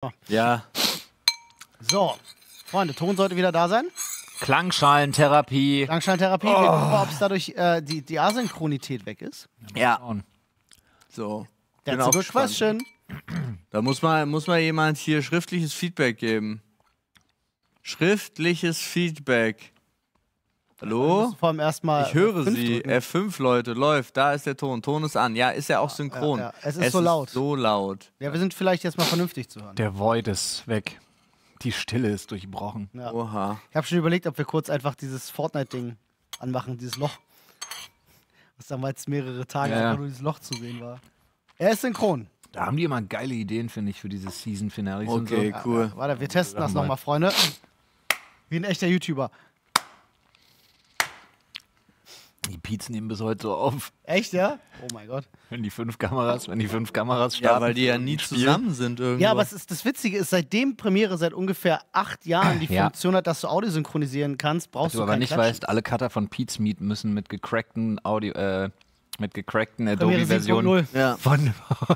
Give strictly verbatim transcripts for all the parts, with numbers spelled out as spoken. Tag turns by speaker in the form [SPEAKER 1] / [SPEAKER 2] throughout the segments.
[SPEAKER 1] mal.
[SPEAKER 2] Ja.
[SPEAKER 1] So, Freunde, Ton sollte wieder da sein.
[SPEAKER 3] Klangschalentherapie.
[SPEAKER 1] Klangschalentherapie. Wir gucken mal, ob es dadurch äh, die, die Asynchronität weg ist.
[SPEAKER 2] Ja. So. Bin
[SPEAKER 1] That's a
[SPEAKER 2] auch
[SPEAKER 1] good
[SPEAKER 2] gespannt.
[SPEAKER 1] question.
[SPEAKER 2] Da muss mal, muss mal jemand hier schriftliches Feedback geben. Schriftliches Feedback. Hallo?
[SPEAKER 1] Vor allem erstmal.
[SPEAKER 2] Ich höre
[SPEAKER 1] fünf
[SPEAKER 2] Sie.
[SPEAKER 1] drücken.
[SPEAKER 2] F fünf, Leute, läuft. Da ist der Ton. Ton ist an. Ja, ist ja auch synchron.
[SPEAKER 1] ja, ja. Es ist so laut.
[SPEAKER 2] so laut.
[SPEAKER 1] Ja, wir sind vielleicht jetzt mal vernünftig zu hören.
[SPEAKER 3] Der Void ist weg. Die Stille ist durchbrochen.
[SPEAKER 1] Ja.
[SPEAKER 2] Oha.
[SPEAKER 1] Ich habe schon überlegt, ob wir kurz einfach dieses Fortnite-Ding anmachen, dieses Loch. Was dann mal jetzt mehrere Tage
[SPEAKER 3] Ja, ja.
[SPEAKER 1] einfach nur dieses Loch zu sehen war. Er ist synchron.
[SPEAKER 3] Da haben die immer geile Ideen, finde ich, für diese Season-Finale.
[SPEAKER 2] Okay,
[SPEAKER 3] So.
[SPEAKER 2] cool.
[SPEAKER 1] Warte, wir testen das
[SPEAKER 3] Sag mal.
[SPEAKER 1] nochmal, Freunde. Wie ein echter YouTuber.
[SPEAKER 3] Die Piets nehmen bis heute so auf.
[SPEAKER 1] Echt, ja? Oh mein Gott.
[SPEAKER 3] Wenn die fünf Kameras, wenn die fünf Kameras starten.
[SPEAKER 2] Ja, weil die ja
[SPEAKER 3] für
[SPEAKER 2] nie
[SPEAKER 3] ein Spiel.
[SPEAKER 2] zusammen sind irgendwo.
[SPEAKER 1] Ja, aber es ist, das Witzige ist, seitdem Premiere seit ungefähr acht Jahren die
[SPEAKER 3] Ja.
[SPEAKER 1] Funktion hat, dass du Audio synchronisieren kannst, brauchst
[SPEAKER 3] Du
[SPEAKER 1] du
[SPEAKER 3] aber
[SPEAKER 1] keinen
[SPEAKER 3] nicht
[SPEAKER 1] Klatschen.
[SPEAKER 3] weißt, alle Cutter von Pete's Meet müssen mit gecrackten Audio, äh, mit gecrackten
[SPEAKER 1] Premiere
[SPEAKER 3] Adobe-Versionen
[SPEAKER 1] sieben Punkt
[SPEAKER 2] Ja.
[SPEAKER 3] von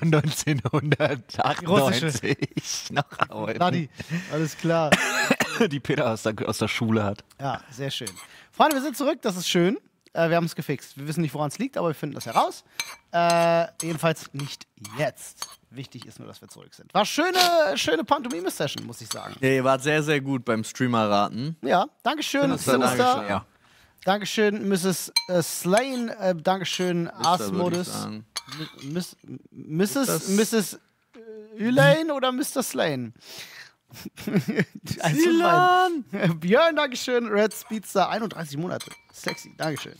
[SPEAKER 3] neunzehnhundertachtundneunzig noch arbeiten.
[SPEAKER 1] Ladi, alles klar.
[SPEAKER 3] Die Peter aus der, aus der Schule hat.
[SPEAKER 1] Ja, sehr schön. Freunde, wir sind zurück, das ist schön. Äh, wir haben es gefixt. Wir wissen nicht, woran es liegt, aber wir finden das heraus. Äh, jedenfalls nicht jetzt. Wichtig ist nur, dass wir zurück sind. War schöne, schöne Pantomime-Session, muss ich sagen.
[SPEAKER 2] Ja, ihr wart sehr, sehr gut beim Streamer-Raten.
[SPEAKER 1] Ja, Dankeschön,
[SPEAKER 2] Das war
[SPEAKER 1] Sinister.
[SPEAKER 2] Dankeschön.
[SPEAKER 3] Ja.
[SPEAKER 1] Dankeschön, Misses Äh, Slane. Äh, Dankeschön,
[SPEAKER 2] Mister, würd ich
[SPEAKER 1] Ars-Modus.
[SPEAKER 2] sagen.
[SPEAKER 1] Miss, Misses
[SPEAKER 2] Das-
[SPEAKER 1] Misses Elaine oder Mister Slane? Eins von
[SPEAKER 2] Silan!
[SPEAKER 1] beiden. Björn, Dankeschön. Red Speedster, einunddreißig Monate. Sexy, Dankeschön.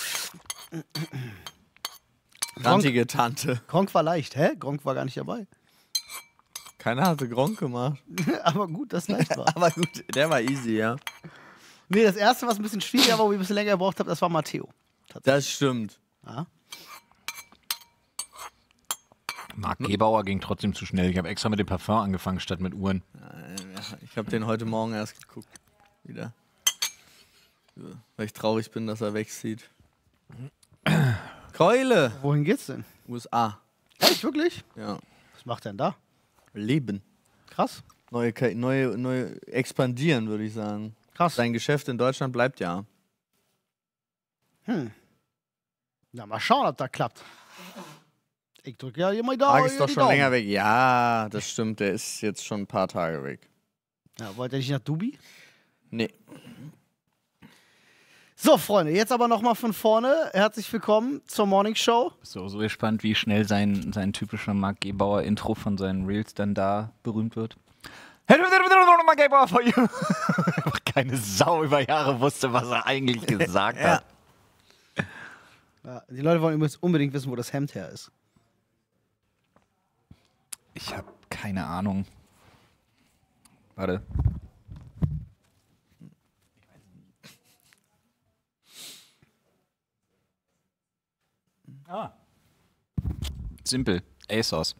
[SPEAKER 1] Gronk,
[SPEAKER 2] Rantige Tante.
[SPEAKER 1] Gronk war leicht, hä? Gronk war gar nicht dabei.
[SPEAKER 2] Keiner hatte Gronk gemacht.
[SPEAKER 1] Aber gut, dass leicht war.
[SPEAKER 2] Aber gut, der war easy, ja.
[SPEAKER 1] Nee, das erste, was ein bisschen schwieriger war, wo ich ein bisschen länger gebraucht habe, das war Matteo.
[SPEAKER 2] Das stimmt.
[SPEAKER 1] Ja.
[SPEAKER 2] Hm?
[SPEAKER 3] Marc Gebauer ging trotzdem zu schnell. Ich habe extra mit dem Parfum angefangen, statt mit Uhren.
[SPEAKER 2] Ich habe den heute Morgen erst geguckt. Wieder. Weil ich traurig bin, dass er wegzieht. Keule!
[SPEAKER 1] Wohin geht's denn?
[SPEAKER 2] U S A.
[SPEAKER 1] Echt, wirklich?
[SPEAKER 2] Ja.
[SPEAKER 1] Was macht er denn da?
[SPEAKER 2] Leben.
[SPEAKER 1] Krass.
[SPEAKER 2] Neue, Ka- neue, neue expandieren, würde ich sagen.
[SPEAKER 1] Krass.
[SPEAKER 2] Sein Geschäft in Deutschland bleibt ja.
[SPEAKER 1] Hm. Na, mal schauen, ob das klappt. Ich drücke ja immer da.
[SPEAKER 2] Marc ist doch
[SPEAKER 1] die
[SPEAKER 2] schon
[SPEAKER 1] Daumen.
[SPEAKER 2] länger weg. Ja, das stimmt. Der ist jetzt schon ein paar Tage weg.
[SPEAKER 1] Ja, wollt ihr nicht nach Dubi?
[SPEAKER 2] Nee.
[SPEAKER 1] So, Freunde, jetzt aber nochmal von vorne. Herzlich willkommen zur Morning Show.
[SPEAKER 3] So, so gespannt, wie schnell sein, sein typischer Marc Gebauer Intro von seinen Reels dann da berühmt wird. Marc Gebauer for you. Keine Sau über Jahre wusste, was er eigentlich gesagt hat.
[SPEAKER 1] Ja, die Leute wollen übrigens unbedingt wissen, wo das Hemd her ist.
[SPEAKER 3] Ich habe keine Ahnung. Warte. Ah. Simpel. ASOS.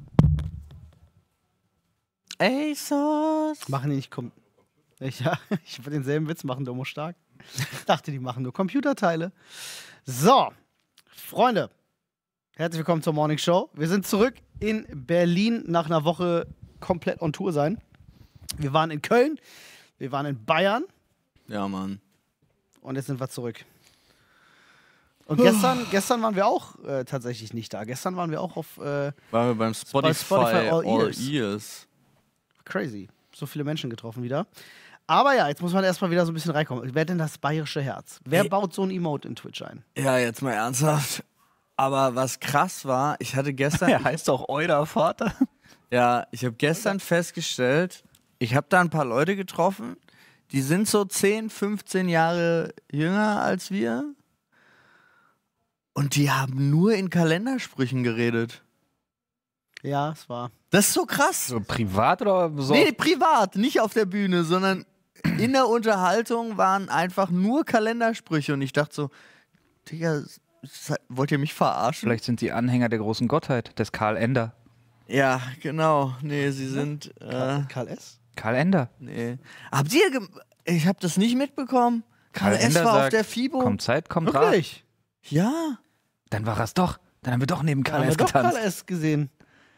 [SPEAKER 2] ASOS.
[SPEAKER 1] Machen die nicht. Kom ich, ja, ich würde denselben Witz machen, Domo stark. Ich dachte, die machen nur Computerteile. So, Freunde, herzlich willkommen zur Morning Show. Wir sind zurück in Berlin nach einer Woche komplett on Tour sein. Wir waren in Köln, wir waren in Bayern
[SPEAKER 2] Ja, Mann.
[SPEAKER 1] und jetzt sind wir zurück. Und gestern, gestern waren wir auch äh, tatsächlich nicht da. Gestern waren wir auch auf äh,
[SPEAKER 2] Waren wir beim Spotify,
[SPEAKER 1] Spotify All
[SPEAKER 2] All,
[SPEAKER 1] Ears.
[SPEAKER 2] Ears.
[SPEAKER 1] crazy. So viele Menschen getroffen wieder. Aber ja, jetzt muss man erstmal wieder so ein bisschen reinkommen. Wer denn das bayerische Herz? Wer
[SPEAKER 2] Ey.
[SPEAKER 1] baut so ein Emote in Twitch ein?
[SPEAKER 2] Ja, jetzt mal ernsthaft. Aber was krass war, ich hatte gestern...
[SPEAKER 3] Er heißt auch euer Vater.
[SPEAKER 2] Ja, ich habe gestern festgestellt, ich habe da ein paar Leute getroffen, die sind so zehn, fünfzehn Jahre jünger als wir. Und die haben nur in Kalendersprüchen geredet.
[SPEAKER 1] Ja, es war.
[SPEAKER 2] Das ist so krass.
[SPEAKER 3] So privat oder so?
[SPEAKER 2] Nee, privat, nicht auf der Bühne, sondern in der Unterhaltung waren einfach nur Kalendersprüche. Und ich dachte so, Digga, wollt ihr mich verarschen?
[SPEAKER 3] Vielleicht sind die Anhänger der großen Gottheit, des Karl Ender.
[SPEAKER 2] Ja, genau. Nee, sie sind... Äh,
[SPEAKER 1] Karl S?
[SPEAKER 3] Karl Ender.
[SPEAKER 2] nee. Habt ihr... Ge ich hab das nicht mitbekommen. Karl,
[SPEAKER 3] Karl
[SPEAKER 2] S.
[SPEAKER 3] Ender
[SPEAKER 2] war auf
[SPEAKER 3] sagt,
[SPEAKER 2] der FIBO.
[SPEAKER 3] Kommt Zeit, kommt Rat.
[SPEAKER 1] Wirklich?
[SPEAKER 2] Ja.
[SPEAKER 3] Dann war es doch. Dann haben wir doch neben
[SPEAKER 1] Da
[SPEAKER 3] Karl
[SPEAKER 1] haben wir
[SPEAKER 3] S
[SPEAKER 1] doch Karl
[SPEAKER 3] getanzt.
[SPEAKER 1] S gesehen.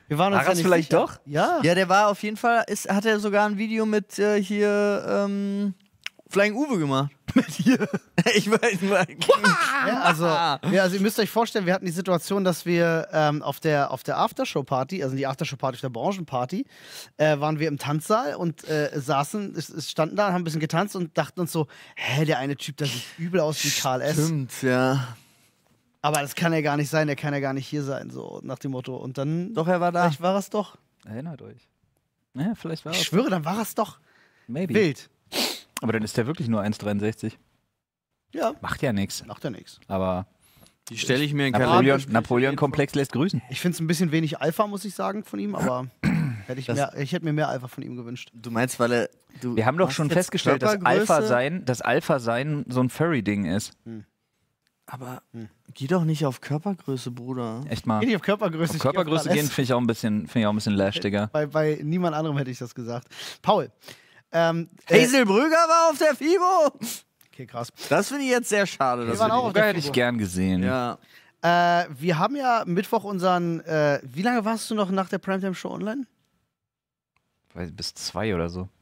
[SPEAKER 1] Wir waren uns
[SPEAKER 3] War
[SPEAKER 1] ja
[SPEAKER 3] es
[SPEAKER 1] nicht
[SPEAKER 3] vielleicht
[SPEAKER 1] sicher.
[SPEAKER 3] doch?
[SPEAKER 1] Ja.
[SPEAKER 2] Ja, der war auf jeden Fall, ist, hat er sogar ein Video mit äh, hier ähm, Flying Uwe gemacht. Mit hier. Ich weiß nicht.
[SPEAKER 1] Ja, also, ja, also ihr müsst euch vorstellen, wir hatten die Situation, dass wir ähm, auf der, auf der Aftershow-Party, also die Aftershow-Party auf der Branchenparty, äh, waren wir im Tanzsaal und äh, saßen, es, es standen da und haben ein bisschen getanzt und dachten uns so, hä, der eine Typ, der sieht übel aus wie Karl S.
[SPEAKER 2] Stimmt, ja.
[SPEAKER 1] Aber das kann ja gar nicht sein, der kann ja gar nicht hier sein, so nach dem Motto. Und dann,
[SPEAKER 2] Doch, er war da.
[SPEAKER 1] vielleicht war es doch.
[SPEAKER 3] Erinnert euch. Ja, vielleicht war
[SPEAKER 1] Ich
[SPEAKER 3] es.
[SPEAKER 1] schwöre, dann war es doch
[SPEAKER 3] Maybe.
[SPEAKER 1] wild.
[SPEAKER 3] Aber dann ist der wirklich nur eins Komma dreiundsechzig.
[SPEAKER 1] Ja,
[SPEAKER 3] Macht ja nichts.
[SPEAKER 1] macht ja nichts.
[SPEAKER 3] Aber
[SPEAKER 2] Die stelle ich mir in
[SPEAKER 3] Napoleon,
[SPEAKER 2] Kalender.
[SPEAKER 3] Napoleon-Komplex lässt grüßen.
[SPEAKER 1] Ich finde es ein bisschen wenig Alpha, muss ich sagen, von ihm, aber hätte ich,
[SPEAKER 2] Das-
[SPEAKER 1] mehr, ich hätte mir mehr Alpha von ihm gewünscht.
[SPEAKER 2] Du meinst, weil er. Du
[SPEAKER 3] Wir haben doch
[SPEAKER 2] hast
[SPEAKER 3] schon
[SPEAKER 2] jetzt
[SPEAKER 3] festgestellt, dass
[SPEAKER 2] Körpergröße,
[SPEAKER 3] Alpha-Sein, dass Alpha-Sein so ein Furry-Ding ist.
[SPEAKER 2] Aber
[SPEAKER 1] Hm.
[SPEAKER 2] geh doch nicht auf Körpergröße, Bruder.
[SPEAKER 3] Echt mal.
[SPEAKER 1] Geh nicht auf Körpergröße.
[SPEAKER 3] Auf
[SPEAKER 1] ich geh
[SPEAKER 3] Körpergröße
[SPEAKER 1] Karl S.
[SPEAKER 3] gehen finde ich auch ein bisschen, finde ich auch ein bisschen lash, Digga.
[SPEAKER 1] Bei, bei niemand anderem hätte ich das gesagt. Paul. Ähm, äh,
[SPEAKER 2] Hazel Brügger war auf der FIBO.
[SPEAKER 1] okay, krass.
[SPEAKER 2] Das finde ich jetzt sehr schade.
[SPEAKER 1] Wir
[SPEAKER 2] dass
[SPEAKER 1] waren
[SPEAKER 2] wir
[SPEAKER 1] auch
[SPEAKER 2] die-
[SPEAKER 1] auf der
[SPEAKER 3] Da hätte ich
[SPEAKER 1] FIBO.
[SPEAKER 3] gern gesehen.
[SPEAKER 2] Ja.
[SPEAKER 1] Äh, wir haben ja Mittwoch unseren. Äh, wie lange warst du noch nach der Primetime Show online?
[SPEAKER 3] Weiß- Bis zwei oder so.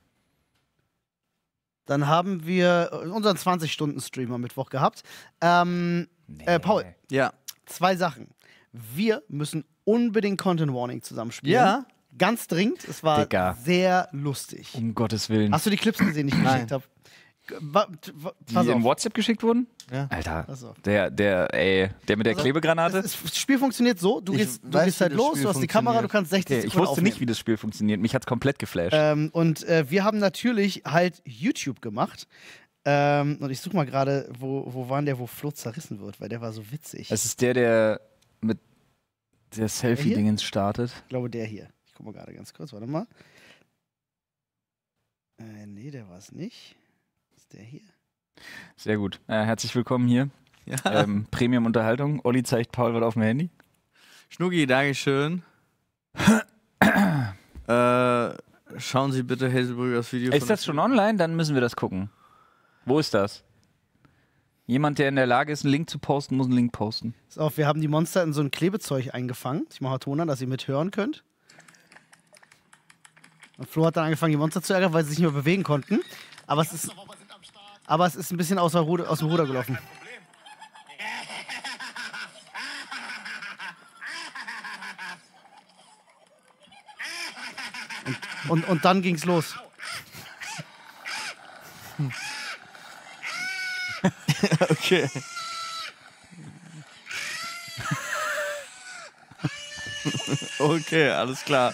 [SPEAKER 1] Dann haben wir äh, unseren zwanzig-Stunden-Stream am Mittwoch gehabt. Ähm,
[SPEAKER 3] Nee.
[SPEAKER 1] Äh, Paul.
[SPEAKER 2] Ja.
[SPEAKER 1] zwei Sachen. Wir müssen unbedingt Content Warning zusammenspielen.
[SPEAKER 2] Ja.
[SPEAKER 1] Ganz dringend. Es war
[SPEAKER 3] Digga.
[SPEAKER 1] sehr lustig.
[SPEAKER 3] Um Gottes Willen.
[SPEAKER 1] Hast du die Clips gesehen, die ich
[SPEAKER 2] Nein.
[SPEAKER 1] geschickt habe?
[SPEAKER 3] Die
[SPEAKER 1] Pass
[SPEAKER 3] in
[SPEAKER 1] auf.
[SPEAKER 3] WhatsApp geschickt wurden?
[SPEAKER 2] Ja.
[SPEAKER 3] Alter,
[SPEAKER 1] Pass auf.
[SPEAKER 3] der, der, ey, der mit der
[SPEAKER 1] Also,
[SPEAKER 3] Klebegranate?
[SPEAKER 1] Das, ist, das Spiel funktioniert so, du
[SPEAKER 2] Ich
[SPEAKER 1] gehst, du
[SPEAKER 2] weiß,
[SPEAKER 1] gehst
[SPEAKER 2] wie
[SPEAKER 1] halt
[SPEAKER 2] das
[SPEAKER 1] los,
[SPEAKER 2] Spiel
[SPEAKER 1] du hast die Kamera, du
[SPEAKER 2] funktioniert.
[SPEAKER 1] kannst sechzig
[SPEAKER 3] Okay, ich
[SPEAKER 1] Sekunden
[SPEAKER 3] wusste nicht,
[SPEAKER 1] aufnehmen.
[SPEAKER 3] wie das Spiel funktioniert. Mich hat's komplett geflasht.
[SPEAKER 1] Ähm, und äh, wir haben natürlich halt YouTube gemacht. Ähm, und ich suche mal gerade, wo, wo war denn der, wo Flo zerrissen wird, weil der war so witzig.
[SPEAKER 3] Es ist der, der mit der Selfie-Dingens startet.
[SPEAKER 1] Ich glaube, der hier. Ich gucke mal gerade ganz kurz, warte mal. Äh, nee, der war es nicht. Das ist der hier.
[SPEAKER 3] Sehr gut. Äh, herzlich willkommen hier.
[SPEAKER 2] Ja.
[SPEAKER 3] Ähm, Premium-Unterhaltung. Olli zeigt Paul was auf dem Handy.
[SPEAKER 2] Schnucki, Dankeschön. äh, schauen Sie bitte Hazel Brüggers Video.
[SPEAKER 3] Ist
[SPEAKER 2] von
[SPEAKER 3] das
[SPEAKER 2] der-
[SPEAKER 3] schon online? Dann müssen wir das gucken. Wo ist das? Jemand, der in der Lage ist, einen Link zu posten, muss einen Link posten.
[SPEAKER 1] Pass auf, wir haben die Monster in so ein Klebezeug eingefangen. Ich mache mal Ton an, dass ihr mithören könnt. Und Flo hat dann angefangen, die Monster zu ärgern, weil sie sich nicht mehr bewegen konnten. Aber es ist, aber es ist ein bisschen aus, der Ruder, aus dem Ruder gelaufen. Und, und, und dann ging's los.
[SPEAKER 2] Okay. Okay, alles klar.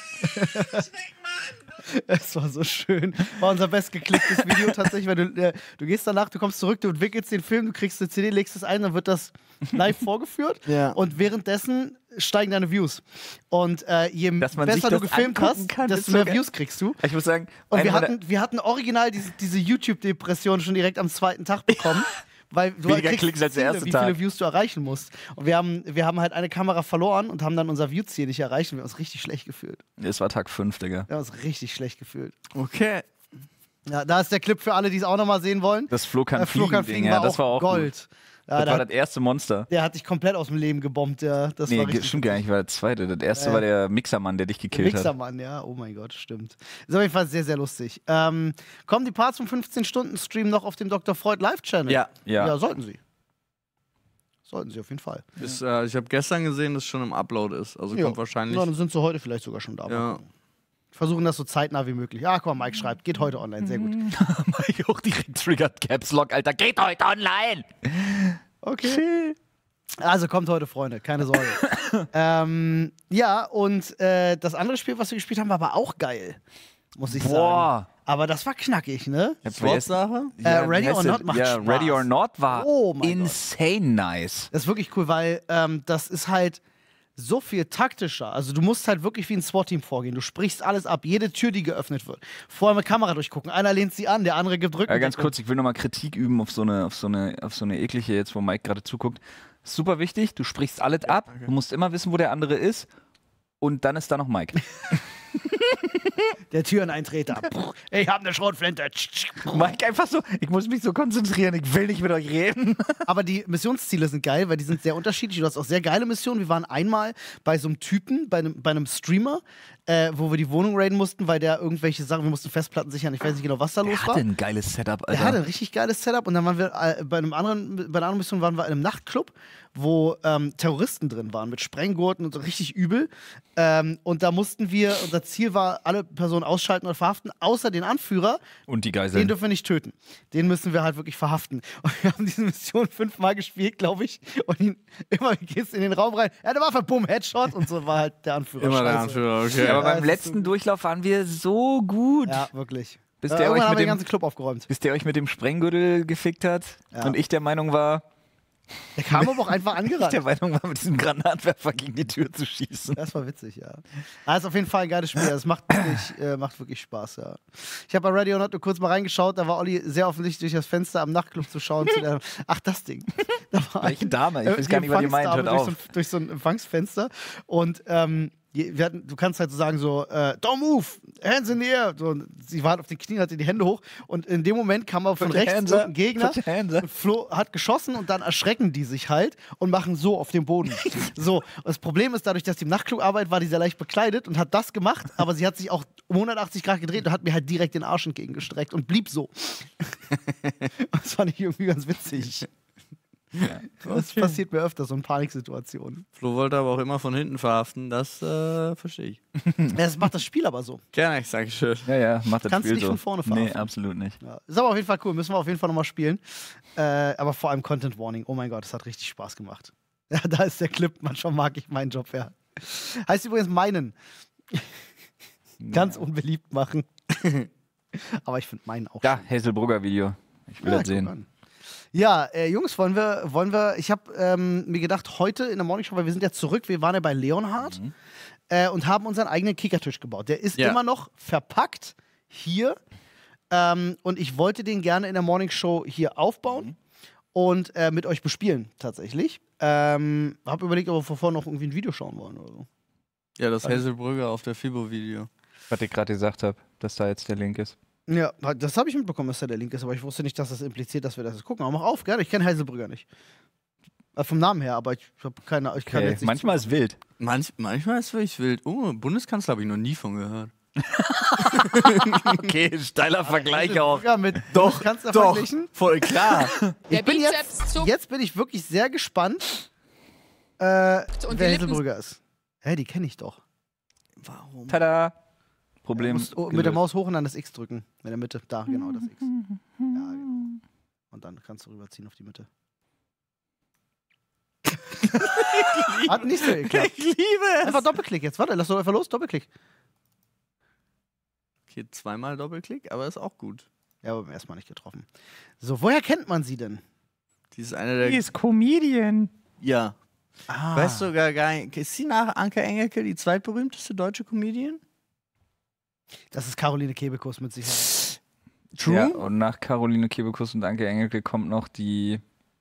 [SPEAKER 1] Es war so schön. War unser bestgeklicktes Video tatsächlich, weil du, äh, du gehst danach, du kommst zurück, du entwickelst den Film, du kriegst eine C D, legst es ein, dann wird das live vorgeführt
[SPEAKER 2] Ja.
[SPEAKER 1] und währenddessen steigen deine Views. Und äh, je
[SPEAKER 3] Dass man sich
[SPEAKER 1] besser du
[SPEAKER 3] das
[SPEAKER 1] gefilmt
[SPEAKER 3] angucken
[SPEAKER 1] hast,
[SPEAKER 3] kann,
[SPEAKER 1] desto
[SPEAKER 3] ist so
[SPEAKER 1] mehr
[SPEAKER 3] geil.
[SPEAKER 1] Views kriegst du.
[SPEAKER 3] Ich muss sagen,
[SPEAKER 1] Und
[SPEAKER 3] eine
[SPEAKER 1] wir
[SPEAKER 3] meiner-
[SPEAKER 1] hatten, wir hatten original diese, diese YouTube-Depression schon direkt am zweiten Tag bekommen. Weil du
[SPEAKER 3] Weniger
[SPEAKER 1] kriegst
[SPEAKER 3] Klicks als der
[SPEAKER 1] Ziele,
[SPEAKER 3] erste
[SPEAKER 1] wie
[SPEAKER 3] Tag.
[SPEAKER 1] viele Views du erreichen musst. Und wir haben, wir haben halt eine Kamera verloren und haben dann unser View-Ziel nicht erreicht und wir haben uns richtig schlecht gefühlt.
[SPEAKER 3] es war Tag fünf, Digga.
[SPEAKER 1] Wir haben uns richtig schlecht gefühlt.
[SPEAKER 2] Okay.
[SPEAKER 1] Ja, da ist der Clip für alle, die es auch nochmal sehen wollen.
[SPEAKER 3] Das Flo kann
[SPEAKER 1] Äh,
[SPEAKER 3] fliegen,
[SPEAKER 1] Flo kann fliegen
[SPEAKER 3] Ding,
[SPEAKER 1] war
[SPEAKER 3] ja, das
[SPEAKER 1] auch
[SPEAKER 3] war auch
[SPEAKER 1] Gold.
[SPEAKER 3] Gut.
[SPEAKER 1] Ja,
[SPEAKER 3] Das
[SPEAKER 1] der,
[SPEAKER 3] war
[SPEAKER 1] hat,
[SPEAKER 3] das erste Monster.
[SPEAKER 1] der hat dich komplett aus dem Leben gebombt. Der, das
[SPEAKER 3] Nee,
[SPEAKER 1] war
[SPEAKER 3] ge-
[SPEAKER 1] richtig
[SPEAKER 3] stimmt gar nicht, war der zweite. Das erste
[SPEAKER 1] Ja.
[SPEAKER 3] war der Mixermann, der dich gekillt hat.
[SPEAKER 1] Mixermann, ja. Oh mein Gott, stimmt. Ist auf jeden Fall sehr, sehr lustig. Ähm, kommen die Parts vom fünfzehn-Stunden-Stream noch auf dem Doktor Freud Live-Channel?
[SPEAKER 2] Ja.
[SPEAKER 3] Ja.
[SPEAKER 1] Ja, sollten sie. Sollten sie auf jeden Fall.
[SPEAKER 2] Ist, äh, ich habe gestern gesehen, dass es schon im Upload ist. Also
[SPEAKER 1] Ja.
[SPEAKER 2] kommt wahrscheinlich.
[SPEAKER 1] Ja, dann sind sie heute vielleicht sogar schon da. Mal
[SPEAKER 2] Ja.
[SPEAKER 1] gucken. Versuchen das so zeitnah wie möglich. Ja, guck mal, Mike schreibt, geht heute online. Sehr gut.
[SPEAKER 3] Mike auch direkt triggert Caps Lock, Alter. Geht heute online!
[SPEAKER 1] Okay. Also kommt heute, Freunde, keine Sorge. ähm, ja, und äh, das andere Spiel, was wir gespielt haben, war aber auch geil. Muss ich sagen.
[SPEAKER 3] Boah.
[SPEAKER 1] Aber das war knackig, ne?
[SPEAKER 3] Ich hab vergessen-
[SPEAKER 2] Sword-Sache?
[SPEAKER 1] Äh, Ready
[SPEAKER 3] wie heißt
[SPEAKER 1] or
[SPEAKER 3] das?
[SPEAKER 1] Not macht
[SPEAKER 3] Ja,
[SPEAKER 1] Spaß.
[SPEAKER 3] Ready or Not war
[SPEAKER 1] Oh mein
[SPEAKER 3] insane nice.
[SPEAKER 1] Das ist wirklich cool, weil ähm, das ist halt so viel taktischer. Also du musst halt wirklich wie ein SWAT-Team vorgehen. Du sprichst alles ab, jede Tür, die geöffnet wird. Vorher mit Kamera durchgucken. Einer lehnt sie an, der andere gibt Rücken.
[SPEAKER 3] Ja, ganz kurz, ich will nochmal Kritik üben auf so eine, auf so eine, auf so eine eklige, jetzt wo Mike gerade zuguckt. Super wichtig, du sprichst alles ab, du musst immer wissen, wo der andere ist und dann ist da noch Mike.
[SPEAKER 1] Der Türeneintreter. Ich hab eine Schrotflinte.
[SPEAKER 3] Mike einfach so, ich muss mich so konzentrieren, ich will nicht mit euch reden.
[SPEAKER 1] Aber die Missionsziele sind geil, weil die sind sehr unterschiedlich. Du hast auch sehr geile Missionen. Wir waren einmal bei so einem Typen, bei einem, bei einem Streamer, äh, wo wir die Wohnung raiden mussten, weil der irgendwelche Sachen, wir mussten Festplatten sichern, ich weiß nicht genau, was da los
[SPEAKER 3] Der
[SPEAKER 1] war.
[SPEAKER 3] hatte ein geiles Setup, Alter.
[SPEAKER 1] Der hatte ein richtig geiles Setup und dann waren wir äh, bei einem anderen, bei einer anderen Mission waren wir in einem Nachtclub, wo ähm, Terroristen drin waren mit Sprenggurten und so richtig übel. Ähm, und da mussten wir, unser Ziel war, alle Personen ausschalten oder verhaften, außer den Anführer.
[SPEAKER 3] Und die
[SPEAKER 1] Den
[SPEAKER 3] Geiseln.
[SPEAKER 1] dürfen wir nicht töten. Den müssen wir halt wirklich verhaften. Und wir haben diese Mission fünfmal gespielt, glaube ich. Und ihn, immer gehst in den Raum rein, er hat eine Waffe, bumm, Headshot. Und so war halt der Anführer.
[SPEAKER 2] Immer der
[SPEAKER 1] Scheiße.
[SPEAKER 2] Anführer, okay.
[SPEAKER 3] Ja, aber
[SPEAKER 1] Ja,
[SPEAKER 3] beim
[SPEAKER 1] es ist
[SPEAKER 3] letzten Durchlauf waren wir so gut.
[SPEAKER 1] Ja, wirklich.
[SPEAKER 3] Bis
[SPEAKER 1] Äh,
[SPEAKER 3] der, euch
[SPEAKER 1] irgendwann haben
[SPEAKER 3] mit
[SPEAKER 1] wir den
[SPEAKER 3] dem,
[SPEAKER 1] ganzen Club aufgeräumt.
[SPEAKER 3] bis der euch mit dem Sprenggürtel gefickt hat
[SPEAKER 1] Ja.
[SPEAKER 3] und ich der Meinung war,
[SPEAKER 1] Der kam aber auch einfach angerannt.
[SPEAKER 3] der Meinung war, mit diesem Granatwerfer gegen die Tür zu schießen.
[SPEAKER 1] Das war witzig, ja. Das ist auf jeden Fall ein geiles Spiel. Das macht wirklich, äh, macht wirklich Spaß, ja. Ich habe bei Radio Not nur kurz mal reingeschaut, da war Olli sehr offensichtlich durch das Fenster am Nachtclub zu schauen. zu der, ach, das Ding. Da war
[SPEAKER 3] Welche Dame? Ich
[SPEAKER 1] äh,
[SPEAKER 3] weiß
[SPEAKER 1] die
[SPEAKER 3] gar nicht, was ihr meint.
[SPEAKER 1] Empfangsdame
[SPEAKER 3] Hört
[SPEAKER 1] durch,
[SPEAKER 3] auf.
[SPEAKER 1] so ein, durch so ein Empfangsfenster. Und ähm, je- wir hatten, du kannst halt so sagen, so, äh, don't move, hands in the air. So, und sie war auf den Knien, hatte die Hände hoch. Und in dem Moment kam aber von
[SPEAKER 3] Put your
[SPEAKER 1] rechts
[SPEAKER 3] hands
[SPEAKER 1] so
[SPEAKER 3] up.
[SPEAKER 1] ein Gegner.
[SPEAKER 3] Put your hands up.
[SPEAKER 1] Und Flo hat geschossen und dann erschrecken die sich halt und machen so auf den Boden. So. Und das Problem ist, dadurch, dass die im Nachtclub arbeitet, war die sehr leicht bekleidet und hat das gemacht, aber sie hat sich auch um hundertachtzig Grad gedreht und hat mir halt direkt den Arsch entgegengestreckt und blieb so. Das fand ich irgendwie ganz witzig. Das passiert mir öfter, so in Paniksituationen.
[SPEAKER 2] Flo wollte aber auch immer von hinten verhaften, das äh, verstehe ich.
[SPEAKER 1] Das macht das Spiel aber so.
[SPEAKER 2] Gerne, ich sage schön.
[SPEAKER 3] Ja, ja, macht das
[SPEAKER 1] Kannst du
[SPEAKER 3] Spiel
[SPEAKER 1] nicht
[SPEAKER 3] so.
[SPEAKER 1] von vorne
[SPEAKER 3] Nee,
[SPEAKER 1] verhaften.
[SPEAKER 3] absolut nicht.
[SPEAKER 1] Ja. Ist aber auf jeden Fall cool, müssen wir auf jeden Fall nochmal spielen. Äh, aber vor allem Content Warning, oh mein Gott, das hat richtig Spaß gemacht. Ja, da ist der Clip, manchmal mag ich meinen Job, ja. Heißt übrigens meinen. Ganz unbeliebt machen. Aber ich finde meinen auch
[SPEAKER 3] Da,
[SPEAKER 1] schön.
[SPEAKER 3] Hazelbrugger Video. Ich will
[SPEAKER 1] Ja,
[SPEAKER 3] das
[SPEAKER 1] guck
[SPEAKER 3] sehen.
[SPEAKER 1] an. Ja, äh, Jungs, wollen wir, wollen wir, ich habe ähm, mir gedacht, heute in der Morning Show, weil wir sind ja zurück, wir waren ja bei Leonhard
[SPEAKER 3] Mhm.
[SPEAKER 1] äh, und haben unseren eigenen Kickertisch gebaut. Der ist
[SPEAKER 2] Ja.
[SPEAKER 1] immer noch verpackt hier ähm, und ich wollte den gerne in der Morning Show hier aufbauen
[SPEAKER 3] Mhm.
[SPEAKER 1] und äh, mit euch bespielen, tatsächlich. Ähm, hab überlegt, ob wir vorher noch irgendwie ein Video schauen wollen oder so.
[SPEAKER 2] Ja, das Hazelbrügger auf der Fibo-Video.
[SPEAKER 3] Was ich gerade gesagt habe, dass da jetzt der Link ist.
[SPEAKER 1] Ja, das habe ich mitbekommen, dass da der Link ist, aber ich wusste nicht, dass das impliziert, dass wir das jetzt gucken. Aber mach auf, gerne. Ich kenne Heiselbrügger nicht. Äh, vom Namen her, aber ich habe keine. Ich kann
[SPEAKER 3] Okay.
[SPEAKER 1] jetzt nicht
[SPEAKER 3] Manchmal ist wild.
[SPEAKER 2] Manch, manchmal ist es wirklich wild. Oh, Bundeskanzler habe ich noch nie von gehört.
[SPEAKER 3] Okay, steiler Vergleich auch.
[SPEAKER 1] Ja, mit
[SPEAKER 2] Doch,
[SPEAKER 1] kannst du
[SPEAKER 2] doch,
[SPEAKER 1] vergleichen?
[SPEAKER 2] voll klar.
[SPEAKER 1] Ich
[SPEAKER 4] Der
[SPEAKER 1] bin
[SPEAKER 4] Bizeps
[SPEAKER 1] jetzt,
[SPEAKER 4] zuckt.
[SPEAKER 1] jetzt bin ich wirklich sehr gespannt, äh, wer
[SPEAKER 4] Und die Lippen-
[SPEAKER 1] Heiselbrügger ist. Hä, die kenne ich doch.
[SPEAKER 2] Warum?
[SPEAKER 3] Tada.
[SPEAKER 1] Du
[SPEAKER 3] Problem.
[SPEAKER 1] musst oh, mit der
[SPEAKER 3] gelöst.
[SPEAKER 1] Maus hoch und dann das X drücken. In der Mitte. Da, genau, das X. Ja, genau. Und dann kannst du rüberziehen auf die Mitte. Hat nicht so geklappt.
[SPEAKER 2] Ich liebe es.
[SPEAKER 1] Einfach Doppelklick jetzt. Warte, lass doch einfach los. Doppelklick.
[SPEAKER 2] Okay, zweimal Doppelklick, aber ist auch gut.
[SPEAKER 1] Ja, aber beim ersten Mal nicht getroffen. So, woher kennt man sie denn?
[SPEAKER 2] Die ist eine der.
[SPEAKER 3] Die ist Comedian.
[SPEAKER 2] Ja.
[SPEAKER 1] Ah.
[SPEAKER 2] Weißt du sogar gar nicht. Ist sie nach Anke Engelke die zweitberühmteste deutsche Comedian?
[SPEAKER 1] Das ist Caroline Kebekus mit Sicherheit.
[SPEAKER 2] True?
[SPEAKER 3] Ja, und nach Caroline Kebekus und Anke Engelke kommt noch die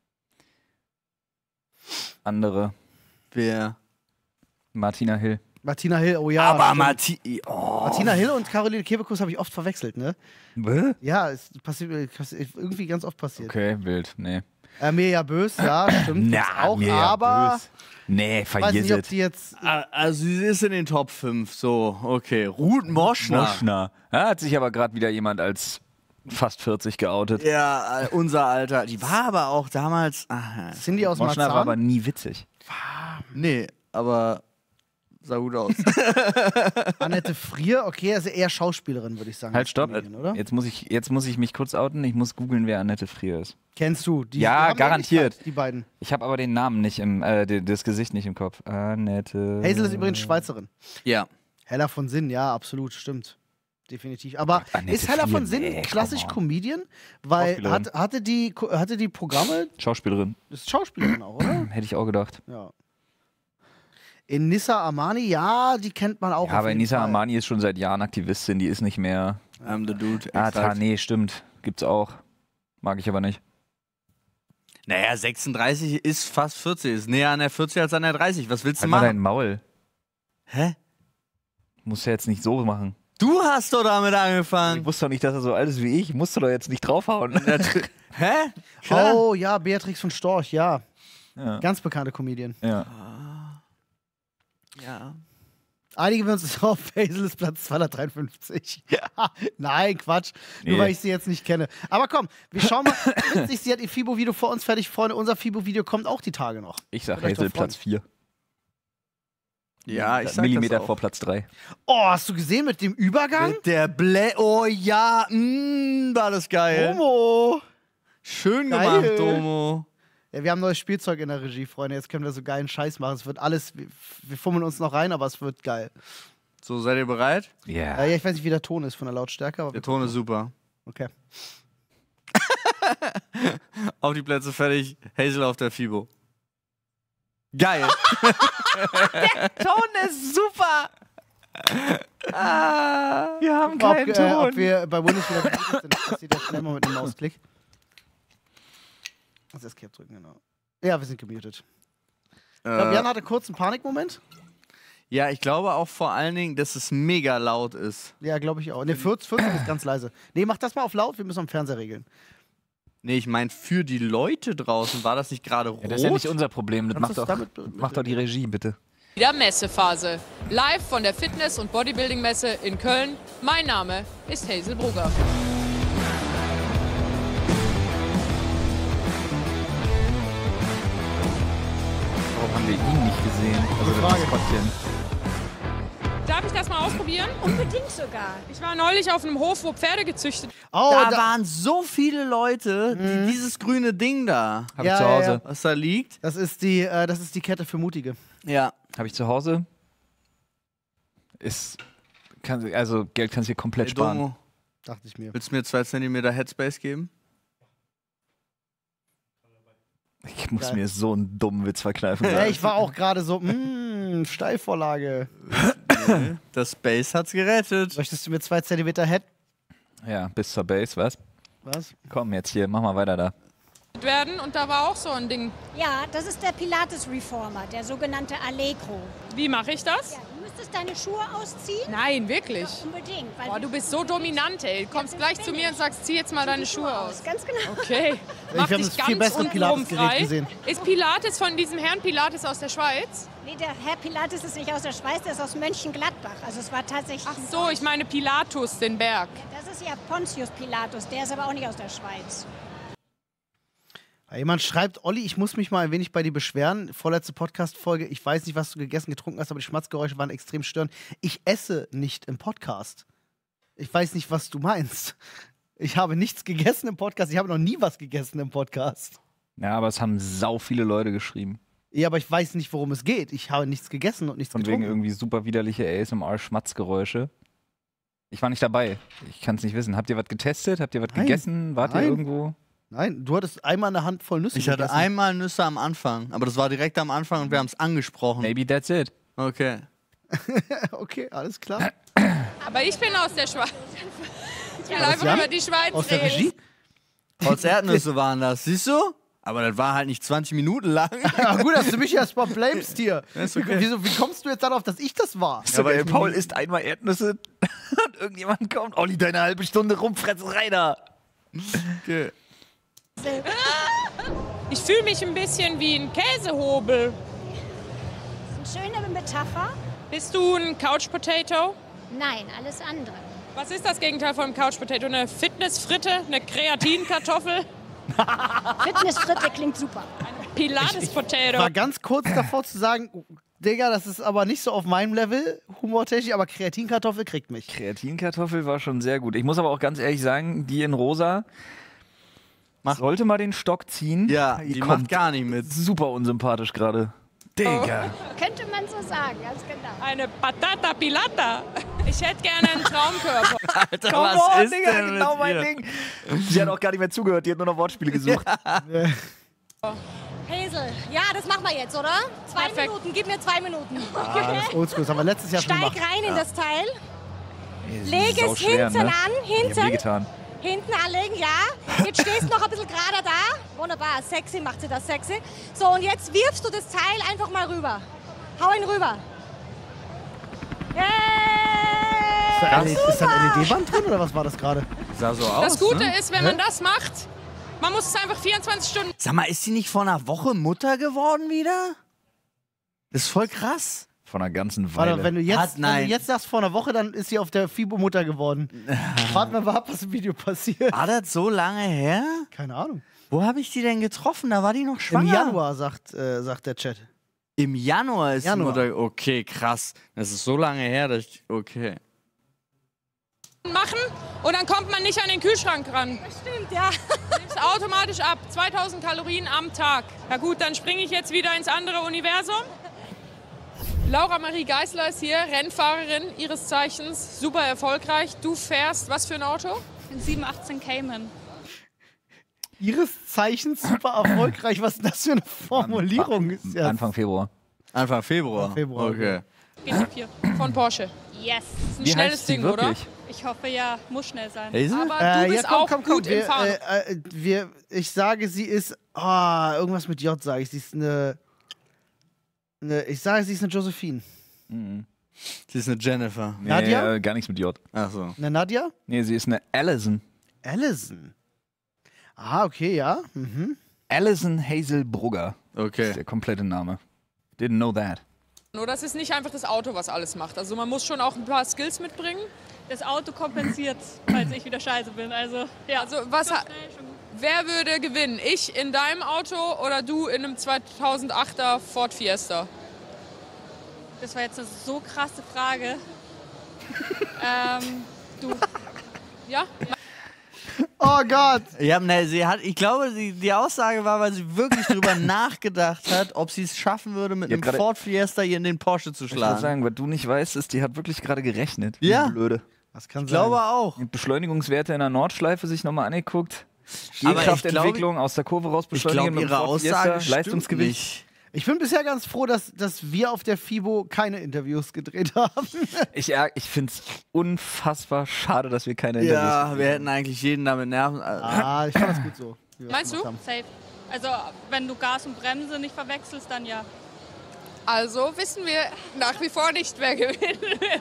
[SPEAKER 3] andere,
[SPEAKER 2] Wer?
[SPEAKER 3] Martina Hill.
[SPEAKER 1] Martina Hill, oh ja.
[SPEAKER 2] aber
[SPEAKER 1] stimmt.
[SPEAKER 2] Marti. Oh.
[SPEAKER 1] Martina Hill und Caroline Kebekus habe ich oft verwechselt, ne? Ja, es passiert irgendwie ganz oft passiert.
[SPEAKER 3] Okay, wild. Nee.
[SPEAKER 1] Äh, Mirja Bös, ja, stimmt. gibt's auch, aber
[SPEAKER 3] Nee,
[SPEAKER 1] ich weiß nicht, ob
[SPEAKER 3] verjisset.
[SPEAKER 1] die jetzt.
[SPEAKER 2] Ah, Also sie ist in den Top fünf. So, okay. Ruth Moschner.
[SPEAKER 3] Moschner. Ja, hat sich aber gerade wieder jemand als fast vierzig geoutet.
[SPEAKER 2] Ja, äh, unser Alter. Die war aber auch damals. Ah,
[SPEAKER 1] Cindy aus
[SPEAKER 3] Moschner war aber
[SPEAKER 1] Marzahn.
[SPEAKER 3] nie witzig.
[SPEAKER 2] nee, aber sah gut aus.
[SPEAKER 1] Annette Frier, okay, also eher Schauspielerin, würde ich sagen.
[SPEAKER 3] Halt,
[SPEAKER 1] als
[SPEAKER 3] stopp.
[SPEAKER 1] Comedian, oder?
[SPEAKER 3] Jetzt muss, ich, jetzt muss ich mich kurz outen. Ich muss googeln, wer Annette Frier ist.
[SPEAKER 1] Kennst du? Die,
[SPEAKER 3] Ja,
[SPEAKER 1] die haben
[SPEAKER 3] garantiert.
[SPEAKER 1] Ähnlichkeit, Die beiden.
[SPEAKER 3] Ich habe aber den Namen nicht im, äh, de- das Gesicht nicht im Kopf. Annette.
[SPEAKER 1] Hazel ist übrigens Schweizerin.
[SPEAKER 2] ja.
[SPEAKER 1] Hella von Sinn, ja, absolut, stimmt. Definitiv. Aber
[SPEAKER 3] Annette
[SPEAKER 1] ist Hella
[SPEAKER 3] Frier,
[SPEAKER 1] von Sinn
[SPEAKER 3] nee,
[SPEAKER 1] klassisch
[SPEAKER 3] come on.
[SPEAKER 1] Comedian? Weil
[SPEAKER 3] Schauspielerin.
[SPEAKER 1] hat, hatte, die, Ko- hatte die Programme,
[SPEAKER 3] Schauspielerin.
[SPEAKER 1] ist Schauspielerin auch, oder?
[SPEAKER 3] Hätte ich auch gedacht.
[SPEAKER 1] Ja. Enissa Amani, ja, die kennt man auch.
[SPEAKER 3] Ja,
[SPEAKER 1] auf
[SPEAKER 3] aber
[SPEAKER 1] jeden
[SPEAKER 3] Nisa
[SPEAKER 1] Fall.
[SPEAKER 3] Amani ist schon seit Jahren Aktivistin. Die ist nicht mehr.
[SPEAKER 2] I'm the dude.
[SPEAKER 3] Ah,
[SPEAKER 2] exakt.
[SPEAKER 3] ta, nee, stimmt. Gibt's auch. Mag ich aber nicht.
[SPEAKER 2] Naja, sechsunddreißig ist fast vierzig. Ist näher an der vierzig als an der dreißig. Was willst du
[SPEAKER 3] Halt mal
[SPEAKER 2] machen?
[SPEAKER 3] dein Maul.
[SPEAKER 2] Hä?
[SPEAKER 3] Muss ja jetzt nicht so machen.
[SPEAKER 2] Du hast doch damit
[SPEAKER 3] Ich
[SPEAKER 2] angefangen.
[SPEAKER 3] wusste doch nicht, dass er so alt ist wie ich. Musst du doch jetzt nicht draufhauen.
[SPEAKER 2] Hä? Klar.
[SPEAKER 1] Oh ja, Beatrix von Storch, ja.
[SPEAKER 3] Ja.
[SPEAKER 1] Ganz bekannte Comedian.
[SPEAKER 3] ja.
[SPEAKER 2] Ja.
[SPEAKER 1] Einigen wir uns auf, Hazel ist Platz zweihundertdreiundfünfzig. Nein, Quatsch. Nur
[SPEAKER 3] Nee.
[SPEAKER 1] weil ich sie jetzt nicht kenne. Aber komm, wir schauen mal. Witzig, sie hat ihr Fibo-Video vor uns fertig, Freunde. Unser Fibo-Video kommt auch die Tage noch.
[SPEAKER 3] Ich sag
[SPEAKER 1] Könnt euch
[SPEAKER 3] Hazel
[SPEAKER 1] doch freuen.
[SPEAKER 3] Platz vier.
[SPEAKER 2] Ja, ich sag
[SPEAKER 3] Millimeter
[SPEAKER 2] das auch.
[SPEAKER 3] vor Platz drei.
[SPEAKER 1] Oh, hast du gesehen mit dem Übergang?
[SPEAKER 2] Mit der Blä... Oh ja, mh, war das geil.
[SPEAKER 1] Homo!
[SPEAKER 2] Schön
[SPEAKER 1] Geil.
[SPEAKER 2] gemacht, Domo.
[SPEAKER 1] Ja, wir haben neues Spielzeug in der Regie, Freunde. Jetzt können wir so geilen Scheiß machen. Es wird alles, wir, wir fummeln uns noch rein, aber es wird geil.
[SPEAKER 2] So, seid ihr bereit?
[SPEAKER 3] Ja.
[SPEAKER 1] Äh, ja, ich weiß nicht, wie der Ton ist von der Lautstärke, aber
[SPEAKER 2] Der Ton ist super.
[SPEAKER 1] okay.
[SPEAKER 2] Auf die Plätze fertig. Hazel auf der Fibo. Geil.
[SPEAKER 3] Ton ist super. ah, wir haben
[SPEAKER 1] Ob,
[SPEAKER 3] keinen
[SPEAKER 1] äh,
[SPEAKER 3] Ton.
[SPEAKER 1] ob wir bei Windows wieder gemutet sind, das passiert ja schnell mal mit dem Mausklick. Das Escape drücken, genau. Ja, wir sind gemutet. Ich glaube, Jan
[SPEAKER 2] äh,
[SPEAKER 1] hatte kurz einen Panikmoment.
[SPEAKER 2] ja, ich glaube auch vor allen Dingen, dass es mega laut ist.
[SPEAKER 1] Ja, glaube ich auch. Ne, vierzig, vierzig ist ganz leise. Nee, mach das mal auf laut, wir müssen am Fernseher regeln.
[SPEAKER 2] Nee, ich meine, für die Leute draußen war das nicht gerade rot?
[SPEAKER 3] Ja, das ist ja nicht unser Problem. Das
[SPEAKER 1] Kannst
[SPEAKER 3] macht
[SPEAKER 1] du's
[SPEAKER 3] doch,
[SPEAKER 1] damit-
[SPEAKER 3] macht doch die Regie, bitte.
[SPEAKER 4] Wieder Messephase. Live von der Fitness- und Bodybuilding-Messe in Köln. Mein Name ist Hazel Brugger.
[SPEAKER 3] Warum haben wir ihn nicht gesehen? Also das
[SPEAKER 1] Frage.
[SPEAKER 3] Maskottchen.
[SPEAKER 4] Darf ich das mal ausprobieren?
[SPEAKER 5] Unbedingt sogar.
[SPEAKER 4] Ich war neulich auf einem Hof, wo Pferde gezüchtet.
[SPEAKER 1] Oh,
[SPEAKER 2] Da,
[SPEAKER 1] da,
[SPEAKER 2] waren so viele Leute, die dieses grüne Ding da,
[SPEAKER 3] Hab
[SPEAKER 1] Ja,
[SPEAKER 3] ich zu
[SPEAKER 1] ja,
[SPEAKER 3] Hause.
[SPEAKER 1] ja.
[SPEAKER 2] was da liegt.
[SPEAKER 1] das ist die, äh, das ist die Kette für Mutige.
[SPEAKER 2] Ja.
[SPEAKER 3] Habe ich zu Hause. Ist. Kann, also Geld kannst du hier komplett
[SPEAKER 2] Ey,
[SPEAKER 3] sparen.
[SPEAKER 2] Domo,
[SPEAKER 1] Dachte ich mir.
[SPEAKER 2] willst du mir zwei Zentimeter Headspace geben?
[SPEAKER 3] Ich muss
[SPEAKER 1] Geil.
[SPEAKER 3] mir so einen dummen Witz verkneifen.
[SPEAKER 1] Ja, ich war auch gerade so, mh, Steilvorlage.
[SPEAKER 2] Das Space hat's gerettet.
[SPEAKER 1] Möchtest du mir zwei Zentimeter Head?
[SPEAKER 3] Ja, bis zur Base, was?
[SPEAKER 1] Was?
[SPEAKER 3] Komm, jetzt hier, mach mal weiter da.
[SPEAKER 4] werden und da war auch so ein Ding.
[SPEAKER 5] Ja, das ist der Pilates Reformer, der sogenannte Allegro.
[SPEAKER 4] Wie mache ich das?
[SPEAKER 5] Ja, du müsstest deine Schuhe ausziehen.
[SPEAKER 4] Nein, wirklich.
[SPEAKER 5] Unbedingt. Weil
[SPEAKER 4] Boah, du bist so dominant, ey. Du kommst gleich zu mir und sagst, zieh jetzt mal deine Schuhe aus.
[SPEAKER 5] Ganz genau.
[SPEAKER 4] Okay.
[SPEAKER 1] Ich
[SPEAKER 4] Mach
[SPEAKER 1] habe
[SPEAKER 4] dich
[SPEAKER 1] das viel
[SPEAKER 4] ganz
[SPEAKER 1] bessere
[SPEAKER 4] untenrum
[SPEAKER 1] Pilates-Gerät
[SPEAKER 4] frei.
[SPEAKER 1] gesehen.
[SPEAKER 4] Ist Pilates von diesem Herrn Pilates aus der Schweiz?
[SPEAKER 5] Nee, der Herr Pilates ist nicht aus der Schweiz, der ist aus Mönchengladbach. Also es war tatsächlich...
[SPEAKER 4] Ach so, ich meine Pilatus, den Berg.
[SPEAKER 5] Das ist ja Pontius Pilatus, der ist aber auch nicht aus der Schweiz.
[SPEAKER 1] Jemand schreibt, Olli, ich muss mich mal ein wenig bei dir beschweren. Vorletzte Podcast-Folge, ich weiß nicht, was du gegessen, getrunken hast, aber die Schmatzgeräusche waren extrem störend. Ich esse nicht im Podcast. Ich weiß nicht, was du meinst. Ich habe nichts gegessen im Podcast. Ich habe noch nie was gegessen im Podcast.
[SPEAKER 3] Ja, aber es haben sau viele Leute geschrieben.
[SPEAKER 1] Ja, aber ich weiß nicht, worum es geht. Ich habe nichts gegessen und nichts
[SPEAKER 3] Von wegen
[SPEAKER 1] getrunken.
[SPEAKER 3] irgendwie super widerliche A S M R-Schmatzgeräusche. Ich war nicht dabei. Ich kann es nicht wissen. Habt ihr was getestet? Habt ihr was
[SPEAKER 1] Nein.
[SPEAKER 3] gegessen? Wart
[SPEAKER 1] Nein.
[SPEAKER 3] ihr irgendwo?
[SPEAKER 1] Nein, du hattest einmal eine Handvoll Nüsse
[SPEAKER 2] Ich hatte
[SPEAKER 1] gegessen.
[SPEAKER 2] einmal Nüsse am Anfang, aber das war direkt am Anfang und wir haben es angesprochen.
[SPEAKER 3] Maybe that's it.
[SPEAKER 2] Okay.
[SPEAKER 1] Okay, alles klar.
[SPEAKER 4] Aber ich bin aus der Schweiz. Ich will
[SPEAKER 1] das
[SPEAKER 4] einfach
[SPEAKER 1] Jan?
[SPEAKER 4] über die Schweiz
[SPEAKER 1] Aus der
[SPEAKER 4] reden.
[SPEAKER 1] Regie?
[SPEAKER 2] Trotz Erdnüsse waren das, siehst du? Aber das war halt nicht zwanzig Minuten lang.
[SPEAKER 1] Ja, gut, dass du mich erstmal blamest hier.
[SPEAKER 2] ist okay.
[SPEAKER 1] Wieso, wie kommst du jetzt darauf, dass ich das war?
[SPEAKER 3] So geil, Paul isst einmal Erdnüsse und irgendjemand kommt. Olli, deine halbe Stunde Rumfresserei da.
[SPEAKER 2] Okay.
[SPEAKER 4] Ich fühle mich ein bisschen wie ein Käsehobel.
[SPEAKER 5] Das ist eine schöne Metapher.
[SPEAKER 4] Bist du ein Couch Potato?
[SPEAKER 5] Nein, alles andere.
[SPEAKER 4] Was ist das Gegenteil von einem Couch Potato? Eine Fitnessfritte? Eine Kreatinkartoffel?
[SPEAKER 5] Fitnessfritte klingt super.
[SPEAKER 4] Pilates Potato?
[SPEAKER 1] War ganz kurz davor zu sagen, oh, Digga, das ist aber nicht so auf meinem Level, humortechnisch, aber Kreatinkartoffel kriegt mich.
[SPEAKER 3] Kreatinkartoffel war schon sehr gut. Ich muss aber auch ganz ehrlich sagen, die in rosa
[SPEAKER 2] Mach-
[SPEAKER 3] sollte mal den Stock ziehen.
[SPEAKER 2] Ja, die macht
[SPEAKER 3] kommt
[SPEAKER 2] gar nicht mit.
[SPEAKER 3] super unsympathisch gerade. Digga.
[SPEAKER 5] Könnte man so sagen, ganz genau.
[SPEAKER 4] Eine Patata Pilata. Ich hätte gerne einen Traumkörper.
[SPEAKER 2] Alter,
[SPEAKER 3] Come
[SPEAKER 2] was
[SPEAKER 3] on,
[SPEAKER 2] ist
[SPEAKER 3] Digga,
[SPEAKER 2] denn
[SPEAKER 3] genau
[SPEAKER 2] mit
[SPEAKER 3] mein
[SPEAKER 2] dir?
[SPEAKER 3] Ding. Sie hat auch gar nicht mehr zugehört, die hat nur noch Wortspiele gesucht.
[SPEAKER 6] Hazel, ja, das machen wir jetzt, oder? Zwei
[SPEAKER 4] Perfekt.
[SPEAKER 6] Minuten, gib mir zwei Minuten.
[SPEAKER 1] Ah, das ist oldschool, das haben wir letztes Jahr schon
[SPEAKER 6] Steig
[SPEAKER 1] gemacht.
[SPEAKER 6] rein in das Teil,
[SPEAKER 3] Das ist
[SPEAKER 6] leg es
[SPEAKER 3] sauschwer,
[SPEAKER 6] hinten
[SPEAKER 3] ne?
[SPEAKER 6] an,
[SPEAKER 3] Ich hab
[SPEAKER 6] hinten,
[SPEAKER 3] wehgetan.
[SPEAKER 6] hinten anlegen, ja. Jetzt stehst du noch ein bisschen gerader da. Wunderbar, sexy, macht sie das sexy. So, und jetzt wirfst du das Teil einfach mal rüber. Hau ihn rüber. Yay!
[SPEAKER 1] L E D ist da ein L E D-Band drin oder was war das gerade?
[SPEAKER 2] Sah so aus,
[SPEAKER 4] Das Gute
[SPEAKER 2] ne?
[SPEAKER 4] ist, wenn man das macht, man muss es einfach vierundzwanzig Stunden...
[SPEAKER 2] Sag mal, ist sie nicht vor einer Woche Mutter geworden wieder? Das ist voll krass.
[SPEAKER 3] Von einer ganzen Weile.
[SPEAKER 1] Warte, wenn du jetzt,
[SPEAKER 2] Hat-
[SPEAKER 1] wenn
[SPEAKER 2] nein.
[SPEAKER 1] du jetzt sagst, vor einer Woche, dann ist sie auf der FIBO Mutter geworden. Warte mal ab, was im Video passiert.
[SPEAKER 2] War das so lange her?
[SPEAKER 1] Keine Ahnung.
[SPEAKER 2] Wo habe ich die denn getroffen? Da war die noch schwanger.
[SPEAKER 1] Im Januar, sagt, äh, sagt der Chat.
[SPEAKER 2] Im Januar ist
[SPEAKER 1] Januar.
[SPEAKER 2] die Mutter. Okay, krass. Das ist so lange her, dass ich. Okay.
[SPEAKER 4] machen und dann kommt man nicht an den Kühlschrank ran.
[SPEAKER 6] Stimmt, ja.
[SPEAKER 4] Nimmst automatisch ab. zweitausend Kalorien am Tag. Na gut, dann springe ich jetzt wieder ins andere Universum. Laura Marie Geisler ist hier, Rennfahrerin ihres Zeichens, super erfolgreich. Du fährst was für ein Auto?
[SPEAKER 6] Ein sieben achtzehn Cayman.
[SPEAKER 1] Ihres Zeichens super erfolgreich. Was ist das für eine Formulierung? Ist ja
[SPEAKER 3] Anfang Februar.
[SPEAKER 2] Anfang Februar.
[SPEAKER 1] Anfang Februar,
[SPEAKER 2] Okay.
[SPEAKER 6] G T vier.
[SPEAKER 4] Von Porsche.
[SPEAKER 6] Yes.
[SPEAKER 4] Ist ein
[SPEAKER 3] Wie
[SPEAKER 4] schnelles
[SPEAKER 3] heißt sie
[SPEAKER 4] Ding,
[SPEAKER 3] wirklich?
[SPEAKER 6] Ich hoffe ja, muss schnell sein.
[SPEAKER 2] Hazel?
[SPEAKER 4] oder? Aber
[SPEAKER 1] Äh,
[SPEAKER 4] du bist
[SPEAKER 1] ja, komm,
[SPEAKER 4] auch
[SPEAKER 1] komm, komm.
[SPEAKER 4] gut
[SPEAKER 1] Wir,
[SPEAKER 4] im Fahren.
[SPEAKER 1] äh, äh, wir, ich sage, sie ist. Ah, irgendwas mit J, sage ich. Sie ist eine. eine ich sage, sie ist eine Josephine.
[SPEAKER 3] Mhm.
[SPEAKER 2] Sie ist eine Jennifer.
[SPEAKER 3] Nee,
[SPEAKER 1] Nadja?
[SPEAKER 3] äh, gar nichts mit J.
[SPEAKER 2] Ach so.
[SPEAKER 1] Eine Nadja?
[SPEAKER 3] Nee, sie ist eine Allison.
[SPEAKER 1] Allison. Ah, okay, ja. Mhm.
[SPEAKER 3] Allison Hazel Brugger. Das ist
[SPEAKER 2] Okay.
[SPEAKER 3] der komplette Name. Didn't know that.
[SPEAKER 4] Nur das ist nicht einfach das Auto, was alles macht. Also man muss schon auch ein paar Skills mitbringen.
[SPEAKER 6] Das Auto kompensiert, falls ich wieder scheiße bin. Also, ja.
[SPEAKER 4] Also was ha-
[SPEAKER 6] Schnell, schon gut.
[SPEAKER 4] wer würde gewinnen? Ich in deinem Auto oder du in einem zweitausendachter Ford Fiesta?
[SPEAKER 6] Das war jetzt eine so krasse Frage. ähm, du.
[SPEAKER 4] Ja?
[SPEAKER 1] Oh Gott.
[SPEAKER 2] Ja, ne, sie hat, ich glaube, die, die Aussage war, weil sie wirklich drüber nachgedacht hat, ob sie es schaffen würde, mit
[SPEAKER 3] Ja,
[SPEAKER 2] einem
[SPEAKER 3] gerade-
[SPEAKER 2] Ford Fiesta hier in den Porsche zu
[SPEAKER 3] Ich würde
[SPEAKER 2] schlagen.
[SPEAKER 3] sagen, was du nicht weißt, ist, die hat wirklich gerade gerechnet. Wie
[SPEAKER 2] Ja.
[SPEAKER 3] Blöde.
[SPEAKER 1] Das kann
[SPEAKER 2] Ich glaube auch.
[SPEAKER 3] Die Beschleunigungswerte in der Nordschleife sich nochmal angeguckt.
[SPEAKER 2] Aber ich
[SPEAKER 3] G-Kraftentwicklung aus der Kurve raus
[SPEAKER 2] Ich
[SPEAKER 3] beschleunigen.
[SPEAKER 2] glaube,
[SPEAKER 3] mit dem
[SPEAKER 2] ihre
[SPEAKER 3] Ford Fiesta,
[SPEAKER 2] Aussage stimmt
[SPEAKER 3] Leistungsgewicht.
[SPEAKER 2] nicht.
[SPEAKER 1] Ich bin bisher ganz froh, dass, dass wir auf der FIBO keine Interviews gedreht haben.
[SPEAKER 3] Ich, ja, ich finde es unfassbar schade, dass wir keine
[SPEAKER 2] Ja,
[SPEAKER 3] Interviews
[SPEAKER 2] wir hätten eigentlich jeden damit nerven.
[SPEAKER 1] Ah, ich fand das gut so. wie wir das
[SPEAKER 4] Meinst
[SPEAKER 1] gemacht
[SPEAKER 4] du?
[SPEAKER 1] haben.
[SPEAKER 6] Safe. Also, wenn du Gas und Bremse nicht verwechselst, dann ja.
[SPEAKER 4] Also wissen wir nach wie vor nicht, wer gewinnt.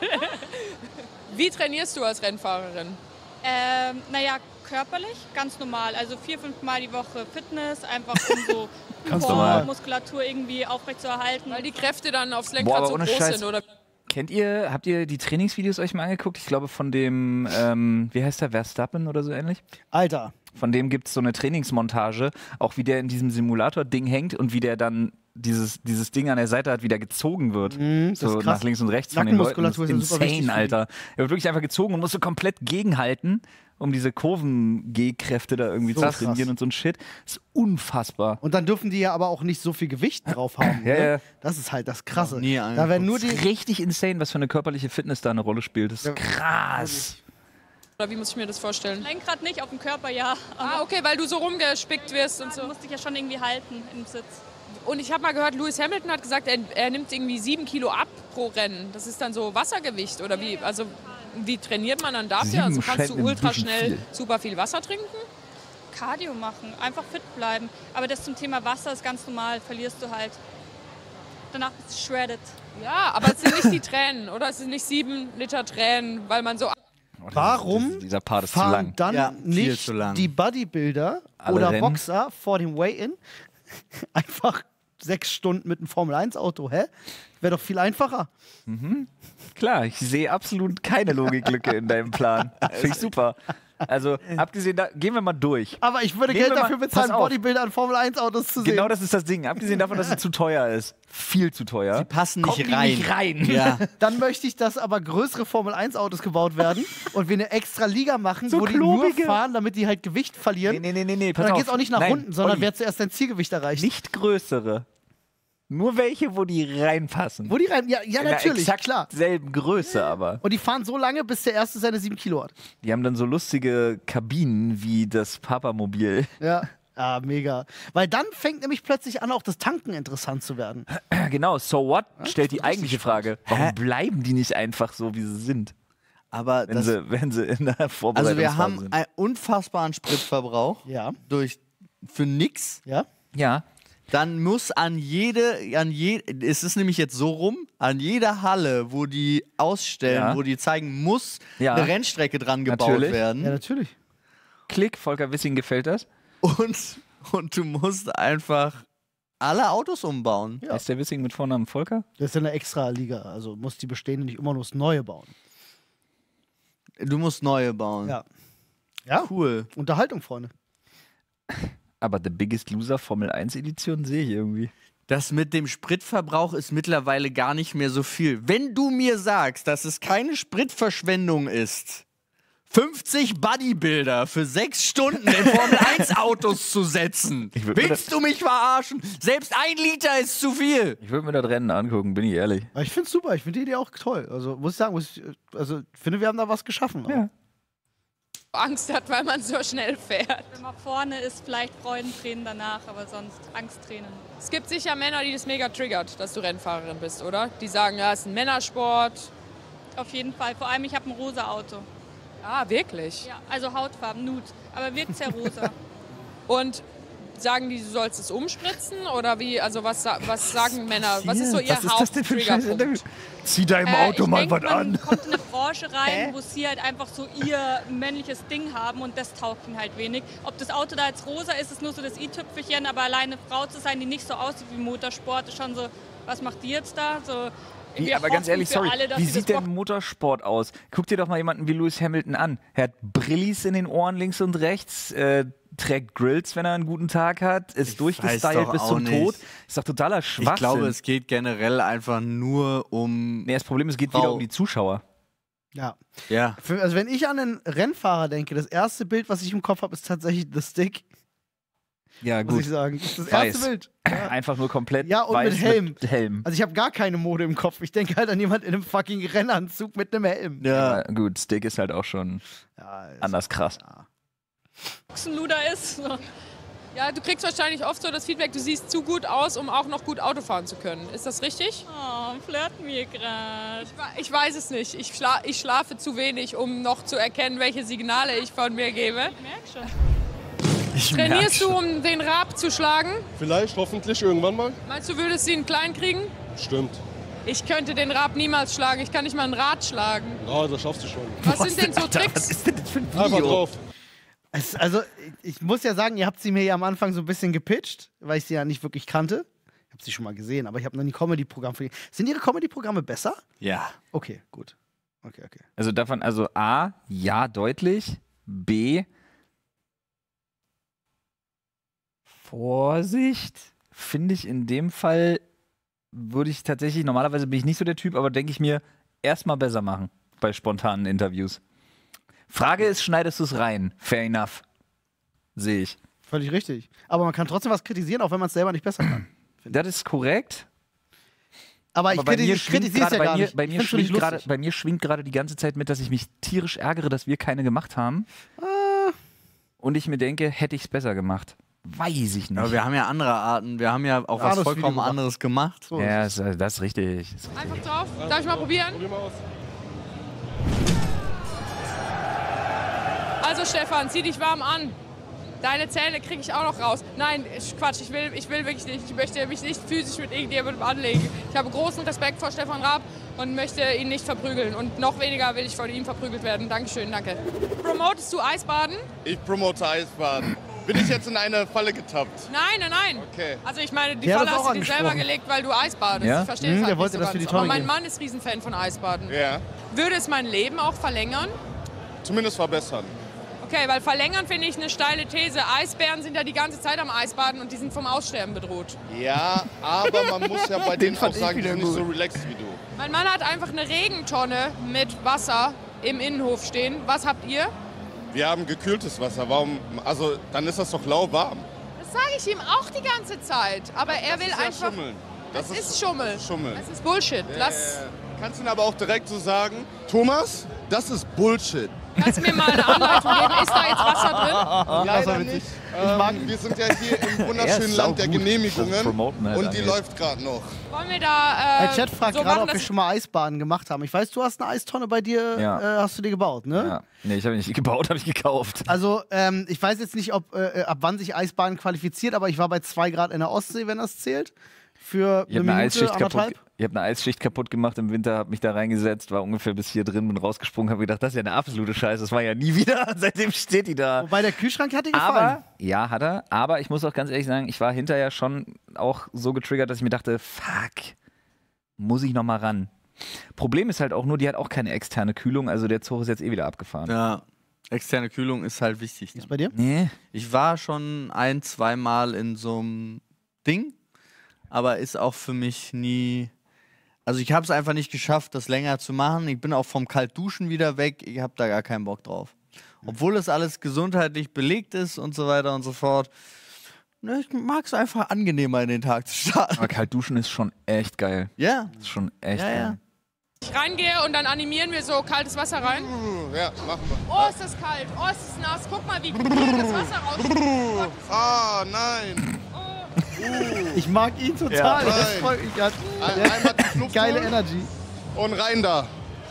[SPEAKER 4] Wie trainierst du als Rennfahrerin?
[SPEAKER 6] Ähm, naja, körperlich, ganz normal. Also vier, fünf Mal die Woche Fitness, einfach um so
[SPEAKER 1] Ganz
[SPEAKER 6] Core,
[SPEAKER 1] normal.
[SPEAKER 6] Muskulatur irgendwie aufrechtzuerhalten.
[SPEAKER 4] Weil die Kräfte dann aufs
[SPEAKER 3] Boah,
[SPEAKER 4] Lenkrad
[SPEAKER 3] aber
[SPEAKER 4] so
[SPEAKER 3] ohne
[SPEAKER 4] groß
[SPEAKER 3] Scheiß.
[SPEAKER 4] sind, oder?
[SPEAKER 3] Kennt ihr, habt ihr die Trainingsvideos euch mal angeguckt? Ich glaube von dem, ähm, wie heißt der, Verstappen oder so ähnlich?
[SPEAKER 1] Alter.
[SPEAKER 3] Von dem gibt es so eine Trainingsmontage, auch wie der in diesem Simulator-Ding hängt und wie der dann dieses, dieses Ding an der Seite hat, wie der gezogen wird.
[SPEAKER 1] Mhm, das
[SPEAKER 3] so
[SPEAKER 1] ist krass.
[SPEAKER 3] nach links und rechts von den Leuten. Das
[SPEAKER 1] Nackenmuskulatur
[SPEAKER 3] ist
[SPEAKER 1] ist ja super wichtig
[SPEAKER 3] insane,
[SPEAKER 1] für die.
[SPEAKER 3] Alter. Er wird wirklich einfach gezogen und musste komplett gegenhalten, um diese Kurven-G-Kräfte da irgendwie
[SPEAKER 1] So
[SPEAKER 3] zu
[SPEAKER 1] krass.
[SPEAKER 3] trainieren und so ein Shit. Das ist unfassbar.
[SPEAKER 1] Und dann dürfen die ja aber auch nicht so viel Gewicht drauf haben.
[SPEAKER 3] Ja,
[SPEAKER 1] ne?
[SPEAKER 3] ja.
[SPEAKER 1] Das ist halt das Krasse.
[SPEAKER 2] Nie
[SPEAKER 1] Da werden nur
[SPEAKER 3] Das
[SPEAKER 1] die.
[SPEAKER 3] ist richtig insane, was für eine körperliche Fitness da eine Rolle spielt. Das ist
[SPEAKER 1] Ja,
[SPEAKER 3] krass.
[SPEAKER 4] Oder wie muss ich mir das vorstellen?
[SPEAKER 6] Lenkrad nicht, auf dem Körper ja. Aber
[SPEAKER 4] Ah, okay, weil du so rumgespickt wirst und
[SPEAKER 6] du
[SPEAKER 4] so.
[SPEAKER 6] musst dich ja schon irgendwie halten im Sitz.
[SPEAKER 4] Und ich habe mal gehört, Lewis Hamilton hat gesagt, er, er nimmt irgendwie sieben Kilo ab pro Rennen. Das ist dann so Wassergewicht oder wie? Also wie trainiert man dann dafür?
[SPEAKER 3] Sieben
[SPEAKER 4] Also kannst
[SPEAKER 3] scheint
[SPEAKER 4] du
[SPEAKER 3] mir ein
[SPEAKER 4] ultra
[SPEAKER 3] bisschen
[SPEAKER 4] schnell
[SPEAKER 3] viel.
[SPEAKER 4] super viel Wasser trinken?
[SPEAKER 6] Cardio machen, einfach fit bleiben. Aber das zum Thema Wasser ist ganz normal, verlierst du halt. Danach bist du shredded.
[SPEAKER 4] Ja, aber es sind nicht die Tränen, oder? Es sind nicht sieben Liter Tränen, weil man so...
[SPEAKER 3] Oh, das
[SPEAKER 1] Warum
[SPEAKER 3] ist, dieser Part ist zu
[SPEAKER 1] fahren
[SPEAKER 3] lang.
[SPEAKER 1] dann
[SPEAKER 2] Ja, viel
[SPEAKER 1] nicht
[SPEAKER 2] zu lang.
[SPEAKER 1] die Bodybuilder
[SPEAKER 3] Alle
[SPEAKER 1] oder
[SPEAKER 3] rennen.
[SPEAKER 1] Boxer vor dem Weigh-In einfach sechs Stunden mit einem Formel eins Auto? Hä? Wäre doch viel einfacher.
[SPEAKER 3] Klar, ich sehe absolut keine Logiklücke in deinem Plan. Finde ich super. Also, abgesehen da, gehen wir mal durch.
[SPEAKER 1] Aber ich würde
[SPEAKER 3] Nehmen
[SPEAKER 1] Geld
[SPEAKER 3] wir
[SPEAKER 1] dafür
[SPEAKER 3] mal-
[SPEAKER 1] bezahlen,
[SPEAKER 3] pass auf.
[SPEAKER 1] Bodybuilder an Formel eins Autos zu
[SPEAKER 3] Genau
[SPEAKER 1] sehen.
[SPEAKER 3] das ist das Ding. Abgesehen davon, dass es zu teuer ist. Viel zu teuer.
[SPEAKER 2] Die passen nicht
[SPEAKER 3] Kommen die
[SPEAKER 2] rein.
[SPEAKER 3] nicht rein.
[SPEAKER 2] Ja.
[SPEAKER 1] Dann möchte ich, dass aber größere Formel eins Autos gebaut werden und wir eine extra Liga machen,
[SPEAKER 3] So
[SPEAKER 1] wo die
[SPEAKER 3] klobige.
[SPEAKER 1] nur fahren, damit die halt Gewicht verlieren.
[SPEAKER 3] Nee, nee, nee, nee, nee.
[SPEAKER 1] Und
[SPEAKER 3] Pass
[SPEAKER 1] dann
[SPEAKER 3] auf.
[SPEAKER 1] geht es auch nicht nach
[SPEAKER 3] Nein,
[SPEAKER 1] unten, sondern
[SPEAKER 3] Olli,
[SPEAKER 1] wer zuerst sein Zielgewicht erreicht.
[SPEAKER 3] nicht größere. Nur welche, wo die reinpassen.
[SPEAKER 1] Wo die rein. Ja, ja
[SPEAKER 3] In der
[SPEAKER 1] natürlich,
[SPEAKER 3] exakt
[SPEAKER 1] klar.
[SPEAKER 3] selben Größe aber.
[SPEAKER 1] Und die fahren so lange, bis der erste seine sieben Kilo hat.
[SPEAKER 3] Die haben dann so lustige Kabinen wie das Papamobil.
[SPEAKER 1] Ja. Ah, mega. Weil dann fängt nämlich plötzlich an, auch das Tanken interessant zu werden.
[SPEAKER 3] Genau, so what? Stellt die eigentliche Frage. Warum
[SPEAKER 2] Hä?
[SPEAKER 3] bleiben die nicht einfach so, wie sie sind?
[SPEAKER 2] Aber
[SPEAKER 3] Wenn,
[SPEAKER 2] das,
[SPEAKER 3] sie, wenn sie in der Vorbereitung
[SPEAKER 2] also wir haben
[SPEAKER 3] sind.
[SPEAKER 2] einen unfassbaren Spritverbrauch
[SPEAKER 1] Ja.
[SPEAKER 2] durch für nix.
[SPEAKER 1] Ja.
[SPEAKER 3] Ja.
[SPEAKER 2] dann muss an jede, an je, es ist nämlich jetzt so rum, an jeder Halle, wo die ausstellen,
[SPEAKER 3] Ja.
[SPEAKER 2] wo die zeigen, muss
[SPEAKER 3] Ja.
[SPEAKER 2] eine Rennstrecke dran gebaut
[SPEAKER 3] Natürlich.
[SPEAKER 2] werden.
[SPEAKER 1] Ja, natürlich.
[SPEAKER 3] Klick, Volker Wissing gefällt das.
[SPEAKER 2] Und, und du musst einfach alle Autos umbauen.
[SPEAKER 1] Ja.
[SPEAKER 3] Ist der Wissing mit Vornamen Volker?
[SPEAKER 1] Das ist ja eine extra Liga. Also muss die bestehende nicht immer nur das Neue bauen.
[SPEAKER 2] Du musst neue bauen.
[SPEAKER 1] Ja. Ja,
[SPEAKER 2] Cool.
[SPEAKER 1] Unterhaltung, Freunde.
[SPEAKER 3] Aber The Biggest Loser Formel eins Edition sehe ich irgendwie.
[SPEAKER 2] Das mit dem Spritverbrauch ist mittlerweile gar nicht mehr so viel. Wenn du mir sagst, dass es keine Spritverschwendung ist, fünfzig Bodybuilder für sechs Stunden in Formel eins Autos zu setzen,
[SPEAKER 3] Ich würd mir
[SPEAKER 2] willst du mich verarschen? Selbst ein Liter ist zu viel.
[SPEAKER 3] Ich würde mir das Rennen angucken, bin ich ehrlich.
[SPEAKER 1] Aber ich finde es super. Ich finde die Idee auch toll. Also muss ich sagen, muss ich, also ich finde, wir haben da was geschaffen.
[SPEAKER 3] Ja.
[SPEAKER 4] Angst hat, weil man so schnell fährt.
[SPEAKER 6] Wenn man vorne ist, vielleicht Freudentränen danach, aber sonst Angsttränen.
[SPEAKER 4] Es gibt sicher Männer, die das mega triggert, dass du Rennfahrerin bist, oder? Die sagen, ja, es ist ein Männersport.
[SPEAKER 6] Auf jeden Fall. Vor allem, ich habe ein rosa Auto.
[SPEAKER 4] Ah, wirklich?
[SPEAKER 6] Ja, also Hautfarben, Nude. Aber wirkt sehr rosa.
[SPEAKER 4] Und sagen die, du sollst es umspritzen? Oder wie, also was, sa- was sagen Männer? Was ist so ihr
[SPEAKER 3] Was ist das denn für ein scheiß Interview?
[SPEAKER 4] Haupttriggerpunkt?
[SPEAKER 3] Zieh da im
[SPEAKER 6] Äh,
[SPEAKER 3] Auto
[SPEAKER 6] ich
[SPEAKER 3] mal
[SPEAKER 6] denk,
[SPEAKER 3] was
[SPEAKER 6] man
[SPEAKER 3] an.
[SPEAKER 6] kommt in eine Branche rein, wo sie halt einfach so ihr männliches Ding haben und das taugt ihnen halt wenig. Ob das Auto da jetzt rosa ist, ist nur so das i-Tüpfelchen, aber alleine Frau zu sein, die nicht so aussieht wie Motorsport, ist schon so, was macht die jetzt da? So,
[SPEAKER 3] Wie,
[SPEAKER 6] wir
[SPEAKER 3] aber ganz
[SPEAKER 6] hoffen
[SPEAKER 3] ehrlich,
[SPEAKER 6] für
[SPEAKER 3] sorry,
[SPEAKER 6] alle, dass
[SPEAKER 3] wie
[SPEAKER 6] sie
[SPEAKER 3] sieht
[SPEAKER 6] das
[SPEAKER 3] denn Motorsport aus? Guck dir doch mal jemanden wie Lewis Hamilton an. Er hat Brillis in den Ohren links und rechts, äh, trägt Grills, wenn er einen guten Tag hat, ist
[SPEAKER 2] Ich
[SPEAKER 3] durchgestylt
[SPEAKER 2] weiß doch
[SPEAKER 3] bis
[SPEAKER 2] auch
[SPEAKER 3] zum
[SPEAKER 2] nicht.
[SPEAKER 3] Tod. Ist doch totaler Schwachsinn.
[SPEAKER 2] Ich glaube, es geht generell einfach nur um...
[SPEAKER 3] nee, das Problem ist, es geht
[SPEAKER 2] Frau.
[SPEAKER 3] wieder um die Zuschauer.
[SPEAKER 1] Ja.
[SPEAKER 2] Ja.
[SPEAKER 1] Für, also wenn ich an einen Rennfahrer denke, das erste Bild, was ich im Kopf habe, ist tatsächlich The Stick,
[SPEAKER 3] Ja,
[SPEAKER 1] muss
[SPEAKER 3] gut.
[SPEAKER 1] ich sagen. Das ist das
[SPEAKER 3] Weiß.
[SPEAKER 1] erste Bild. Ja.
[SPEAKER 3] Einfach nur komplett
[SPEAKER 1] Ja, und
[SPEAKER 3] weiß
[SPEAKER 1] mit Helm.
[SPEAKER 3] Mit Helm.
[SPEAKER 1] Also ich habe gar keine Mode im Kopf. Ich denke halt an jemand in einem fucking Rennanzug mit einem Helm.
[SPEAKER 2] Ja.
[SPEAKER 3] Aber gut, Stick ist halt auch schon
[SPEAKER 1] Ja, ist-
[SPEAKER 3] anders krass.
[SPEAKER 6] Luder ist. So.
[SPEAKER 4] Ja, du kriegst wahrscheinlich oft so das Feedback, du siehst zu gut aus, um auch noch gut Auto fahren zu können. Ist das richtig?
[SPEAKER 6] Oh, flirten wir gerade.
[SPEAKER 4] Ich weiß es nicht. Ich, schla ich schlafe zu wenig, um noch zu erkennen, welche Signale ich von mir gebe.
[SPEAKER 6] Ich merk schon.
[SPEAKER 2] Ich merk
[SPEAKER 4] Trainierst du,
[SPEAKER 2] schon.
[SPEAKER 4] um den Raab zu schlagen?
[SPEAKER 7] Vielleicht, hoffentlich irgendwann mal.
[SPEAKER 4] Meinst du, würdest du ihn klein kriegen?
[SPEAKER 7] Stimmt.
[SPEAKER 4] Ich könnte den Raab niemals schlagen. Ich kann nicht mal ein Rad schlagen.
[SPEAKER 7] Ja, das schaffst du schon.
[SPEAKER 4] Was sind denn so Tricks?
[SPEAKER 3] Was ist denn das für ein Video?
[SPEAKER 7] Einfach drauf.
[SPEAKER 1] Es, also, ich muss ja sagen, ihr habt sie mir ja am Anfang so ein bisschen gepitcht, weil ich sie ja nicht wirklich kannte. Ich habe sie schon mal gesehen, aber ich habe noch nie Comedy-Programm für die. Sind Ihre Comedy-Programme besser?
[SPEAKER 2] Ja.
[SPEAKER 1] Okay, gut. Okay, okay.
[SPEAKER 3] Also davon, also A, ja, deutlich. B, Vorsicht, finde ich in dem Fall, würde ich tatsächlich, normalerweise bin ich nicht so der Typ, aber denke ich mir, erstmal besser machen bei spontanen Interviews. Frage ist, schneidest du es rein? Fair enough. Sehe ich.
[SPEAKER 1] Völlig richtig. Aber man kann trotzdem was kritisieren, auch wenn man es selber nicht besser kann.
[SPEAKER 3] Das ist korrekt.
[SPEAKER 1] Aber ich
[SPEAKER 3] Aber bei mir
[SPEAKER 1] kriti-
[SPEAKER 3] schwingt
[SPEAKER 1] kritisiere es
[SPEAKER 3] gerade
[SPEAKER 1] ja
[SPEAKER 3] bei
[SPEAKER 1] gar
[SPEAKER 3] mir,
[SPEAKER 1] nicht.
[SPEAKER 3] bei
[SPEAKER 1] Ich
[SPEAKER 3] mir
[SPEAKER 1] find's schon nicht
[SPEAKER 3] schwingt gerade
[SPEAKER 1] lustig.
[SPEAKER 3] bei mir schwingt gerade die ganze Zeit mit, dass ich mich tierisch ärgere, dass wir keine gemacht haben.
[SPEAKER 1] Ah,
[SPEAKER 3] Und ich mir denke, hätte ich es besser gemacht. Weiß ich nicht.
[SPEAKER 2] Aber wir haben ja andere Arten. Wir haben ja auch was
[SPEAKER 1] Anderes
[SPEAKER 2] vollkommen
[SPEAKER 1] Video gemacht.
[SPEAKER 2] anderes gemacht.
[SPEAKER 1] so.
[SPEAKER 3] ja, das, das ist richtig. Das ist
[SPEAKER 4] Einfach drauf. Darf ich mal probieren?
[SPEAKER 7] Probier mal aus.
[SPEAKER 4] Also Stefan, zieh dich warm an. Deine Zähne kriege ich auch noch raus. Nein, ich- Quatsch, ich will, ich will wirklich nicht. Ich möchte mich nicht physisch mit irgendjemandem anlegen. Ich habe großen Respekt vor Stefan Raab und möchte ihn nicht verprügeln. Und noch weniger will ich von ihm verprügelt werden. Dankeschön, danke. Promotest du Eisbaden?
[SPEAKER 8] Ich promote Eisbaden. Bin ich jetzt in eine Falle getappt?
[SPEAKER 4] Nein, nein, nein.
[SPEAKER 8] Okay.
[SPEAKER 4] Also ich meine, die
[SPEAKER 1] Der hat
[SPEAKER 4] Falle
[SPEAKER 1] das
[SPEAKER 4] hast
[SPEAKER 1] auch
[SPEAKER 4] du dir selber
[SPEAKER 1] angesprochen.
[SPEAKER 4] gelegt, weil du Eisbadest.
[SPEAKER 3] Ja?
[SPEAKER 4] Ich verstehe
[SPEAKER 1] Mhm,
[SPEAKER 4] das
[SPEAKER 1] der
[SPEAKER 4] halt
[SPEAKER 1] wollte
[SPEAKER 4] nicht so
[SPEAKER 1] das für
[SPEAKER 4] ganz.
[SPEAKER 1] die
[SPEAKER 4] Aber
[SPEAKER 1] Tonne
[SPEAKER 4] mein
[SPEAKER 1] geben.
[SPEAKER 4] Mann ist Riesenfan von Eisbaden.
[SPEAKER 8] Ja.
[SPEAKER 4] Würde es mein Leben auch verlängern?
[SPEAKER 8] Zumindest verbessern.
[SPEAKER 4] Okay, weil verlängern finde ich eine steile These. Eisbären sind ja die ganze Zeit am Eisbaden und die sind vom Aussterben bedroht.
[SPEAKER 8] Ja, aber man muss ja bei denen auch
[SPEAKER 2] fand ich
[SPEAKER 8] sagen, die
[SPEAKER 2] wieder
[SPEAKER 8] sind nicht so
[SPEAKER 2] gut.
[SPEAKER 8] relaxed wie du.
[SPEAKER 4] Mein Mann hat einfach eine Regentonne mit Wasser im Innenhof stehen. Was habt ihr?
[SPEAKER 8] Wir haben gekühltes Wasser. Warum? Also, dann ist das doch lauwarm.
[SPEAKER 4] Das sage ich ihm auch die ganze Zeit. Aber er will
[SPEAKER 8] das ist ja
[SPEAKER 4] einfach...
[SPEAKER 8] Schummeln.
[SPEAKER 4] Das ist Schummel.
[SPEAKER 8] Schummeln.
[SPEAKER 4] Das ist Bullshit. Lass...
[SPEAKER 8] Äh, kannst du ihn aber auch direkt so sagen, Thomas, das ist Bullshit.
[SPEAKER 4] Kannst du mir mal eine Anleitung geben? Ist da jetzt Wasser drin?
[SPEAKER 8] Leider nicht. Ähm, wir sind ja hier im wunderschönen Land der Genehmigungen
[SPEAKER 3] halt
[SPEAKER 8] und die läuft gerade noch.
[SPEAKER 4] Wollen wir da. Äh,
[SPEAKER 1] Der Chat fragt
[SPEAKER 4] so
[SPEAKER 1] gerade,
[SPEAKER 4] machen,
[SPEAKER 1] ob wir
[SPEAKER 4] dass-
[SPEAKER 1] schon mal Eisbahnen gemacht haben. Ich weiß, du hast eine Eistonne bei dir,
[SPEAKER 3] Ja.
[SPEAKER 1] äh, hast du dir gebaut, ne?
[SPEAKER 3] Ja. Nee, ich habe nicht gebaut, habe ich gekauft.
[SPEAKER 1] Also, ähm, ich weiß jetzt nicht, ob, äh, ab wann sich Eisbahnen qualifiziert, aber ich war bei zwei Grad in der Ostsee, wenn das zählt. Für
[SPEAKER 3] Ich habe
[SPEAKER 1] eine
[SPEAKER 3] eine,
[SPEAKER 1] Minute,
[SPEAKER 3] Eisschicht kaputt,
[SPEAKER 1] anderthalb.
[SPEAKER 3] ich hab eine Eisschicht kaputt gemacht im Winter, habe mich da reingesetzt, war ungefähr bis hier drin, bin rausgesprungen, habe gedacht, das ist ja eine absolute Scheiße, das war ja nie wieder, seitdem steht die da.
[SPEAKER 1] Wobei der Kühlschrank hat dir gefallen.
[SPEAKER 3] Aber, ja, hat er, aber ich muss auch ganz ehrlich sagen, ich war hinterher schon auch so getriggert, dass ich mir dachte, fuck, muss ich noch mal ran. Problem ist halt auch nur, die hat auch keine externe Kühlung, also der Zug ist jetzt eh wieder abgefahren.
[SPEAKER 2] Ja, externe Kühlung ist halt wichtig.
[SPEAKER 1] Ist bei dir?
[SPEAKER 3] Nee.
[SPEAKER 2] Ich war schon ein, zweimal in so einem Ding, aber ist auch für mich nie. Also ich habe es einfach nicht geschafft, das länger zu machen. Ich bin auch vom Kaltduschen wieder weg. Ich habe da gar keinen Bock drauf. Obwohl es alles gesundheitlich belegt ist und so weiter und so fort. Ne, ich mag es einfach angenehmer in den Tag zu starten.
[SPEAKER 3] Aber kalt duschen ist schon echt geil.
[SPEAKER 2] Ja.
[SPEAKER 3] Ist schon echt
[SPEAKER 2] Ja, ja.
[SPEAKER 3] geil.
[SPEAKER 4] Ich reingehe und dann animieren wir so kaltes Wasser rein.
[SPEAKER 8] Ja, machen wir.
[SPEAKER 4] Oh, ist das kalt. Oh, ist das nass. Guck mal, wie cool das Wasser rauskommt.
[SPEAKER 8] Ah, nein.
[SPEAKER 1] Ich mag ihn total.
[SPEAKER 8] Ja.
[SPEAKER 1] Das freut mich grad.
[SPEAKER 8] Ein-
[SPEAKER 1] Der
[SPEAKER 8] einmal die
[SPEAKER 1] hat
[SPEAKER 8] Luft
[SPEAKER 1] geile
[SPEAKER 8] holen.
[SPEAKER 1] Energy.
[SPEAKER 8] Und rein da.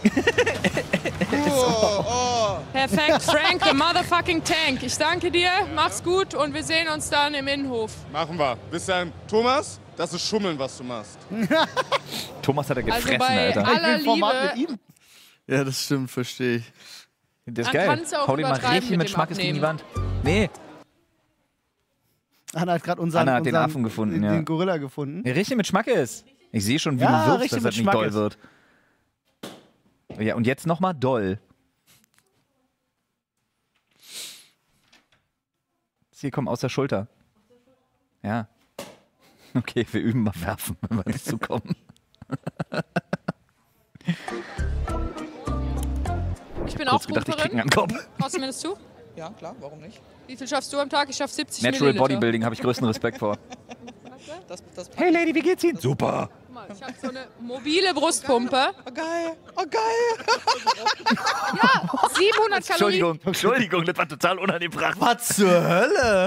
[SPEAKER 8] oh, oh.
[SPEAKER 4] Perfekt, Frank, the motherfucking tank. Ich danke dir, mach's gut und wir sehen uns dann im Innenhof.
[SPEAKER 8] Machen wir. Bis dann. Thomas, das ist Schummeln, was du machst.
[SPEAKER 3] Thomas hat er
[SPEAKER 4] Also
[SPEAKER 3] gefressen,
[SPEAKER 4] bei
[SPEAKER 3] Alter.
[SPEAKER 1] Ich
[SPEAKER 4] aller
[SPEAKER 1] will Format
[SPEAKER 4] Liebe.
[SPEAKER 1] mit ihm.
[SPEAKER 2] Ja, das stimmt, verstehe ich.
[SPEAKER 3] Das ist
[SPEAKER 4] Man
[SPEAKER 3] geil.
[SPEAKER 4] kann's auch
[SPEAKER 3] Hau den mal
[SPEAKER 4] übertreiben
[SPEAKER 3] richtig
[SPEAKER 4] mit
[SPEAKER 3] mit
[SPEAKER 4] dem
[SPEAKER 3] Schmackes gegen die
[SPEAKER 4] Abnehmen.
[SPEAKER 3] Wand. Nee,
[SPEAKER 1] Anna hat gerade unseren,
[SPEAKER 3] Anna hat den
[SPEAKER 1] unseren,
[SPEAKER 3] Affen gefunden,
[SPEAKER 1] den,
[SPEAKER 3] ja.
[SPEAKER 1] den Gorilla gefunden.
[SPEAKER 3] nee richtig mit Schmackes. Ich sehe schon, wie
[SPEAKER 1] Ja,
[SPEAKER 3] du wirfst,
[SPEAKER 1] richtig
[SPEAKER 3] dass
[SPEAKER 1] mit
[SPEAKER 3] das nicht doll
[SPEAKER 1] Schmackes.
[SPEAKER 3] wird. Ja, und jetzt nochmal doll. Hier, komm, aus der Schulter. Ja. Okay, wir üben mal werfen, wenn wir nicht zukommen.
[SPEAKER 4] Ich bin
[SPEAKER 3] Kurz
[SPEAKER 4] auch
[SPEAKER 3] gedacht, ich krieg
[SPEAKER 4] Pumperin.
[SPEAKER 3] einen Kopf.
[SPEAKER 4] Traust du mir das zu?
[SPEAKER 9] Ja, klar, warum nicht?
[SPEAKER 4] Wie viel schaffst du am Tag? Ich schaff siebzig
[SPEAKER 3] Natural
[SPEAKER 4] Milliliter.
[SPEAKER 3] Bodybuilding habe ich größten Respekt vor.
[SPEAKER 9] Das, das passt.
[SPEAKER 3] Hey Lady, wie geht's Ihnen? Super.
[SPEAKER 4] Guck mal, ich habe so eine mobile Brustpumpe.
[SPEAKER 9] Oh, geil, oh, geil.
[SPEAKER 4] Ja, siebenhundert Kalorien.
[SPEAKER 3] Entschuldigung, Entschuldigung, das war total unangebracht.
[SPEAKER 2] Was zur Hölle?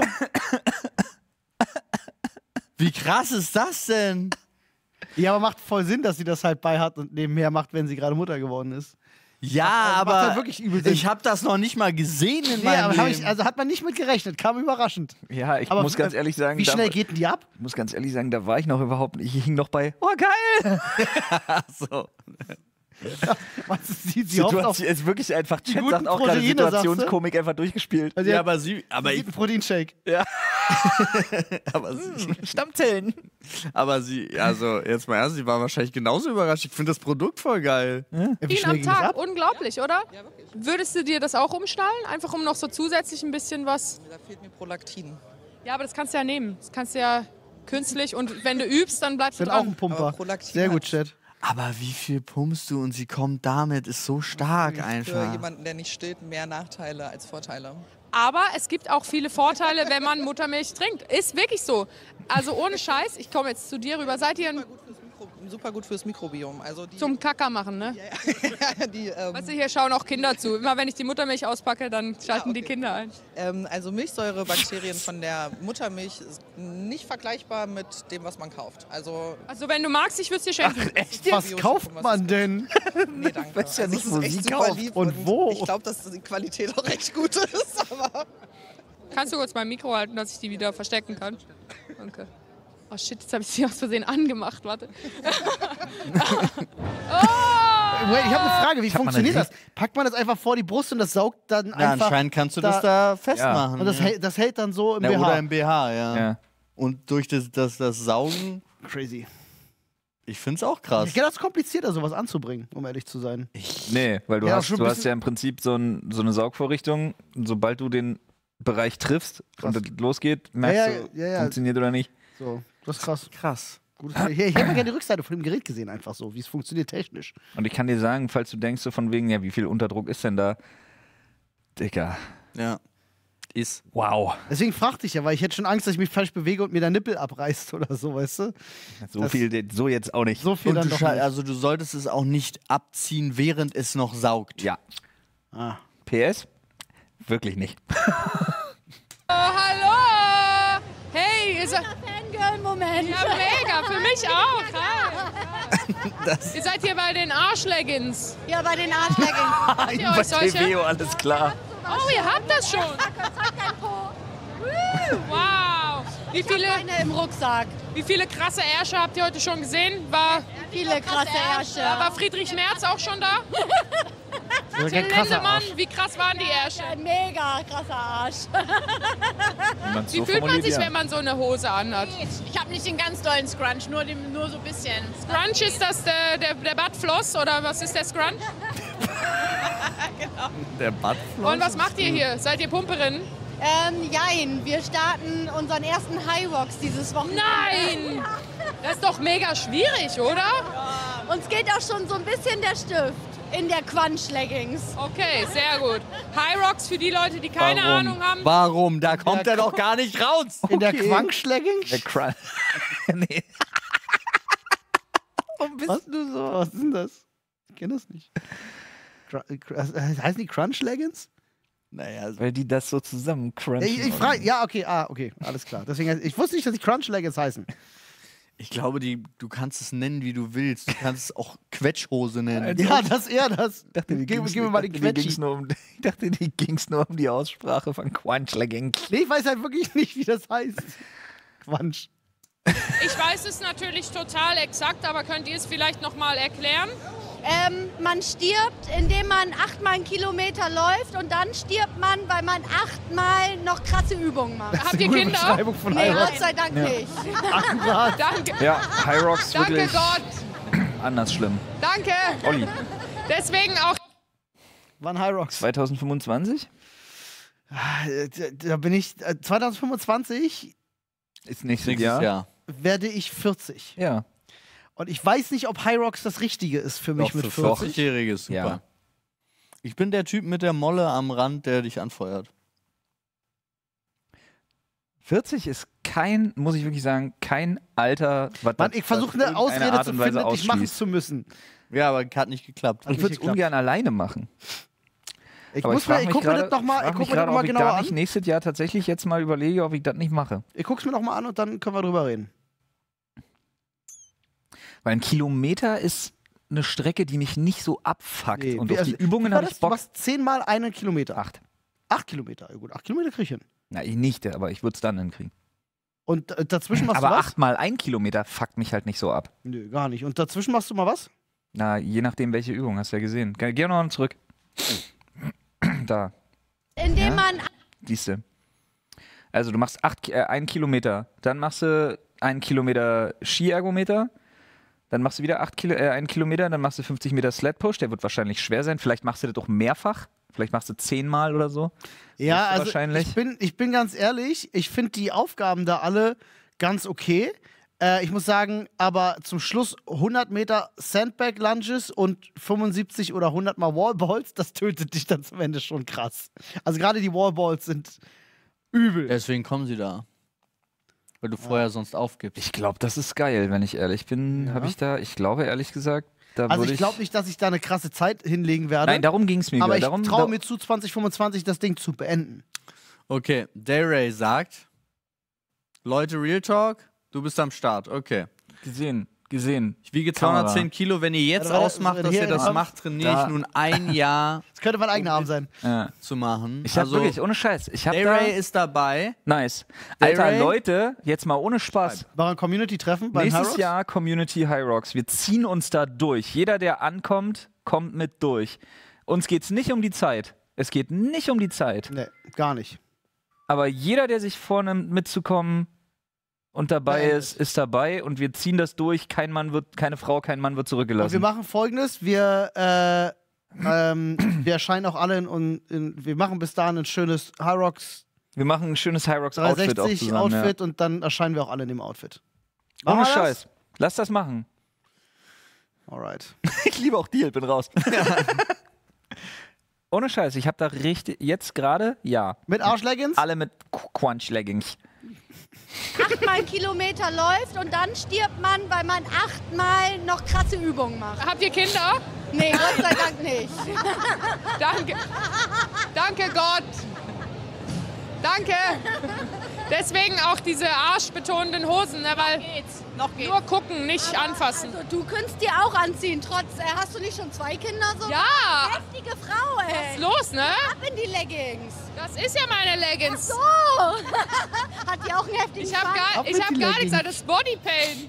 [SPEAKER 2] Wie krass ist das denn?
[SPEAKER 1] Ja, aber macht voll Sinn, dass sie das halt bei hat und nebenher macht, wenn sie gerade Mutter geworden ist.
[SPEAKER 2] Ja,
[SPEAKER 1] macht
[SPEAKER 2] aber
[SPEAKER 1] halt wirklich übel Sinn.
[SPEAKER 2] ich habe das noch nicht mal gesehen in
[SPEAKER 1] Nee,
[SPEAKER 2] meinem
[SPEAKER 1] aber hab
[SPEAKER 2] Leben.
[SPEAKER 1] ich, also hat man nicht mit gerechnet, kam überraschend.
[SPEAKER 3] Ja, ich
[SPEAKER 1] Aber
[SPEAKER 3] muss ganz
[SPEAKER 1] äh,
[SPEAKER 3] ehrlich sagen,
[SPEAKER 1] Wie
[SPEAKER 3] da,
[SPEAKER 1] schnell geht denn die ab?
[SPEAKER 3] ich muss ganz ehrlich sagen, da war ich noch überhaupt nicht. Ich hing noch bei, oh geil.
[SPEAKER 2] so.
[SPEAKER 1] Was ist sie, sie hofft auf
[SPEAKER 3] Situation ist wirklich einfach, Chat
[SPEAKER 1] guten
[SPEAKER 3] sagt auch gerade
[SPEAKER 1] Proteine, sagst du?
[SPEAKER 3] Situationskomik einfach durchgespielt.
[SPEAKER 1] also
[SPEAKER 2] Ja,
[SPEAKER 1] ja,
[SPEAKER 2] aber sie, aber ich,
[SPEAKER 1] einen Proteinshake.
[SPEAKER 2] aber sie,
[SPEAKER 3] Stammzellen.
[SPEAKER 2] aber sie, also jetzt mal ernst, sie war wahrscheinlich genauso überrascht. Ich finde das Produkt voll geil.
[SPEAKER 1] Wie
[SPEAKER 4] Kalorien
[SPEAKER 1] schnell
[SPEAKER 4] am
[SPEAKER 1] ging das
[SPEAKER 4] Tag.
[SPEAKER 1] ab?
[SPEAKER 4] Unglaublich, oder? Würdest du dir das auch umschnallen? Einfach um noch so zusätzlich ein bisschen was.
[SPEAKER 9] Da fehlt mir Prolaktin.
[SPEAKER 4] Ja, aber das kannst du ja nehmen. Das kannst du ja künstlich und wenn du übst, dann bleibst
[SPEAKER 1] Ich
[SPEAKER 4] du
[SPEAKER 1] bin auch ein
[SPEAKER 4] dran.
[SPEAKER 1] Pumper.
[SPEAKER 9] Aber Prolaktin
[SPEAKER 1] Sehr gut,
[SPEAKER 9] hat-
[SPEAKER 1] Chat.
[SPEAKER 2] Aber wie viel pumpst du und sie kommt damit, ist so stark
[SPEAKER 9] Für
[SPEAKER 2] einfach.
[SPEAKER 9] jemanden, der nicht stillt, mehr Nachteile als Vorteile.
[SPEAKER 4] Aber es gibt auch viele Vorteile, wenn man Muttermilch trinkt. Ist wirklich so. Also ohne Scheiß, ich komme jetzt zu dir rüber. Seid ihr ein-
[SPEAKER 9] Super gut fürs, Mikro, super gut fürs Mikrobiom. Also die,
[SPEAKER 4] zum Kacker machen, ne?
[SPEAKER 9] die, ähm,
[SPEAKER 4] Weißt du, hier schauen auch Kinder zu. Immer wenn ich die Muttermilch auspacke, dann schalten die
[SPEAKER 9] okay.
[SPEAKER 4] Kinder ein.
[SPEAKER 9] ähm, also Milchsäurebakterien von der Muttermilch ist nicht vergleichbar mit dem, was man kauft. Also
[SPEAKER 4] Also wenn du magst, ich würde es dir schenken.
[SPEAKER 9] echt
[SPEAKER 1] Was kauft man denn?
[SPEAKER 9] Nee, danke.
[SPEAKER 1] weiß ja
[SPEAKER 9] Also
[SPEAKER 1] nicht,
[SPEAKER 9] es
[SPEAKER 1] wo
[SPEAKER 9] ist echt
[SPEAKER 1] sie
[SPEAKER 9] super
[SPEAKER 1] kauft
[SPEAKER 9] lieb
[SPEAKER 1] und wo.
[SPEAKER 9] Ich glaube, dass die Qualität auch recht gut ist. Aber
[SPEAKER 4] Kannst du kurz mein Mikro halten, dass ich die wieder verstecken kann? Danke. Oh shit, jetzt habe ich sie aus Versehen angemacht. Warte. oh!
[SPEAKER 1] Wait, ich habe eine Frage, wie
[SPEAKER 3] hab mal
[SPEAKER 1] funktioniert
[SPEAKER 3] eine
[SPEAKER 1] das? Packt man das einfach vor die Brust und das saugt dann
[SPEAKER 2] Ja,
[SPEAKER 1] einfach...
[SPEAKER 2] anscheinend kannst du
[SPEAKER 1] da-
[SPEAKER 2] das da festmachen.
[SPEAKER 1] Und das,
[SPEAKER 2] ja.
[SPEAKER 1] hält, das hält dann so im
[SPEAKER 2] Ja,
[SPEAKER 1] B H.
[SPEAKER 2] oder im B H, ja.
[SPEAKER 3] Ja.
[SPEAKER 2] Und durch das, das, das Saugen,
[SPEAKER 1] Crazy.
[SPEAKER 2] ich finde es auch krass.
[SPEAKER 1] Ich glaube, das ist komplizierter, sowas anzubringen, um ehrlich zu sein.
[SPEAKER 3] Nee, weil du,
[SPEAKER 1] Ja,
[SPEAKER 3] hast,
[SPEAKER 1] schon ein
[SPEAKER 3] du hast
[SPEAKER 1] bisschen-
[SPEAKER 3] ja im Prinzip so, ein, so eine Saugvorrichtung. Und sobald du den Bereich triffst und es losgeht, merkst
[SPEAKER 1] Ja, ja,
[SPEAKER 3] du,
[SPEAKER 1] ja, ja.
[SPEAKER 3] funktioniert oder nicht.
[SPEAKER 1] So, das ist krass.
[SPEAKER 2] Krass.
[SPEAKER 1] Gutes ich ich hätte mal gerne die Rückseite von dem Gerät gesehen, einfach so, wie es funktioniert technisch.
[SPEAKER 3] Und ich kann dir sagen, falls du denkst, so von wegen, ja, wie viel Unterdruck ist denn da? Digga.
[SPEAKER 2] Ja. Ist.
[SPEAKER 3] Wow.
[SPEAKER 1] Deswegen fragte ich ja, weil ich hätte schon Angst, dass ich mich falsch bewege und mir der Nippel abreißt oder so, weißt du?
[SPEAKER 3] So
[SPEAKER 1] Das-
[SPEAKER 3] viel, so jetzt auch nicht.
[SPEAKER 1] So viel
[SPEAKER 2] Und
[SPEAKER 1] dann
[SPEAKER 2] du,
[SPEAKER 1] doch
[SPEAKER 2] scha-
[SPEAKER 1] nicht.
[SPEAKER 2] also du solltest es auch nicht abziehen, während es noch saugt.
[SPEAKER 3] Ja.
[SPEAKER 1] Ah.
[SPEAKER 3] P S? Wirklich nicht.
[SPEAKER 4] Oh, hallo! Hey, ihr seid...
[SPEAKER 5] Fangirl-Moment.
[SPEAKER 4] Ja, mega, für mich auch. Hi. Ihr seid hier bei den Arschleggings.
[SPEAKER 5] Ja, bei den Arschleggings.
[SPEAKER 4] Habt ihr euch solche?
[SPEAKER 3] alles klar.
[SPEAKER 4] Oh, ihr habt das schon. Wow. Wie viele,
[SPEAKER 5] Eine im Rucksack.
[SPEAKER 4] wie viele krasse Ärsche habt ihr heute schon gesehen? War,
[SPEAKER 5] Viele krasse Ärsche.
[SPEAKER 4] war Friedrich Merz auch schon da?
[SPEAKER 1] Das ist
[SPEAKER 4] Till
[SPEAKER 1] ein krasser
[SPEAKER 4] Lindemann,
[SPEAKER 1] Arsch.
[SPEAKER 4] wie krass waren die Ärsche?
[SPEAKER 5] Ein mega krasser Arsch.
[SPEAKER 4] Wie fühlt man sich, wenn man so eine Hose anhat?
[SPEAKER 10] Ich habe nicht den ganz dollen Scrunch, nur, den, nur so ein bisschen.
[SPEAKER 4] Scrunch, ist das der, der, der Buttfloss oder was ist der Scrunch?
[SPEAKER 2] Der Buttfloss.
[SPEAKER 4] Und was macht ihr hier? Seid ihr Pumperinnen?
[SPEAKER 5] Ähm, jein, wir starten unseren ersten High Rocks dieses Wochenende.
[SPEAKER 4] Nein! Das ist doch mega schwierig, oder?
[SPEAKER 5] Uns geht auch schon so ein bisschen der Stift in der Quanch-Leggings.
[SPEAKER 4] Okay, sehr gut. High Rocks für die Leute, die keine
[SPEAKER 2] Warum?
[SPEAKER 4] Ahnung haben.
[SPEAKER 2] Warum? Da kommt er doch gar nicht raus.
[SPEAKER 1] In der Quanch-Leggings?
[SPEAKER 3] Der Crunch. Nee.
[SPEAKER 2] Warum bist
[SPEAKER 1] Was?
[SPEAKER 2] du so?
[SPEAKER 1] Was ist denn das? Ich kenne das nicht. Cr- Cr- Heißen die Crunch-Leggings?
[SPEAKER 2] Naja,
[SPEAKER 3] Weil die das so zusammen crunchen.
[SPEAKER 1] Ich, ich frage, ja, okay, ah, okay, alles klar. Deswegen, ich wusste nicht, dass die Crunch-Leggings heißen.
[SPEAKER 2] ich glaube, die, du kannst es nennen, wie du willst. Du kannst es auch Quetschhose nennen.
[SPEAKER 1] Ja, das eher das.
[SPEAKER 3] Ich dachte, die
[SPEAKER 1] Gib,
[SPEAKER 3] ging's
[SPEAKER 1] gib mir
[SPEAKER 3] nur-
[SPEAKER 1] mal die
[SPEAKER 3] ich dachte, die ging's
[SPEAKER 1] Quetschi.
[SPEAKER 3] nur um, ich dachte, die ging es nur um die Aussprache von Quanchlegging.
[SPEAKER 1] Nee, ich weiß halt wirklich nicht, wie das heißt. Quanch.
[SPEAKER 4] Ich weiß es natürlich total exakt, aber könnt ihr es vielleicht noch mal erklären?
[SPEAKER 5] Ähm, man stirbt, indem man achtmal einen Kilometer läuft und dann stirbt man, weil man achtmal noch krasse Übungen macht.
[SPEAKER 4] Habt ihr Kinder?
[SPEAKER 1] Beschreibung von
[SPEAKER 5] Nee,
[SPEAKER 1] Heirat.
[SPEAKER 5] Gott sei Dank nicht.
[SPEAKER 1] Akkurat.
[SPEAKER 4] Danke.
[SPEAKER 3] Ja, High Rocks
[SPEAKER 4] Danke
[SPEAKER 3] wirklich
[SPEAKER 4] Gott.
[SPEAKER 3] anders schlimm.
[SPEAKER 4] Danke.
[SPEAKER 3] Olli,
[SPEAKER 4] Deswegen auch.
[SPEAKER 1] Wann High Rocks?
[SPEAKER 3] zwanzig fünfundzwanzig?
[SPEAKER 1] Äh, Da bin ich, äh, zwanzig fünfundzwanzig
[SPEAKER 3] Ist nächstes,
[SPEAKER 2] Nächstes
[SPEAKER 3] Jahr.
[SPEAKER 2] Jahr.
[SPEAKER 1] werde ich vierzig.
[SPEAKER 3] Ja.
[SPEAKER 1] Und ich weiß nicht, ob High Rocks das Richtige ist für mich
[SPEAKER 2] Doch,
[SPEAKER 1] mit
[SPEAKER 2] für
[SPEAKER 1] vierzig.
[SPEAKER 2] vierzig-Jährige ist super.
[SPEAKER 3] Ja.
[SPEAKER 2] Ich bin der Typ mit der Molle am Rand, der dich anfeuert.
[SPEAKER 3] vierzig ist kein, muss ich wirklich sagen, kein Alter, was
[SPEAKER 1] Mann,
[SPEAKER 3] das-
[SPEAKER 1] ich versuche
[SPEAKER 3] was
[SPEAKER 1] eine
[SPEAKER 3] irgendeine
[SPEAKER 1] Ausrede
[SPEAKER 3] Art
[SPEAKER 1] zu
[SPEAKER 3] und Weise
[SPEAKER 1] finden, dich machen
[SPEAKER 3] ausschließt.
[SPEAKER 1] zu müssen.
[SPEAKER 2] Ja, aber hat nicht geklappt.
[SPEAKER 1] Hat
[SPEAKER 3] Ich würde
[SPEAKER 1] nicht
[SPEAKER 3] es
[SPEAKER 1] geklappt.
[SPEAKER 3] ungern alleine machen.
[SPEAKER 1] Ich
[SPEAKER 3] Aber
[SPEAKER 1] muss
[SPEAKER 3] frag
[SPEAKER 1] mir, ich
[SPEAKER 3] mich
[SPEAKER 1] guck mir
[SPEAKER 3] gerade-
[SPEAKER 1] das noch mal,
[SPEAKER 3] frag
[SPEAKER 1] ich guck
[SPEAKER 3] mich
[SPEAKER 1] mir das
[SPEAKER 3] gerade,
[SPEAKER 1] noch mal
[SPEAKER 3] ob ich
[SPEAKER 1] genauer
[SPEAKER 3] da nicht
[SPEAKER 1] an.
[SPEAKER 3] nächstes Jahr tatsächlich jetzt mal überlege, ob ich das nicht mache.
[SPEAKER 1] Ich guck's mir noch mal an und dann können wir drüber reden.
[SPEAKER 3] Weil ein Kilometer ist eine Strecke, die mich nicht so abfuckt.
[SPEAKER 1] Nee,
[SPEAKER 3] und
[SPEAKER 1] wie-
[SPEAKER 3] auf
[SPEAKER 1] also,
[SPEAKER 3] die Übungen
[SPEAKER 1] wie war
[SPEAKER 3] habe
[SPEAKER 1] das?
[SPEAKER 3] ich
[SPEAKER 1] Du
[SPEAKER 3] Bock.
[SPEAKER 1] machst zehnmal einen Kilometer.
[SPEAKER 3] Acht.
[SPEAKER 1] Acht Kilometer. Ja, gut, acht Kilometer krieg ich hin.
[SPEAKER 3] Na, ich nicht, aber ich würde es dann hinkriegen.
[SPEAKER 1] Und äh, dazwischen machst
[SPEAKER 3] Aber
[SPEAKER 1] du was?
[SPEAKER 3] achtmal ein Kilometer fuckt mich halt nicht so ab.
[SPEAKER 1] Nö, gar nicht. Und dazwischen machst du mal was?
[SPEAKER 3] Na, je nachdem, welche Übung, hast du ja gesehen. Geh geh noch mal zurück. Da,
[SPEAKER 5] Indem
[SPEAKER 3] Ja?
[SPEAKER 5] man
[SPEAKER 3] siehst du. Also du machst acht, Ki- äh, einen Kilometer, dann machst du einen Kilometer Skiergometer, dann machst du wieder acht Kilo, äh, einen Kilometer, dann machst du fünfzig Meter Sled Push, der wird wahrscheinlich schwer sein. Vielleicht machst du das doch mehrfach. Vielleicht machst du zehnmal oder so.
[SPEAKER 1] Ja,
[SPEAKER 3] Musst du
[SPEAKER 1] also
[SPEAKER 3] wahrscheinlich.
[SPEAKER 1] ich bin, ich bin ganz ehrlich, ich finde die Aufgaben da alle ganz okay. Äh, ich muss sagen, aber zum Schluss hundert Meter Sandbag Lunges und fünfundsiebzig oder hundert Mal Wallballs, das tötet dich dann zum Ende schon krass. Also gerade die Wallballs sind übel.
[SPEAKER 2] Deswegen kommen sie da. Weil du vorher sonst aufgibst.
[SPEAKER 3] Ich glaube, das ist geil, wenn ich ehrlich bin.
[SPEAKER 1] Ja.
[SPEAKER 3] Habe ich da, ich glaube ehrlich gesagt, da
[SPEAKER 1] Also
[SPEAKER 3] würde
[SPEAKER 1] ich glaube nicht, dass ich da eine krasse Zeit hinlegen werde.
[SPEAKER 3] Nein, darum ging es mir.
[SPEAKER 1] aber
[SPEAKER 3] gar.
[SPEAKER 1] ich
[SPEAKER 3] darum,
[SPEAKER 1] traue
[SPEAKER 3] da-
[SPEAKER 1] mir zu, zwanzig fünfundzwanzig das Ding zu beenden.
[SPEAKER 2] Okay, Dayray sagt, Leute, Real Talk, du bist am Start. Okay.
[SPEAKER 3] gesehen, gesehen.
[SPEAKER 2] Ich wiege
[SPEAKER 3] Kamera.
[SPEAKER 2] zweihundertzehn Kilo. Wenn ihr jetzt
[SPEAKER 1] Warte, warte,
[SPEAKER 2] ausmacht, dass
[SPEAKER 1] hier
[SPEAKER 2] ihr das
[SPEAKER 1] in der
[SPEAKER 2] macht, trainiere ich
[SPEAKER 3] Da.
[SPEAKER 2] nun ein Jahr
[SPEAKER 1] Das könnte mein eigener Arm sein.
[SPEAKER 3] Ja.
[SPEAKER 2] zu machen.
[SPEAKER 3] Ich habe
[SPEAKER 2] also,
[SPEAKER 3] wirklich, ohne Scheiß, ich habe da...
[SPEAKER 2] Dayray ist dabei.
[SPEAKER 3] Nice.
[SPEAKER 2] Dayray?
[SPEAKER 3] Alter, Leute, jetzt mal ohne Spaß.
[SPEAKER 1] War ein Community-Treffen beim
[SPEAKER 3] Nächstes
[SPEAKER 1] Hyrox?
[SPEAKER 3] Jahr Community High Rocks. Wir ziehen uns da durch. Jeder, der ankommt, kommt mit durch. Uns geht es nicht um die Zeit. Es geht nicht um die Zeit.
[SPEAKER 1] Nee, gar nicht.
[SPEAKER 3] Aber jeder, der sich vornimmt, mitzukommen und dabei
[SPEAKER 1] Beendet.
[SPEAKER 3] ist, ist dabei. Und wir ziehen das durch. Kein Mann wird, keine Frau, kein Mann wird
[SPEAKER 1] Und wir
[SPEAKER 3] zurückgelassen.
[SPEAKER 1] machen folgendes: Wir, äh, ähm, wir erscheinen auch alle in, in. Wir machen bis dahin ein schönes Hyrox
[SPEAKER 3] Wir machen ein schönes High Rocks Outfit auch
[SPEAKER 1] dreihundertsechzig
[SPEAKER 3] zusammen.
[SPEAKER 1] Outfit und dann erscheinen wir auch alle in dem Outfit.
[SPEAKER 3] Ja.
[SPEAKER 1] Machen
[SPEAKER 3] Ohne
[SPEAKER 1] wir das?
[SPEAKER 3] Scheiß. Lass das machen.
[SPEAKER 1] Alright.
[SPEAKER 3] Ich liebe auch Deal, bin raus. Ohne Scheiß, ich habe da richtig, jetzt gerade, ja.
[SPEAKER 1] Mit Arschleggings?
[SPEAKER 3] Alle mit Qu- Quanch-Leggings.
[SPEAKER 5] achtmal einen Kilometer läuft und dann stirbt man, weil man achtmal noch krasse Übungen macht.
[SPEAKER 4] Habt ihr Kinder?
[SPEAKER 5] Nee, Gott sei Dank nicht.
[SPEAKER 4] Danke. Danke Gott. Danke. Deswegen auch diese arschbetonenden Hosen, ne, weil
[SPEAKER 10] Geht's. Noch geht's.
[SPEAKER 4] nur gucken, nicht anfassen.
[SPEAKER 5] Also, du könntest dir auch anziehen, trotz, äh, hast du nicht schon zwei Kinder so?
[SPEAKER 4] Ja.
[SPEAKER 5] Heftige Frau, ey.
[SPEAKER 4] Was ist los, ne?
[SPEAKER 5] Ab in die Leggings.
[SPEAKER 4] Das ist ja meine Leggings.
[SPEAKER 5] So. Hat die auch einen heftigen
[SPEAKER 4] Ich habe
[SPEAKER 5] Schwanz?
[SPEAKER 4] gar,
[SPEAKER 1] Ab
[SPEAKER 4] ich
[SPEAKER 1] mit
[SPEAKER 4] hab
[SPEAKER 1] die
[SPEAKER 4] gar nichts,
[SPEAKER 1] Leggings.
[SPEAKER 4] das ist Bodypaint.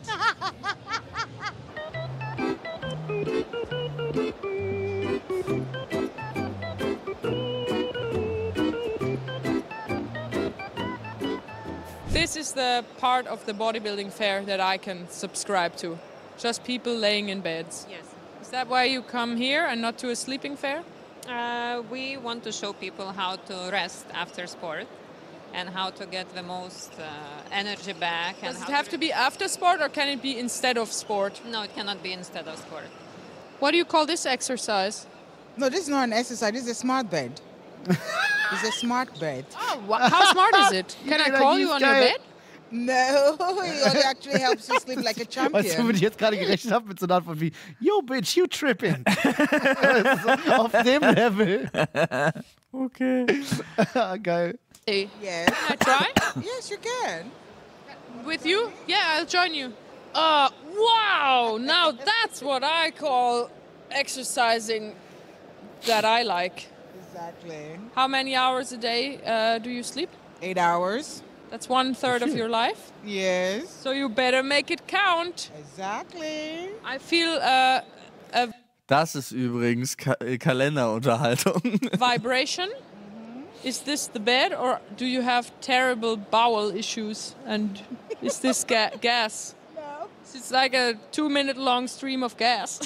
[SPEAKER 4] This is the part of the bodybuilding fair that I can subscribe to. Just people laying in beds.
[SPEAKER 11] Yes.
[SPEAKER 4] Is that why you come here and not to a sleeping fair?
[SPEAKER 11] Uh, we want to show people how to rest after sport and how to get the most uh, energy back. And
[SPEAKER 4] Does it
[SPEAKER 11] how
[SPEAKER 4] have to be after sport or can it be instead of sport?
[SPEAKER 11] No, it cannot be instead of sport.
[SPEAKER 4] What do you call this exercise?
[SPEAKER 12] No, this is not an exercise. This is a smart bed. It's a smart bed.
[SPEAKER 4] Oh, wha- how smart is it? Can I call you on your bed?
[SPEAKER 12] No, it only actually helps you sleep like a
[SPEAKER 1] Weißt du,
[SPEAKER 12] champion.
[SPEAKER 1] womit ich jetzt gerade gerechnet habe? Mit so einer Antwort wie, yo, bitch, you tripping. So, auf dem Level.
[SPEAKER 2] Okay.
[SPEAKER 1] Geil.
[SPEAKER 4] Hey,
[SPEAKER 12] Yes.
[SPEAKER 4] can I try?
[SPEAKER 12] Yes, you can.
[SPEAKER 4] With you? Yeah, I'll join you. Uh, wow! Now that's what I call exercising that I like.
[SPEAKER 12] Exactly.
[SPEAKER 4] How many hours a day uh, do you sleep?
[SPEAKER 12] Eight hours.
[SPEAKER 4] That's one third of your life.
[SPEAKER 12] Yes.
[SPEAKER 4] So you better make it count.
[SPEAKER 12] Exactly.
[SPEAKER 4] I feel uh, a
[SPEAKER 2] Das ist übrigens Ka äh, Kalenderunterhaltung.
[SPEAKER 4] vibration. Is this the bed or do you have terrible bowel issues? And is this ga- gas?
[SPEAKER 12] No.
[SPEAKER 4] It's like a two minute long stream of gas.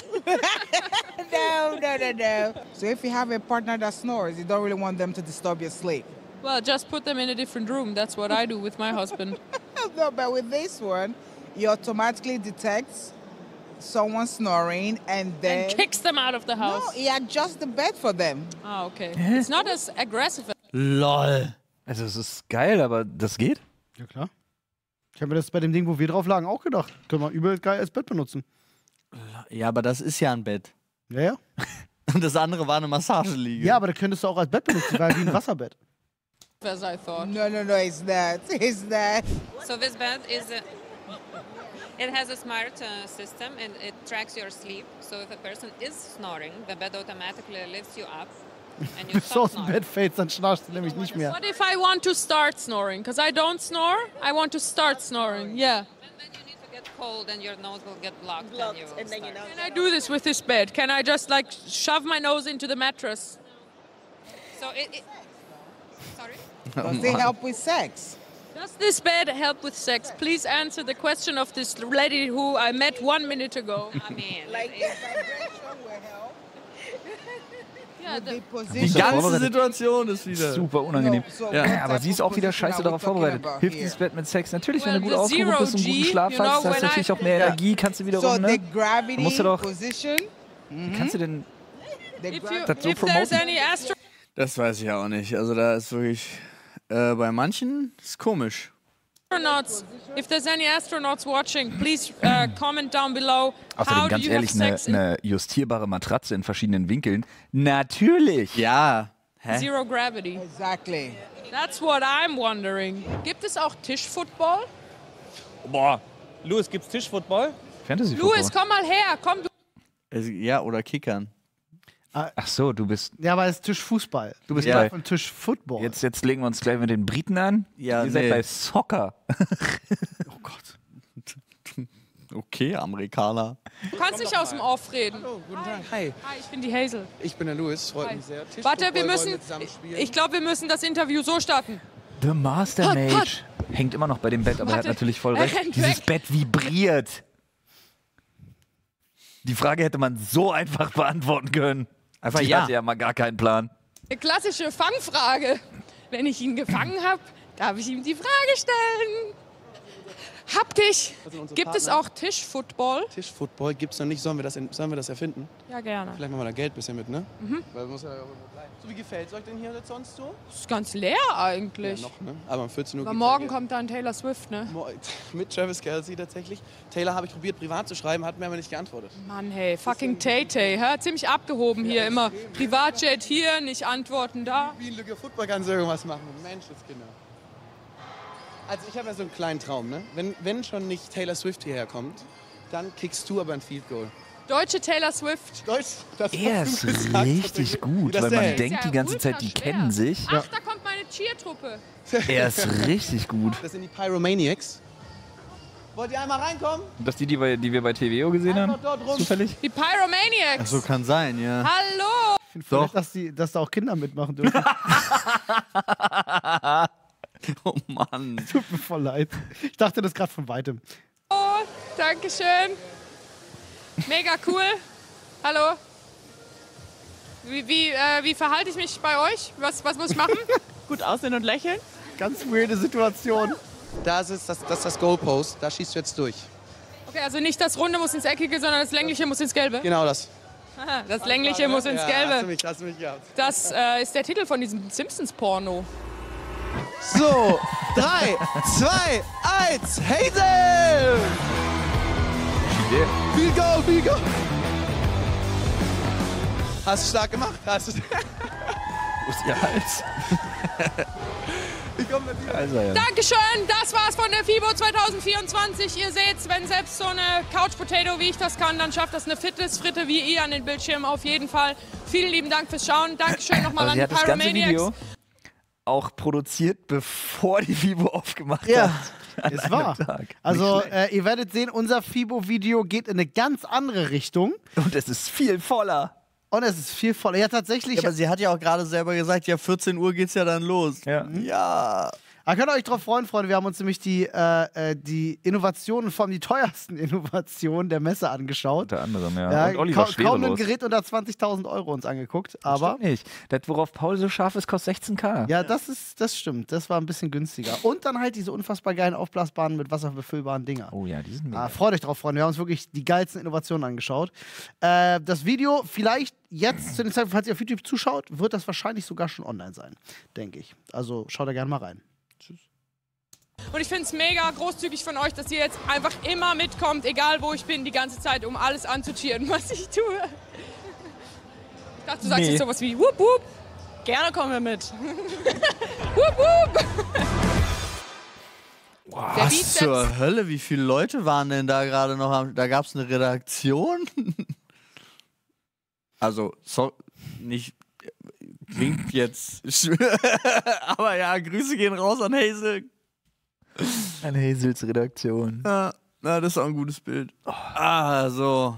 [SPEAKER 12] No, no, no, no. So if you have a partner that snores, you don't really want them to disturb your sleep.
[SPEAKER 4] Well, just put them in a different room. That's what I do with my husband.
[SPEAKER 12] No, but with this one, it automatically detects someone snoring and then
[SPEAKER 4] And kicks them out of the
[SPEAKER 12] no,
[SPEAKER 4] house.
[SPEAKER 12] he adjusts the bed for them.
[SPEAKER 4] Ah, okay. It's not as aggressive.
[SPEAKER 1] Lol.
[SPEAKER 3] Also es ist geil, aber das geht?
[SPEAKER 1] Ja, klar. Ich habe mir das bei dem Ding, wo wir drauf lagen, auch gedacht. Können wir übel geil als Bett benutzen.
[SPEAKER 2] Ja, aber das ist ja ein Bett.
[SPEAKER 1] Ja, ja.
[SPEAKER 2] Und das andere war eine Massageliege.
[SPEAKER 1] Ja, aber da könntest du auch als Bett benutzen, weil wie ein Wasserbett.
[SPEAKER 4] As I thought.
[SPEAKER 12] No, no, no, it's not. It's not.
[SPEAKER 11] So this bed is, a, it has a smart uh, system and it tracks your sleep. So if a person is snoring, the bed automatically lifts you up and you
[SPEAKER 1] Wenn du so
[SPEAKER 11] stop
[SPEAKER 1] aus dem
[SPEAKER 11] snoring.
[SPEAKER 1] Bett fällst, dann schnarchst du nämlich nicht mehr.
[SPEAKER 4] What if I want to start snoring? Because I don't snore. I want to start snoring. Yeah.
[SPEAKER 11] And then you need to get cold and your nose will get blocked, and you will start.
[SPEAKER 4] Can I do this with this bed? Can I just like shove my nose into the mattress?
[SPEAKER 11] So it, it sorry?
[SPEAKER 12] Does it help with sex?
[SPEAKER 4] Does this bed help with sex? Please answer the question of this lady who I met one minute ago.
[SPEAKER 11] I mean,
[SPEAKER 12] Like
[SPEAKER 11] it-
[SPEAKER 12] vibration will help.
[SPEAKER 4] Yeah,
[SPEAKER 12] With
[SPEAKER 4] the,
[SPEAKER 12] the
[SPEAKER 3] Die
[SPEAKER 12] position.
[SPEAKER 2] Die ganze
[SPEAKER 3] vorbereitet.
[SPEAKER 2] Situation ist wieder.
[SPEAKER 3] Super unangenehm.
[SPEAKER 12] So, so
[SPEAKER 3] Ja,
[SPEAKER 12] what
[SPEAKER 3] aber
[SPEAKER 12] type
[SPEAKER 3] sie ist
[SPEAKER 12] of
[SPEAKER 3] auch wieder
[SPEAKER 12] position
[SPEAKER 3] scheiße
[SPEAKER 12] are we
[SPEAKER 3] darauf
[SPEAKER 12] talking
[SPEAKER 3] vorbereitet.
[SPEAKER 12] about
[SPEAKER 3] Hilft
[SPEAKER 12] here?
[SPEAKER 3] dieses Bett mit Sex? Natürlich,
[SPEAKER 4] Well,
[SPEAKER 3] wenn du gut
[SPEAKER 4] the
[SPEAKER 3] ausgeruht bist und
[SPEAKER 4] Zero
[SPEAKER 3] guten
[SPEAKER 4] G,
[SPEAKER 3] Schlaf
[SPEAKER 4] you
[SPEAKER 3] hast,
[SPEAKER 4] know,
[SPEAKER 3] hast du
[SPEAKER 4] when
[SPEAKER 3] natürlich
[SPEAKER 4] I-
[SPEAKER 3] auch mehr
[SPEAKER 12] Yeah.
[SPEAKER 3] Energie, kannst du
[SPEAKER 12] So
[SPEAKER 3] wiederum,
[SPEAKER 12] the
[SPEAKER 3] ne?
[SPEAKER 12] gravity
[SPEAKER 3] musst du doch-
[SPEAKER 12] position.
[SPEAKER 3] Wie kannst du denn
[SPEAKER 12] The
[SPEAKER 4] if
[SPEAKER 12] gra-
[SPEAKER 4] you,
[SPEAKER 3] Das so
[SPEAKER 4] if there's
[SPEAKER 3] promoten?
[SPEAKER 4] any astro
[SPEAKER 2] Das weiß ich auch nicht. Also da ist wirklich, äh, bei manchen ist komisch.
[SPEAKER 4] astronauts, if there's any astronauts watching, please uh, comment down below.
[SPEAKER 3] Außerdem
[SPEAKER 4] How do
[SPEAKER 3] ganz
[SPEAKER 4] you
[SPEAKER 3] ehrlich,
[SPEAKER 4] have
[SPEAKER 3] eine,
[SPEAKER 4] sex in
[SPEAKER 3] eine justierbare Matratze in verschiedenen Winkeln? Natürlich!
[SPEAKER 2] Ja. Hä?
[SPEAKER 4] zero gravity?
[SPEAKER 12] Exactly.
[SPEAKER 4] That's what I'm wondering. Gibt es auch Tischfootball?
[SPEAKER 7] Boah. Louis, gibt's Tischfootball?
[SPEAKER 3] Fantasy
[SPEAKER 4] Louis, komm mal her, komm. Du
[SPEAKER 2] Also, ja, oder Kickern.
[SPEAKER 3] Ach so, du bist.
[SPEAKER 1] Ja, aber es ist Tischfußball.
[SPEAKER 3] Du bist
[SPEAKER 2] Ja.
[SPEAKER 3] bei.
[SPEAKER 1] Und Tischfootball.
[SPEAKER 3] Jetzt, jetzt legen wir uns gleich mit den Briten an.
[SPEAKER 2] Ja,
[SPEAKER 3] Ihr seid
[SPEAKER 2] nee.
[SPEAKER 3] bei Soccer.
[SPEAKER 1] Oh Gott.
[SPEAKER 2] Okay, Amerikaner.
[SPEAKER 4] Du kannst nicht aus dem Off reden.
[SPEAKER 8] Hallo, guten Tag. Hi,
[SPEAKER 4] Hi, ich bin die Hazel.
[SPEAKER 8] ich bin der Louis, freut
[SPEAKER 4] Hi.
[SPEAKER 8] mich sehr.
[SPEAKER 4] Warte, wir
[SPEAKER 8] Tischfußball
[SPEAKER 4] müssen.
[SPEAKER 8] wollen wir zusammen spielen.
[SPEAKER 4] Ich glaube, wir müssen das Interview so starten.
[SPEAKER 3] The Master
[SPEAKER 4] Hot,
[SPEAKER 3] Mage
[SPEAKER 4] hot.
[SPEAKER 3] hängt immer noch bei dem Bett, aber er hat
[SPEAKER 4] Warte,
[SPEAKER 3] natürlich voll
[SPEAKER 4] er
[SPEAKER 3] recht.
[SPEAKER 4] rennt
[SPEAKER 3] Dieses
[SPEAKER 4] weg.
[SPEAKER 3] Bett vibriert. Die Frage hätte man so einfach beantworten können.
[SPEAKER 2] Einfach
[SPEAKER 3] Die
[SPEAKER 2] ja.
[SPEAKER 3] hatte ja mal gar keinen Plan.
[SPEAKER 4] Eine klassische Fangfrage. Wenn ich ihn gefangen habe, darf ich ihm die Frage stellen. Hab dich.
[SPEAKER 13] Das sind unsere
[SPEAKER 4] Gibt es
[SPEAKER 13] Partner.
[SPEAKER 4] auch Tischfootball?
[SPEAKER 13] Tischfootball gibt's noch nicht. Sollen wir das, in, sollen wir das erfinden?
[SPEAKER 4] Ja, gerne.
[SPEAKER 13] Vielleicht machen wir da Geld ein bisschen mit, ne?
[SPEAKER 4] Mhm.
[SPEAKER 13] Weil muss ja irgendwo bleiben. So, wie gefällt's euch denn hier jetzt sonst so?
[SPEAKER 4] Ist ganz leer eigentlich.
[SPEAKER 13] Ja, noch, ne? Aber um vierzehn Uhr
[SPEAKER 4] Aber
[SPEAKER 13] geht's
[SPEAKER 4] morgen
[SPEAKER 13] ja
[SPEAKER 4] kommt dann Taylor Swift, ne?
[SPEAKER 13] Mo- mit Travis Kelce tatsächlich. Taylor habe ich probiert, privat zu schreiben, hat mir aber nicht geantwortet.
[SPEAKER 4] Mann, hey, fucking Tay-Tay, hä? Ziemlich abgehoben hier immer. Privatjet hier, nicht antworten da.
[SPEAKER 13] Wie in Lüge Football kannst du irgendwas machen. Menschenskinder. Also ich habe ja so einen kleinen Traum, ne? Wenn, wenn schon nicht Taylor Swift hierher kommt, dann kickst du aber ein Field Goal.
[SPEAKER 4] Deutsche Taylor Swift.
[SPEAKER 13] Deutsch, das
[SPEAKER 3] Er
[SPEAKER 13] hast
[SPEAKER 3] ist
[SPEAKER 13] du gesagt,
[SPEAKER 3] richtig gut,
[SPEAKER 13] das
[SPEAKER 3] weil man
[SPEAKER 13] denn?
[SPEAKER 3] denkt
[SPEAKER 4] Ist ja
[SPEAKER 3] die ganze
[SPEAKER 4] ultra
[SPEAKER 3] Zeit, die
[SPEAKER 4] schwer.
[SPEAKER 3] kennen sich.
[SPEAKER 4] Ach, da kommt meine Cheer-Truppe.
[SPEAKER 3] Er ist richtig gut.
[SPEAKER 13] Das sind die Pyromaniacs. Wollt ihr einmal reinkommen?
[SPEAKER 3] Das die, die, wir- die wir bei T V O gesehen haben?
[SPEAKER 13] Einfach dort rum.
[SPEAKER 3] Zufällig?
[SPEAKER 4] Die Pyromaniacs.
[SPEAKER 2] Ach so, kann sein, ja.
[SPEAKER 4] Hallo.
[SPEAKER 1] Ich finde voll
[SPEAKER 2] Doch.
[SPEAKER 1] nett, dass, die, dass da auch Kinder mitmachen dürfen.
[SPEAKER 2] Oh Mann.
[SPEAKER 1] Tut mir voll leid. Ich dachte das gerade von weitem.
[SPEAKER 4] Oh, Dankeschön. Mega cool. Hallo. Wie, wie, äh, wie verhalte ich mich bei euch? Was, was muss ich machen?
[SPEAKER 10] Gut aussehen und lächeln.
[SPEAKER 1] Ganz weirde Situation.
[SPEAKER 13] Das ist das, das, ist das Goalpost, da schießt du jetzt durch.
[SPEAKER 4] Okay, also nicht das Runde muss ins Eckige, sondern das Längliche muss ins Gelbe.
[SPEAKER 13] Genau das.
[SPEAKER 4] Aha, das Längliche muss ins
[SPEAKER 13] Ja, hast du
[SPEAKER 4] Gelbe.
[SPEAKER 13] mich, hast du mich gehabt.
[SPEAKER 4] Das äh, ist der Titel von diesem Simpsons-Porno.
[SPEAKER 13] So, drei, zwei, eins, Hazel! Field Goal, Field Goal! Hast du stark gemacht? Hast du...
[SPEAKER 3] Wo ist ihr Hals?
[SPEAKER 13] Ich komm mit dir.
[SPEAKER 3] Also, ja.
[SPEAKER 4] Dankeschön, das war's von der FIBO zwanzig vierundzwanzig. Ihr seht's, wenn selbst so eine Couch Potato wie ich das kann, dann schafft das eine Fitnessfritte wie ihr an den Bildschirmen auf jeden Fall. Vielen lieben Dank fürs Schauen. Dankeschön nochmal
[SPEAKER 3] Aber
[SPEAKER 4] an
[SPEAKER 3] sie
[SPEAKER 4] die
[SPEAKER 3] hat das ganze
[SPEAKER 4] Pyromaniacs.
[SPEAKER 3] Video auch produziert, bevor die FIBO aufgemacht
[SPEAKER 1] Ja,
[SPEAKER 3] hat.
[SPEAKER 1] es
[SPEAKER 3] An
[SPEAKER 1] war.
[SPEAKER 3] einem Tag.
[SPEAKER 1] Also,
[SPEAKER 3] Nicht schlecht.
[SPEAKER 1] äh, ihr werdet sehen, unser FIBO-Video geht in eine ganz andere Richtung.
[SPEAKER 3] Und es ist viel voller.
[SPEAKER 1] Und es ist viel voller. Ja, tatsächlich.
[SPEAKER 2] Ja, aber sie hat ja auch gerade selber gesagt, ja, vierzehn Uhr geht's ja dann los.
[SPEAKER 3] Ja.
[SPEAKER 2] Ja.
[SPEAKER 1] Da könnt ihr euch drauf freuen, Freunde. Wir haben uns nämlich die, äh, äh, die Innovationen, vor allem die teuersten Innovationen der Messe angeschaut.
[SPEAKER 3] Unter anderem, ja.
[SPEAKER 1] Ja,
[SPEAKER 3] Und Oliver
[SPEAKER 1] ka kaum ein
[SPEAKER 3] schwerelos.
[SPEAKER 1] Gerät unter zwanzigtausend Euro uns angeguckt. Aber
[SPEAKER 3] Stimmt nicht. Das, worauf Paul so scharf ist, kostet sechzehn K.
[SPEAKER 1] ja, das ist, das stimmt. Das war ein bisschen günstiger. Und dann halt diese unfassbar geilen aufblasbaren, mit Wasser befüllbaren Dinger.
[SPEAKER 3] Oh ja, die sind mega.
[SPEAKER 1] Ah, freut euch drauf, Freunde. Wir haben uns wirklich die geilsten Innovationen angeschaut. Äh, das Video, vielleicht jetzt, zu den Zeitpunkt, falls ihr auf YouTube zuschaut, wird das wahrscheinlich sogar schon online sein, denke ich. Also schaut da gerne mal rein. Tschüss.
[SPEAKER 4] Und ich finde es mega großzügig von euch, dass ihr jetzt einfach immer mitkommt, egal wo ich bin, die ganze Zeit, um alles anzucheeren, was ich tue. Ich dachte, du sagst
[SPEAKER 3] Nee.
[SPEAKER 4] jetzt sowas wie wup wup.
[SPEAKER 10] Gerne kommen wir mit.
[SPEAKER 4] Wup wup. Der
[SPEAKER 2] Was
[SPEAKER 4] Bizeps.
[SPEAKER 2] zur Hölle? Wie viele Leute waren denn da gerade noch? Am, da gab es eine Redaktion? Also, so, nicht. Klingt jetzt. Aber ja, Grüße gehen raus an Hazel.
[SPEAKER 3] An Hazels Redaktion.
[SPEAKER 2] Ja, na, das ist auch ein gutes Bild. Ah, so.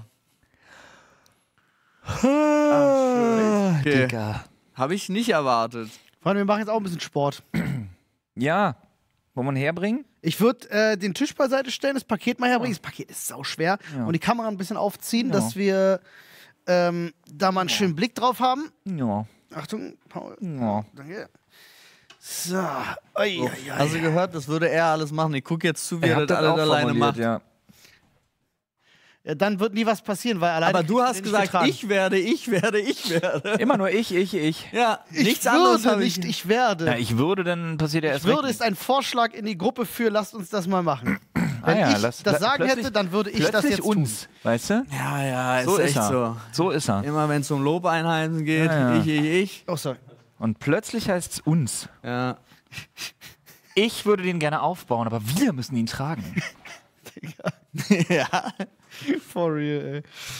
[SPEAKER 3] Ah,
[SPEAKER 2] Okay.
[SPEAKER 3] Digga.
[SPEAKER 2] Habe ich nicht erwartet.
[SPEAKER 1] Freunde, wir machen jetzt auch ein bisschen Sport.
[SPEAKER 3] Ja. Wollen wir ihn herbringen?
[SPEAKER 1] Ich würde äh, den Tisch beiseite stellen, das Paket mal herbringen. Das Paket ist sau schwer.
[SPEAKER 3] Ja.
[SPEAKER 1] Und die Kamera ein bisschen aufziehen,
[SPEAKER 3] Ja.
[SPEAKER 1] dass wir ähm, da mal einen schönen Blick drauf haben.
[SPEAKER 3] Ja.
[SPEAKER 1] Achtung, Paul.
[SPEAKER 3] Ja.
[SPEAKER 1] Danke. So. Ui, ui, ui.
[SPEAKER 2] Hast du gehört, das würde er alles machen. Ich gucke jetzt zu, wie
[SPEAKER 3] Er
[SPEAKER 2] er
[SPEAKER 3] hat
[SPEAKER 2] das
[SPEAKER 3] das auch
[SPEAKER 2] alles alleine
[SPEAKER 3] formuliert,
[SPEAKER 2] macht.
[SPEAKER 3] ja.
[SPEAKER 1] Ja, dann wird nie was passieren, weil alleine.
[SPEAKER 2] Aber du
[SPEAKER 1] kriegt
[SPEAKER 2] hast
[SPEAKER 1] ihr nicht
[SPEAKER 2] gesagt,
[SPEAKER 1] getragen.
[SPEAKER 2] ich werde, ich werde, ich werde.
[SPEAKER 3] Immer nur ich, ich, ich.
[SPEAKER 2] Ja,
[SPEAKER 1] Ich
[SPEAKER 2] nichts anderes
[SPEAKER 1] würde
[SPEAKER 2] habe ich.
[SPEAKER 1] nicht, ich werde.
[SPEAKER 3] Ja, ich würde, dann passiert ja
[SPEAKER 1] ich
[SPEAKER 3] erst
[SPEAKER 1] würde
[SPEAKER 3] recht
[SPEAKER 1] ist ein Vorschlag in die Gruppe für, lasst uns das mal machen.
[SPEAKER 3] Ah
[SPEAKER 1] Wenn
[SPEAKER 3] ja,
[SPEAKER 1] ich
[SPEAKER 3] lass-
[SPEAKER 1] das
[SPEAKER 3] la-
[SPEAKER 1] sagen
[SPEAKER 3] plötzlich-
[SPEAKER 1] hätte, dann würde ich das
[SPEAKER 3] plötzlich
[SPEAKER 1] jetzt
[SPEAKER 3] uns,
[SPEAKER 1] tun.
[SPEAKER 3] weißt du?
[SPEAKER 2] Ja, ja, ist
[SPEAKER 3] So ist
[SPEAKER 2] echt
[SPEAKER 3] er.
[SPEAKER 2] so.
[SPEAKER 3] So ist er.
[SPEAKER 2] Immer wenn es um Lobeinheiten geht,
[SPEAKER 3] Ja, ja.
[SPEAKER 2] ich, ich, ich.
[SPEAKER 1] Oh, sorry.
[SPEAKER 3] Und plötzlich heißt es uns.
[SPEAKER 2] Ja.
[SPEAKER 3] Ich würde den gerne aufbauen, aber wir müssen ihn tragen.
[SPEAKER 2] ja.
[SPEAKER 1] For real, ey.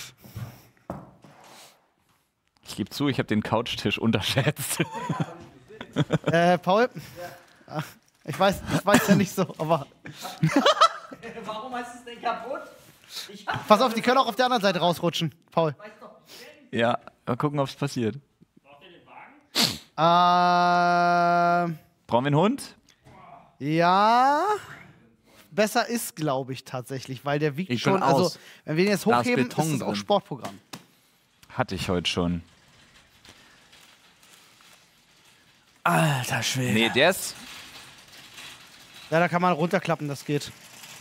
[SPEAKER 3] Ich gebe zu, ich habe den Couchtisch unterschätzt.
[SPEAKER 1] Äh, Paul? Ach, ich weiß, ich weiß ja nicht so, aber.
[SPEAKER 2] Warum heißt es denn kaputt? Ich
[SPEAKER 1] Pass auf, die können auch auf der anderen Seite rausrutschen, Paul.
[SPEAKER 3] Ja, mal gucken, ob es passiert.
[SPEAKER 1] Ähm.
[SPEAKER 3] Brauchen wir einen Hund?
[SPEAKER 1] Ja. Besser ist, glaube ich, tatsächlich, weil der wiegt
[SPEAKER 2] Ich bin
[SPEAKER 1] schon.
[SPEAKER 2] aus.
[SPEAKER 1] Also, wenn wir ihn jetzt
[SPEAKER 2] Da ist
[SPEAKER 1] hochheben, ist
[SPEAKER 2] Beton
[SPEAKER 1] es auch
[SPEAKER 2] drin.
[SPEAKER 1] Sportprogramm.
[SPEAKER 3] Hatte ich heute schon.
[SPEAKER 2] Alter Schwede.
[SPEAKER 3] Nee, der ist.
[SPEAKER 1] Ja, da kann man runterklappen, das geht.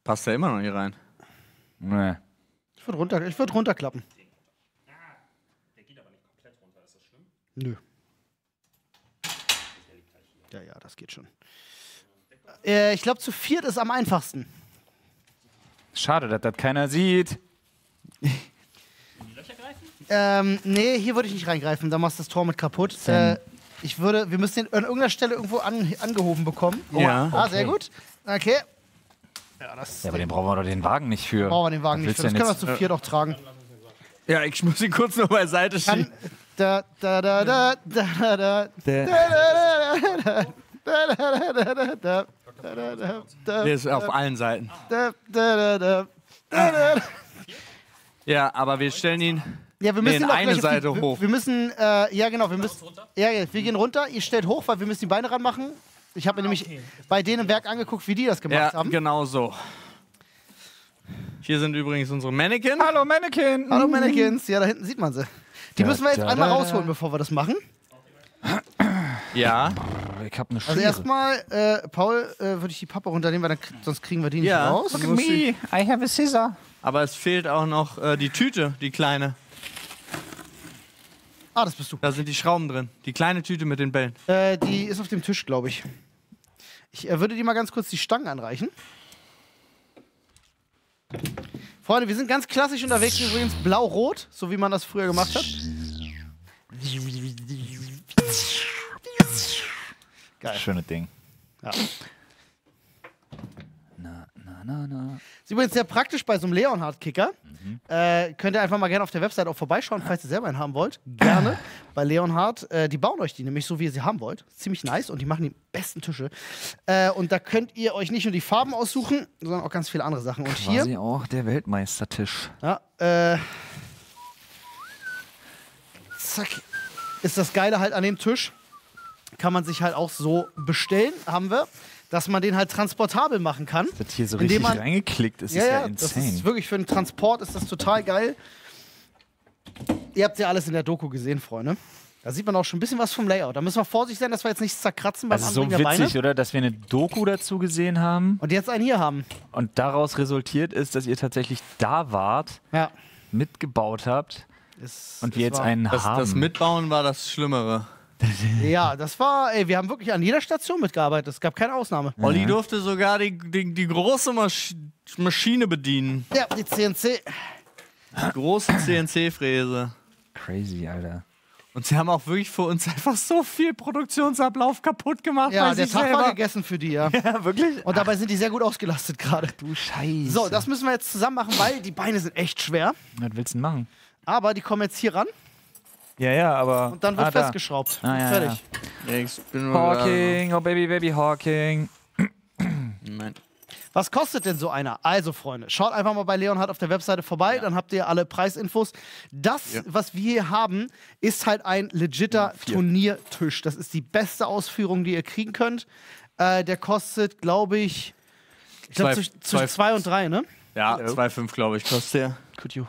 [SPEAKER 2] Passt ja immer noch hier rein.
[SPEAKER 3] Nee.
[SPEAKER 1] Ich würde runter, ich würd runterklappen.
[SPEAKER 14] Der geht aber nicht komplett runter, ist das schlimm?
[SPEAKER 1] Nö. Ja, ja, das geht schon. Äh, ich glaube, zu viert ist am einfachsten.
[SPEAKER 3] Schade, dass das keiner sieht.
[SPEAKER 14] In die Löcher greifen?
[SPEAKER 1] Ähm, nee, hier würde ich nicht reingreifen, da machst du das Tor mit kaputt. Äh, ich würde, wir müssen den an irgendeiner Stelle irgendwo an, angehoben bekommen. Oh,
[SPEAKER 2] Ja.
[SPEAKER 1] Ah,
[SPEAKER 3] Okay.
[SPEAKER 1] sehr gut. Okay. Ja, das
[SPEAKER 3] Ja, aber den brauchen wir doch den Wagen nicht für.
[SPEAKER 1] brauchen wir den Wagen
[SPEAKER 3] Was
[SPEAKER 1] nicht.
[SPEAKER 3] willst
[SPEAKER 1] Für. Das
[SPEAKER 3] du
[SPEAKER 1] können wir
[SPEAKER 3] denn
[SPEAKER 1] zu viert auch tragen.
[SPEAKER 2] Ja, ich muss ihn kurz noch beiseite schieben.
[SPEAKER 1] Da, da, da, da, da, da, da,
[SPEAKER 2] Der,
[SPEAKER 1] da, da, da, da, da, da,
[SPEAKER 2] der ist auf allen Seiten.
[SPEAKER 1] da, da, da, da, da.
[SPEAKER 2] Ja, aber wir stellen ihn
[SPEAKER 1] Ja, wir
[SPEAKER 2] nee,
[SPEAKER 1] müssen
[SPEAKER 2] in
[SPEAKER 1] ihn auch
[SPEAKER 2] eine
[SPEAKER 1] gleich auf
[SPEAKER 2] Seite
[SPEAKER 1] die,
[SPEAKER 2] hoch.
[SPEAKER 1] Wir, wir müssen, äh, ja genau, wir müssen, ja, ja, wir gehen runter, ihr stellt hoch, weil wir müssen die Beine ranmachen. Ich habe mir nämlich bei denen im Werk angeguckt, wie die das gemacht
[SPEAKER 2] Ja,
[SPEAKER 1] haben.
[SPEAKER 2] genau so. Hier sind übrigens unsere Mannequin.
[SPEAKER 3] Hallo Mannequin.
[SPEAKER 1] Hallo Mannequins, ja, da hinten sieht man sie. Die
[SPEAKER 3] Da,
[SPEAKER 1] müssen wir jetzt
[SPEAKER 3] da,
[SPEAKER 1] einmal
[SPEAKER 3] da, da.
[SPEAKER 1] rausholen, bevor wir das machen.
[SPEAKER 2] Ja.
[SPEAKER 3] Ich hab eine
[SPEAKER 1] Also
[SPEAKER 3] Schere.
[SPEAKER 1] erstmal, äh, Paul, äh, würde ich die Pappe runternehmen, weil dann, k- sonst kriegen wir die nicht
[SPEAKER 2] Ja.
[SPEAKER 1] raus.
[SPEAKER 3] Look at me, I have a scissor.
[SPEAKER 2] Aber es fehlt auch noch äh, die Tüte, die kleine.
[SPEAKER 1] Ah, das bist du.
[SPEAKER 2] Da sind die Schrauben drin. Die kleine Tüte mit den Bällen.
[SPEAKER 1] Äh, die ist auf dem Tisch, glaube ich. Ich äh, würde dir mal ganz kurz die Stangen anreichen. Freunde, wir sind ganz klassisch unterwegs, übrigens blau-rot, so wie man das früher gemacht hat. Geil.
[SPEAKER 3] Schönes Ding.
[SPEAKER 1] Ja.
[SPEAKER 3] Na, na, na, na.
[SPEAKER 1] Ist übrigens sehr praktisch bei so einem Leonhard-Kicker.
[SPEAKER 3] Mhm.
[SPEAKER 1] Äh, könnt ihr einfach mal gerne auf der Website auch vorbeischauen, falls ihr selber einen haben wollt. Gerne bei Leonhard. Äh, die bauen euch die nämlich so, wie ihr sie haben wollt. Ziemlich nice und die machen die besten Tische. Äh, und da könnt ihr euch nicht nur die Farben aussuchen, sondern auch ganz viele andere Sachen. Und hier,
[SPEAKER 3] Quasi auch der Weltmeistertisch.
[SPEAKER 1] ja, äh, zack, ist das Geile halt an dem Tisch. Kann man sich halt auch so bestellen, haben wir, dass man den halt transportabel machen kann.
[SPEAKER 3] Das hier so
[SPEAKER 1] Indem
[SPEAKER 3] richtig
[SPEAKER 1] man-
[SPEAKER 3] reingeklickt ist,
[SPEAKER 1] Ja,
[SPEAKER 3] ist ja,
[SPEAKER 1] ja, das
[SPEAKER 3] insane.
[SPEAKER 1] ist wirklich für den Transport ist das total geil. Ihr habt ja alles in der Doku gesehen, Freunde. Da sieht man auch schon ein bisschen was vom Layout. Da müssen wir vorsichtig sein, dass wir jetzt nichts zerkratzen beim
[SPEAKER 3] Also so
[SPEAKER 1] Anbringen der
[SPEAKER 3] witzig,
[SPEAKER 1] Beine.
[SPEAKER 3] oder? Dass wir eine Doku dazu gesehen haben
[SPEAKER 1] Und jetzt einen hier haben.
[SPEAKER 3] und daraus resultiert ist, dass ihr tatsächlich da wart,
[SPEAKER 1] Ja.
[SPEAKER 3] mitgebaut habt
[SPEAKER 1] Ist,
[SPEAKER 3] und wir
[SPEAKER 1] ist
[SPEAKER 3] jetzt
[SPEAKER 1] wahr.
[SPEAKER 3] einen
[SPEAKER 2] Das,
[SPEAKER 3] haben.
[SPEAKER 2] das Mitbauen war das Schlimmere.
[SPEAKER 1] Ja, das war, ey, wir haben wirklich an jeder Station mitgearbeitet. Es gab keine Ausnahme.
[SPEAKER 2] Olli durfte sogar die, die, die große Masch Maschine bedienen.
[SPEAKER 1] Ja, die C N C.
[SPEAKER 2] Die große C N C-Fräse.
[SPEAKER 3] Crazy, Alter.
[SPEAKER 2] Und sie haben auch wirklich für uns einfach so viel Produktionsablauf kaputt gemacht.
[SPEAKER 1] Ja,
[SPEAKER 2] bei
[SPEAKER 1] der
[SPEAKER 2] sich
[SPEAKER 1] Tag
[SPEAKER 2] selber.
[SPEAKER 1] war gegessen für die, ja.
[SPEAKER 3] Ja, wirklich?
[SPEAKER 1] Und dabei sind die sehr gut ausgelastet gerade.
[SPEAKER 3] Du Scheiße.
[SPEAKER 1] So, das müssen wir jetzt zusammen machen, weil die Beine sind echt schwer.
[SPEAKER 3] Was willst du denn machen?
[SPEAKER 1] Aber die kommen jetzt hier ran
[SPEAKER 3] Ja, ja, aber...
[SPEAKER 1] und dann wird
[SPEAKER 3] ah, da.
[SPEAKER 1] festgeschraubt.
[SPEAKER 3] Ah, ja,
[SPEAKER 1] Fertig.
[SPEAKER 2] Ja, ich bin nur
[SPEAKER 3] Hawking, oh Baby, Baby Hawking.
[SPEAKER 2] Nein.
[SPEAKER 1] Was kostet denn so einer? Also, Freunde, schaut einfach mal bei Leonhard auf der Webseite vorbei, dann habt ihr alle Preisinfos. Das,
[SPEAKER 2] Ja.
[SPEAKER 1] was wir hier haben, ist halt ein legitter Turniertisch. Das ist die beste Ausführung, die ihr kriegen könnt. Äh, der kostet, glaube ich, ich glaub,
[SPEAKER 2] Zwei-
[SPEAKER 1] zwischen
[SPEAKER 2] zwei-
[SPEAKER 1] zwischen zwei und drei, ne?
[SPEAKER 2] Ja, zwei Komma fünf glaube ich, kostet der.
[SPEAKER 3] Could you...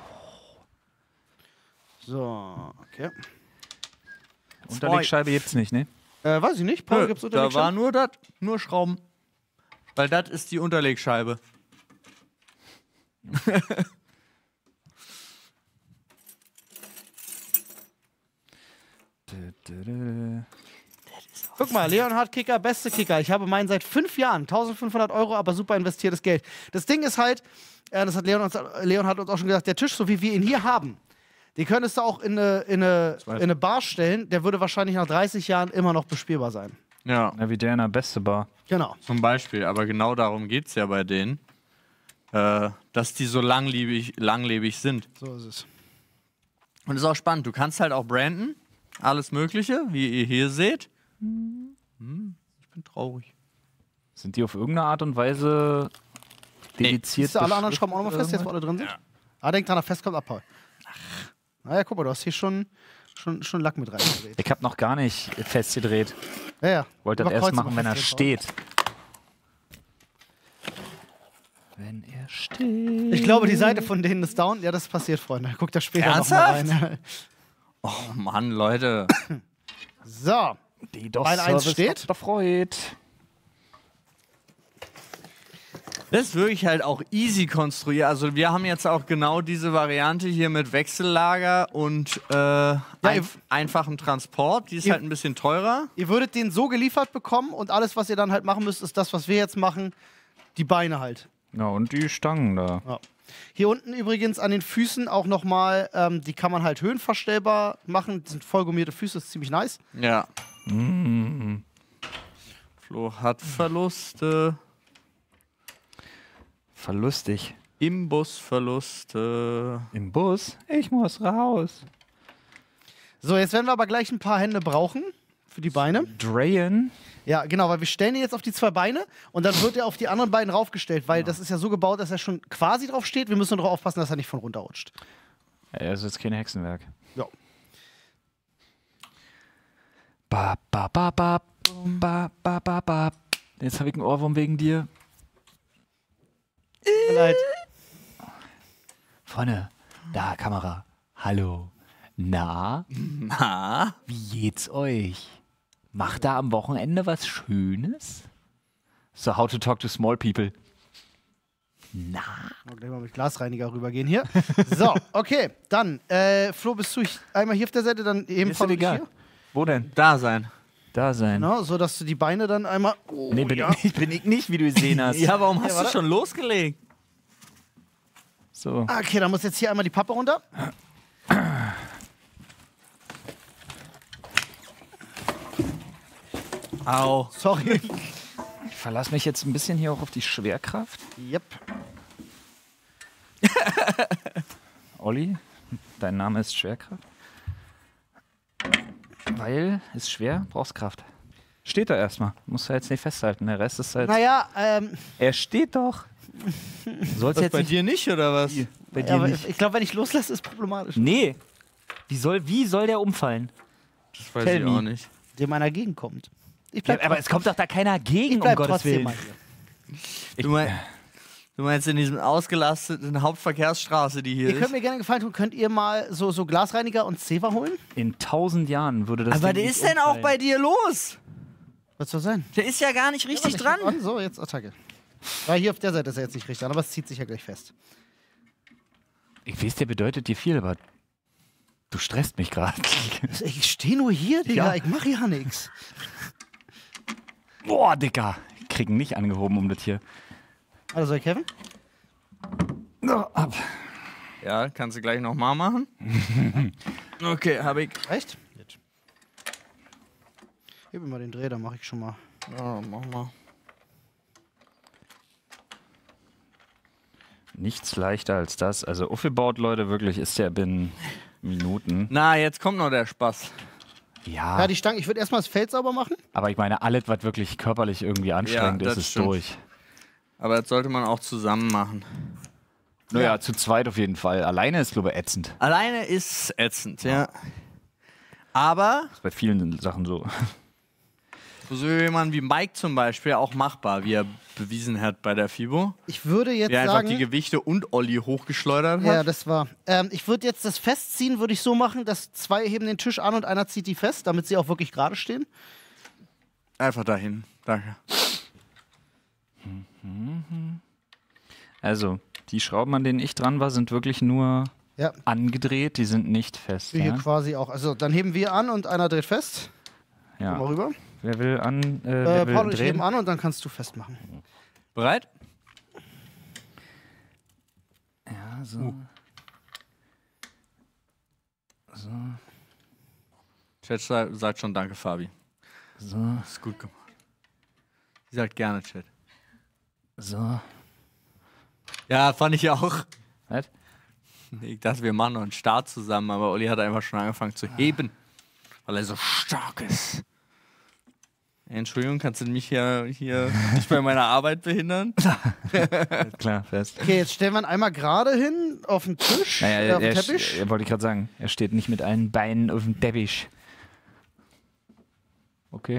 [SPEAKER 1] So, okay.
[SPEAKER 3] Unterlegscheibe gibt's nicht, ne?
[SPEAKER 1] Äh, weiß ich nicht. Paul,
[SPEAKER 2] Nö,
[SPEAKER 1] gibt's
[SPEAKER 2] da
[SPEAKER 1] Unterlegscheiben?
[SPEAKER 2] war nur das, nur Schrauben. Weil das ist die Unterlegscheibe.
[SPEAKER 1] Guck mal, Leonhard Kicker, beste Kicker. Ich habe meinen seit fünf Jahren. eintausendfünfhundert Euro, aber super investiertes Geld. Das Ding ist halt, äh, das hat Leon, uns, Leon hat uns auch schon gesagt, der Tisch, so wie wir ihn hier haben, den könntest du auch in eine, in, eine, in eine Bar stellen. Der würde wahrscheinlich nach dreißig Jahren immer noch bespielbar sein.
[SPEAKER 2] Ja.
[SPEAKER 3] Na, wie der in der beste Bar.
[SPEAKER 1] Genau.
[SPEAKER 2] Zum Beispiel, aber genau darum geht es ja bei denen, äh, dass die so langlebig, langlebig sind.
[SPEAKER 1] So ist es.
[SPEAKER 2] Und ist auch spannend, du kannst halt auch branden, alles Mögliche, wie ihr hier seht. Hm, ich bin traurig.
[SPEAKER 3] Sind die auf irgendeine Art und Weise dediziert?
[SPEAKER 1] Siehst du alle anderen
[SPEAKER 3] beschriftet
[SPEAKER 1] Schrauben auch nochmal fest, jetzt wo alle drin sind? Ja. Ah, denk dran, der fest kommt ab, Paul. Naja, guck mal, du hast hier schon, schon, schon Lack mit reingedreht.
[SPEAKER 3] Ich hab noch gar nicht festgedreht.
[SPEAKER 1] Ja, ja.
[SPEAKER 3] Wollte das
[SPEAKER 1] Über
[SPEAKER 3] erst
[SPEAKER 1] Kreuz
[SPEAKER 3] machen,
[SPEAKER 1] immer
[SPEAKER 3] wenn er
[SPEAKER 1] festdrehen,
[SPEAKER 3] steht. Wenn er steht.
[SPEAKER 1] Ich glaube, die Seite von denen ist down. Ja, das passiert, Freunde. Guckt da später
[SPEAKER 2] Ernsthaft?
[SPEAKER 1] noch mal rein.
[SPEAKER 2] Oh Mann, Leute.
[SPEAKER 1] So.
[SPEAKER 3] Die
[SPEAKER 1] Bein eins steht.
[SPEAKER 3] Freut.
[SPEAKER 2] Das ist wirklich halt auch easy konstruiert. Also wir haben jetzt auch genau diese Variante hier mit Wechsellager und äh, einf einfachem Transport. Die ist halt ein bisschen teurer.
[SPEAKER 1] Ihr würdet den so geliefert bekommen und alles, was ihr dann halt machen müsst, ist das, was wir jetzt machen, die Beine halt.
[SPEAKER 3] Ja, und die Stangen da.
[SPEAKER 1] Ja. Hier unten übrigens an den Füßen auch nochmal, ähm, die kann man halt höhenverstellbar machen. Das sind vollgummierte Füße, das ist ziemlich nice.
[SPEAKER 2] Ja. Mm. Flo hat Verluste.
[SPEAKER 3] Verlustig.
[SPEAKER 2] Im Bus Verluste.
[SPEAKER 3] Im Bus? Ich muss raus.
[SPEAKER 1] So, jetzt werden wir aber gleich ein paar Hände brauchen für die Beine.
[SPEAKER 3] Drehen?
[SPEAKER 1] Ja, genau, weil wir stellen ihn jetzt auf die zwei Beine und dann wird er auf die anderen beiden raufgestellt, weil ja. das ist ja so gebaut, dass er schon quasi drauf steht. Wir müssen nur darauf aufpassen, dass er nicht von runterrutscht.
[SPEAKER 3] Ja, das ist jetzt kein Hexenwerk.
[SPEAKER 1] Ja.
[SPEAKER 3] Ba, ba, ba, ba, ba, ba, ba, ba. Jetzt habe ich einen Ohrwurm wegen dir.
[SPEAKER 1] Tut mir leid.
[SPEAKER 3] Freunde, da, Kamera. Hallo. Na?
[SPEAKER 2] Na?
[SPEAKER 3] Wie geht's euch? Macht da am Wochenende was Schönes? So, how to talk to small people. Na?
[SPEAKER 1] Mal gleich mal mit Glasreiniger rübergehen hier. So, okay, dann, äh, Flo, bist du ich, einmal hier auf der Seite, dann eben
[SPEAKER 3] Ist dir egal.
[SPEAKER 1] hier.
[SPEAKER 3] Wo denn?
[SPEAKER 2] Da sein.
[SPEAKER 3] Da sein.
[SPEAKER 1] Genau, so dass du die Beine dann einmal. Oh,
[SPEAKER 3] nee, bin,
[SPEAKER 1] ja.
[SPEAKER 3] ich, bin ich nicht, wie du gesehen hast.
[SPEAKER 2] Ja, warum hast
[SPEAKER 1] Ja,
[SPEAKER 2] du schon losgelegt?
[SPEAKER 3] So.
[SPEAKER 1] Okay, dann muss jetzt hier einmal die Pappe runter.
[SPEAKER 2] Au.
[SPEAKER 1] Sorry.
[SPEAKER 3] Ich verlasse mich jetzt ein bisschen hier auch auf die Schwerkraft.
[SPEAKER 1] Yep.
[SPEAKER 3] Olli, dein Name ist Schwerkraft. Weil, ist schwer, brauchst Kraft. Steht da erstmal. Musst du jetzt nicht festhalten. Der Rest ist halt.
[SPEAKER 1] Naja, ähm.
[SPEAKER 3] Er steht doch. Soll's
[SPEAKER 2] Was,
[SPEAKER 3] jetzt
[SPEAKER 2] bei
[SPEAKER 3] nicht
[SPEAKER 2] dir nicht, oder was?
[SPEAKER 3] Bei
[SPEAKER 1] Ja,
[SPEAKER 3] dir
[SPEAKER 1] aber
[SPEAKER 3] nicht.
[SPEAKER 1] ich glaube, wenn ich loslasse, ist problematisch.
[SPEAKER 3] Nee. Wie soll, wie soll der umfallen?
[SPEAKER 2] Das weiß
[SPEAKER 3] Tell
[SPEAKER 2] ich
[SPEAKER 3] me.
[SPEAKER 2] auch nicht.
[SPEAKER 1] Dem einer gegenkommt. Ich
[SPEAKER 3] Ja,
[SPEAKER 1] bleib
[SPEAKER 3] aber es kommt doch da keiner gegen,
[SPEAKER 1] ich
[SPEAKER 3] um
[SPEAKER 1] bleib
[SPEAKER 3] Gottes
[SPEAKER 1] trotzdem
[SPEAKER 3] Willen.
[SPEAKER 1] mal hier.
[SPEAKER 2] Du, mein, du meinst in diesem ausgelasteten Hauptverkehrsstraße, die hier
[SPEAKER 1] Ihr könnt
[SPEAKER 2] ist?
[SPEAKER 1] mir gerne einen Gefallen tun, könnt ihr mal so, so Glasreiniger und Zewa holen?
[SPEAKER 3] In tausend Jahren würde das.
[SPEAKER 2] Aber
[SPEAKER 3] Ding
[SPEAKER 2] was
[SPEAKER 3] nicht
[SPEAKER 2] ist denn auch
[SPEAKER 3] umfallen.
[SPEAKER 2] bei dir los?
[SPEAKER 1] Was soll sein?
[SPEAKER 2] Der ist ja gar nicht richtig
[SPEAKER 1] Ja,
[SPEAKER 2] dran.
[SPEAKER 1] warte, ich- So, jetzt Attacke. Weil hier auf der Seite ist er jetzt nicht richtig dran, aber es zieht sich ja gleich fest.
[SPEAKER 3] Ich weiß, der bedeutet dir viel, aber du stresst mich gerade.
[SPEAKER 1] Ich stehe nur hier, Digga.
[SPEAKER 3] Ja.
[SPEAKER 1] Ich mache ja nichts.
[SPEAKER 3] Boah, Dicker. Ich krieg ihn nicht angehoben um das hier.
[SPEAKER 1] Also, soll ich Kevin?
[SPEAKER 3] Oh, ab.
[SPEAKER 2] Ja, kannst du gleich nochmal machen? Okay, hab ich.
[SPEAKER 1] Echt? Jetzt. Gib mir mal den Dreh, dann mache ich schon mal.
[SPEAKER 2] Ja, mach mal.
[SPEAKER 3] Nichts leichter als das. Also aufgebaut, Leute, wirklich ist der binnen Minuten.
[SPEAKER 2] Na, jetzt kommt noch der Spaß.
[SPEAKER 3] Ja,
[SPEAKER 1] Ja, die Stange, ich würde erstmal das Feld sauber machen.
[SPEAKER 3] aber ich meine, alles, was wirklich körperlich irgendwie anstrengend
[SPEAKER 2] Ja,
[SPEAKER 3] ist,
[SPEAKER 2] das
[SPEAKER 3] ist
[SPEAKER 2] stimmt.
[SPEAKER 3] durch.
[SPEAKER 2] Aber das sollte man auch zusammen machen.
[SPEAKER 3] Naja,
[SPEAKER 1] Ja.
[SPEAKER 3] zu zweit auf jeden Fall. Alleine ist, glaube ich, ätzend.
[SPEAKER 2] Alleine ist ätzend, ja. Aber
[SPEAKER 3] Das ist bei vielen Sachen so.
[SPEAKER 2] für so jemanden wie Mike zum Beispiel auch machbar, wie er bewiesen hat bei der FIBO.
[SPEAKER 1] Ich würde jetzt
[SPEAKER 2] Der einfach
[SPEAKER 1] sagen.
[SPEAKER 2] die Gewichte und Olli hochgeschleudert hat.
[SPEAKER 1] Ja, das war. Ähm, ich würde jetzt das Festziehen, würde ich so machen, dass zwei heben den Tisch an und einer zieht die fest, damit sie auch wirklich gerade stehen.
[SPEAKER 2] Einfach dahin. Danke.
[SPEAKER 3] Also, die Schrauben, an denen ich dran war, sind wirklich nur
[SPEAKER 1] Ja.
[SPEAKER 3] angedreht. Die sind nicht fest.
[SPEAKER 1] Wie hier
[SPEAKER 3] Ja?
[SPEAKER 1] quasi auch. Also dann heben wir an und einer dreht fest. Komm mal
[SPEAKER 3] Ja.
[SPEAKER 1] rüber.
[SPEAKER 3] Wer will an? Äh,
[SPEAKER 1] Äh,
[SPEAKER 3] wer will
[SPEAKER 1] Paul und ich
[SPEAKER 3] drehen?
[SPEAKER 1] heben an und dann kannst du festmachen.
[SPEAKER 2] Bereit?
[SPEAKER 3] Ja, so. So.
[SPEAKER 2] Chat sa- sagt schon Danke, Fabi.
[SPEAKER 3] So.
[SPEAKER 2] Das ist gut gemacht. Sie sagt gerne, Chat.
[SPEAKER 3] So.
[SPEAKER 2] Ja, fand ich auch.
[SPEAKER 3] Was?
[SPEAKER 2] Ich dachte, wir machen noch einen Start zusammen, aber Olli hat einfach schon angefangen zu heben, weil er so stark ist. Entschuldigung, kannst du mich hier, hier nicht bei meiner Arbeit behindern?
[SPEAKER 3] Klar, fest.
[SPEAKER 1] Okay, jetzt stellen wir ihn einmal gerade hin auf den Tisch,
[SPEAKER 3] Naja,
[SPEAKER 1] äh,
[SPEAKER 3] er,
[SPEAKER 1] auf den
[SPEAKER 3] er,
[SPEAKER 1] Teppich.
[SPEAKER 3] er wollte ich gerade sagen. Er steht nicht mit allen Beinen auf dem Teppich. Okay.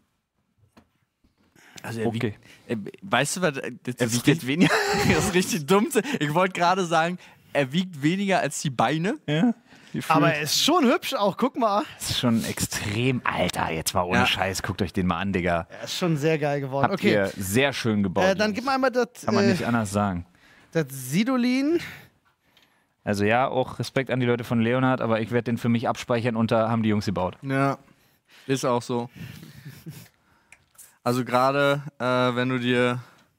[SPEAKER 2] Also er
[SPEAKER 3] Okay.
[SPEAKER 2] wiegt, äh, weißt du was? Das
[SPEAKER 3] Er
[SPEAKER 2] ist
[SPEAKER 3] wiegt
[SPEAKER 2] richtig,
[SPEAKER 3] jetzt weniger.
[SPEAKER 2] das ist richtig dumm. Ich wollte gerade sagen, er wiegt weniger als die Beine.
[SPEAKER 3] Ja.
[SPEAKER 1] Aber er ist schon hübsch auch, guck mal.
[SPEAKER 3] Das ist schon extrem, Alter, jetzt mal ohne
[SPEAKER 2] Ja.
[SPEAKER 3] Scheiß, guckt euch den mal an, Digga.
[SPEAKER 1] Er ist schon sehr geil geworden.
[SPEAKER 3] Habt
[SPEAKER 1] okay,
[SPEAKER 3] ihr sehr schön gebaut.
[SPEAKER 1] äh, dann
[SPEAKER 3] Jungs.
[SPEAKER 1] gib mal einmal das,
[SPEAKER 3] Kann man
[SPEAKER 1] äh,
[SPEAKER 3] nicht anders sagen.
[SPEAKER 1] das Sidolin.
[SPEAKER 3] Also ja, auch Respekt an die Leute von Leonhard, aber ich werde den für mich abspeichern und da haben die Jungs gebaut.
[SPEAKER 2] Ja, ist auch so. Also gerade, äh, wenn du dir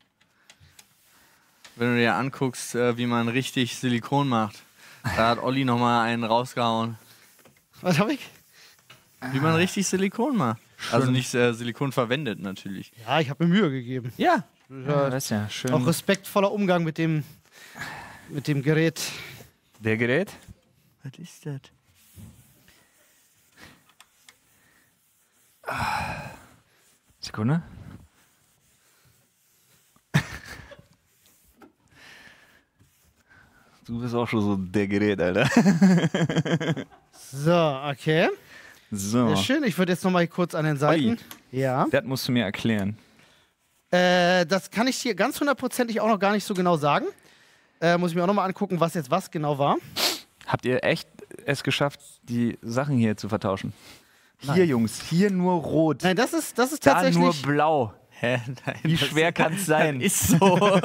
[SPEAKER 2] wenn du dir anguckst, äh, wie man richtig Silikon macht, da hat Olli nochmal einen rausgehauen.
[SPEAKER 1] Was hab ich?
[SPEAKER 2] Wie man richtig Silikon macht. Also nicht äh, Silikon verwendet natürlich.
[SPEAKER 1] Ja, ich habe mir Mühe gegeben.
[SPEAKER 2] Ja.
[SPEAKER 3] Ja, das ist ja schön.
[SPEAKER 1] Auch respektvoller Umgang mit dem, mit dem Gerät.
[SPEAKER 3] Der Gerät?
[SPEAKER 2] Was ist das?
[SPEAKER 3] Sekunde. Du bist auch schon so der Gerät, Alter.
[SPEAKER 1] So, okay.
[SPEAKER 3] So.
[SPEAKER 1] Sehr schön. Ich würde jetzt noch mal kurz an den Seiten.
[SPEAKER 3] Olli.
[SPEAKER 1] Ja.
[SPEAKER 3] Das musst du mir erklären.
[SPEAKER 1] Äh, das kann ich hier ganz hundertprozentig auch noch gar nicht so genau sagen. Äh, muss ich mir auch noch mal angucken, was jetzt was genau war.
[SPEAKER 3] Habt ihr echt es geschafft, die Sachen hier zu vertauschen?
[SPEAKER 1] Nein.
[SPEAKER 3] Hier, Jungs, hier nur rot.
[SPEAKER 1] Nein, das ist, das ist
[SPEAKER 3] Da
[SPEAKER 1] tatsächlich.
[SPEAKER 3] nur blau.
[SPEAKER 2] Hä? Nein,
[SPEAKER 3] Wie
[SPEAKER 2] das-
[SPEAKER 3] schwer kann es sein?
[SPEAKER 2] Das ist so.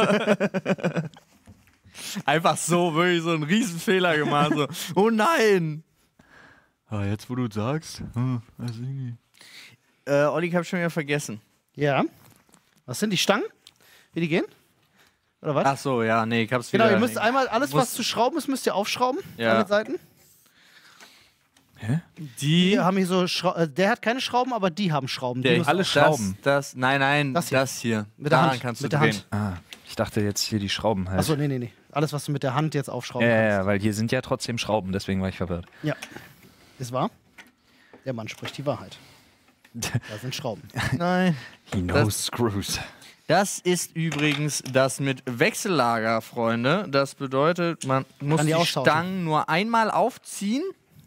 [SPEAKER 2] Einfach so, wirklich so einen Riesenfehler gemacht. So. Oh nein!
[SPEAKER 3] Ah, jetzt, wo du sagst. Hm, weiß ich nicht.
[SPEAKER 2] Äh, Olli, ich hab schon wieder vergessen.
[SPEAKER 1] Ja. Was sind die Stangen? Wie die gehen? Oder was?
[SPEAKER 2] Ach so, ja, nee, ich hab's
[SPEAKER 1] Genau,
[SPEAKER 2] wieder.
[SPEAKER 1] ihr müsst einmal alles, was
[SPEAKER 2] Muss-
[SPEAKER 1] zu schrauben ist, müsst ihr aufschrauben
[SPEAKER 2] Ja.
[SPEAKER 1] an den Seiten.
[SPEAKER 3] Hä?
[SPEAKER 2] Die.
[SPEAKER 1] Wir haben hier so Schrau äh, der hat keine Schrauben, aber die haben Schrauben. Die
[SPEAKER 2] Der,
[SPEAKER 1] müssen
[SPEAKER 3] alle
[SPEAKER 1] auch-
[SPEAKER 3] Schrauben.
[SPEAKER 2] Das, das, nein, nein,
[SPEAKER 1] Das
[SPEAKER 2] das
[SPEAKER 1] hier.
[SPEAKER 2] hier.
[SPEAKER 1] Mit der
[SPEAKER 2] Daran
[SPEAKER 1] Hand,
[SPEAKER 2] kannst
[SPEAKER 1] mit
[SPEAKER 2] du
[SPEAKER 1] der
[SPEAKER 2] drehen.
[SPEAKER 1] Hand.
[SPEAKER 3] Ah, ich dachte jetzt hier die Schrauben halt.
[SPEAKER 1] Achso, nee, nee, nee. Alles, was du mit der Hand jetzt aufschrauben
[SPEAKER 3] Ja, ja,
[SPEAKER 1] kannst.
[SPEAKER 3] ja, weil hier sind ja trotzdem Schrauben, deswegen war ich verwirrt.
[SPEAKER 1] Ja. Ist wahr? Der Mann spricht die Wahrheit. Da sind Schrauben.
[SPEAKER 2] Nein.
[SPEAKER 3] He knows screws.
[SPEAKER 2] Das ist übrigens das mit Wechsellager, Freunde. Das bedeutet, man muss
[SPEAKER 1] Kann die
[SPEAKER 2] die
[SPEAKER 1] austauschen.
[SPEAKER 2] Stangen nur einmal aufziehen.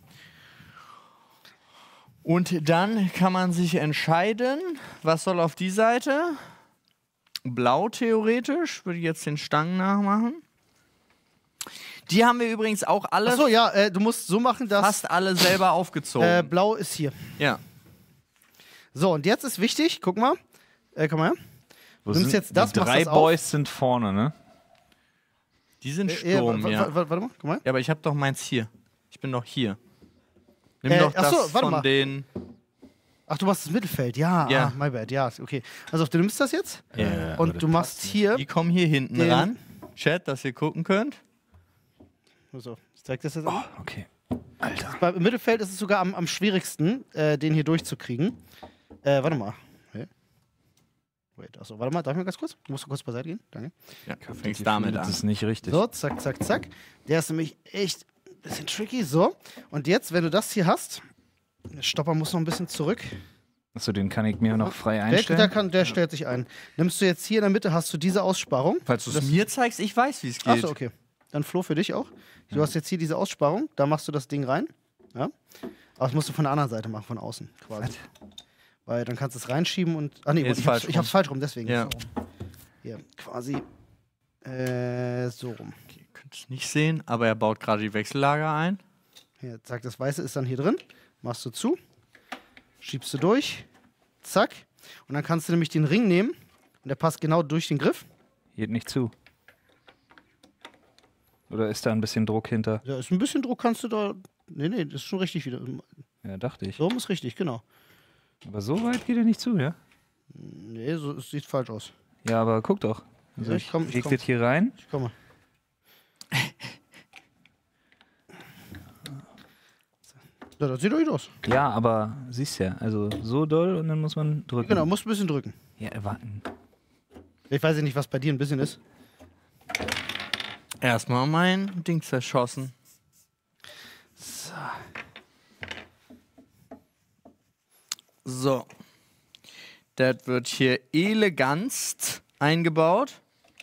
[SPEAKER 2] Und dann kann man sich entscheiden, was soll auf die Seite. Blau theoretisch, würde ich jetzt den Stangen nachmachen. Die haben wir übrigens auch alle,
[SPEAKER 1] Achso, ja, äh, du musst so machen, dass
[SPEAKER 2] fast alle selber aufgezogen.
[SPEAKER 1] äh, blau ist hier.
[SPEAKER 2] ja.
[SPEAKER 1] So, und jetzt ist wichtig, guck mal. Äh, komm mal her.
[SPEAKER 3] Wo
[SPEAKER 1] Du nimmst
[SPEAKER 3] sind-
[SPEAKER 1] jetzt das,
[SPEAKER 3] die
[SPEAKER 1] machst
[SPEAKER 3] drei
[SPEAKER 1] das auf.
[SPEAKER 3] Boys sind vorne, ne?
[SPEAKER 2] Die sind
[SPEAKER 1] Äh, äh,
[SPEAKER 2] Sturm,
[SPEAKER 1] wa-
[SPEAKER 2] ja.
[SPEAKER 1] wa- wa- Warte mal, guck mal.
[SPEAKER 2] Ja, aber ich habe doch meins hier. Ich bin doch hier. Nimm
[SPEAKER 1] Äh,
[SPEAKER 2] doch
[SPEAKER 1] ach
[SPEAKER 2] das
[SPEAKER 1] so, warte
[SPEAKER 2] von
[SPEAKER 1] mal.
[SPEAKER 2] den...
[SPEAKER 1] Ach, du machst das Mittelfeld. Ja,
[SPEAKER 2] Ja.
[SPEAKER 1] Ah, my bad. Ja, okay. Also, du nimmst das jetzt
[SPEAKER 3] Ja, aber
[SPEAKER 1] und
[SPEAKER 3] das
[SPEAKER 1] du machst hier.
[SPEAKER 2] Die kommen hier hinten
[SPEAKER 1] Den-
[SPEAKER 2] ran. Chat, dass ihr gucken könnt.
[SPEAKER 1] So, ich zeig das jetzt an.
[SPEAKER 3] Okay. Alter.
[SPEAKER 1] Beim im Mittelfeld ist es sogar am, am schwierigsten, äh, den hier durchzukriegen. Äh, warte mal. Hä? Wait, achso, warte mal, darf ich mal ganz kurz? Du musst kurz beiseite gehen. Danke.
[SPEAKER 2] Ja,
[SPEAKER 3] Die
[SPEAKER 2] fängst damit
[SPEAKER 3] findet
[SPEAKER 2] an.
[SPEAKER 3] Das ist nicht richtig.
[SPEAKER 1] So, zack, zack, zack. Der ist nämlich echt ein bisschen tricky. So. Und jetzt, wenn du das hier hast, der Stopper muss noch ein bisschen zurück.
[SPEAKER 3] Achso, den kann ich mir noch frei
[SPEAKER 1] Der,
[SPEAKER 3] einstellen.
[SPEAKER 1] der, kann, der stellt sich ein. Nimmst du jetzt hier in der Mitte, hast du diese Aussparung.
[SPEAKER 2] Falls du es
[SPEAKER 1] Das-
[SPEAKER 2] mir zeigst, ich weiß, wie es geht.
[SPEAKER 1] Achso, okay. Dann Flo für dich auch. Du hast jetzt hier diese Aussparung, da machst du das Ding rein. Ja? Aber das musst du von der anderen Seite machen, von außen quasi. Weil dann kannst du es reinschieben und. Ach nee,
[SPEAKER 2] Nee, ist
[SPEAKER 1] ich, hab's,
[SPEAKER 2] falsch
[SPEAKER 1] ich hab's falsch rum, deswegen.
[SPEAKER 2] Ja.
[SPEAKER 1] So. Hier, quasi äh, so rum.
[SPEAKER 2] Okay, ihr könnt es nicht sehen, aber er baut gerade die Wechsellager ein.
[SPEAKER 1] Hier, zack, das Weiße ist dann hier drin. Machst du zu, schiebst du durch, zack. Und dann kannst du nämlich den Ring nehmen und der passt genau durch den Griff.
[SPEAKER 3] Geht nicht zu. Oder ist da ein bisschen Druck hinter?
[SPEAKER 1] Da ist ein bisschen Druck, kannst du da. Nee, nee, das ist schon richtig wieder.
[SPEAKER 3] Ja, dachte ich.
[SPEAKER 1] So rum ist richtig, genau.
[SPEAKER 3] Aber so weit geht er nicht zu, ja?
[SPEAKER 1] Nee, so, es sieht falsch aus.
[SPEAKER 3] Ja, aber guck doch. Also
[SPEAKER 1] Ja,
[SPEAKER 3] ich
[SPEAKER 1] ich komm, ich
[SPEAKER 3] leg
[SPEAKER 1] komm.
[SPEAKER 3] das hier rein.
[SPEAKER 1] Ich komme. So, das sieht doch gut aus.
[SPEAKER 3] Ja, aber siehst ja, also so doll und dann muss man drücken.
[SPEAKER 1] Genau, musst ein bisschen drücken.
[SPEAKER 3] Ja, warten.
[SPEAKER 1] Ich weiß ja nicht, was bei dir ein bisschen ist.
[SPEAKER 2] Erstmal mein Ding zerschossen.
[SPEAKER 1] So.
[SPEAKER 2] So. Das wird hier elegant eingebaut.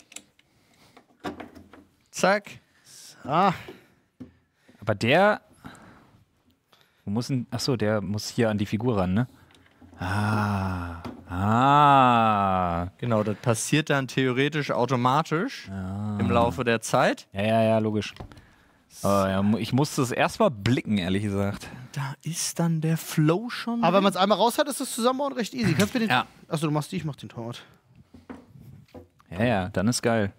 [SPEAKER 2] Zack.
[SPEAKER 1] Ah,
[SPEAKER 3] Aber der. Wo muss denn. Achso, der muss hier an die Figur ran, ne? Ah. Ah.
[SPEAKER 2] Genau, das passiert dann theoretisch automatisch im Laufe der Zeit.
[SPEAKER 3] Ja, ja, ja, logisch. Oh, ja, mu- ich musste es erstmal blicken, ehrlich gesagt.
[SPEAKER 2] Da ist dann der Flow schon.
[SPEAKER 1] Aber wenn man es einmal raus hat, ist das Zusammenbauen recht easy. Kannst du mir den.
[SPEAKER 3] Ja.
[SPEAKER 1] Achso, du machst die, ich mach den Torwart.
[SPEAKER 3] Ja, ja, dann ist geil.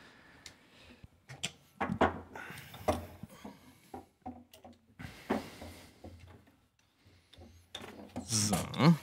[SPEAKER 2] So.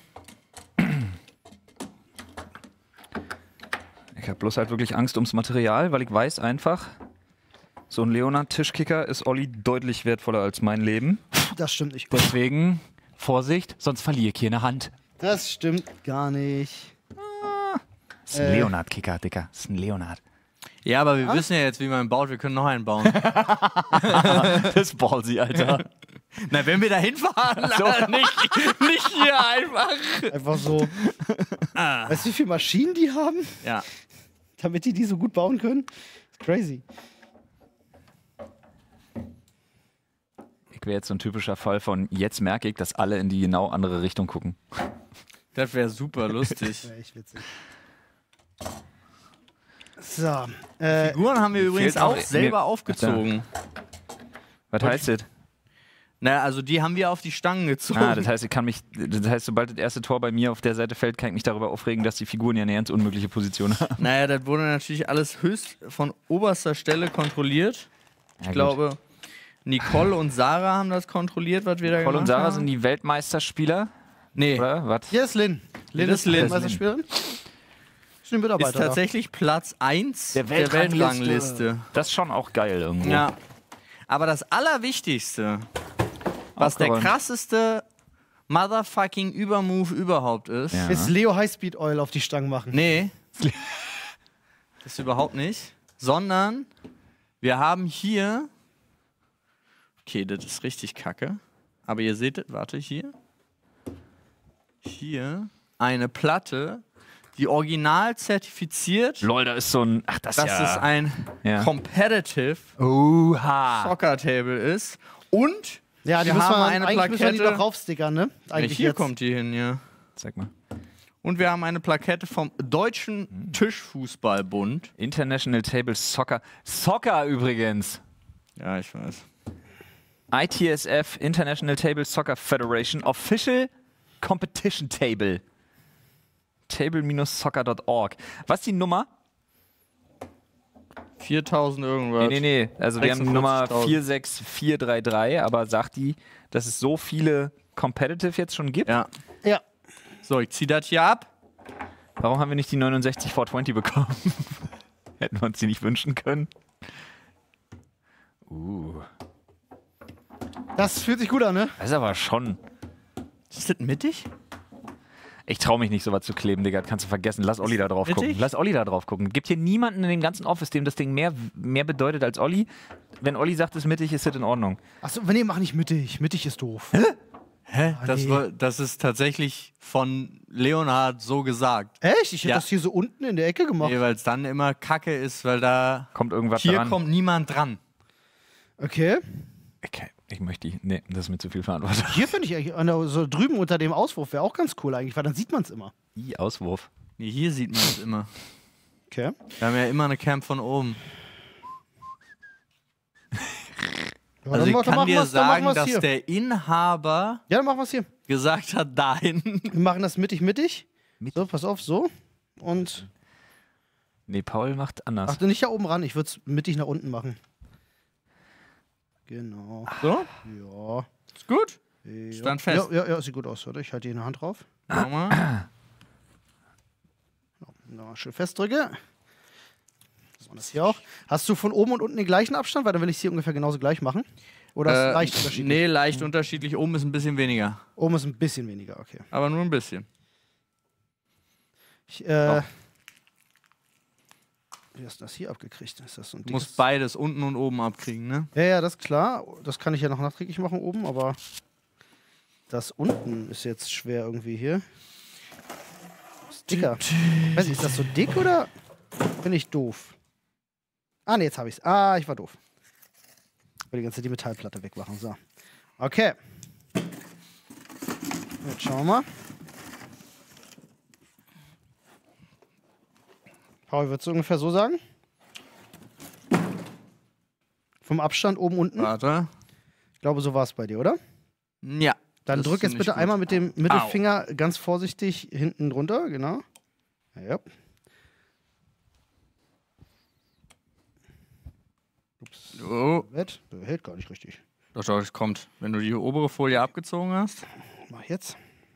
[SPEAKER 3] Ich habe bloß halt wirklich Angst ums Material, weil ich weiß einfach, so ein Leonard-Tischkicker ist Olli deutlich wertvoller als mein Leben.
[SPEAKER 1] Das stimmt nicht.
[SPEAKER 3] Deswegen, Vorsicht, sonst verliere ich hier eine Hand.
[SPEAKER 1] Das stimmt gar nicht.
[SPEAKER 3] Das ist ein
[SPEAKER 1] Äh.
[SPEAKER 3] Leonard-Kicker, Dicker. Das ist ein Leonard.
[SPEAKER 2] Ja, aber wir wissen ja jetzt, wie man baut. Wir können noch einen bauen.
[SPEAKER 3] Das ist ballsy, Alter.
[SPEAKER 2] Na, wenn wir da hinfahren,
[SPEAKER 3] So.
[SPEAKER 2] nicht, nicht hier einfach.
[SPEAKER 1] Einfach so.
[SPEAKER 2] Ah.
[SPEAKER 1] Weißt du, wie viele Maschinen die haben?
[SPEAKER 2] Ja.
[SPEAKER 1] Damit die die so gut bauen können? Das ist crazy.
[SPEAKER 3] Ich wäre jetzt so ein typischer Fall von, jetzt merke ich, dass alle in die genau andere Richtung gucken.
[SPEAKER 2] Das wäre super lustig.
[SPEAKER 1] Wäre echt witzig. So. Äh,
[SPEAKER 2] Figuren haben wir übrigens
[SPEAKER 3] fehlt noch-
[SPEAKER 2] auch selber
[SPEAKER 3] mir-
[SPEAKER 2] aufgezogen.
[SPEAKER 3] Was heißt das?
[SPEAKER 2] Naja, also die haben wir auf die Stangen gezogen.
[SPEAKER 3] Ah, das heißt, ich kann mich, das heißt, sobald das erste Tor bei mir auf der Seite fällt, kann ich mich darüber aufregen, dass die Figuren ja eine ganz unmögliche Position haben.
[SPEAKER 2] Naja, das wurde natürlich alles höchst von oberster Stelle kontrolliert. Ich
[SPEAKER 3] Ja,
[SPEAKER 2] glaube, Nicole und Sarah haben das kontrolliert, was wir da
[SPEAKER 3] Nicole
[SPEAKER 2] gemacht
[SPEAKER 3] und Sarah
[SPEAKER 2] haben.
[SPEAKER 3] sind die Weltmeisterspieler.
[SPEAKER 2] Nee.
[SPEAKER 3] Oder? Was?
[SPEAKER 1] Hier ist Lynn. Lynn
[SPEAKER 2] Das
[SPEAKER 1] ist
[SPEAKER 2] ist Lynn.
[SPEAKER 1] Meisterspielerin. Ist eine Mitarbeiter.
[SPEAKER 2] Ist tatsächlich Platz eins
[SPEAKER 3] Der
[SPEAKER 2] der
[SPEAKER 3] Weltrangliste.
[SPEAKER 2] Weltrangliste.
[SPEAKER 3] Das ist schon auch geil irgendwo.
[SPEAKER 2] Ja. Aber das Allerwichtigste, was der
[SPEAKER 3] Aufgeräumt.
[SPEAKER 2] krasseste motherfucking Übermove überhaupt ist.
[SPEAKER 3] Ja.
[SPEAKER 1] Da. Ist Leo Highspeed Oil auf die Stangen machen.
[SPEAKER 2] Nee. Das überhaupt nicht. Sondern wir haben hier. Okay, das ist richtig kacke. Aber ihr seht es, warte, hier. Hier eine Platte, die original zertifiziert.
[SPEAKER 3] Lol, da ist so ein. Ach, das
[SPEAKER 2] dass
[SPEAKER 3] ja.
[SPEAKER 2] es ein
[SPEAKER 3] Ja.
[SPEAKER 2] Competitive
[SPEAKER 3] Oha.
[SPEAKER 2] Soccer Table ist. Und
[SPEAKER 1] Ja, die
[SPEAKER 2] wir
[SPEAKER 1] müssen
[SPEAKER 2] haben
[SPEAKER 1] wir,
[SPEAKER 2] eine
[SPEAKER 1] eigentlich müssen wir die
[SPEAKER 2] Plakette.
[SPEAKER 1] noch raufstickern, ne?
[SPEAKER 2] Ja,
[SPEAKER 1] Eigentlich
[SPEAKER 2] hier
[SPEAKER 1] jetzt.
[SPEAKER 2] kommt die hin, ja.
[SPEAKER 3] Zeig mal.
[SPEAKER 2] Und wir haben eine Plakette vom Deutschen Tischfußballbund.
[SPEAKER 3] International Table Soccer. Soccer übrigens.
[SPEAKER 2] Ja, ich weiß.
[SPEAKER 3] I T S F, International Table Soccer Federation, Official Competition Table. table dash soccer dot org. Was ist die Nummer?
[SPEAKER 2] viertausend irgendwas.
[SPEAKER 3] Nee, nee, nee. Also wir haben die Nummer
[SPEAKER 2] sechsundvierzigtausend.
[SPEAKER 3] vier sechs vier drei drei, aber sagt die, dass es so viele Competitive jetzt schon gibt?
[SPEAKER 2] Ja.
[SPEAKER 1] Ja.
[SPEAKER 2] So, ich zieh das hier ab.
[SPEAKER 3] Warum haben wir nicht die neunundsechzig vierhundertzwanzig bekommen? Hätten wir uns die nicht wünschen können? Uh.
[SPEAKER 1] Das fühlt sich gut an, ne?
[SPEAKER 3] Das ist aber schon.
[SPEAKER 2] Ist das mittig?
[SPEAKER 3] Ich traue mich nicht, sowas zu kleben, Digga. Das kannst du vergessen. Lass Olli da drauf
[SPEAKER 2] Mittig?
[SPEAKER 3] gucken. Lass Olli da drauf gucken. Gibt hier niemanden in dem ganzen Office, dem das Ding mehr, mehr bedeutet als Olli. Wenn Olli sagt, es ist mittig, ist das in Ordnung.
[SPEAKER 1] Achso, nee, mach nicht mittig. Mittig ist doof.
[SPEAKER 2] Hä?
[SPEAKER 1] Ah,
[SPEAKER 2] Das,
[SPEAKER 1] nee.
[SPEAKER 2] war, das ist tatsächlich von Leonhard so gesagt.
[SPEAKER 1] Echt? Ich hätte
[SPEAKER 2] Ja.
[SPEAKER 1] das hier so unten in der Ecke gemacht.
[SPEAKER 2] Nee, weil es dann immer Kacke ist, weil da
[SPEAKER 3] Kommt irgendwas
[SPEAKER 2] hier
[SPEAKER 3] dran.
[SPEAKER 2] kommt niemand dran.
[SPEAKER 1] Okay.
[SPEAKER 3] Okay, ich möchte die. Nee, das ist mir zu viel Verantwortung.
[SPEAKER 1] Hier finde ich eigentlich, äh, so drüben unter dem Auswurf wäre auch ganz cool eigentlich, weil dann sieht man es immer.
[SPEAKER 3] I, Auswurf.
[SPEAKER 2] Nee, hier sieht man es immer.
[SPEAKER 1] Okay.
[SPEAKER 2] Wir haben ja immer eine Cam von oben.
[SPEAKER 1] Ja,
[SPEAKER 2] Also
[SPEAKER 1] dann
[SPEAKER 2] ich
[SPEAKER 1] mach- dann
[SPEAKER 2] kann
[SPEAKER 1] machen
[SPEAKER 2] dir
[SPEAKER 1] wir's- dann machen
[SPEAKER 2] sagen,
[SPEAKER 1] wir's
[SPEAKER 2] dass
[SPEAKER 1] hier.
[SPEAKER 2] der Inhaber
[SPEAKER 1] Ja, dann machen wir es hier.
[SPEAKER 2] gesagt hat, dahin.
[SPEAKER 1] Wir machen das mittig-mittig. So, pass auf, so. Und
[SPEAKER 3] Nee, Paul macht anders.
[SPEAKER 1] achte nicht da oben ran, ich würde es mittig nach unten machen. Genau.
[SPEAKER 2] So?
[SPEAKER 1] Ja.
[SPEAKER 2] Ist gut?
[SPEAKER 1] Ja.
[SPEAKER 2] Stand fest.
[SPEAKER 1] Ja, ja, ja, sieht gut aus, oder? Ich halte hier eine Hand drauf.
[SPEAKER 2] Schau mal.
[SPEAKER 1] Ja, schön festdrücke. Das war das hier auch. Hast du von oben und unten den gleichen Abstand? Weil dann will ich es hier ungefähr genauso gleich machen. Oder ist
[SPEAKER 2] Äh,
[SPEAKER 1] es leicht unterschiedlich?
[SPEAKER 2] Nee, leicht unterschiedlich. Oben ist ein bisschen weniger.
[SPEAKER 1] Oben ist ein bisschen weniger, okay.
[SPEAKER 2] Aber nur ein bisschen.
[SPEAKER 1] Ich, äh,
[SPEAKER 2] Oh.
[SPEAKER 1] Wie hast du das hier abgekriegt? Ist das so ein
[SPEAKER 2] Du musst
[SPEAKER 1] dickes-
[SPEAKER 2] beides unten und oben abkriegen, ne?
[SPEAKER 1] Ja, ja, das ist klar. Das kann ich ja noch nachträglich machen oben, aber das unten ist jetzt schwer irgendwie hier. Das ist dicker. Weiß ich, ist das so dick oder bin ich doof? Ah, ne, jetzt habe ich es. Ah, ich war doof. Ich will die ganze Zeit die Metallplatte wegmachen. So. Okay. Jetzt schauen wir mal. Paul, würdest du ungefähr so sagen? Vom Abstand oben, unten.
[SPEAKER 2] Warte.
[SPEAKER 1] Ich glaube, so war es bei dir, oder?
[SPEAKER 2] Ja.
[SPEAKER 1] Dann
[SPEAKER 2] das
[SPEAKER 1] drück jetzt
[SPEAKER 2] finde
[SPEAKER 1] bitte
[SPEAKER 2] ich gut.
[SPEAKER 1] einmal mit dem Mittelfinger ganz vorsichtig hinten drunter, genau. Ja. Ups.
[SPEAKER 2] Oh.
[SPEAKER 1] Der hält gar nicht richtig.
[SPEAKER 2] Doch, doch, es kommt. Wenn du die obere Folie abgezogen hast.
[SPEAKER 1] Mach jetzt.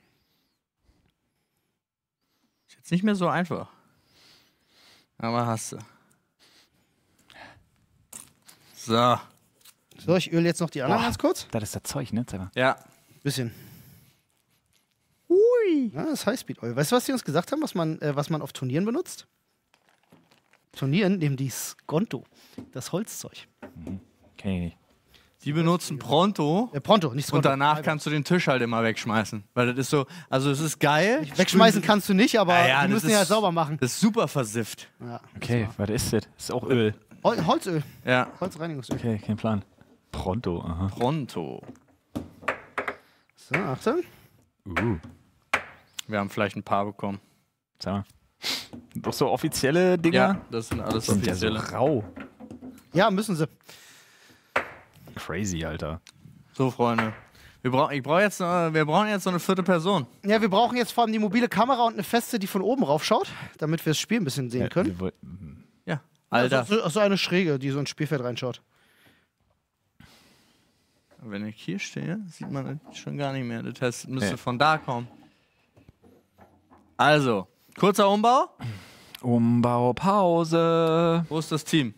[SPEAKER 2] Ist jetzt nicht mehr so einfach. Aber hast du. So.
[SPEAKER 1] So, ich öle jetzt noch die anderen
[SPEAKER 3] Boah,
[SPEAKER 1] ganz kurz.
[SPEAKER 3] Das ist das Zeug, ne? Zeig mal.
[SPEAKER 2] Ja.
[SPEAKER 1] Bisschen. Ui. Ja, das ist Highspeed Oil. Weißt du, was die uns gesagt haben, was man, äh, was man auf Turnieren benutzt? Turnieren nehmen die Skonto. Das Holzzeug.
[SPEAKER 3] Mhm. Kenn ich nicht.
[SPEAKER 2] Die benutzen Pronto.
[SPEAKER 1] Ja, Pronto, nicht Skonto.
[SPEAKER 2] Und danach kannst du den Tisch halt immer wegschmeißen. Weil das ist so, also es ist geil.
[SPEAKER 1] Wegschmeißen kannst du nicht, aber
[SPEAKER 2] Ja, ja,
[SPEAKER 1] die
[SPEAKER 2] das
[SPEAKER 1] müssen
[SPEAKER 2] ist-
[SPEAKER 1] ja halt sauber machen.
[SPEAKER 2] Das ist super versifft.
[SPEAKER 1] Ja.
[SPEAKER 3] Okay, was ist das? Ist auch Öl.
[SPEAKER 1] Hol Holzöl.
[SPEAKER 2] Ja.
[SPEAKER 1] Holzreinigungsöl.
[SPEAKER 3] Okay, kein Plan. Pronto, aha.
[SPEAKER 2] Pronto.
[SPEAKER 1] So, Achtung.
[SPEAKER 3] Uh.
[SPEAKER 2] Wir haben vielleicht ein paar bekommen.
[SPEAKER 3] Sag mal. Doch so offizielle Dinger?
[SPEAKER 2] Ja, das sind alles
[SPEAKER 3] Die sind ja so
[SPEAKER 2] offizielle.
[SPEAKER 3] rau.
[SPEAKER 1] Ja, müssen sie.
[SPEAKER 3] Crazy, Alter.
[SPEAKER 2] So, Freunde. Wir, brauch, ich brauch jetzt, äh, wir brauchen jetzt so eine vierte Person.
[SPEAKER 1] Ja, wir brauchen jetzt vor allem die mobile Kamera und eine feste, die von oben raufschaut, damit wir das Spiel ein bisschen sehen können.
[SPEAKER 3] Wir wollten-
[SPEAKER 2] Ja, Alter.
[SPEAKER 1] Also, so, so eine Schräge, die so ins Spielfeld reinschaut.
[SPEAKER 2] Wenn ich hier stehe, sieht man das schon gar nicht mehr. Der Test müsste
[SPEAKER 3] Nee.
[SPEAKER 2] von da kommen. Also, kurzer Umbau.
[SPEAKER 3] Umbaupause.
[SPEAKER 2] Wo ist das Team?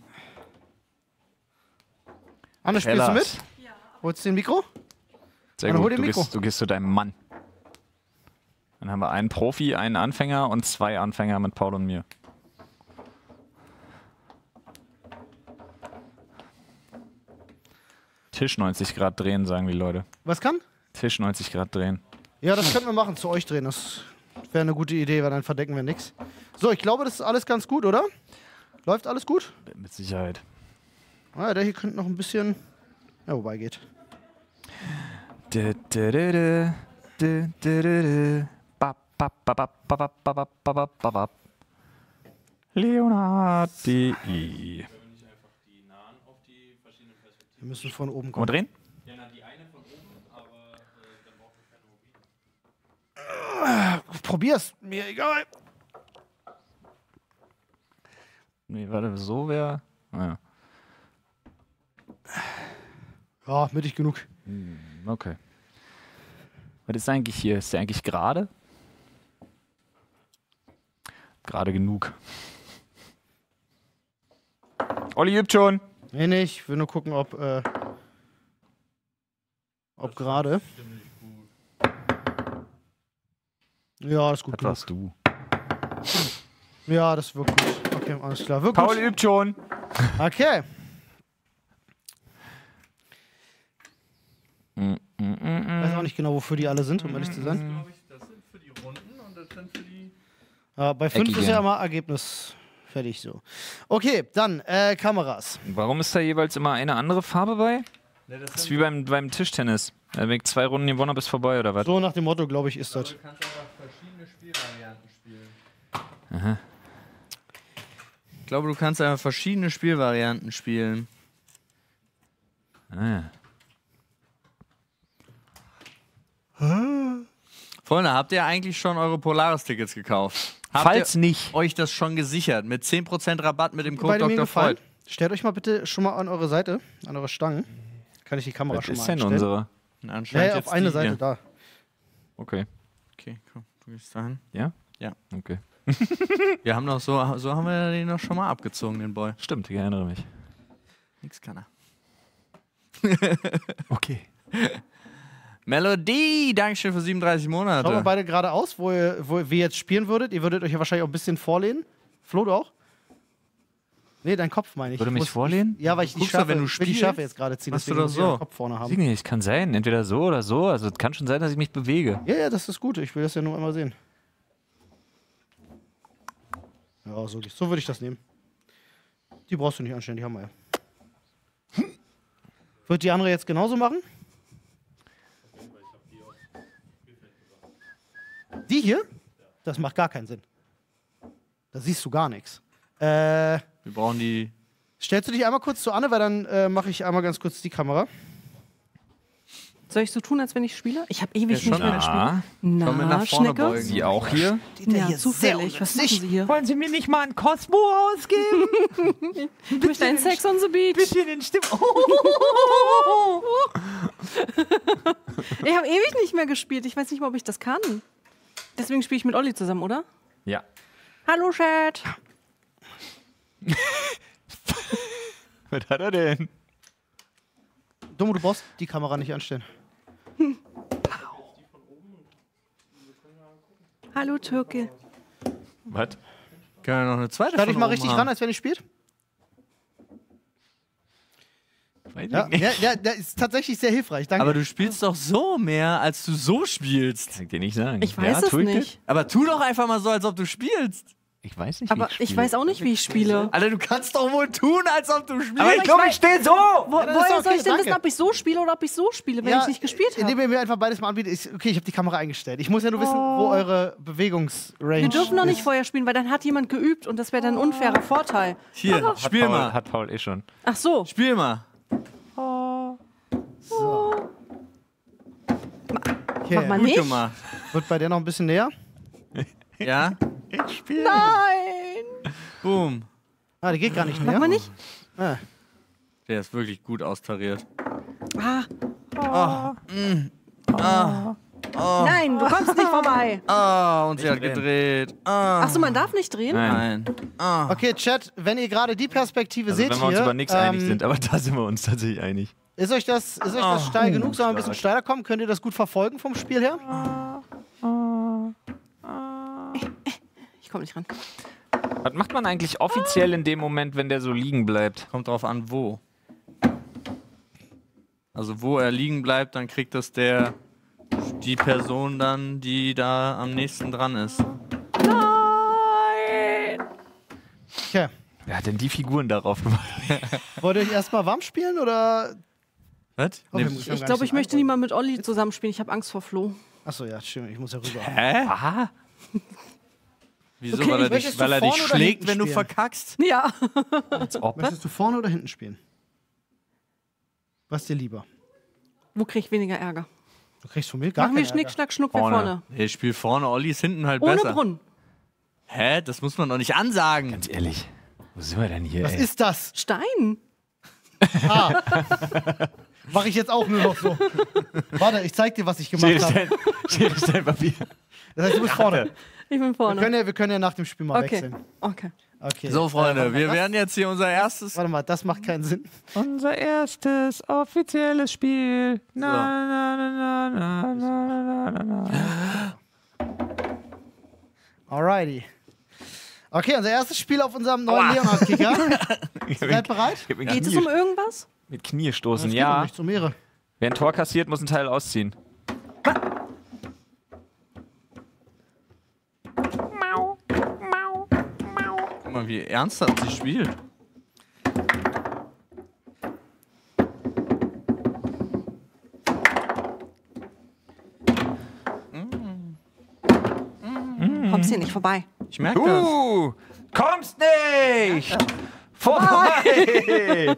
[SPEAKER 1] Anne, spielst du
[SPEAKER 3] Hellas.
[SPEAKER 1] mit? Ja. Holst du den Mikro?
[SPEAKER 3] Sehr
[SPEAKER 1] Anne, hol
[SPEAKER 3] gut,
[SPEAKER 1] den
[SPEAKER 3] du
[SPEAKER 1] Mikro.
[SPEAKER 3] gehst, du gehst zu deinem Mann. Dann haben wir einen Profi, einen Anfänger und zwei Anfänger mit Paul und mir. Tisch neunzig Grad drehen, sagen die Leute.
[SPEAKER 1] Was kann?
[SPEAKER 3] Tisch neunzig Grad drehen.
[SPEAKER 1] Ja, das könnten wir machen, zu euch drehen. Das wäre eine gute Idee, weil dann verdecken wir nichts. So, ich glaube, das ist alles ganz gut, oder? Läuft alles gut?
[SPEAKER 3] Mit Sicherheit.
[SPEAKER 1] Ah, der hier könnte noch ein bisschen. Ja, wobei geht.
[SPEAKER 3] Dä, dä, dä, dä, dä, dä, dä, dä. Bap, bap, bap, bap, bap, bap, bap, bap, bap, bap. Leonard.de.
[SPEAKER 1] Wir müssen von oben
[SPEAKER 3] Komm mal
[SPEAKER 1] kommen.
[SPEAKER 3] drehen?
[SPEAKER 1] Probier's, mir egal.
[SPEAKER 3] Nee, warte, so wäre. Naja.
[SPEAKER 1] Ja, mittig genug.
[SPEAKER 3] Hm, okay. Was ist eigentlich hier? Ist der eigentlich gerade? Gerade genug. Olli übt schon.
[SPEAKER 1] Nee, nee, ich will nur gucken, ob. Äh, ob gerade. Ja, das ist gut.
[SPEAKER 3] Das warst du.
[SPEAKER 1] Ja, das wirkt gut. Okay, alles klar. Wirkt
[SPEAKER 3] Paul
[SPEAKER 1] gut.
[SPEAKER 3] übt schon.
[SPEAKER 1] Okay.
[SPEAKER 3] Mm, mm, mm,
[SPEAKER 1] Ich weiß auch nicht genau, wofür die alle sind, um ehrlich zu sein.
[SPEAKER 2] Das sind für die Runden und das sind für die.
[SPEAKER 1] Ja, bei fünf ist
[SPEAKER 3] Eckigen.
[SPEAKER 1] ja immer Ergebnis fertig so. Okay, dann äh, Kameras.
[SPEAKER 3] Warum ist da jeweils immer eine andere Farbe bei?
[SPEAKER 2] Ne, das
[SPEAKER 3] Das ist wie beim, beim Tischtennis. Wenn ich zwei Runden gewonnen habe, ist vorbei, oder was?
[SPEAKER 1] So nach dem Motto, glaube ich, ist das.
[SPEAKER 2] Du kannst einfach verschiedene Spielvarianten spielen.
[SPEAKER 3] Aha.
[SPEAKER 2] Ich glaube, du kannst einfach verschiedene Spielvarianten spielen.
[SPEAKER 3] Ah.
[SPEAKER 2] Freunde, habt ihr eigentlich schon eure Polaris-Tickets gekauft? Habt
[SPEAKER 3] Falls
[SPEAKER 2] ihr
[SPEAKER 3] nicht.
[SPEAKER 2] euch das schon gesichert? Mit zehn Prozent Rabatt mit dem Code
[SPEAKER 1] Beide mir
[SPEAKER 2] Doktor
[SPEAKER 1] gefallen.
[SPEAKER 2] Freud.
[SPEAKER 1] Stellt euch mal bitte schon mal an eure Seite, an eure Stangen. Kann ich die Kamera
[SPEAKER 3] Was
[SPEAKER 1] schon
[SPEAKER 3] ist
[SPEAKER 1] mal
[SPEAKER 3] denn
[SPEAKER 1] einstellen?
[SPEAKER 3] unsere?
[SPEAKER 2] Na,
[SPEAKER 1] Ja,
[SPEAKER 2] anscheinend
[SPEAKER 1] ja,
[SPEAKER 2] jetzt
[SPEAKER 1] auf eine
[SPEAKER 2] die
[SPEAKER 1] Seite
[SPEAKER 2] hier.
[SPEAKER 1] da.
[SPEAKER 3] Okay.
[SPEAKER 2] Okay, komm, du gehst dahin.
[SPEAKER 3] Ja?
[SPEAKER 2] Ja.
[SPEAKER 3] Okay.
[SPEAKER 2] Wir haben noch so, so haben wir den noch schon mal abgezogen, den Boy.
[SPEAKER 3] Stimmt, ich erinnere mich.
[SPEAKER 2] Nix kann er.
[SPEAKER 3] Okay.
[SPEAKER 2] Melodie, Dankeschön für siebenunddreißig
[SPEAKER 1] Schauen wir
[SPEAKER 2] Monate.
[SPEAKER 1] beide geradeaus, wo ihr, wo ihr jetzt spielen würdet. Ihr würdet euch ja wahrscheinlich auch ein bisschen vorlehnen. Flo, du auch? Nee, dein Kopf meine ich.
[SPEAKER 3] Würde
[SPEAKER 1] Ich
[SPEAKER 3] mich
[SPEAKER 1] muss-
[SPEAKER 3] vorlehnen?
[SPEAKER 1] Ich, ja, weil ich die
[SPEAKER 2] Guckst du,
[SPEAKER 1] Schärfe,
[SPEAKER 2] wenn du
[SPEAKER 1] ich will die
[SPEAKER 2] spielst,
[SPEAKER 1] Schärfe jetzt gerade ziehen.
[SPEAKER 2] machst du
[SPEAKER 1] deswegen
[SPEAKER 2] das
[SPEAKER 1] muss ich ja
[SPEAKER 2] so.
[SPEAKER 1] den Kopf vorne
[SPEAKER 3] Weiß
[SPEAKER 1] haben.
[SPEAKER 3] ich nicht, es kann sein. Entweder so oder so. Also es kann schon sein, dass ich mich bewege.
[SPEAKER 1] Ja, ja, das ist gut. Ich will das ja nur einmal sehen. Ja, so, so würde ich das nehmen. Die brauchst du nicht anstellen, die haben wir ja. Wird die andere jetzt genauso machen? Die hier? Das macht gar keinen Sinn. Da siehst du gar nichts. Äh,
[SPEAKER 2] Wir brauchen die
[SPEAKER 1] Stellst du dich einmal kurz zu Anne, weil dann äh, mache ich einmal ganz kurz die Kamera.
[SPEAKER 15] Soll ich so tun, als wenn ich spiele? Ich habe ewig
[SPEAKER 2] Ja,
[SPEAKER 15] nicht mehr gespielt. Na,
[SPEAKER 2] Komm mit nach vorne
[SPEAKER 15] Schnecke?
[SPEAKER 2] beugen.
[SPEAKER 3] Sie auch hier?
[SPEAKER 15] Ja, zufällig. Was machen Sie hier?
[SPEAKER 3] Wollen Sie mir nicht mal einen Cosmo ausgeben?
[SPEAKER 15] Ich möchte einen Sex on the Beach.
[SPEAKER 3] Bitte den Stimm.
[SPEAKER 15] Ich habe ewig nicht mehr gespielt. Ich weiß nicht mal, ob ich das kann. Deswegen spiele ich mit Olli zusammen, oder?
[SPEAKER 3] Ja.
[SPEAKER 15] Hallo, Chat.
[SPEAKER 3] Was hat er denn?
[SPEAKER 1] Domo, du brauchst die Kamera nicht anstellen.
[SPEAKER 15] Hallo, Türke.
[SPEAKER 3] Was?
[SPEAKER 2] Können wir noch eine zweite
[SPEAKER 1] Stell dich
[SPEAKER 2] von
[SPEAKER 1] mal
[SPEAKER 2] oben
[SPEAKER 1] richtig
[SPEAKER 2] haben?
[SPEAKER 1] ran, als wenn ich spielt. Ja, ja, ja, das ist tatsächlich sehr hilfreich. Danke.
[SPEAKER 2] Aber du spielst doch so mehr, als du so spielst.
[SPEAKER 3] Kann ich dir nicht sagen.
[SPEAKER 15] Ich weiß es
[SPEAKER 3] tu ich
[SPEAKER 15] nicht.
[SPEAKER 2] Aber tu doch einfach mal so, als ob du spielst.
[SPEAKER 3] Ich weiß nicht, wie
[SPEAKER 15] Aber
[SPEAKER 3] ich
[SPEAKER 15] ich
[SPEAKER 3] spiele.
[SPEAKER 15] weiß auch nicht, wie ich spiele.
[SPEAKER 2] Alter, du kannst doch wohl tun, als ob du spielst.
[SPEAKER 3] Aber ich glaube, ich stehe so.
[SPEAKER 15] Wo,
[SPEAKER 1] Ja, das ist
[SPEAKER 15] woher
[SPEAKER 1] okay,
[SPEAKER 15] soll ich denn
[SPEAKER 1] danke.
[SPEAKER 15] wissen, ob ich so spiele oder ob ich so spiele, wenn
[SPEAKER 1] Ja,
[SPEAKER 15] ich nicht gespielt habe?
[SPEAKER 1] Indem ihr mir einfach beides mal anbietet. Ist, okay, ich habe die Kamera eingestellt. Ich muss ja nur wissen, wo eure Bewegungsrange
[SPEAKER 15] Wir dürfen noch nicht
[SPEAKER 1] ist.
[SPEAKER 15] vorher spielen, weil dann hat jemand geübt und das wäre dann ein unfairer Vorteil.
[SPEAKER 2] Hier,
[SPEAKER 3] Hat
[SPEAKER 2] spiel
[SPEAKER 3] Paul,
[SPEAKER 2] mal.
[SPEAKER 3] Hat Paul eh schon.
[SPEAKER 15] Ach so.
[SPEAKER 2] Spiel mal.
[SPEAKER 1] So. Okay.
[SPEAKER 15] Mach mal
[SPEAKER 2] Gut
[SPEAKER 15] nicht.
[SPEAKER 2] gemacht.
[SPEAKER 1] Wird bei der noch ein bisschen näher.
[SPEAKER 2] Ja?
[SPEAKER 3] Ich spiele.
[SPEAKER 15] Nein.
[SPEAKER 2] Boom.
[SPEAKER 1] Ah, die geht gar nicht näher.
[SPEAKER 15] Mach mal nicht.
[SPEAKER 1] Ah.
[SPEAKER 2] Der ist wirklich gut austariert.
[SPEAKER 15] Ah.
[SPEAKER 2] Ah. Mm. Ah. Oh.
[SPEAKER 15] Nein, du kommst nicht vorbei.
[SPEAKER 2] Ah, und sie
[SPEAKER 3] Nicht
[SPEAKER 2] hat
[SPEAKER 3] drehen.
[SPEAKER 2] gedreht. Ah.
[SPEAKER 15] Achso, man darf nicht drehen?
[SPEAKER 3] Nein.
[SPEAKER 2] Nein. Ah.
[SPEAKER 1] Okay, Chat, wenn ihr gerade die Perspektive
[SPEAKER 3] Also
[SPEAKER 1] seht
[SPEAKER 3] wenn wir uns
[SPEAKER 1] hier,
[SPEAKER 3] über nichts
[SPEAKER 1] ähm,
[SPEAKER 3] einig sind, aber da sind wir uns tatsächlich einig.
[SPEAKER 1] ist euch das, ist euch das
[SPEAKER 2] Oh.
[SPEAKER 1] steil genug? Soll wir ein bisschen steiler kommen? Könnt ihr das gut verfolgen vom Spiel her?
[SPEAKER 15] Ich komme nicht ran.
[SPEAKER 3] Was macht man eigentlich offiziell in dem Moment, wenn der so liegen bleibt?
[SPEAKER 2] Kommt drauf an, wo. Also wo er liegen bleibt, dann kriegt das der die Person dann, die da am nächsten dran ist.
[SPEAKER 15] Nein!
[SPEAKER 1] Okay.
[SPEAKER 3] Wer hat denn die Figuren darauf gemacht?
[SPEAKER 1] Wollt ihr euch erstmal warm spielen oder?
[SPEAKER 2] Was?
[SPEAKER 1] Oh,
[SPEAKER 2] Nee.
[SPEAKER 1] wir müssen
[SPEAKER 15] Ich
[SPEAKER 1] gar
[SPEAKER 15] glaube,
[SPEAKER 1] nicht
[SPEAKER 15] ich möchte nie mal mit Olli zusammenspielen. Ich habe Angst vor Flo.
[SPEAKER 1] Achso, ja, stimmt. Ich muss ja rüber.
[SPEAKER 2] Hä?
[SPEAKER 3] Ah,
[SPEAKER 2] Wieso?
[SPEAKER 15] Okay,
[SPEAKER 2] weil er
[SPEAKER 1] möchtest
[SPEAKER 2] dich,
[SPEAKER 1] du
[SPEAKER 2] weil er dich
[SPEAKER 1] vorne oder
[SPEAKER 2] schlägt,
[SPEAKER 1] hinten
[SPEAKER 2] wenn du
[SPEAKER 1] spielen?
[SPEAKER 2] verkackst?
[SPEAKER 15] Ja.
[SPEAKER 3] als ob.
[SPEAKER 1] Möchtest du vorne oder hinten spielen? Was dir lieber?
[SPEAKER 15] Wo krieg ich weniger Ärger?
[SPEAKER 1] Du kriegst von mir gar
[SPEAKER 15] Machen wir
[SPEAKER 1] keinen
[SPEAKER 15] Schnick,
[SPEAKER 1] Ärger.
[SPEAKER 15] Schnack, Schnuck, wer
[SPEAKER 3] Vorne.
[SPEAKER 15] vorne.
[SPEAKER 2] Nee, ich spiel vorne, Olli ist hinten halt
[SPEAKER 15] Ohne
[SPEAKER 2] besser.
[SPEAKER 15] Brunnen.
[SPEAKER 2] Hä? Das muss man doch nicht ansagen.
[SPEAKER 3] Ganz ehrlich. Wo sind wir denn hier?
[SPEAKER 1] Was
[SPEAKER 3] ey?
[SPEAKER 1] ist das?
[SPEAKER 15] Stein.
[SPEAKER 1] Ah. Mache ich jetzt auch nur noch so. Warte, ich zeig dir, was ich gemacht
[SPEAKER 3] Schere,
[SPEAKER 1] habe.
[SPEAKER 3] Stein, Schere, Stein, Papier.
[SPEAKER 1] Das heißt, du bist vorne.
[SPEAKER 15] Ich bin
[SPEAKER 1] Wir
[SPEAKER 15] vorne.
[SPEAKER 1] können, ja, wir können ja nach dem Spiel mal
[SPEAKER 15] Okay.
[SPEAKER 1] wechseln.
[SPEAKER 15] Okay.
[SPEAKER 1] Okay.
[SPEAKER 2] So,
[SPEAKER 1] Äh,
[SPEAKER 2] Freunde,
[SPEAKER 1] warte mal,
[SPEAKER 2] wir
[SPEAKER 1] das-
[SPEAKER 2] werden jetzt hier unser erstes.
[SPEAKER 1] Warte mal, das macht keinen Sinn.
[SPEAKER 3] Unser erstes offizielles Spiel. Na, na, na, na, na, na, na, na.
[SPEAKER 1] Alrighty. Okay, unser erstes Spiel auf unserem neuen Leonhard-Kicker. Seid bereit?
[SPEAKER 3] Gib mir
[SPEAKER 15] Geht es
[SPEAKER 3] Knie,
[SPEAKER 15] um irgendwas?
[SPEAKER 3] mit Knie stoßen,
[SPEAKER 1] Es geht um
[SPEAKER 3] ja.
[SPEAKER 1] nichts, um Ehre.
[SPEAKER 3] Wer ein Tor kassiert, muss ein Teil ausziehen.
[SPEAKER 2] Guck mal, wie ernsthaft sie spielt.
[SPEAKER 15] Kommst hier nicht vorbei.
[SPEAKER 2] Ich merke das.
[SPEAKER 3] Du kommst nicht vorbei!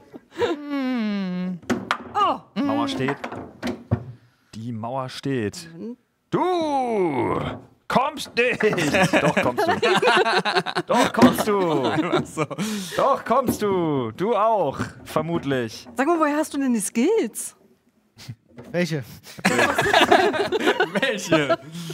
[SPEAKER 15] Oh.
[SPEAKER 3] Mauer steht. Die Mauer steht. Du kommst nicht! Doch kommst du. Doch kommst du.
[SPEAKER 2] So.
[SPEAKER 3] Doch kommst du. Du auch, vermutlich.
[SPEAKER 15] Sag mal, woher hast du denn die Skills?
[SPEAKER 1] Welche?
[SPEAKER 2] Welche?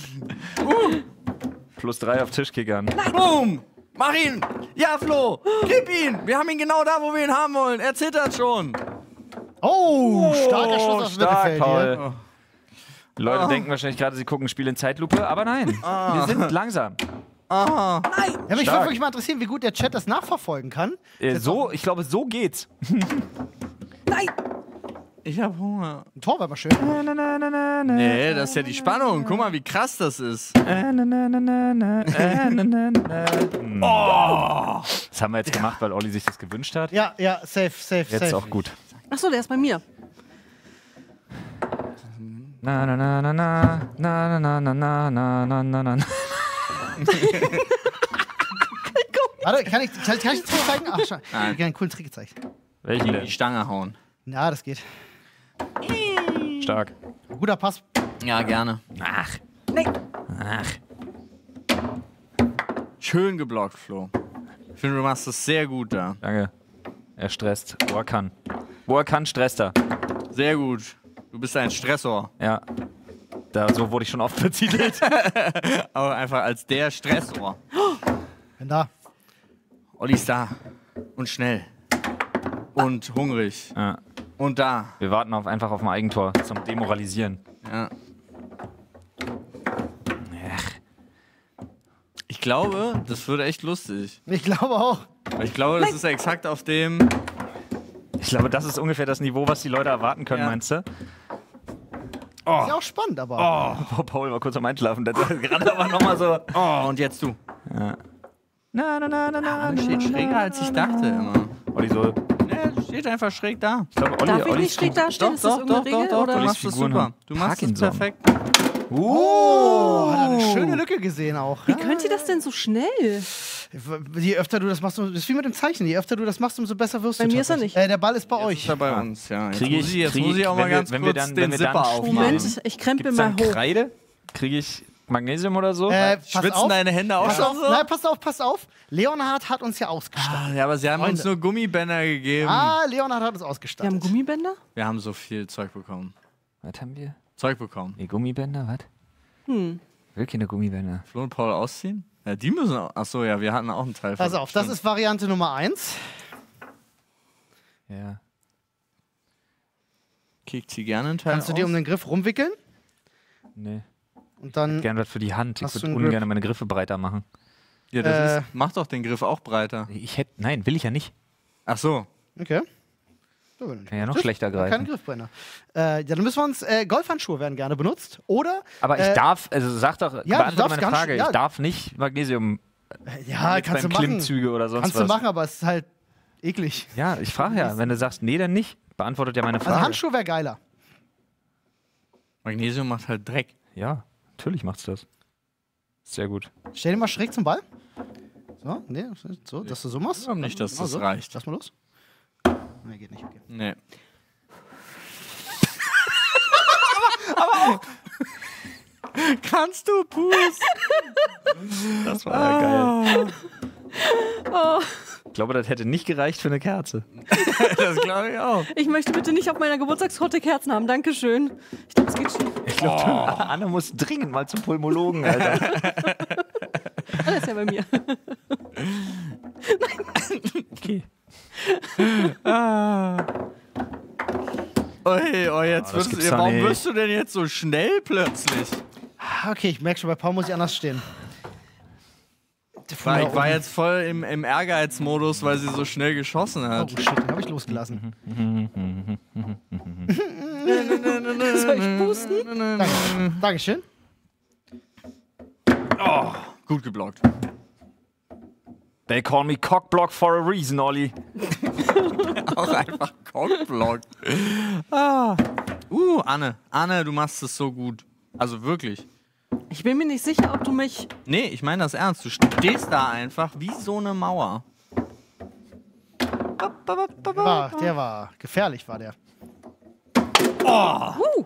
[SPEAKER 3] Plus drei auf Tischkickern.
[SPEAKER 2] Boom! Mach ihn! Ja, Flo! Gib ihn! Wir haben ihn genau da, wo wir ihn haben wollen. Er zittert schon.
[SPEAKER 1] Oh, starker Schuss aufs
[SPEAKER 3] stark,
[SPEAKER 1] Mittelfeld
[SPEAKER 3] Paul.
[SPEAKER 1] hier.
[SPEAKER 3] Die Leute
[SPEAKER 2] Ah.
[SPEAKER 3] denken wahrscheinlich gerade, sie gucken ein Spiel in Zeitlupe, aber nein.
[SPEAKER 2] Ah.
[SPEAKER 3] Wir sind langsam.
[SPEAKER 2] Aha.
[SPEAKER 1] Ja, mich würde
[SPEAKER 3] Stark.
[SPEAKER 1] wirklich mal interessieren, wie gut der Chat das nachverfolgen kann.
[SPEAKER 3] Äh, so, ich glaube, so geht's.
[SPEAKER 15] Nein!
[SPEAKER 2] Ich hab Hunger.
[SPEAKER 1] Ein Tor wäre mal schön.
[SPEAKER 2] Nee, das ist ja die Spannung. Guck mal, wie krass das ist.
[SPEAKER 3] Oh! Das haben wir jetzt gemacht, weil Olli sich das gewünscht hat.
[SPEAKER 1] Ja, ja, safe, safe,
[SPEAKER 3] Jetzt
[SPEAKER 1] safe.
[SPEAKER 3] auch gut.
[SPEAKER 15] Achso, der ist bei mir.
[SPEAKER 3] Na na na na na na na na na na na na na.
[SPEAKER 1] Warte, kann ich, kann, kann ich den Trick zeigen? Ach, schau. Ich
[SPEAKER 2] Nein.
[SPEAKER 1] habe einen coolen Trick gezeigt.
[SPEAKER 3] Welchen
[SPEAKER 2] Die
[SPEAKER 3] denn?
[SPEAKER 2] Stange hauen.
[SPEAKER 1] Ja, das geht.
[SPEAKER 3] Stark.
[SPEAKER 1] Guter Pass.
[SPEAKER 2] Ja, gerne.
[SPEAKER 3] Ach.
[SPEAKER 15] Nee.
[SPEAKER 3] Ach.
[SPEAKER 2] Schön geblockt, Flo. Ich finde, du machst das sehr gut da.
[SPEAKER 3] Danke. Er stresst. Wo er kann. Wo er kann, stresst er.
[SPEAKER 2] Sehr gut. Du bist ein Stressor.
[SPEAKER 3] Ja. Da, so wurde ich schon oft betitelt.
[SPEAKER 2] Aber einfach als der Stressor.
[SPEAKER 1] Bin da.
[SPEAKER 2] Olli ist da. Und schnell. Und hungrig.
[SPEAKER 3] Ja.
[SPEAKER 2] Und da.
[SPEAKER 3] Wir warten auf, einfach auf ein Eigentor zum Demoralisieren.
[SPEAKER 2] Ja. Ich glaube, das wird echt lustig.
[SPEAKER 1] Ich glaube auch.
[SPEAKER 2] Ich glaube, das ist exakt auf dem...
[SPEAKER 3] Ich glaube, das ist ungefähr das Niveau, was die Leute erwarten können,
[SPEAKER 2] Ja.
[SPEAKER 3] meinst du?
[SPEAKER 1] Oh. Ist ja auch spannend, aber.
[SPEAKER 3] Oh, Paul war kurz am Einschlafen. Der gerade aber nochmal so.
[SPEAKER 2] Oh, und jetzt du.
[SPEAKER 3] Ja. Na, na, na, na, na.
[SPEAKER 2] Das steht schräger, als ich dachte immer.
[SPEAKER 3] Olli so.
[SPEAKER 2] Ne, das steht einfach schräg da.
[SPEAKER 3] Ich glaube, Olli,
[SPEAKER 15] Darf ich
[SPEAKER 3] Ollis
[SPEAKER 15] nicht schräg
[SPEAKER 3] Figur-
[SPEAKER 15] dastehen? Ist das irgendeine Regel?
[SPEAKER 2] doch,
[SPEAKER 15] oder?
[SPEAKER 2] du
[SPEAKER 3] Ollis
[SPEAKER 2] machst das
[SPEAKER 3] Figuren
[SPEAKER 2] super.
[SPEAKER 3] haben
[SPEAKER 2] Du machst es
[SPEAKER 3] Parkinson.
[SPEAKER 2] perfekt.
[SPEAKER 1] Oh, hat er eine schöne Lücke gesehen auch.
[SPEAKER 15] Wie könnt ihr das denn so schnell?
[SPEAKER 1] Je öfter du das machst, das ist wie mit dem Zeichen. Je öfter du das machst, umso besser wirst
[SPEAKER 15] Bei
[SPEAKER 1] du.
[SPEAKER 15] mir ist er
[SPEAKER 1] tatsächlich.
[SPEAKER 15] nicht.
[SPEAKER 1] Äh, der Ball ist bei euch.
[SPEAKER 2] Ist er bei uns, ja. Jetzt,
[SPEAKER 3] Kriege
[SPEAKER 2] muss
[SPEAKER 3] ich,
[SPEAKER 2] ich, jetzt
[SPEAKER 3] krieg
[SPEAKER 2] muss ich auch
[SPEAKER 3] wenn
[SPEAKER 2] mal
[SPEAKER 3] wir-
[SPEAKER 2] ganz
[SPEAKER 3] wenn wir
[SPEAKER 2] kurz
[SPEAKER 3] dann,
[SPEAKER 2] den
[SPEAKER 3] wenn wir
[SPEAKER 2] Zipper
[SPEAKER 3] dann
[SPEAKER 2] aufmachen.
[SPEAKER 15] Moment, ich krempel
[SPEAKER 3] Gibt's
[SPEAKER 15] mal
[SPEAKER 3] dann
[SPEAKER 15] hoch.
[SPEAKER 3] Kreide? Kriege ich Magnesium oder so?
[SPEAKER 1] Äh, pass
[SPEAKER 2] Schwitzen
[SPEAKER 1] auf.
[SPEAKER 2] deine Hände auch
[SPEAKER 1] Pass
[SPEAKER 2] schon
[SPEAKER 1] auf,
[SPEAKER 2] so?
[SPEAKER 1] nein, pass auf, pass auf. Leonhard hat uns ja ausgestattet.
[SPEAKER 2] Ah, ja, aber sie haben
[SPEAKER 1] Freunde.
[SPEAKER 2] uns nur Gummibänder gegeben.
[SPEAKER 1] Ah, Leonhard hat uns
[SPEAKER 15] Wir
[SPEAKER 1] ausgestattet.
[SPEAKER 15] haben Gummibänder?
[SPEAKER 2] Wir haben so viel Zeug bekommen.
[SPEAKER 3] Was haben wir?
[SPEAKER 2] Zeug bekommen.
[SPEAKER 3] Nee, Gummibänder, was?
[SPEAKER 15] Hm.
[SPEAKER 3] Ich will keine Gummibänder.
[SPEAKER 2] Flo und Paul ausziehen? Ja, die müssen auch. Achso, ja, wir hatten auch einen Teil
[SPEAKER 1] Pass auf, das ist Variante Nummer eins.
[SPEAKER 3] Ja.
[SPEAKER 2] Kickt sie gerne einen Teil
[SPEAKER 1] Kannst du dir um den Griff rumwickeln
[SPEAKER 3] Nee.
[SPEAKER 1] und dann.
[SPEAKER 3] Gern was für die Hand. Ich
[SPEAKER 1] Hast du
[SPEAKER 3] würde
[SPEAKER 1] einen
[SPEAKER 3] ungern
[SPEAKER 1] Grip?
[SPEAKER 3] meine Griffe breiter machen.
[SPEAKER 2] Ja, das
[SPEAKER 1] Äh.
[SPEAKER 2] ist, mach doch den Griff auch breiter.
[SPEAKER 3] Ich hätte. Nein, will ich ja nicht.
[SPEAKER 2] Ach so.
[SPEAKER 1] Okay. So, wenn du
[SPEAKER 3] Kann ja noch
[SPEAKER 1] möchtest.
[SPEAKER 3] schlechter
[SPEAKER 1] Kein
[SPEAKER 3] greifen.
[SPEAKER 1] Griffbrenner. Äh, ja, dann müssen wir uns. Äh, Golfhandschuhe werden gerne benutzt. Oder.
[SPEAKER 3] Aber ich
[SPEAKER 1] äh,
[SPEAKER 3] darf, also sag doch,
[SPEAKER 1] du
[SPEAKER 3] beantworte
[SPEAKER 1] darfst
[SPEAKER 3] meine
[SPEAKER 1] ganz
[SPEAKER 3] Frage.
[SPEAKER 1] sch- ja.
[SPEAKER 3] Ich darf nicht Magnesium
[SPEAKER 1] Ja,
[SPEAKER 3] jetzt
[SPEAKER 1] kannst du
[SPEAKER 3] beim
[SPEAKER 1] machen.
[SPEAKER 3] Klimmzüge oder sonst
[SPEAKER 1] Kannst
[SPEAKER 3] was.
[SPEAKER 1] du machen, aber es ist halt eklig.
[SPEAKER 3] Ja, ich frage ja. Wenn du sagst, nee, dann nicht, beantwortet ja meine Frage.
[SPEAKER 1] Also Handschuhe wäre geiler.
[SPEAKER 2] Magnesium macht halt Dreck.
[SPEAKER 3] Ja, natürlich macht's das. Sehr gut.
[SPEAKER 1] Stell dir mal schräg zum Ball. So, nee, so, dass du so machst.
[SPEAKER 2] Ich glaube nicht, dass das
[SPEAKER 1] Also,
[SPEAKER 2] reicht.
[SPEAKER 1] Lass mal los. Nee, geht nicht. Okay.
[SPEAKER 2] Nee. Kannst du pusten?
[SPEAKER 3] Das war ja geil.
[SPEAKER 15] Oh,
[SPEAKER 3] Ich glaube, das hätte nicht gereicht für eine Kerze.
[SPEAKER 2] Das glaube ich auch.
[SPEAKER 15] ich möchte bitte nicht auf meiner Geburtstagstorte Kerzen haben. Dankeschön. Ich glaube, es geht schief.
[SPEAKER 3] Ich glaube, Anne muss dringend mal zum Pulmologen, Alter.
[SPEAKER 15] Alles ja bei mir.
[SPEAKER 3] Okay.
[SPEAKER 2] Ah. Oi, oh, jetzt
[SPEAKER 3] Oh, das
[SPEAKER 2] wirst
[SPEAKER 3] gibt's
[SPEAKER 2] du,
[SPEAKER 3] doch
[SPEAKER 2] warum
[SPEAKER 3] nicht.
[SPEAKER 2] wirst du denn jetzt so schnell plötzlich?
[SPEAKER 1] Ah, Okay, ich merke schon, bei Paul muss ich anders stehen.
[SPEAKER 2] War, ich war jetzt voll im, im Ehrgeizmodus, weil sie so schnell geschossen
[SPEAKER 1] Oh
[SPEAKER 2] hat.
[SPEAKER 1] shit, den habe ich losgelassen.
[SPEAKER 15] Soll ich pusten?
[SPEAKER 1] Danke. Dankeschön.
[SPEAKER 2] Oh, gut geblockt.
[SPEAKER 3] They call me Cockblock for a reason, Olli.
[SPEAKER 2] Auch einfach Cockblock. Ah. Uh, Anne. Anne, du machst es so gut. Also wirklich.
[SPEAKER 15] Ich bin mir nicht sicher, ob du mich.
[SPEAKER 2] Nee, ich meine das ernst. Du stehst da einfach wie so eine Mauer.
[SPEAKER 1] Der war, der war gefährlich, war der.
[SPEAKER 2] Oh.
[SPEAKER 15] Uh,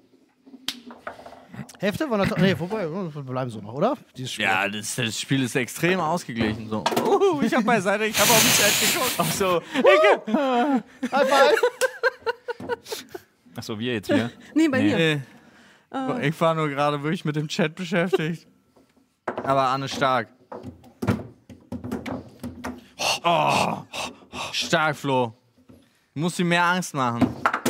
[SPEAKER 1] Hälfte? Wollen wir, nee, wobei, wir bleiben so noch, oder? Dieses Spiel.
[SPEAKER 2] Ja, das, das Spiel ist extrem ausgeglichen. So. Uh, ich hab beiseite, ich hab auf den Chat geguckt. Ach so.
[SPEAKER 1] High five!
[SPEAKER 3] Achso, wir jetzt hier.
[SPEAKER 15] nee, bei mir.
[SPEAKER 2] Nee. Ich war nur gerade wirklich mit dem Chat beschäftigt. Aber Anne stark. Oh. Stark, Flo. Du musst ihm mehr Angst machen.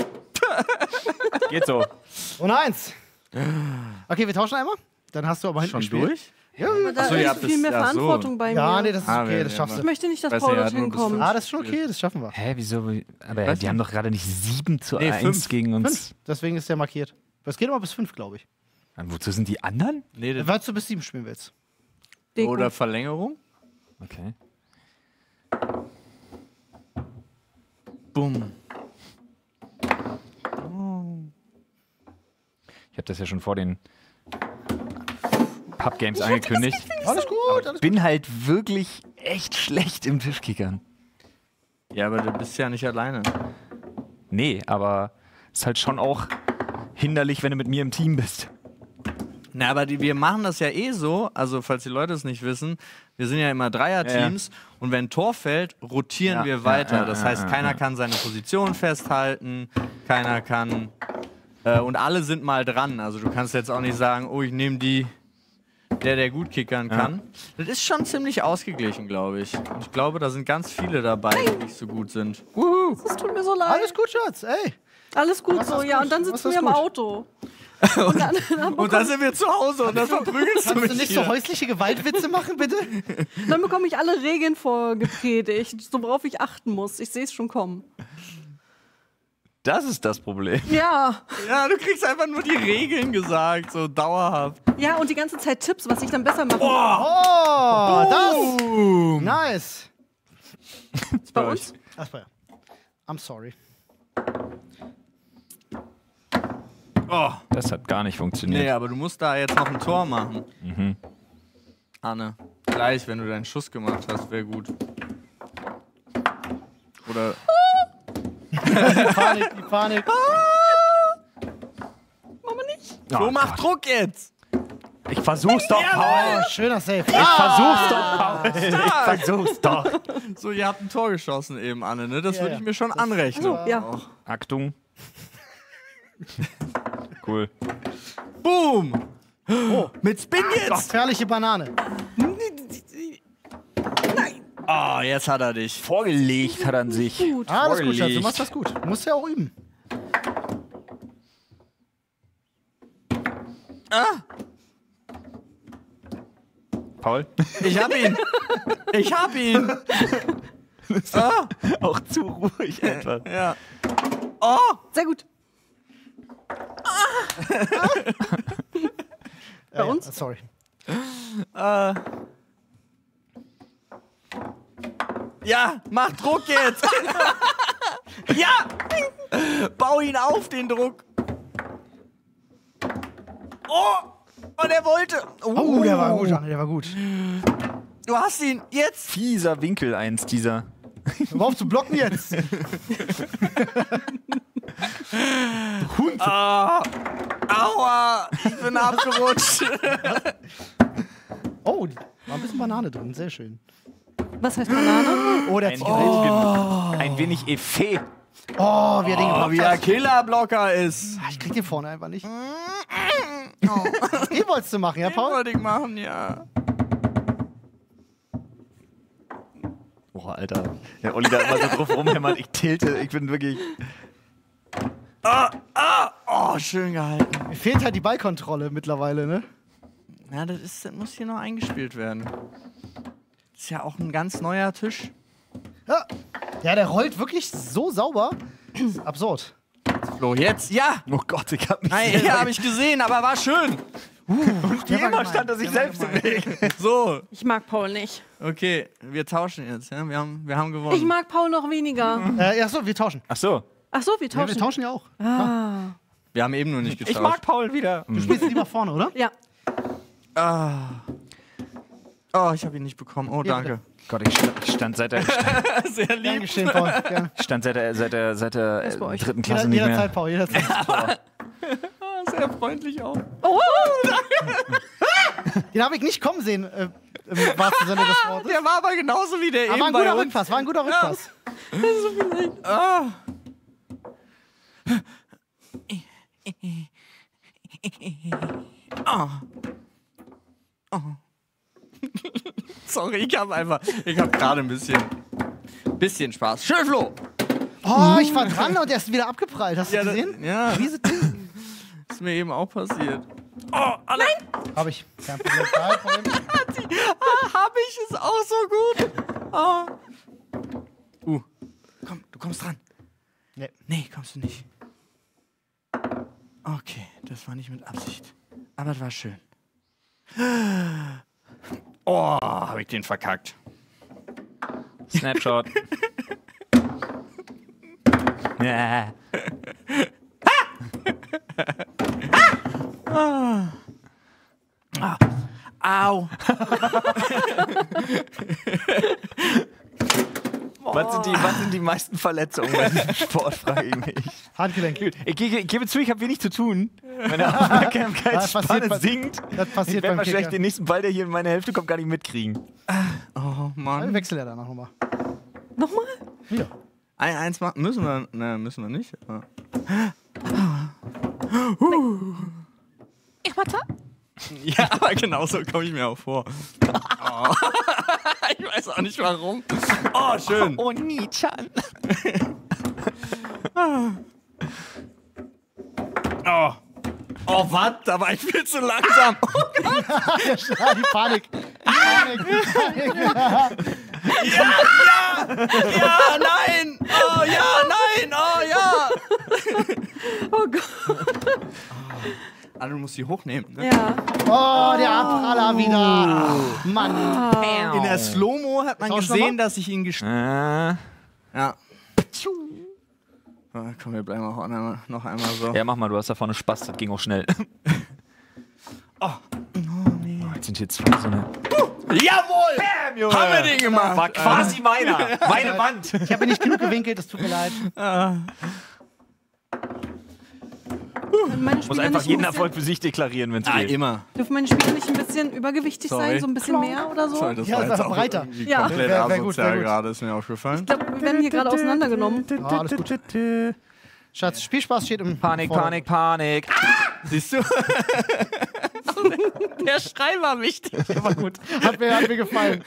[SPEAKER 3] Geht so.
[SPEAKER 1] Und eins. Okay, wir tauschen einmal. Dann hast du aber hinten
[SPEAKER 2] Schon
[SPEAKER 1] gespielt.
[SPEAKER 2] durch?
[SPEAKER 1] Ja,
[SPEAKER 15] Aber da
[SPEAKER 2] Achso, ihr
[SPEAKER 15] ist
[SPEAKER 2] habt
[SPEAKER 15] viel
[SPEAKER 2] es-
[SPEAKER 15] mehr
[SPEAKER 2] ach so.
[SPEAKER 15] Verantwortung bei
[SPEAKER 1] ja,
[SPEAKER 15] mir.
[SPEAKER 1] nee, das ist
[SPEAKER 2] Ah,
[SPEAKER 1] okay,
[SPEAKER 2] wir-
[SPEAKER 1] das
[SPEAKER 2] wir
[SPEAKER 1] schaffst
[SPEAKER 15] Ich
[SPEAKER 1] du.
[SPEAKER 15] möchte nicht, dass
[SPEAKER 2] Weiß
[SPEAKER 15] Paul
[SPEAKER 2] ja,
[SPEAKER 15] dorthin
[SPEAKER 2] nur bis
[SPEAKER 15] kommt.
[SPEAKER 1] Ah, das ist schon okay, das schaffen wir.
[SPEAKER 3] Hä, wieso? Aber
[SPEAKER 2] Was
[SPEAKER 3] die haben doch gerade nicht sieben zu
[SPEAKER 2] Nee,
[SPEAKER 3] eins
[SPEAKER 2] fünf.
[SPEAKER 3] gegen uns.
[SPEAKER 1] Fünf. Deswegen ist der markiert. Das geht immer bis fünf, glaube ich.
[SPEAKER 3] Und wozu sind die anderen?
[SPEAKER 2] Nee, das
[SPEAKER 1] Weil du bis sieben spielen willst.
[SPEAKER 15] Deko.
[SPEAKER 2] oder Verlängerung.
[SPEAKER 3] Okay.
[SPEAKER 2] Bumm.
[SPEAKER 3] Ich habe das ja schon vor den Pub Games angekündigt.
[SPEAKER 1] Alles gut, alles gut.
[SPEAKER 3] Bin halt wirklich echt schlecht im Tischkickern.
[SPEAKER 2] Ja, aber du bist ja nicht alleine.
[SPEAKER 3] Nee, aber ist halt schon auch hinderlich, wenn du mit mir im Team bist.
[SPEAKER 2] Na, aber die, wir machen das ja eh so, also falls die Leute es nicht wissen, wir sind ja immer Dreierteams
[SPEAKER 3] ja, ja.
[SPEAKER 2] und wenn ein Tor fällt, rotieren
[SPEAKER 3] Ja,
[SPEAKER 2] wir weiter.
[SPEAKER 3] ja, ja,
[SPEAKER 2] das
[SPEAKER 3] ja,
[SPEAKER 2] heißt,
[SPEAKER 3] ja,
[SPEAKER 2] keiner
[SPEAKER 3] ja.
[SPEAKER 2] kann seine Position festhalten, keiner kann... Äh, und alle sind mal dran. Also du kannst jetzt auch nicht sagen, oh, ich nehme die, der, der gut kickern kann. Ja. Das ist schon ziemlich ausgeglichen, glaube ich. Und ich glaube, da sind ganz viele dabei, die nicht so gut sind.
[SPEAKER 15] Wuhu. Das tut mir so leid.
[SPEAKER 1] Alles gut, Schatz, ey.
[SPEAKER 15] Alles gut
[SPEAKER 1] Was
[SPEAKER 15] so,
[SPEAKER 1] ist
[SPEAKER 15] ja.
[SPEAKER 1] gut?
[SPEAKER 15] Und dann
[SPEAKER 1] Was
[SPEAKER 15] sitzen
[SPEAKER 1] ist
[SPEAKER 15] wir im
[SPEAKER 1] gut?
[SPEAKER 15] Auto.
[SPEAKER 2] und,
[SPEAKER 15] dann, dann,
[SPEAKER 2] und dann sind wir zu Hause und dann verprügelst du
[SPEAKER 1] Kannst
[SPEAKER 2] mich
[SPEAKER 1] du nicht
[SPEAKER 2] hier.
[SPEAKER 1] so häusliche Gewaltwitze machen, bitte?
[SPEAKER 15] dann bekomme ich alle Regeln vorgepredigt, so worauf ich achten muss. Ich sehe es schon kommen.
[SPEAKER 3] Das ist das Problem.
[SPEAKER 15] Ja.
[SPEAKER 2] Ja, du kriegst einfach nur die Regeln gesagt, so dauerhaft.
[SPEAKER 15] Ja, und die ganze Zeit Tipps, was ich dann besser mache.
[SPEAKER 1] Oh, das! Nice.
[SPEAKER 15] Bei uns?
[SPEAKER 1] Ach, ja. I'm sorry.
[SPEAKER 2] Oh.
[SPEAKER 3] Das hat gar nicht funktioniert.
[SPEAKER 2] Nee, aber du musst da jetzt noch ein Tor machen.
[SPEAKER 3] Mhm.
[SPEAKER 2] Anne, gleich, wenn du deinen Schuss gemacht hast, wäre gut. Oder...
[SPEAKER 1] Die Panik, die Panik.
[SPEAKER 15] Mama nicht.
[SPEAKER 2] So, mach Druck jetzt!
[SPEAKER 3] Ich versuch's doch,
[SPEAKER 1] Oh,
[SPEAKER 3] Paul!
[SPEAKER 1] schöner Save.
[SPEAKER 3] Ich versuch's doch, Paul! Ich versuch's doch!
[SPEAKER 2] So, ihr habt ein Tor geschossen eben, Anne, ne? Das
[SPEAKER 1] Ja,
[SPEAKER 2] würde
[SPEAKER 1] ja.
[SPEAKER 2] ich mir schon anrechnen.
[SPEAKER 15] Ja.
[SPEAKER 2] Auch.
[SPEAKER 3] Achtung. Cool.
[SPEAKER 2] Boom!
[SPEAKER 1] Oh,
[SPEAKER 2] mit Spin
[SPEAKER 1] Doch,
[SPEAKER 2] jetzt!
[SPEAKER 1] gefährliche Banane.
[SPEAKER 2] Oh, jetzt hat er dich.
[SPEAKER 3] Vorgelegt hat er an sich.
[SPEAKER 15] Gut.
[SPEAKER 1] Ah, das ist gut, Schatz. Du
[SPEAKER 2] Vorgelegt.
[SPEAKER 1] machst das gut. Du musst ja auch üben.
[SPEAKER 2] Ah,
[SPEAKER 3] Paul?
[SPEAKER 2] ich hab ihn! Ich hab ihn! Ah,
[SPEAKER 3] Auch zu ruhig etwas.
[SPEAKER 2] ja. Oh!
[SPEAKER 15] Sehr gut.
[SPEAKER 1] Bei
[SPEAKER 15] uns?
[SPEAKER 1] Ja, sorry.
[SPEAKER 2] Äh. Ja, mach Druck jetzt! Ja! Bau ihn auf, den Druck! Oh! Und er wollte!
[SPEAKER 1] Oh, der war gut, Anne, der war gut.
[SPEAKER 2] Du hast ihn jetzt!
[SPEAKER 3] Fieser Winkel eins dieser.
[SPEAKER 1] Hör auf zu blocken jetzt.
[SPEAKER 2] Hund! Ah, aua! Ich bin abgerutscht!
[SPEAKER 1] Oh, war ein bisschen Banane drin. Sehr schön.
[SPEAKER 15] Was heißt Banane?
[SPEAKER 1] Oh, der
[SPEAKER 3] Ein,
[SPEAKER 1] hat sich gerettet.
[SPEAKER 3] ein wenig Effet.
[SPEAKER 1] Oh, wie er den
[SPEAKER 2] Oh,
[SPEAKER 1] geblockt
[SPEAKER 2] wie der
[SPEAKER 1] hat.
[SPEAKER 2] Killerblocker ist!
[SPEAKER 1] Ah, ich krieg den vorne einfach nicht. Den wolltest du machen, ja,
[SPEAKER 2] Den
[SPEAKER 1] Paul?
[SPEAKER 2] wollte ich machen, ja.
[SPEAKER 3] Oh, Alter. Der Olli da immer so drauf rumhämmert. Ich tilte. Ich bin wirklich.
[SPEAKER 2] Ah, ah, oh, schön gehalten.
[SPEAKER 1] Mir fehlt halt die Ballkontrolle mittlerweile, ne?
[SPEAKER 2] Ja, das, ist, das muss hier noch eingespielt werden. Das ist ja auch ein ganz neuer Tisch.
[SPEAKER 1] Ja, ja der rollt wirklich so sauber. Absurd.
[SPEAKER 2] Flo, jetzt? Ja!
[SPEAKER 3] Oh Gott, ich hab mich.
[SPEAKER 2] Nein, ja, habe ich gesehen, aber war schön.
[SPEAKER 3] Wie immer stand er sich selbst im Weg.
[SPEAKER 2] So,
[SPEAKER 15] Ich mag Paul nicht.
[SPEAKER 2] okay, wir tauschen jetzt. Ja? Wir, haben, wir haben gewonnen.
[SPEAKER 15] Ich mag Paul noch weniger.
[SPEAKER 1] Äh, ja, so, wir tauschen.
[SPEAKER 3] Ach so.
[SPEAKER 15] Ach so, wir
[SPEAKER 1] Ja, wir
[SPEAKER 15] tauschen.
[SPEAKER 1] tauschen ja auch.
[SPEAKER 15] Ah.
[SPEAKER 2] wir haben eben nur nicht getauscht.
[SPEAKER 3] Ich mag Paul wieder.
[SPEAKER 1] Du spielst lieber vorne, oder?
[SPEAKER 15] Ja.
[SPEAKER 2] Ah. Oh, ich habe ihn nicht bekommen. Oh,
[SPEAKER 1] Ja,
[SPEAKER 2] danke.
[SPEAKER 3] Gott, ich stand, ich stand seit der, stand,
[SPEAKER 2] Sehr lieb.
[SPEAKER 1] Gern geschehen, Paul. Gerne.
[SPEAKER 3] stand seit der, seit der, seit der
[SPEAKER 15] ist bei
[SPEAKER 3] äh,
[SPEAKER 15] euch.
[SPEAKER 3] dritten
[SPEAKER 1] Jeder,
[SPEAKER 3] Klasse nicht mehr.
[SPEAKER 1] jederzeit, Paul, jederzeit.
[SPEAKER 2] Ah, sehr freundlich auch.
[SPEAKER 15] Oh,
[SPEAKER 1] Den habe ich nicht kommen sehen, äh, im wahrsten Sinne des Wortes.
[SPEAKER 2] Der war aber genauso wie der
[SPEAKER 1] Aber
[SPEAKER 2] eben
[SPEAKER 1] war ein
[SPEAKER 2] bei
[SPEAKER 1] guter
[SPEAKER 2] uns.
[SPEAKER 1] Rückpass, war ein guter Rückpass.
[SPEAKER 2] Ah. Oh. Oh. Sorry, ich habe einfach, ich habe gerade ein bisschen, bisschen Spaß. Schön, Flo.
[SPEAKER 1] Oh, ich war dran und der ist wieder abgeprallt. Hast du
[SPEAKER 2] Ja, da-
[SPEAKER 1] gesehen?
[SPEAKER 2] ja.
[SPEAKER 1] Riese Ding.
[SPEAKER 2] Ist mir eben auch passiert. Oh, alle.
[SPEAKER 1] Hab ich. Kein Problem. Kein Problem.
[SPEAKER 2] Ah, hab ich es auch so gut. Oh. Uh. Komm, du kommst dran.
[SPEAKER 1] Nee.
[SPEAKER 2] Nee, kommst du nicht. Okay, das war nicht mit Absicht. Aber es war schön. Oh, hab ich den verkackt.
[SPEAKER 3] Snapshot. Ja.
[SPEAKER 2] Ah. Ah. Au.
[SPEAKER 3] Was sind, die, was sind die meisten Verletzungen bei diesem Sport, frage ich mich.
[SPEAKER 1] Handgelenk.
[SPEAKER 3] Ich, ich, ich gebe zu, ich habe wenig zu tun. Meine Aufmerksamkeitsspanne
[SPEAKER 1] Das
[SPEAKER 3] sinkt.
[SPEAKER 1] Das passiert
[SPEAKER 3] Ich werde
[SPEAKER 1] beim
[SPEAKER 3] wahrscheinlich
[SPEAKER 1] Kicker.
[SPEAKER 3] den nächsten Ball, der hier in meine Hälfte kommt, gar nicht mitkriegen.
[SPEAKER 2] Oh, Mann.
[SPEAKER 1] Wir wechseln ja danach nochmal.
[SPEAKER 15] Nochmal?
[SPEAKER 1] Ja.
[SPEAKER 2] Ein, eins machen müssen wir. Ne, müssen wir nicht. Aber.
[SPEAKER 15] Ich warte.
[SPEAKER 2] Ja, aber genau so komme ich mir auch vor. Oh. Ich weiß auch nicht warum. Oh, schön.
[SPEAKER 3] Oh, Nichan.
[SPEAKER 2] Oh. Oh, was? Da war ich viel zu langsam. Oh Gott.
[SPEAKER 1] Ja, die Panik. Die Panik. Die Panik.
[SPEAKER 2] Ja, ja, ja, nein. Oh, ja, nein. Oh, ja.
[SPEAKER 15] Oh Gott.
[SPEAKER 2] Ah, du musst die hochnehmen, ne?
[SPEAKER 15] Ja.
[SPEAKER 1] Oh, der Abpraller wieder. Mann.
[SPEAKER 2] In der Slow-Mo hat man
[SPEAKER 1] Tausch
[SPEAKER 2] gesehen,
[SPEAKER 1] noch mal?
[SPEAKER 2] dass ich ihn gespielt
[SPEAKER 3] Äh.
[SPEAKER 2] Ja. Oh, komm, wir bleiben auch einmal, noch einmal so.
[SPEAKER 3] Ja, mach mal, du hast da vorne Spaß, das ging auch schnell.
[SPEAKER 2] Oh.
[SPEAKER 3] Oh, jetzt sind hier zwei so eine...
[SPEAKER 2] Jawohl!
[SPEAKER 3] Bam, Junge!
[SPEAKER 2] Haben wir den gemacht!
[SPEAKER 3] War quasi meiner. Meine Wand.
[SPEAKER 1] Ich habe nicht genug gewinkelt, das tut mir leid.
[SPEAKER 15] Meine
[SPEAKER 3] Muss
[SPEAKER 15] Spieler
[SPEAKER 3] einfach
[SPEAKER 15] nicht
[SPEAKER 3] jeden
[SPEAKER 15] ein
[SPEAKER 3] Erfolg für sich deklarieren, wenn es
[SPEAKER 2] Ah,
[SPEAKER 3] geht.
[SPEAKER 2] immer.
[SPEAKER 15] bisschen, dürfen meine Spieler nicht ein bisschen übergewichtig
[SPEAKER 2] Sorry.
[SPEAKER 15] sein? So ein bisschen mehr oder so?
[SPEAKER 2] Sorry, das
[SPEAKER 1] Ja,
[SPEAKER 2] war
[SPEAKER 1] ist
[SPEAKER 2] jetzt
[SPEAKER 1] einfach
[SPEAKER 2] auch
[SPEAKER 1] breiter.
[SPEAKER 2] irgendwie
[SPEAKER 15] Ja.
[SPEAKER 2] komplett
[SPEAKER 1] Wär- wär gut,
[SPEAKER 2] asozial
[SPEAKER 1] wär gut.
[SPEAKER 2] gerade, ist mir aufgefallen.
[SPEAKER 15] Ich glaube, wir werden hier gerade auseinandergenommen.
[SPEAKER 1] Ah, alles gut. Schatz, Spielspaß steht im
[SPEAKER 3] Panik,
[SPEAKER 1] Vordergrund.
[SPEAKER 3] Panik, Panik.
[SPEAKER 2] Siehst du? Der Schrei war wichtig.
[SPEAKER 1] Aber gut. Hat mir, hat mir gefallen.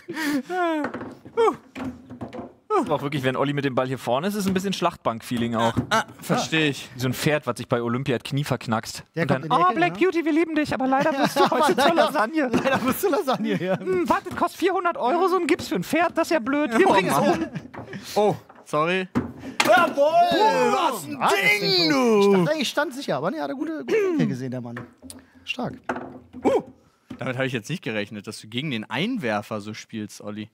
[SPEAKER 3] Auch wirklich, wenn Olli mit dem Ball hier vorne ist, ist ein bisschen Schlachtbank-Feeling auch.
[SPEAKER 2] Ah, verstehe ich.
[SPEAKER 3] Wie so ein Pferd, was sich bei Olympia das Knie verknackst.
[SPEAKER 1] Der
[SPEAKER 3] Und
[SPEAKER 1] kommt
[SPEAKER 3] dann,
[SPEAKER 1] in die
[SPEAKER 3] oh,
[SPEAKER 1] Ecke,
[SPEAKER 3] Black
[SPEAKER 1] ne?
[SPEAKER 3] Beauty, wir lieben dich, aber leider bist du heute zur Lasagne.
[SPEAKER 1] Leider musst du Lasagne hier.
[SPEAKER 3] Hm, warte, das kostet vierhundert Euro, so ein Gips für ein Pferd, das ist ja blöd. Wir
[SPEAKER 2] Oh,
[SPEAKER 3] bringen es
[SPEAKER 2] Mann.
[SPEAKER 3] um.
[SPEAKER 2] Oh, sorry. Jawohl! Was ein
[SPEAKER 1] Ah, das
[SPEAKER 2] Ding,
[SPEAKER 1] Ding,
[SPEAKER 2] du!
[SPEAKER 1] Ich dachte, ich stand sicher, aber ne, hat er gute, gute Winkel gesehen, der Mann. Stark.
[SPEAKER 2] Uh, damit habe ich jetzt nicht gerechnet, dass du gegen den Einwerfer so spielst, Olli.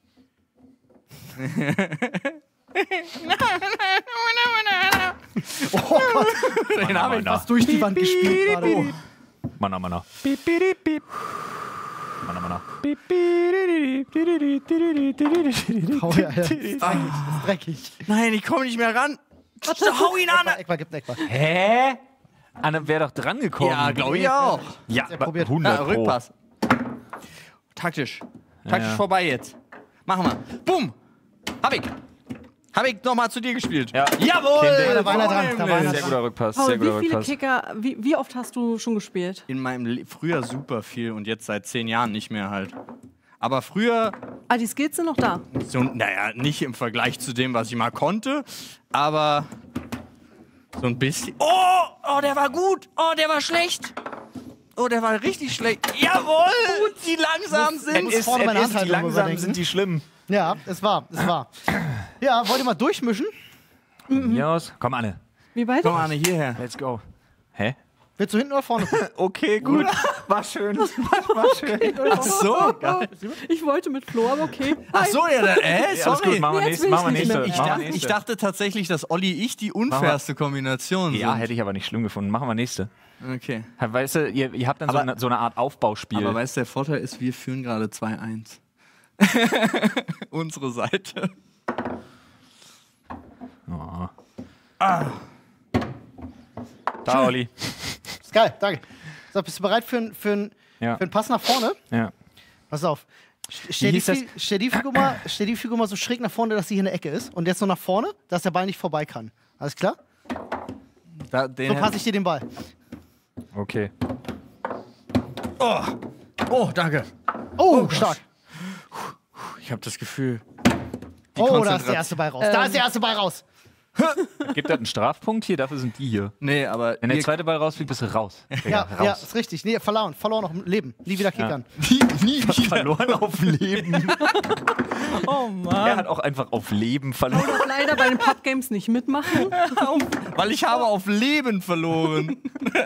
[SPEAKER 1] Oh Gott,
[SPEAKER 2] Den habe ich
[SPEAKER 1] fast durch die Wand gespielt gerade. Oh.
[SPEAKER 3] Mana, mana. Piep, piep, piep. Mana, mana. Piep, piep,
[SPEAKER 1] Oh ja, ja. Das ist dreckig. Das ist dreckig.
[SPEAKER 2] Nein, ich komme nicht mehr ran. Hau ihn an!
[SPEAKER 1] Eckball, gibt Eckball.
[SPEAKER 3] Hä? Anne wäre doch dran gekommen.
[SPEAKER 2] Ja, glaube ich auch.
[SPEAKER 3] Ja,
[SPEAKER 1] er probiert.
[SPEAKER 3] hundert
[SPEAKER 2] Ja,
[SPEAKER 3] Pro.
[SPEAKER 2] Rückpass. Taktisch. Taktisch
[SPEAKER 3] ja.
[SPEAKER 2] vorbei jetzt. Machen wir. Boom! Hab ich. Hab ich nochmal zu dir gespielt.
[SPEAKER 3] Ja.
[SPEAKER 2] Jawohl!
[SPEAKER 1] Da war einer dran, da war einer
[SPEAKER 3] Sehr
[SPEAKER 1] dran.
[SPEAKER 3] guter Rückpass,
[SPEAKER 15] Paul,
[SPEAKER 3] sehr guter
[SPEAKER 15] wie viele
[SPEAKER 3] Rückpass.
[SPEAKER 15] Kicker, wie, wie oft hast du schon gespielt?
[SPEAKER 2] In meinem Le früher super viel und jetzt seit zehn Jahren nicht mehr halt. Aber früher,
[SPEAKER 15] Ah, die Skills sind noch da.
[SPEAKER 2] so, naja, nicht im Vergleich zu dem, was ich mal konnte, aber so ein bisschen. Oh, oh, der war gut. Oh, der war schlecht. Oh, der war richtig schlecht. Jawohl! Die langsam
[SPEAKER 1] muss
[SPEAKER 2] sind.
[SPEAKER 3] Es
[SPEAKER 1] vorne meine
[SPEAKER 3] ist, die
[SPEAKER 1] Handhaltung
[SPEAKER 3] langsam
[SPEAKER 1] überdenken.
[SPEAKER 3] sind die schlimm.
[SPEAKER 1] Ja, es war, es war. Ja, wollt ihr mal durchmischen?
[SPEAKER 3] Jos, komm Anne.
[SPEAKER 15] Wie beide?
[SPEAKER 2] Komm, Anne, hierher.
[SPEAKER 3] Let's go. Hä?
[SPEAKER 1] Willst du hinten oder vorne?
[SPEAKER 3] Okay, gut. War schön. War schön.
[SPEAKER 2] Ach so, geil.
[SPEAKER 15] Ich wollte mit Flo, aber okay.
[SPEAKER 2] Ach so, ja, da, äh,
[SPEAKER 3] Ja, alles
[SPEAKER 2] sorry.
[SPEAKER 3] gut, machen wir
[SPEAKER 15] Jetzt
[SPEAKER 3] nächste.
[SPEAKER 15] will
[SPEAKER 3] Machen wir
[SPEAKER 15] ich nicht
[SPEAKER 3] nächste.
[SPEAKER 15] mehr.
[SPEAKER 2] Ich
[SPEAKER 3] Machen wir
[SPEAKER 2] dachte,
[SPEAKER 3] nächste.
[SPEAKER 2] ich dachte tatsächlich, dass Olli ich die unfairste Kombination
[SPEAKER 3] Ja,
[SPEAKER 2] sind.
[SPEAKER 3] hätte ich aber nicht schlimm gefunden. Machen wir nächste.
[SPEAKER 2] Okay.
[SPEAKER 3] Weißt du, ihr, ihr habt dann so
[SPEAKER 2] Aber-
[SPEAKER 3] eine, so eine Art Aufbauspiel.
[SPEAKER 2] Aber weißt du, der Vorteil ist, wir führen gerade zwei eins. Unsere Seite.
[SPEAKER 3] Oh. Ah. Da, Olli.
[SPEAKER 1] Ist geil, danke. So, bist du bereit für, ein- für, ein-
[SPEAKER 3] Ja.
[SPEAKER 1] für einen Pass nach vorne?
[SPEAKER 3] Ja.
[SPEAKER 1] Pass auf. Stell die,
[SPEAKER 3] hieß das?
[SPEAKER 1] Fi- stell, die Figur mal, stell die Figur mal so schräg nach vorne, dass sie hier in der Ecke ist. Und jetzt so nach vorne, dass der Ball nicht vorbei kann. Alles klar?
[SPEAKER 2] Da, den
[SPEAKER 1] So passe ich dir den Ball.
[SPEAKER 3] Okay.
[SPEAKER 2] Oh. oh, danke.
[SPEAKER 1] Oh, stark.
[SPEAKER 2] Ich habe das Gefühl. die
[SPEAKER 1] Oh, da ist
[SPEAKER 2] Konzentration-
[SPEAKER 1] der erste Ball raus. Da ist der erste Ball raus.
[SPEAKER 3] Gibt das einen Strafpunkt hier? Dafür sind die hier.
[SPEAKER 2] Nee, aber.
[SPEAKER 3] Wenn der
[SPEAKER 2] ihr-
[SPEAKER 3] zweite Ball rausfliegt, bist du raus. Digga,
[SPEAKER 1] Ja,
[SPEAKER 3] raus.
[SPEAKER 1] ja, ist richtig. Nee, verloren. Verloren noch im Leben. Nie wieder kickern.
[SPEAKER 2] nie, nie wieder.
[SPEAKER 3] Verloren auf Leben.
[SPEAKER 2] Oh Mann.
[SPEAKER 3] Er hat auch einfach auf Leben verloren.
[SPEAKER 15] Ich darf leider bei den Pub Games nicht mitmachen.
[SPEAKER 2] Weil ich habe auf Leben verloren.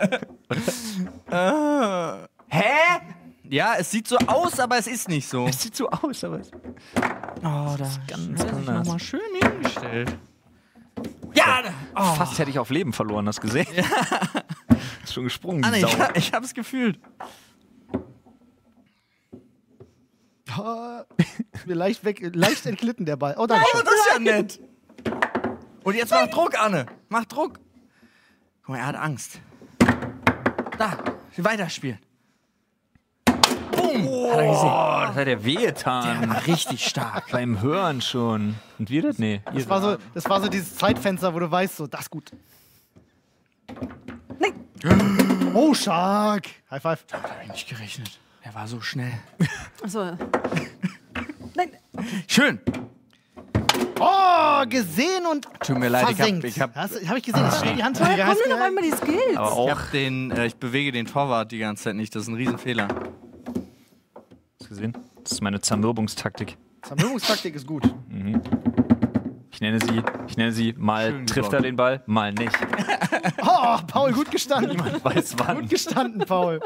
[SPEAKER 2] ah.
[SPEAKER 3] Hä?
[SPEAKER 2] Ja, es sieht so aus, aber es ist nicht so.
[SPEAKER 3] Es sieht so aus, aber es
[SPEAKER 2] Oh, da
[SPEAKER 3] ist ganz
[SPEAKER 2] hat er sich
[SPEAKER 3] anders.
[SPEAKER 2] nochmal schön hingestellt. Ja! da- Oh.
[SPEAKER 3] Fast hätte ich auf Leben verloren, hast du gesehen? Ist schon gesprungen, die
[SPEAKER 2] Anne,
[SPEAKER 3] Sau.
[SPEAKER 2] ich, ich hab's gefühlt.
[SPEAKER 1] Oh, Oh, mir leicht, weg, leicht entglitten der Ball. Oh, danke.
[SPEAKER 2] Oh, das ist ja nett. Und jetzt mach Druck, Anne. Mach Druck. Guck mal, er hat Angst. Da, weiterspielen. Boom.
[SPEAKER 3] Oh, hat er gesehen. Oh, das hat er wehgetan.
[SPEAKER 2] Der war richtig stark.
[SPEAKER 3] Beim Hören schon. Und wir das? Nee.
[SPEAKER 1] Das war, so, das war so dieses Zeitfenster, wo du weißt, so, das ist gut.
[SPEAKER 15] Nein.
[SPEAKER 1] Oh, stark. High five.
[SPEAKER 2] Da habe ich nicht gerechnet. Er war so schnell.
[SPEAKER 15] Achso. Nein.
[SPEAKER 2] Schön.
[SPEAKER 1] Oh, gesehen und
[SPEAKER 2] Tut mir leid,
[SPEAKER 1] versenkt.
[SPEAKER 2] ich hab... Ich hab,
[SPEAKER 1] Habe ich gesehen, das steht die Hand
[SPEAKER 15] Woher kommen denn auf einmal die Skills?
[SPEAKER 2] aber auch ich, hab den, äh, ich bewege den Torwart die ganze Zeit nicht. Das ist ein Riesenfehler.
[SPEAKER 3] Hast du gesehen? Das ist meine Zermürbungstaktik.
[SPEAKER 1] Zermürbungstaktik ist gut.
[SPEAKER 3] Mhm. Ich nenne sie, ich nenne sie, mal
[SPEAKER 2] Schön
[SPEAKER 3] trifft
[SPEAKER 2] geblockt.
[SPEAKER 3] er den Ball, mal nicht.
[SPEAKER 1] Oh, Paul, gut gestanden.
[SPEAKER 3] Niemand weiß wann.
[SPEAKER 1] Gut gestanden, Paul.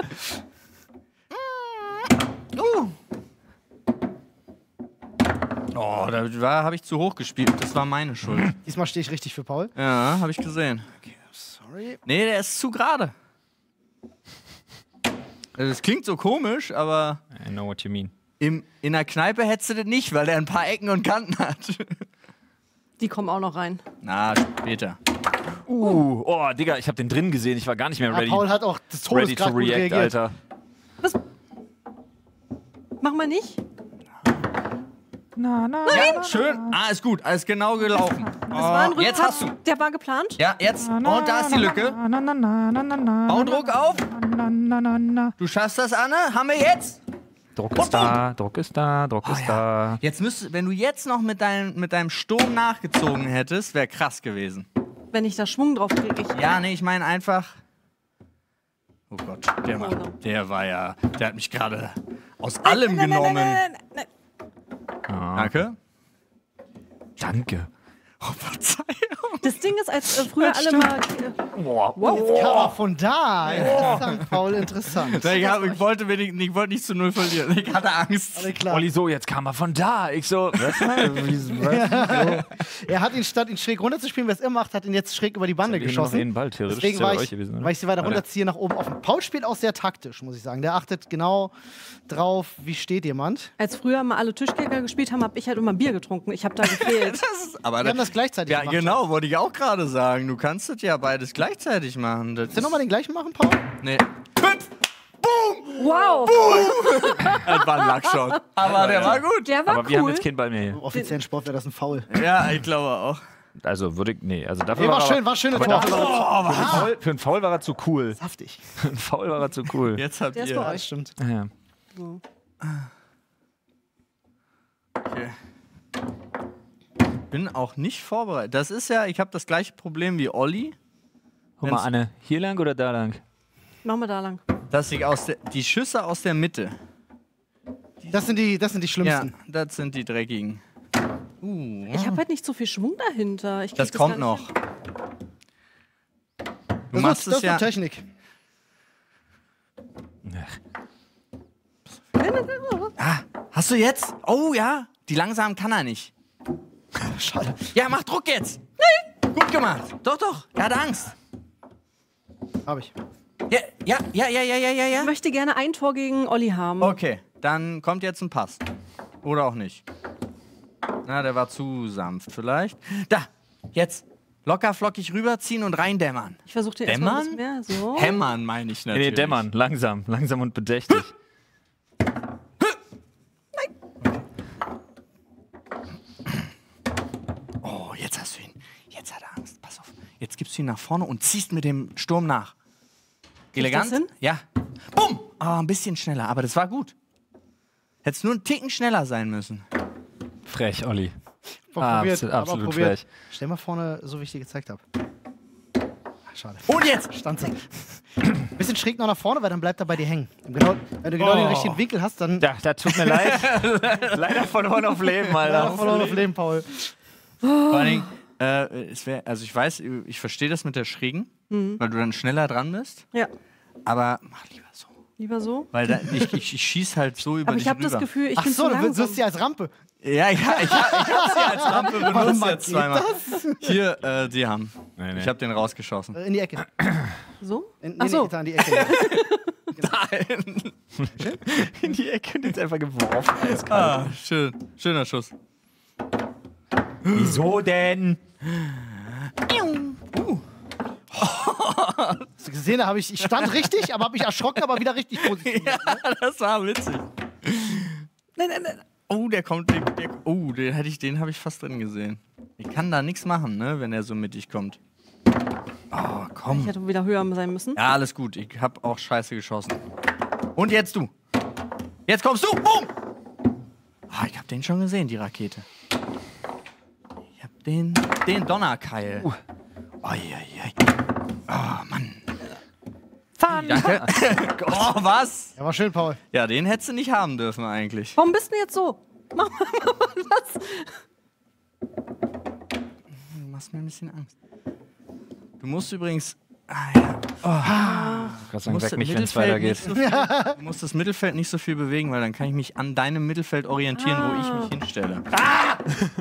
[SPEAKER 1] Uh.
[SPEAKER 2] Oh, da habe ich zu hoch gespielt. Das war meine Schuld.
[SPEAKER 1] Diesmal stehe ich richtig für Paul.
[SPEAKER 2] Ja, habe ich gesehen.
[SPEAKER 1] Okay, sorry.
[SPEAKER 2] Nee, der ist zu gerade. Also, das klingt so komisch, aber
[SPEAKER 3] I know what you mean.
[SPEAKER 2] im, in der Kneipe hättest du das nicht, weil der ein paar Ecken und Kanten hat.
[SPEAKER 15] Die kommen auch noch rein.
[SPEAKER 2] Na, später.
[SPEAKER 3] Uh, oh, Digga, ich habe den drin gesehen. Ich war gar nicht mehr
[SPEAKER 1] Ja,
[SPEAKER 3] ready.
[SPEAKER 1] Paul hat auch das
[SPEAKER 3] ready to
[SPEAKER 1] Todesgrad gut
[SPEAKER 3] react,
[SPEAKER 1] reagiert.
[SPEAKER 3] Alter.
[SPEAKER 15] Mach mal nicht.
[SPEAKER 3] Na, na,
[SPEAKER 2] Ja, schön. Ah, ist gut. Alles genau gelaufen.
[SPEAKER 15] Das war ein
[SPEAKER 2] Oh, jetzt hast du.
[SPEAKER 15] Rückpass. Der war geplant.
[SPEAKER 2] Ja, jetzt. Und da ist die Lücke. Bau Druck auf. Du schaffst das, Anne. Haben wir jetzt?
[SPEAKER 3] Druck ist da, Druck ist da, Druck
[SPEAKER 2] Oh,
[SPEAKER 3] ist
[SPEAKER 2] ja.
[SPEAKER 3] da.
[SPEAKER 2] Jetzt müsst, wenn du jetzt noch mit, dein, mit deinem Sturm nachgezogen hättest, wäre krass gewesen.
[SPEAKER 15] Wenn ich da Schwung drauf kriege. Ich
[SPEAKER 2] Ja, nee, ich meine einfach. Oh Gott, der war,
[SPEAKER 15] Oh no.
[SPEAKER 2] der war ja. Der hat mich gerade aus allem
[SPEAKER 15] nein, nein,
[SPEAKER 2] genommen.
[SPEAKER 15] nein, nein, nein,
[SPEAKER 3] Ah,
[SPEAKER 2] Danke.
[SPEAKER 3] danke.
[SPEAKER 2] Oh, Verzeihung.
[SPEAKER 15] Das Ding ist, als äh, früher alle mal.
[SPEAKER 3] Boah.
[SPEAKER 1] Jetzt kam er von da. Interessant, Paul, interessant.
[SPEAKER 2] Ich, hab, ich, wollte, mir nicht- ich wollte nicht zu null verlieren. Ich hatte Angst.
[SPEAKER 1] Alle klar.
[SPEAKER 3] Olli, so, jetzt kam er von da. Ich so, was?
[SPEAKER 1] Ja. Er hat ihn, statt ihn schräg runterzuspielen, wie er es immer macht, hat ihn jetzt schräg über die Bande
[SPEAKER 3] Hätte ihn
[SPEAKER 1] geschossen.
[SPEAKER 3] noch einen Ball, theoretisch
[SPEAKER 1] Deswegen
[SPEAKER 3] ist ja
[SPEAKER 1] war
[SPEAKER 3] bei euch
[SPEAKER 1] ich,
[SPEAKER 3] gewesen, oder?
[SPEAKER 1] weil ich sie weiter
[SPEAKER 3] Oder?
[SPEAKER 1] runterziehe nach oben offen. Paul spielt auch sehr taktisch, muss ich sagen. Der achtet genau drauf, wie steht jemand.
[SPEAKER 15] Als früher mal alle Tischkicker gespielt haben, habe ich halt immer Bier getrunken. Ich habe da gefehlt.
[SPEAKER 2] Das ist, aber
[SPEAKER 1] Wir haben das gleichzeitig
[SPEAKER 2] ja,
[SPEAKER 1] gemacht.
[SPEAKER 2] genau, wollte ich auch gerade sagen. Du kannst das ja beides gleichzeitig machen. Das
[SPEAKER 1] Willst du nochmal den gleichen machen, Paul?
[SPEAKER 2] Nee. Hüpf! Boom!
[SPEAKER 15] Wow!
[SPEAKER 2] Das war ein Lackshot. Aber der war gut.
[SPEAKER 15] Der war
[SPEAKER 3] Aber wir haben
[SPEAKER 15] cool.
[SPEAKER 3] jetzt keinen Ball mehr hier.
[SPEAKER 1] Im offiziellen Sport wäre das ein Foul.
[SPEAKER 2] Ja, ich glaube auch.
[SPEAKER 3] Also würde ich, nee, also dafür
[SPEAKER 1] Nee, war
[SPEAKER 3] er
[SPEAKER 1] schön,
[SPEAKER 3] aber-
[SPEAKER 1] war schöne
[SPEAKER 3] aber
[SPEAKER 1] Tor.
[SPEAKER 3] dafür war er zu-
[SPEAKER 1] Oh,
[SPEAKER 3] für, einen Foul, für einen Foul war er zu cool.
[SPEAKER 1] Saftig.
[SPEAKER 3] Für einen Foul war er zu cool.
[SPEAKER 2] Jetzt habt
[SPEAKER 15] Der ist
[SPEAKER 2] ihr.
[SPEAKER 15] bei
[SPEAKER 1] Ja,
[SPEAKER 15] euch.
[SPEAKER 1] das stimmt.
[SPEAKER 3] Ja.
[SPEAKER 2] Okay. Bin auch nicht vorbereitet. Das ist ja, ich habe das gleiche Problem wie Olli,
[SPEAKER 3] Guck mal,
[SPEAKER 2] Wenn's-
[SPEAKER 3] Anne, hier lang oder da lang?
[SPEAKER 15] Machen wir da lang.
[SPEAKER 2] dass ich aus der, die Schüsse aus der Mitte.
[SPEAKER 1] Das sind die, das sind die
[SPEAKER 2] Ja,
[SPEAKER 1] schlimmsten.
[SPEAKER 2] das sind die dreckigen. Uh,
[SPEAKER 15] Ich habe halt nicht so viel Schwung dahinter. Ich krieg
[SPEAKER 2] das
[SPEAKER 15] gar
[SPEAKER 2] kommt
[SPEAKER 15] nicht
[SPEAKER 2] noch.
[SPEAKER 15] hin.
[SPEAKER 2] Du
[SPEAKER 1] Das,
[SPEAKER 2] machst
[SPEAKER 1] ist, das
[SPEAKER 2] es
[SPEAKER 1] ist
[SPEAKER 2] ja.
[SPEAKER 1] nur Technik.
[SPEAKER 2] Ah, hast du jetzt? Oh ja, die langsam kann er nicht.
[SPEAKER 1] Schade.
[SPEAKER 2] Ja, mach Druck jetzt. Gut gemacht. Doch, doch. Er hat Angst.
[SPEAKER 1] Hab ich.
[SPEAKER 2] Ja, ja, ja, ja, ja, ja, ja,
[SPEAKER 15] Ich
[SPEAKER 2] ja.
[SPEAKER 15] möchte gerne ein Tor gegen Olli haben.
[SPEAKER 2] Okay, dann kommt jetzt ein Pass. Oder auch nicht. Na, der war zu sanft vielleicht. Da, jetzt locker flockig rüberziehen und reindämmern.
[SPEAKER 15] Ich versuche dir erstmal ein
[SPEAKER 2] Dämmern?
[SPEAKER 15] bisschen mehr. So.
[SPEAKER 2] Hämmern meine ich
[SPEAKER 3] Nee,
[SPEAKER 2] natürlich.
[SPEAKER 3] nee, dämmern, langsam, langsam und bedächtig.
[SPEAKER 2] Oh, jetzt hast du ihn. Jetzt hat er Angst. Pass auf. Jetzt gibst du ihn nach vorne und ziehst mit dem Sturm nach.
[SPEAKER 15] Krieg ich das
[SPEAKER 2] Elegant?
[SPEAKER 15] hin?
[SPEAKER 2] Ja. Bumm! Oh, ein bisschen schneller, aber das war gut. Hättest nur einen Ticken schneller sein müssen.
[SPEAKER 3] Frech, Olli.
[SPEAKER 1] Mal probiert,
[SPEAKER 3] Absolut,
[SPEAKER 1] aber
[SPEAKER 3] absolut
[SPEAKER 1] probiert.
[SPEAKER 3] frech.
[SPEAKER 1] Stell mal vorne, so wie ich dir gezeigt habe. Schade.
[SPEAKER 2] Und jetzt!
[SPEAKER 1] Stand sie. Bisschen schräg noch nach vorne, weil dann bleibt er bei dir hängen. Und genau, wenn du genau den
[SPEAKER 3] Oh.
[SPEAKER 1] richtigen Winkel hast, dann.
[SPEAKER 3] Ja, das tut mir leid. Leider verloren auf Leben, Alter.
[SPEAKER 1] Ja, verloren auf Leben, Paul.
[SPEAKER 2] Vor allen Dingen, äh, es wär, also ich weiß, ich verstehe das mit der Schrägen,
[SPEAKER 15] Mhm.
[SPEAKER 2] weil du dann schneller dran bist.
[SPEAKER 15] Ja,
[SPEAKER 2] Aber mach lieber so.
[SPEAKER 15] lieber so.
[SPEAKER 2] Weil da, ich, ich, ich schieß halt so über
[SPEAKER 15] Aber
[SPEAKER 2] dich
[SPEAKER 15] ich habe das
[SPEAKER 2] rüber.
[SPEAKER 15] Gefühl, ich
[SPEAKER 1] Ach
[SPEAKER 15] bin
[SPEAKER 1] so,
[SPEAKER 15] zu
[SPEAKER 1] du
[SPEAKER 15] langsam.
[SPEAKER 1] wirst sie als Rampe.
[SPEAKER 2] Ja, ja, ich, hab- ich hab sie als Rampe benutzt
[SPEAKER 1] Warum
[SPEAKER 2] jetzt
[SPEAKER 1] geht
[SPEAKER 2] zweimal.
[SPEAKER 1] das?
[SPEAKER 2] Hier, äh, die haben.
[SPEAKER 3] Nee, nee.
[SPEAKER 2] Ich habe den rausgeschossen.
[SPEAKER 1] Äh, In die Ecke.
[SPEAKER 15] So?
[SPEAKER 1] In,
[SPEAKER 15] Ach
[SPEAKER 1] nee,
[SPEAKER 15] so.
[SPEAKER 1] nee, da in die Ecke.
[SPEAKER 2] Nein.
[SPEAKER 3] In die Ecke. einfach geworfen.
[SPEAKER 2] Ah, schön. Schöner Schuss.
[SPEAKER 3] Wieso denn?
[SPEAKER 1] Uh. Hast du gesehen, da habe ich, ich stand richtig, aber habe mich erschrocken, aber wieder richtig positioniert.
[SPEAKER 2] Ja, das war witzig. Nein, nein, nein. Oh, der kommt. Der, der, oh, den, hätte ich, den habe ich fast drin gesehen. Ich kann da nichts machen, ne, wenn er so mittig kommt. Oh, komm.
[SPEAKER 15] Ich hätte wieder höher sein müssen.
[SPEAKER 2] Ja, alles gut. Ich habe auch scheiße geschossen. Und jetzt du. Jetzt kommst du. Boom. Ah, ich habe den schon gesehen, die Rakete. Ich habe den, den Donnerkeil. Uh. Oi, oi, oi. Oh, Mann.
[SPEAKER 15] Fahren.
[SPEAKER 2] Danke. Oh, was?
[SPEAKER 1] Ja, war schön, Paul.
[SPEAKER 2] Ja, den hättest du nicht haben dürfen eigentlich.
[SPEAKER 15] Warum bist du jetzt so? Mach mal was.
[SPEAKER 2] Du machst mir ein bisschen Angst. Du musst übrigens... Ah, ja. Oh.
[SPEAKER 3] Gott sei Dank weg mich, wenn es weitergeht.
[SPEAKER 2] So viel, du musst das Mittelfeld nicht so viel bewegen, weil dann kann ich mich an deinem Mittelfeld orientieren, ah. wo ich mich hinstelle. Ah!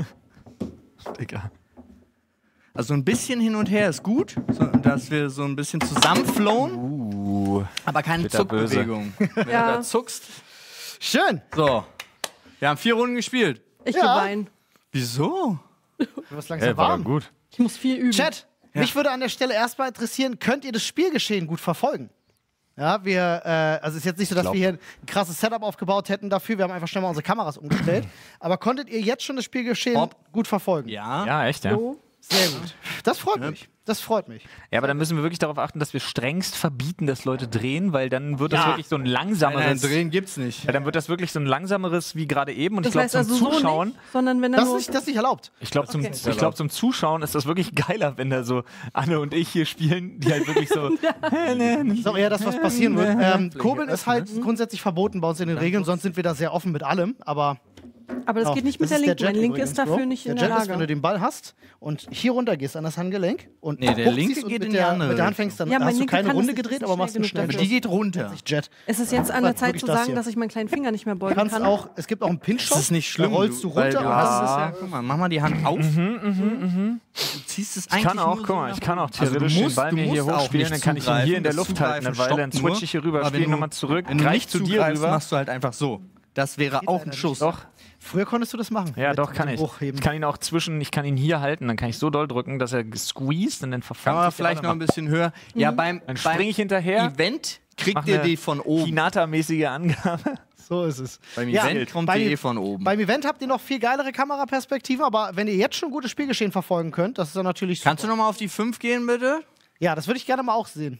[SPEAKER 2] Digga. Also ein bisschen hin und her ist gut, so, dass wir so ein bisschen zusammenflowen, uh, aber keine Zuckbewegung. Wenn
[SPEAKER 15] ja.
[SPEAKER 2] du da zuckst.
[SPEAKER 1] Schön.
[SPEAKER 2] So, wir haben vier Runden gespielt.
[SPEAKER 15] Ich
[SPEAKER 1] ja.
[SPEAKER 15] geh weinen.
[SPEAKER 2] Wieso?
[SPEAKER 1] Du wirst langsam
[SPEAKER 3] ja, war
[SPEAKER 1] warm.
[SPEAKER 3] Gut.
[SPEAKER 15] Ich muss viel üben.
[SPEAKER 1] Chat, ja. mich würde an der Stelle erstmal interessieren, könnt ihr das Spielgeschehen gut verfolgen? Ja, wir, äh, also es ist jetzt nicht so, dass wir hier ein krasses Setup aufgebaut hätten dafür. Wir haben einfach schnell mal unsere Kameras umgestellt. Aber konntet ihr jetzt schon das Spielgeschehen Ob. gut verfolgen?
[SPEAKER 2] Ja.
[SPEAKER 3] Ja, echt, ja.
[SPEAKER 15] So.
[SPEAKER 1] Sehr gut. Das freut mich. Das freut mich.
[SPEAKER 3] Ja, aber dann müssen wir wirklich darauf achten, dass wir strengst verbieten, dass Leute drehen, weil dann wird das
[SPEAKER 1] Ja.
[SPEAKER 3] wirklich so ein langsameres...
[SPEAKER 2] Nein, nein, drehen gibt's nicht.
[SPEAKER 3] Ja, dann wird das wirklich so ein langsameres wie gerade eben. Und
[SPEAKER 15] Das
[SPEAKER 3] ich glaube,
[SPEAKER 15] heißt
[SPEAKER 3] zum
[SPEAKER 15] also so
[SPEAKER 3] Zuschauen...
[SPEAKER 15] nicht, sondern wenn er
[SPEAKER 1] Das
[SPEAKER 15] nur
[SPEAKER 1] ist, nicht, das ist nicht erlaubt.
[SPEAKER 3] Ich glaube, zum,
[SPEAKER 15] Okay.
[SPEAKER 3] ich glaub, zum Zuschauen ist das wirklich geiler, wenn da so Anne und ich hier spielen, die halt wirklich so...
[SPEAKER 1] Das ist auch eher das, was passieren wird. Ähm, Kurbeln ist halt grundsätzlich verboten bei uns in den Regeln, sonst sind wir da sehr offen mit allem, aber...
[SPEAKER 15] Aber das
[SPEAKER 1] Oh,
[SPEAKER 15] geht nicht mit
[SPEAKER 1] das
[SPEAKER 15] der
[SPEAKER 1] ist
[SPEAKER 15] linken.
[SPEAKER 1] der Jet
[SPEAKER 15] Mein Link
[SPEAKER 1] übrigens,
[SPEAKER 15] ist dafür
[SPEAKER 1] Bro.
[SPEAKER 15] nicht in
[SPEAKER 1] der
[SPEAKER 15] der
[SPEAKER 1] Jet ist, wenn
[SPEAKER 15] Lage.
[SPEAKER 1] du den Ball hast und hier runter gehst an das Handgelenk und
[SPEAKER 2] Nee, der
[SPEAKER 1] hochziehst
[SPEAKER 2] linke
[SPEAKER 1] und
[SPEAKER 2] geht
[SPEAKER 1] mit
[SPEAKER 2] in die
[SPEAKER 1] der,
[SPEAKER 2] andere
[SPEAKER 1] mit der Hand fängst, dann
[SPEAKER 15] Ja, mein
[SPEAKER 1] hast du
[SPEAKER 15] linke
[SPEAKER 1] keine
[SPEAKER 15] kann
[SPEAKER 1] Runde
[SPEAKER 15] das nicht
[SPEAKER 1] gedreht,
[SPEAKER 15] schnell
[SPEAKER 1] aber machst einen
[SPEAKER 15] genug
[SPEAKER 1] schnellen
[SPEAKER 15] dafür.
[SPEAKER 2] Die geht runter.
[SPEAKER 1] Jet.
[SPEAKER 15] Es ist jetzt an
[SPEAKER 1] Das
[SPEAKER 15] der
[SPEAKER 1] ist
[SPEAKER 15] Zeit
[SPEAKER 1] wirklich
[SPEAKER 15] zu
[SPEAKER 1] das
[SPEAKER 15] sagen,
[SPEAKER 1] hier.
[SPEAKER 15] dass ich meinen kleinen Finger nicht mehr
[SPEAKER 1] Du
[SPEAKER 15] beugen
[SPEAKER 1] kannst
[SPEAKER 15] kann.
[SPEAKER 1] auch, es gibt auch einen Pinch-Shot,
[SPEAKER 2] Das ist nicht schlimm.
[SPEAKER 1] da rollst du
[SPEAKER 2] weil
[SPEAKER 1] runter
[SPEAKER 2] Du
[SPEAKER 1] und
[SPEAKER 2] hast
[SPEAKER 1] das
[SPEAKER 2] es
[SPEAKER 1] ist
[SPEAKER 2] ja, guck mal, mach mal die Hand auf.
[SPEAKER 3] Mhm, mhm, mhm.
[SPEAKER 2] Du ziehst es
[SPEAKER 3] Ich
[SPEAKER 2] eigentlich
[SPEAKER 3] kann auch,
[SPEAKER 2] nur
[SPEAKER 3] guck
[SPEAKER 2] so
[SPEAKER 3] mal,
[SPEAKER 2] nach
[SPEAKER 3] ich kann auch
[SPEAKER 2] oben. Also du
[SPEAKER 3] theoretisch den
[SPEAKER 2] musst-
[SPEAKER 3] Ball
[SPEAKER 2] du
[SPEAKER 3] mir hier
[SPEAKER 2] musst auch
[SPEAKER 3] hochspielen,
[SPEAKER 2] nicht
[SPEAKER 3] dann kann ich ihn hier in der
[SPEAKER 2] zugreifen.
[SPEAKER 3] Luft
[SPEAKER 2] Das
[SPEAKER 3] halten, eine
[SPEAKER 2] Zugreifen
[SPEAKER 3] Weile, dann
[SPEAKER 2] stoppt
[SPEAKER 3] switch ich hier rüber,
[SPEAKER 2] nur.
[SPEAKER 3] spiele
[SPEAKER 2] Aber
[SPEAKER 3] nochmal zurück,
[SPEAKER 2] Wenn du
[SPEAKER 3] greif
[SPEAKER 2] nicht
[SPEAKER 3] zu dir
[SPEAKER 2] zugreifst,
[SPEAKER 3] rüber.
[SPEAKER 2] machst du halt einfach so. Das wäre auch ein Schuss.
[SPEAKER 3] Doch.
[SPEAKER 1] Früher konntest du das machen.
[SPEAKER 3] Ja,
[SPEAKER 1] mit
[SPEAKER 3] doch, kann
[SPEAKER 1] dem
[SPEAKER 3] ich.
[SPEAKER 1] Hochheben.
[SPEAKER 3] Ich kann ihn auch zwischen, ich kann ihn hier halten, dann kann ich so doll drücken, dass er squeezed und dann
[SPEAKER 2] Kann
[SPEAKER 3] verfangt
[SPEAKER 2] man
[SPEAKER 3] sich der
[SPEAKER 2] vielleicht
[SPEAKER 3] Ball
[SPEAKER 2] noch ein bisschen höher. Ja, beim,
[SPEAKER 3] Dann
[SPEAKER 2] beim
[SPEAKER 3] springe ich hinterher,
[SPEAKER 2] Event
[SPEAKER 3] mach
[SPEAKER 2] kriegt ihr
[SPEAKER 3] eine
[SPEAKER 2] die von oben.
[SPEAKER 3] Hinata-mäßige Angabe.
[SPEAKER 1] So ist es.
[SPEAKER 2] Beim
[SPEAKER 1] Ja,
[SPEAKER 2] Event kommt
[SPEAKER 1] beim-
[SPEAKER 2] die eh von oben.
[SPEAKER 1] Beim Event habt ihr noch viel geilere Kameraperspektiven, aber wenn ihr jetzt schon gutes Spielgeschehen verfolgen könnt, das ist dann natürlich
[SPEAKER 2] Kannst du
[SPEAKER 1] super.
[SPEAKER 2] noch mal auf die fünf gehen, bitte?
[SPEAKER 1] Ja, das würde ich gerne mal auch sehen.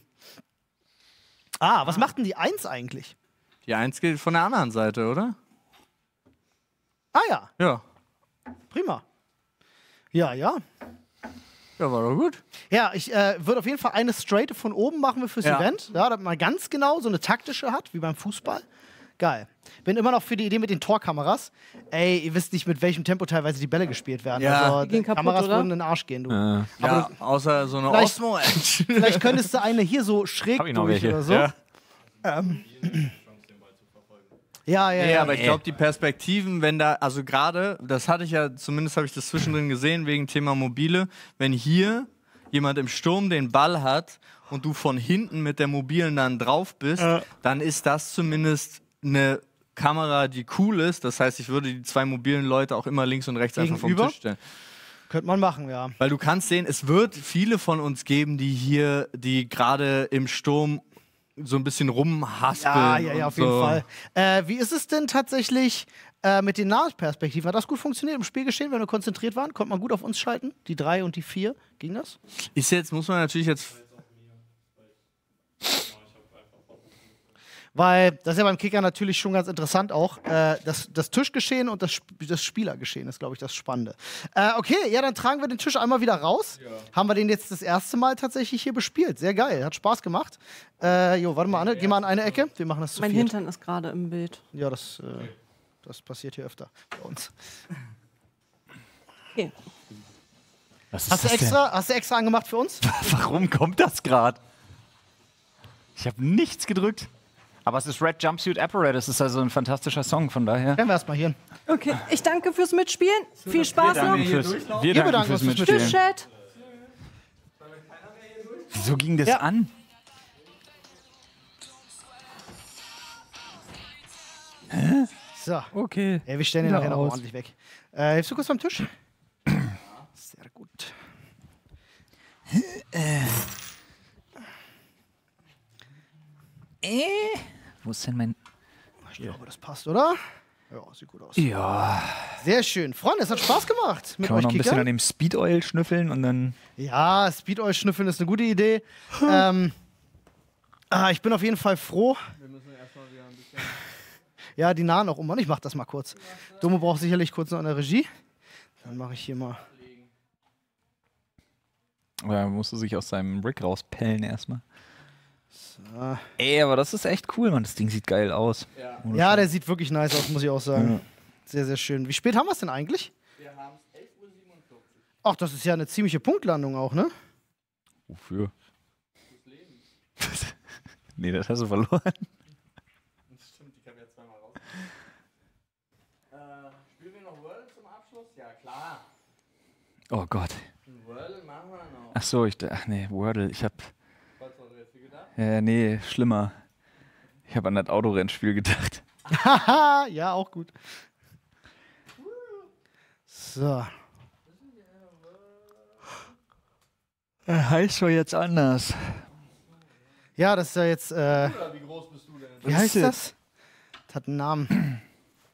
[SPEAKER 1] Ah, was macht denn die eins eigentlich?
[SPEAKER 2] Die eins geht von der anderen Seite, oder?
[SPEAKER 1] Ah ja,
[SPEAKER 2] Ja.
[SPEAKER 1] prima. Ja, ja.
[SPEAKER 2] Ja, war doch gut.
[SPEAKER 1] Ja, ich äh, würde auf jeden Fall eine straight von oben machen wir fürs
[SPEAKER 2] Ja.
[SPEAKER 1] Event. Ja, damit man ganz genau so eine taktische hat, wie beim Fußball. Geil. Bin immer noch für die Idee mit den Torkameras. Ey, ihr wisst nicht, mit welchem Tempo teilweise die Bälle gespielt werden.
[SPEAKER 2] Ja.
[SPEAKER 1] Also,
[SPEAKER 15] Die gehen
[SPEAKER 1] die
[SPEAKER 15] kaputt,
[SPEAKER 1] Kameras
[SPEAKER 15] oder?
[SPEAKER 1] würden in den Arsch gehen, du.
[SPEAKER 3] Äh.
[SPEAKER 1] Aber
[SPEAKER 2] Ja, außer so eine
[SPEAKER 1] Vielleicht-
[SPEAKER 2] Osmo.
[SPEAKER 1] du, vielleicht könntest du eine hier so schräg
[SPEAKER 3] Hab ich noch
[SPEAKER 1] durch
[SPEAKER 3] welche.
[SPEAKER 1] oder so.
[SPEAKER 2] Ja.
[SPEAKER 1] Ähm. Ja, ja,
[SPEAKER 2] Nee,
[SPEAKER 1] ja.
[SPEAKER 2] aber ich glaube, die Perspektiven, wenn da, also gerade, das hatte ich ja, zumindest habe ich das zwischendrin gesehen, wegen Thema Mobile, wenn hier jemand im Sturm den Ball hat und du von hinten mit der Mobilen dann drauf bist,
[SPEAKER 1] Äh.
[SPEAKER 2] dann ist das zumindest eine Kamera, die cool ist. Das heißt, ich würde die zwei mobilen Leute auch immer links und rechts einfach vom
[SPEAKER 1] Gegenüber?
[SPEAKER 2] Tisch stellen.
[SPEAKER 1] Könnte man machen, ja.
[SPEAKER 2] Weil du kannst sehen, es wird viele von uns geben, die hier, die gerade im Sturm so ein bisschen rumhaspeln.
[SPEAKER 1] Ja, ja, ja,
[SPEAKER 2] und
[SPEAKER 1] auf jeden
[SPEAKER 2] so.
[SPEAKER 1] Fall. Äh, wie ist es denn tatsächlich äh, mit den Nahperspektiven? Hat das gut funktioniert im Spielgeschehen, wenn wir konzentriert waren? Konnte man gut auf uns schalten? Die drei und die vier? Ging das?
[SPEAKER 2] Ist jetzt, muss man natürlich jetzt.
[SPEAKER 1] Weil das ist ja beim Kicker natürlich schon ganz interessant auch. Äh, das, das Tischgeschehen und das, Sp das Spielergeschehen ist, glaube ich, das Spannende. Äh, okay, ja, dann tragen wir den Tisch einmal wieder raus. Ja. Haben wir den jetzt das erste Mal tatsächlich hier bespielt. Sehr geil, hat Spaß gemacht. Äh, jo, warte mal, Anne, geh mal an eine Ecke. Wir machen das zu
[SPEAKER 15] Mein
[SPEAKER 1] viert.
[SPEAKER 15] Hintern ist gerade im Bild.
[SPEAKER 1] Ja, das, äh, das passiert hier öfter bei uns.
[SPEAKER 15] Okay.
[SPEAKER 3] Was ist
[SPEAKER 1] Hast du,
[SPEAKER 3] das
[SPEAKER 1] extra, hast du extra angemacht für uns?
[SPEAKER 3] denn? Warum kommt das gerade? Ich habe nichts gedrückt. Aber es ist Red Jumpsuit Apparatus, das ist also ein fantastischer Song, von daher.
[SPEAKER 1] Können wir erstmal hier.
[SPEAKER 15] Okay, ich danke fürs Mitspielen. Viel Spaß noch.
[SPEAKER 3] Fürs, wir
[SPEAKER 1] bedanken
[SPEAKER 3] danken fürs
[SPEAKER 1] uns fürs
[SPEAKER 3] Mitspielen.
[SPEAKER 15] Tschüss, Chat.
[SPEAKER 3] Wieso ging das
[SPEAKER 1] Ja.
[SPEAKER 3] an? Hä?
[SPEAKER 1] So.
[SPEAKER 3] Okay.
[SPEAKER 1] Ja, wir stellen den
[SPEAKER 3] Wieder
[SPEAKER 1] nachher noch
[SPEAKER 3] aus.
[SPEAKER 1] ordentlich weg. Äh, hilfst du kurz am Tisch? Sehr gut.
[SPEAKER 3] Äh. Wo ist denn mein...
[SPEAKER 1] Ich glaube, das passt, oder? Ja, sieht gut aus.
[SPEAKER 3] Ja.
[SPEAKER 1] Sehr schön. Freunde, es hat Spaß gemacht mit
[SPEAKER 3] Kann man
[SPEAKER 1] euch
[SPEAKER 3] noch ein bisschen
[SPEAKER 1] Kickern.
[SPEAKER 3] an dem Speed Oil schnüffeln und dann...
[SPEAKER 1] Ja, Speed Oil schnüffeln ist eine gute Idee. ähm, ah, ich bin auf jeden Fall froh.
[SPEAKER 2] Wir müssen erstmal wieder ein bisschen.
[SPEAKER 1] Ja, die nahen auch um. Und ich mach das mal kurz. Domo braucht sicherlich kurz noch eine Regie. Dann mache ich hier mal.
[SPEAKER 3] Aber er musste sich aus seinem Rig rauspellen erstmal.
[SPEAKER 1] So.
[SPEAKER 3] Ey, aber das ist echt cool, Mann. Das Ding sieht geil aus.
[SPEAKER 2] Ja,
[SPEAKER 1] Ja, der sieht wirklich nice aus, muss ich auch sagen.
[SPEAKER 3] Ja.
[SPEAKER 1] Sehr, sehr schön. Wie spät haben wir es denn eigentlich?
[SPEAKER 2] Wir haben es elf Uhr siebenundvierzig.
[SPEAKER 1] Ach, das ist ja eine ziemliche Punktlandung auch, ne?
[SPEAKER 3] Wofür? Nee, das hast du verloren.
[SPEAKER 2] Das stimmt, ich habe ja zweimal raus. Äh, spielen wir noch World zum Abschluss? Ja, klar.
[SPEAKER 3] Oh Gott.
[SPEAKER 2] World machen wir noch.
[SPEAKER 3] Ach so, ich... Ach nee, Wordle. Ich hab...
[SPEAKER 2] Was hast du jetzt gedacht?
[SPEAKER 3] Äh, nee, schlimmer. Ich habe an das Autorennspiel gedacht.
[SPEAKER 1] Haha, ja, auch gut. So.
[SPEAKER 3] Er heißt doch jetzt anders.
[SPEAKER 1] Ja, das ist ja jetzt. Äh,
[SPEAKER 2] Wie groß bist du denn?
[SPEAKER 1] wie heißt das? Das hat einen Namen.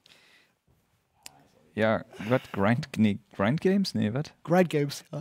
[SPEAKER 3] Ja, was? Grind, nee, Grind Games? Nee, was?
[SPEAKER 1] Grind Games. Ja.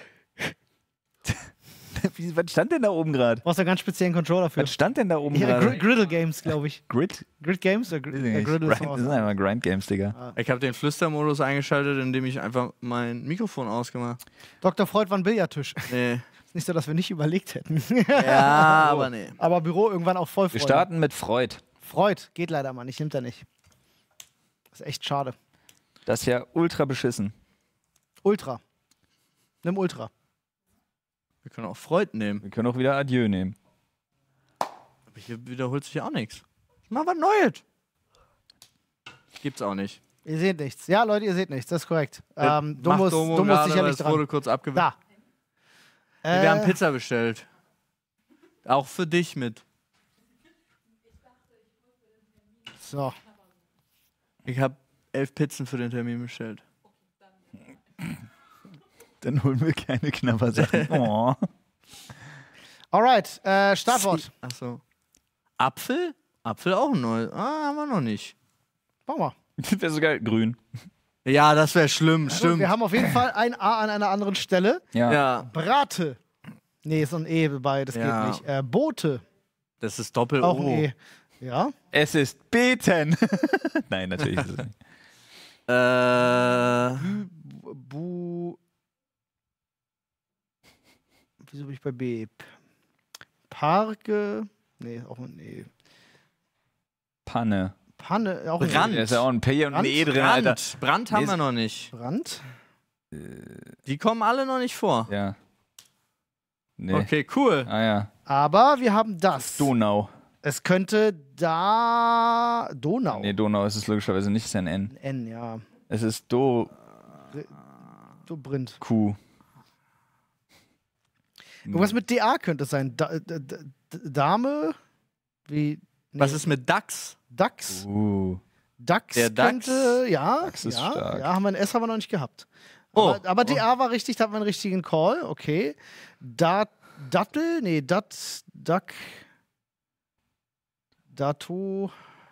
[SPEAKER 3] Wie, was stand denn da oben gerade?
[SPEAKER 1] Brauchst du einen ganz speziellen Controller für.
[SPEAKER 3] Was stand denn da oben
[SPEAKER 1] Ja,
[SPEAKER 3] gerade?
[SPEAKER 1] Gr Griddle Games, glaube ich.
[SPEAKER 3] Grid?
[SPEAKER 1] Grid Games? Oder Gr
[SPEAKER 3] Weiß ich
[SPEAKER 1] äh,
[SPEAKER 3] nicht.
[SPEAKER 1] Griddle
[SPEAKER 3] Grind,
[SPEAKER 1] ist auch-
[SPEAKER 3] das sind einfach Grind Games, Digga.
[SPEAKER 2] Ich habe den Flüstermodus eingeschaltet, indem ich einfach mein Mikrofon ausgemacht.
[SPEAKER 1] Doktor Freud war ein Billardtisch.
[SPEAKER 2] Nee.
[SPEAKER 1] Ist nicht so, dass wir nicht überlegt hätten.
[SPEAKER 2] Ja, aber nee.
[SPEAKER 1] Aber Büro irgendwann auch voll.
[SPEAKER 3] Wir
[SPEAKER 1] Freunde.
[SPEAKER 3] starten mit Freud.
[SPEAKER 1] Freud geht leider mal nicht, nimmt er nicht. Das ist echt schade.
[SPEAKER 3] Das ist ja ultra beschissen.
[SPEAKER 1] Ultra. Nimm Ultra.
[SPEAKER 2] Wir können auch Freud nehmen.
[SPEAKER 3] Wir können auch wieder Adieu nehmen.
[SPEAKER 2] Aber hier wiederholt sich ja auch nichts. Mal was Neues. Gibt's auch nicht.
[SPEAKER 1] Ihr seht nichts. Ja, Leute, ihr seht nichts. Das ist korrekt.
[SPEAKER 2] Äh,
[SPEAKER 1] Ähm,
[SPEAKER 2] macht
[SPEAKER 1] Domo ist,
[SPEAKER 2] Domo
[SPEAKER 1] Domo ist
[SPEAKER 2] gerade,
[SPEAKER 1] sicherlich
[SPEAKER 2] weil es
[SPEAKER 1] dran.
[SPEAKER 2] wurde kurz abgewählt.
[SPEAKER 1] Da.
[SPEAKER 2] Wir
[SPEAKER 1] Äh,
[SPEAKER 2] haben Pizza bestellt. Auch für dich mit.
[SPEAKER 1] So.
[SPEAKER 2] Ich habe elf Pizzen für den Termin bestellt.
[SPEAKER 3] Dann holen wir keine Knabbersachen. Oh.
[SPEAKER 1] Alright, äh, Startwort.
[SPEAKER 2] Achso. Apfel? Apfel auch neu. Ah, haben wir noch nicht.
[SPEAKER 1] Mach mal.
[SPEAKER 3] Das wäre so geil. Grün.
[SPEAKER 2] Ja, das wäre schlimm,
[SPEAKER 1] Gut,
[SPEAKER 2] stimmt.
[SPEAKER 1] wir haben auf jeden Fall ein A an einer anderen Stelle.
[SPEAKER 3] Ja.
[SPEAKER 2] Ja,
[SPEAKER 1] Brate. Nee, ist ein E bei, das
[SPEAKER 2] Ja.
[SPEAKER 1] geht nicht. Äh, Boote.
[SPEAKER 2] das ist Doppel-O.
[SPEAKER 1] Auch ein E. Ja.
[SPEAKER 3] Es ist beten. Nein, natürlich ist es nicht.
[SPEAKER 2] Äh,
[SPEAKER 1] Bu, Bu. Wieso bin ich bei B? P- Parke. Nee, auch ein E.
[SPEAKER 3] Panne.
[SPEAKER 1] Panne, auch ein
[SPEAKER 2] Brand.
[SPEAKER 3] Da ist ja auch ein P und ein
[SPEAKER 1] Brand?
[SPEAKER 3] E drin, Alter.
[SPEAKER 2] Brand. Brand haben
[SPEAKER 3] Nee,
[SPEAKER 2] wir noch nicht.
[SPEAKER 1] E. Brand.
[SPEAKER 2] Die kommen alle noch nicht vor.
[SPEAKER 3] Ja. Nee.
[SPEAKER 2] Okay, cool.
[SPEAKER 3] Ah ja.
[SPEAKER 1] Aber wir haben das.
[SPEAKER 3] Donau.
[SPEAKER 1] Es könnte da. Donau.
[SPEAKER 3] Nee, Donau ist es logischerweise nicht, es ist ja ein N.
[SPEAKER 1] N, ja.
[SPEAKER 3] Es ist Do
[SPEAKER 1] So Brind.
[SPEAKER 3] Q.
[SPEAKER 1] Irgendwas mit D A könnte es sein. Da, da, da, Dame. Wie. Nee.
[SPEAKER 2] Was ist mit Dachs?
[SPEAKER 1] Dachs?
[SPEAKER 3] Uh.
[SPEAKER 1] Dachs
[SPEAKER 2] Der Dachs?
[SPEAKER 1] könnte. Ja.
[SPEAKER 3] Dachs ist
[SPEAKER 1] ja,
[SPEAKER 3] stark.
[SPEAKER 1] ja, haben wir ein S haben wir noch nicht gehabt.
[SPEAKER 2] Oh.
[SPEAKER 1] Aber, aber D A war richtig, da hatten wir einen richtigen Call. Okay. Da, Dattel? Nee, Dat. Duck. Dato.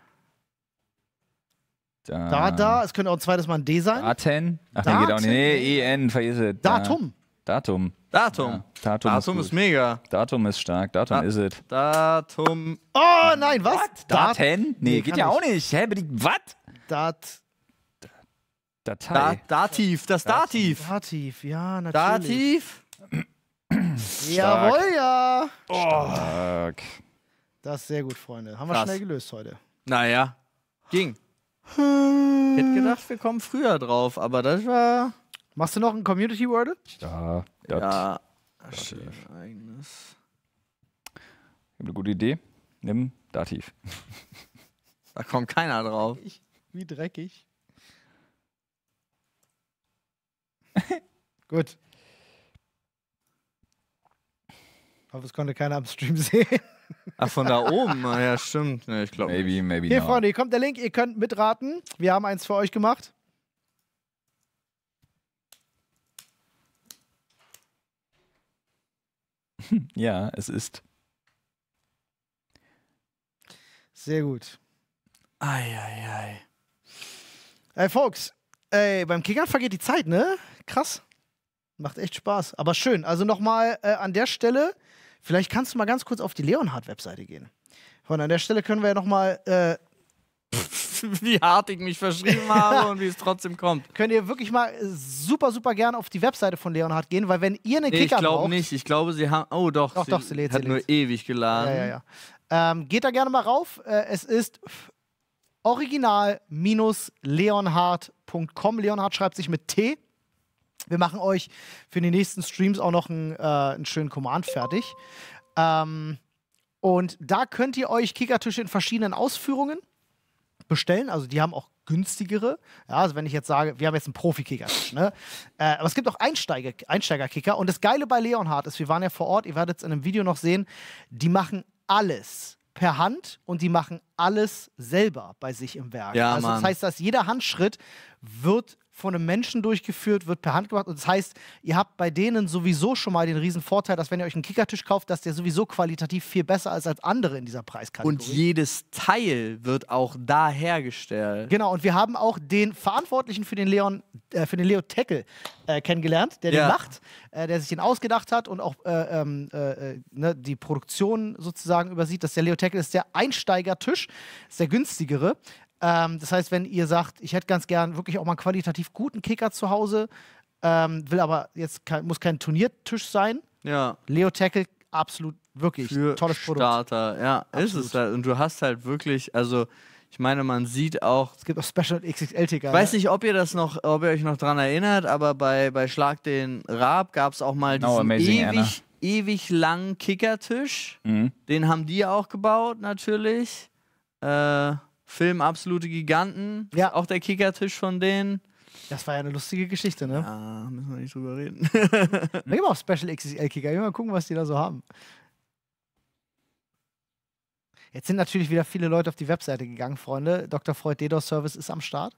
[SPEAKER 3] Da.
[SPEAKER 1] Da, da. Es könnte auch ein zweites Mal ein D sein.
[SPEAKER 3] Daten? Ach, nee, geht auch nicht. Nee, E N, vergiss es. Da.
[SPEAKER 1] Datum.
[SPEAKER 3] Datum.
[SPEAKER 2] Datum.
[SPEAKER 3] Ja, Datum,
[SPEAKER 2] Datum
[SPEAKER 3] ist,
[SPEAKER 2] ist
[SPEAKER 3] gut.
[SPEAKER 2] mega.
[SPEAKER 3] Datum ist stark. Datum
[SPEAKER 2] Da-
[SPEAKER 3] ist es.
[SPEAKER 2] Datum.
[SPEAKER 1] Oh, nein, was? Dat-
[SPEAKER 3] Daten? Nee,
[SPEAKER 1] Nee,
[SPEAKER 3] geht
[SPEAKER 1] kann
[SPEAKER 3] ja auch
[SPEAKER 1] nicht.
[SPEAKER 3] nicht. Hä, aber die, was?
[SPEAKER 1] Dat.
[SPEAKER 3] Datei.
[SPEAKER 2] Da Dativ, das Dativ.
[SPEAKER 1] Dativ, ja, natürlich.
[SPEAKER 2] Dativ.
[SPEAKER 1] Jawohl, ja.
[SPEAKER 3] Stark.
[SPEAKER 1] Das ist sehr gut, Freunde. Haben wir
[SPEAKER 2] Krass.
[SPEAKER 1] schnell gelöst heute.
[SPEAKER 2] Naja, ging. Ich hätte gedacht, wir kommen früher drauf, aber das war.
[SPEAKER 1] Machst du noch ein Community Word?
[SPEAKER 3] Ja, dat.
[SPEAKER 2] Ja. Eigenes.
[SPEAKER 3] Ich habe eine gute Idee. Nimm Dativ.
[SPEAKER 2] Da kommt keiner drauf.
[SPEAKER 1] Wie dreckig. Gut. Ich hoffe, es konnte keiner am Stream sehen.
[SPEAKER 2] Ach, von da oben? Ah, ja, stimmt. Nee, ich glaube
[SPEAKER 3] Maybe, maybe
[SPEAKER 1] Hier,
[SPEAKER 3] not.
[SPEAKER 1] Freunde, hier kommt der Link. Ihr könnt mitraten. Wir haben eins für euch gemacht.
[SPEAKER 3] Ja, es ist.
[SPEAKER 1] Sehr gut.
[SPEAKER 2] Eieiei.
[SPEAKER 1] Ey, Folks, ey, beim Kickern vergeht die Zeit, ne? Krass. Macht echt Spaß. Aber schön. Also nochmal äh, an der Stelle, vielleicht kannst du mal ganz kurz auf die Leonhard-Webseite gehen. Und an der Stelle können wir ja nochmal äh,
[SPEAKER 2] wie hart ich mich verschrieben habe und wie es trotzdem kommt.
[SPEAKER 1] Könnt ihr wirklich mal super, super gerne auf die Webseite von Leonhard gehen, weil wenn ihr einen
[SPEAKER 2] Nee,
[SPEAKER 1] Kicker
[SPEAKER 2] ich glaube
[SPEAKER 1] braucht...
[SPEAKER 2] nicht. Ich glaube, sie haben... Oh, doch.
[SPEAKER 1] Doch,
[SPEAKER 2] sie
[SPEAKER 1] doch, sie lädt,
[SPEAKER 2] hat
[SPEAKER 1] sie
[SPEAKER 2] nur
[SPEAKER 1] lädt.
[SPEAKER 2] ewig geladen.
[SPEAKER 1] Ja, ja, ja. Ähm, geht da gerne mal rauf. Äh, es ist original leonhard punkt com. Leonhard schreibt sich mit T. Wir machen euch für die nächsten Streams auch noch einen, äh, einen schönen Command fertig. Ähm, und da könnt ihr euch Kickertische in verschiedenen Ausführungen bestellen. Also die haben auch günstigere. Ja, also wenn ich jetzt sage, wir haben jetzt einen Profi-Kickertisch, ne? Äh, aber es gibt auch Einsteiger, Einsteiger-Kicker. Und das Geile bei Leonhard ist, wir waren ja vor Ort, ihr werdet es in einem Video noch sehen, die machen alles per Hand und die machen alles selber bei sich im Werk.
[SPEAKER 2] Ja,
[SPEAKER 1] also das
[SPEAKER 2] Mann.
[SPEAKER 1] heißt, dass jeder Handschritt wird von einem Menschen durchgeführt, wird per Hand gemacht. Und das heißt, ihr habt bei denen sowieso schon mal den riesen Vorteil, dass wenn ihr euch einen Kickertisch kauft, dass der sowieso qualitativ viel besser ist als andere in dieser Preiskategorie.
[SPEAKER 2] Und jedes Teil wird auch da hergestellt.
[SPEAKER 1] Genau, und wir haben auch den Verantwortlichen für den Leon, äh, für den Leo Teckel äh, kennengelernt, der
[SPEAKER 2] Ja.
[SPEAKER 1] den macht, äh, der sich den ausgedacht hat und auch äh, ähm, äh, ne, die Produktion sozusagen übersieht. Das ist der Leo Teckel, ist der Einsteigertisch, ist der günstigere. Ähm, das heißt, wenn ihr sagt, ich hätte ganz gern wirklich auch mal einen qualitativ guten Kicker zu Hause, ähm, will aber jetzt kein, muss kein Turniertisch sein.
[SPEAKER 2] Ja.
[SPEAKER 1] Leo Teckel, absolut wirklich
[SPEAKER 2] Für
[SPEAKER 1] tolles Produkt.
[SPEAKER 2] Starter, ja, ist es halt. Und du hast halt wirklich, also ich meine, man sieht auch.
[SPEAKER 1] Es gibt auch Special X X L-Ticker.
[SPEAKER 2] Ich weiß nicht, ob ihr das noch, ob ihr euch noch dran erinnert, aber bei, bei Schlag den Raab gab es auch mal
[SPEAKER 3] No,
[SPEAKER 2] diesen
[SPEAKER 3] Amazing Anna.
[SPEAKER 2] ewig, ewig langen Kickertisch.
[SPEAKER 3] Mhm.
[SPEAKER 2] Den haben die auch gebaut, natürlich. Äh, Film Absolute Giganten.
[SPEAKER 1] Ja.
[SPEAKER 2] Auch der Kickertisch von denen.
[SPEAKER 1] Das war ja eine lustige Geschichte, ne?
[SPEAKER 2] Ja, müssen wir nicht drüber reden.
[SPEAKER 1] Wir haben auch Special X X L-Kicker. Mal gucken, was die da so haben. Jetzt sind natürlich wieder viele Leute auf die Webseite gegangen, Freunde. Doktor Freud DDoS Service ist am Start.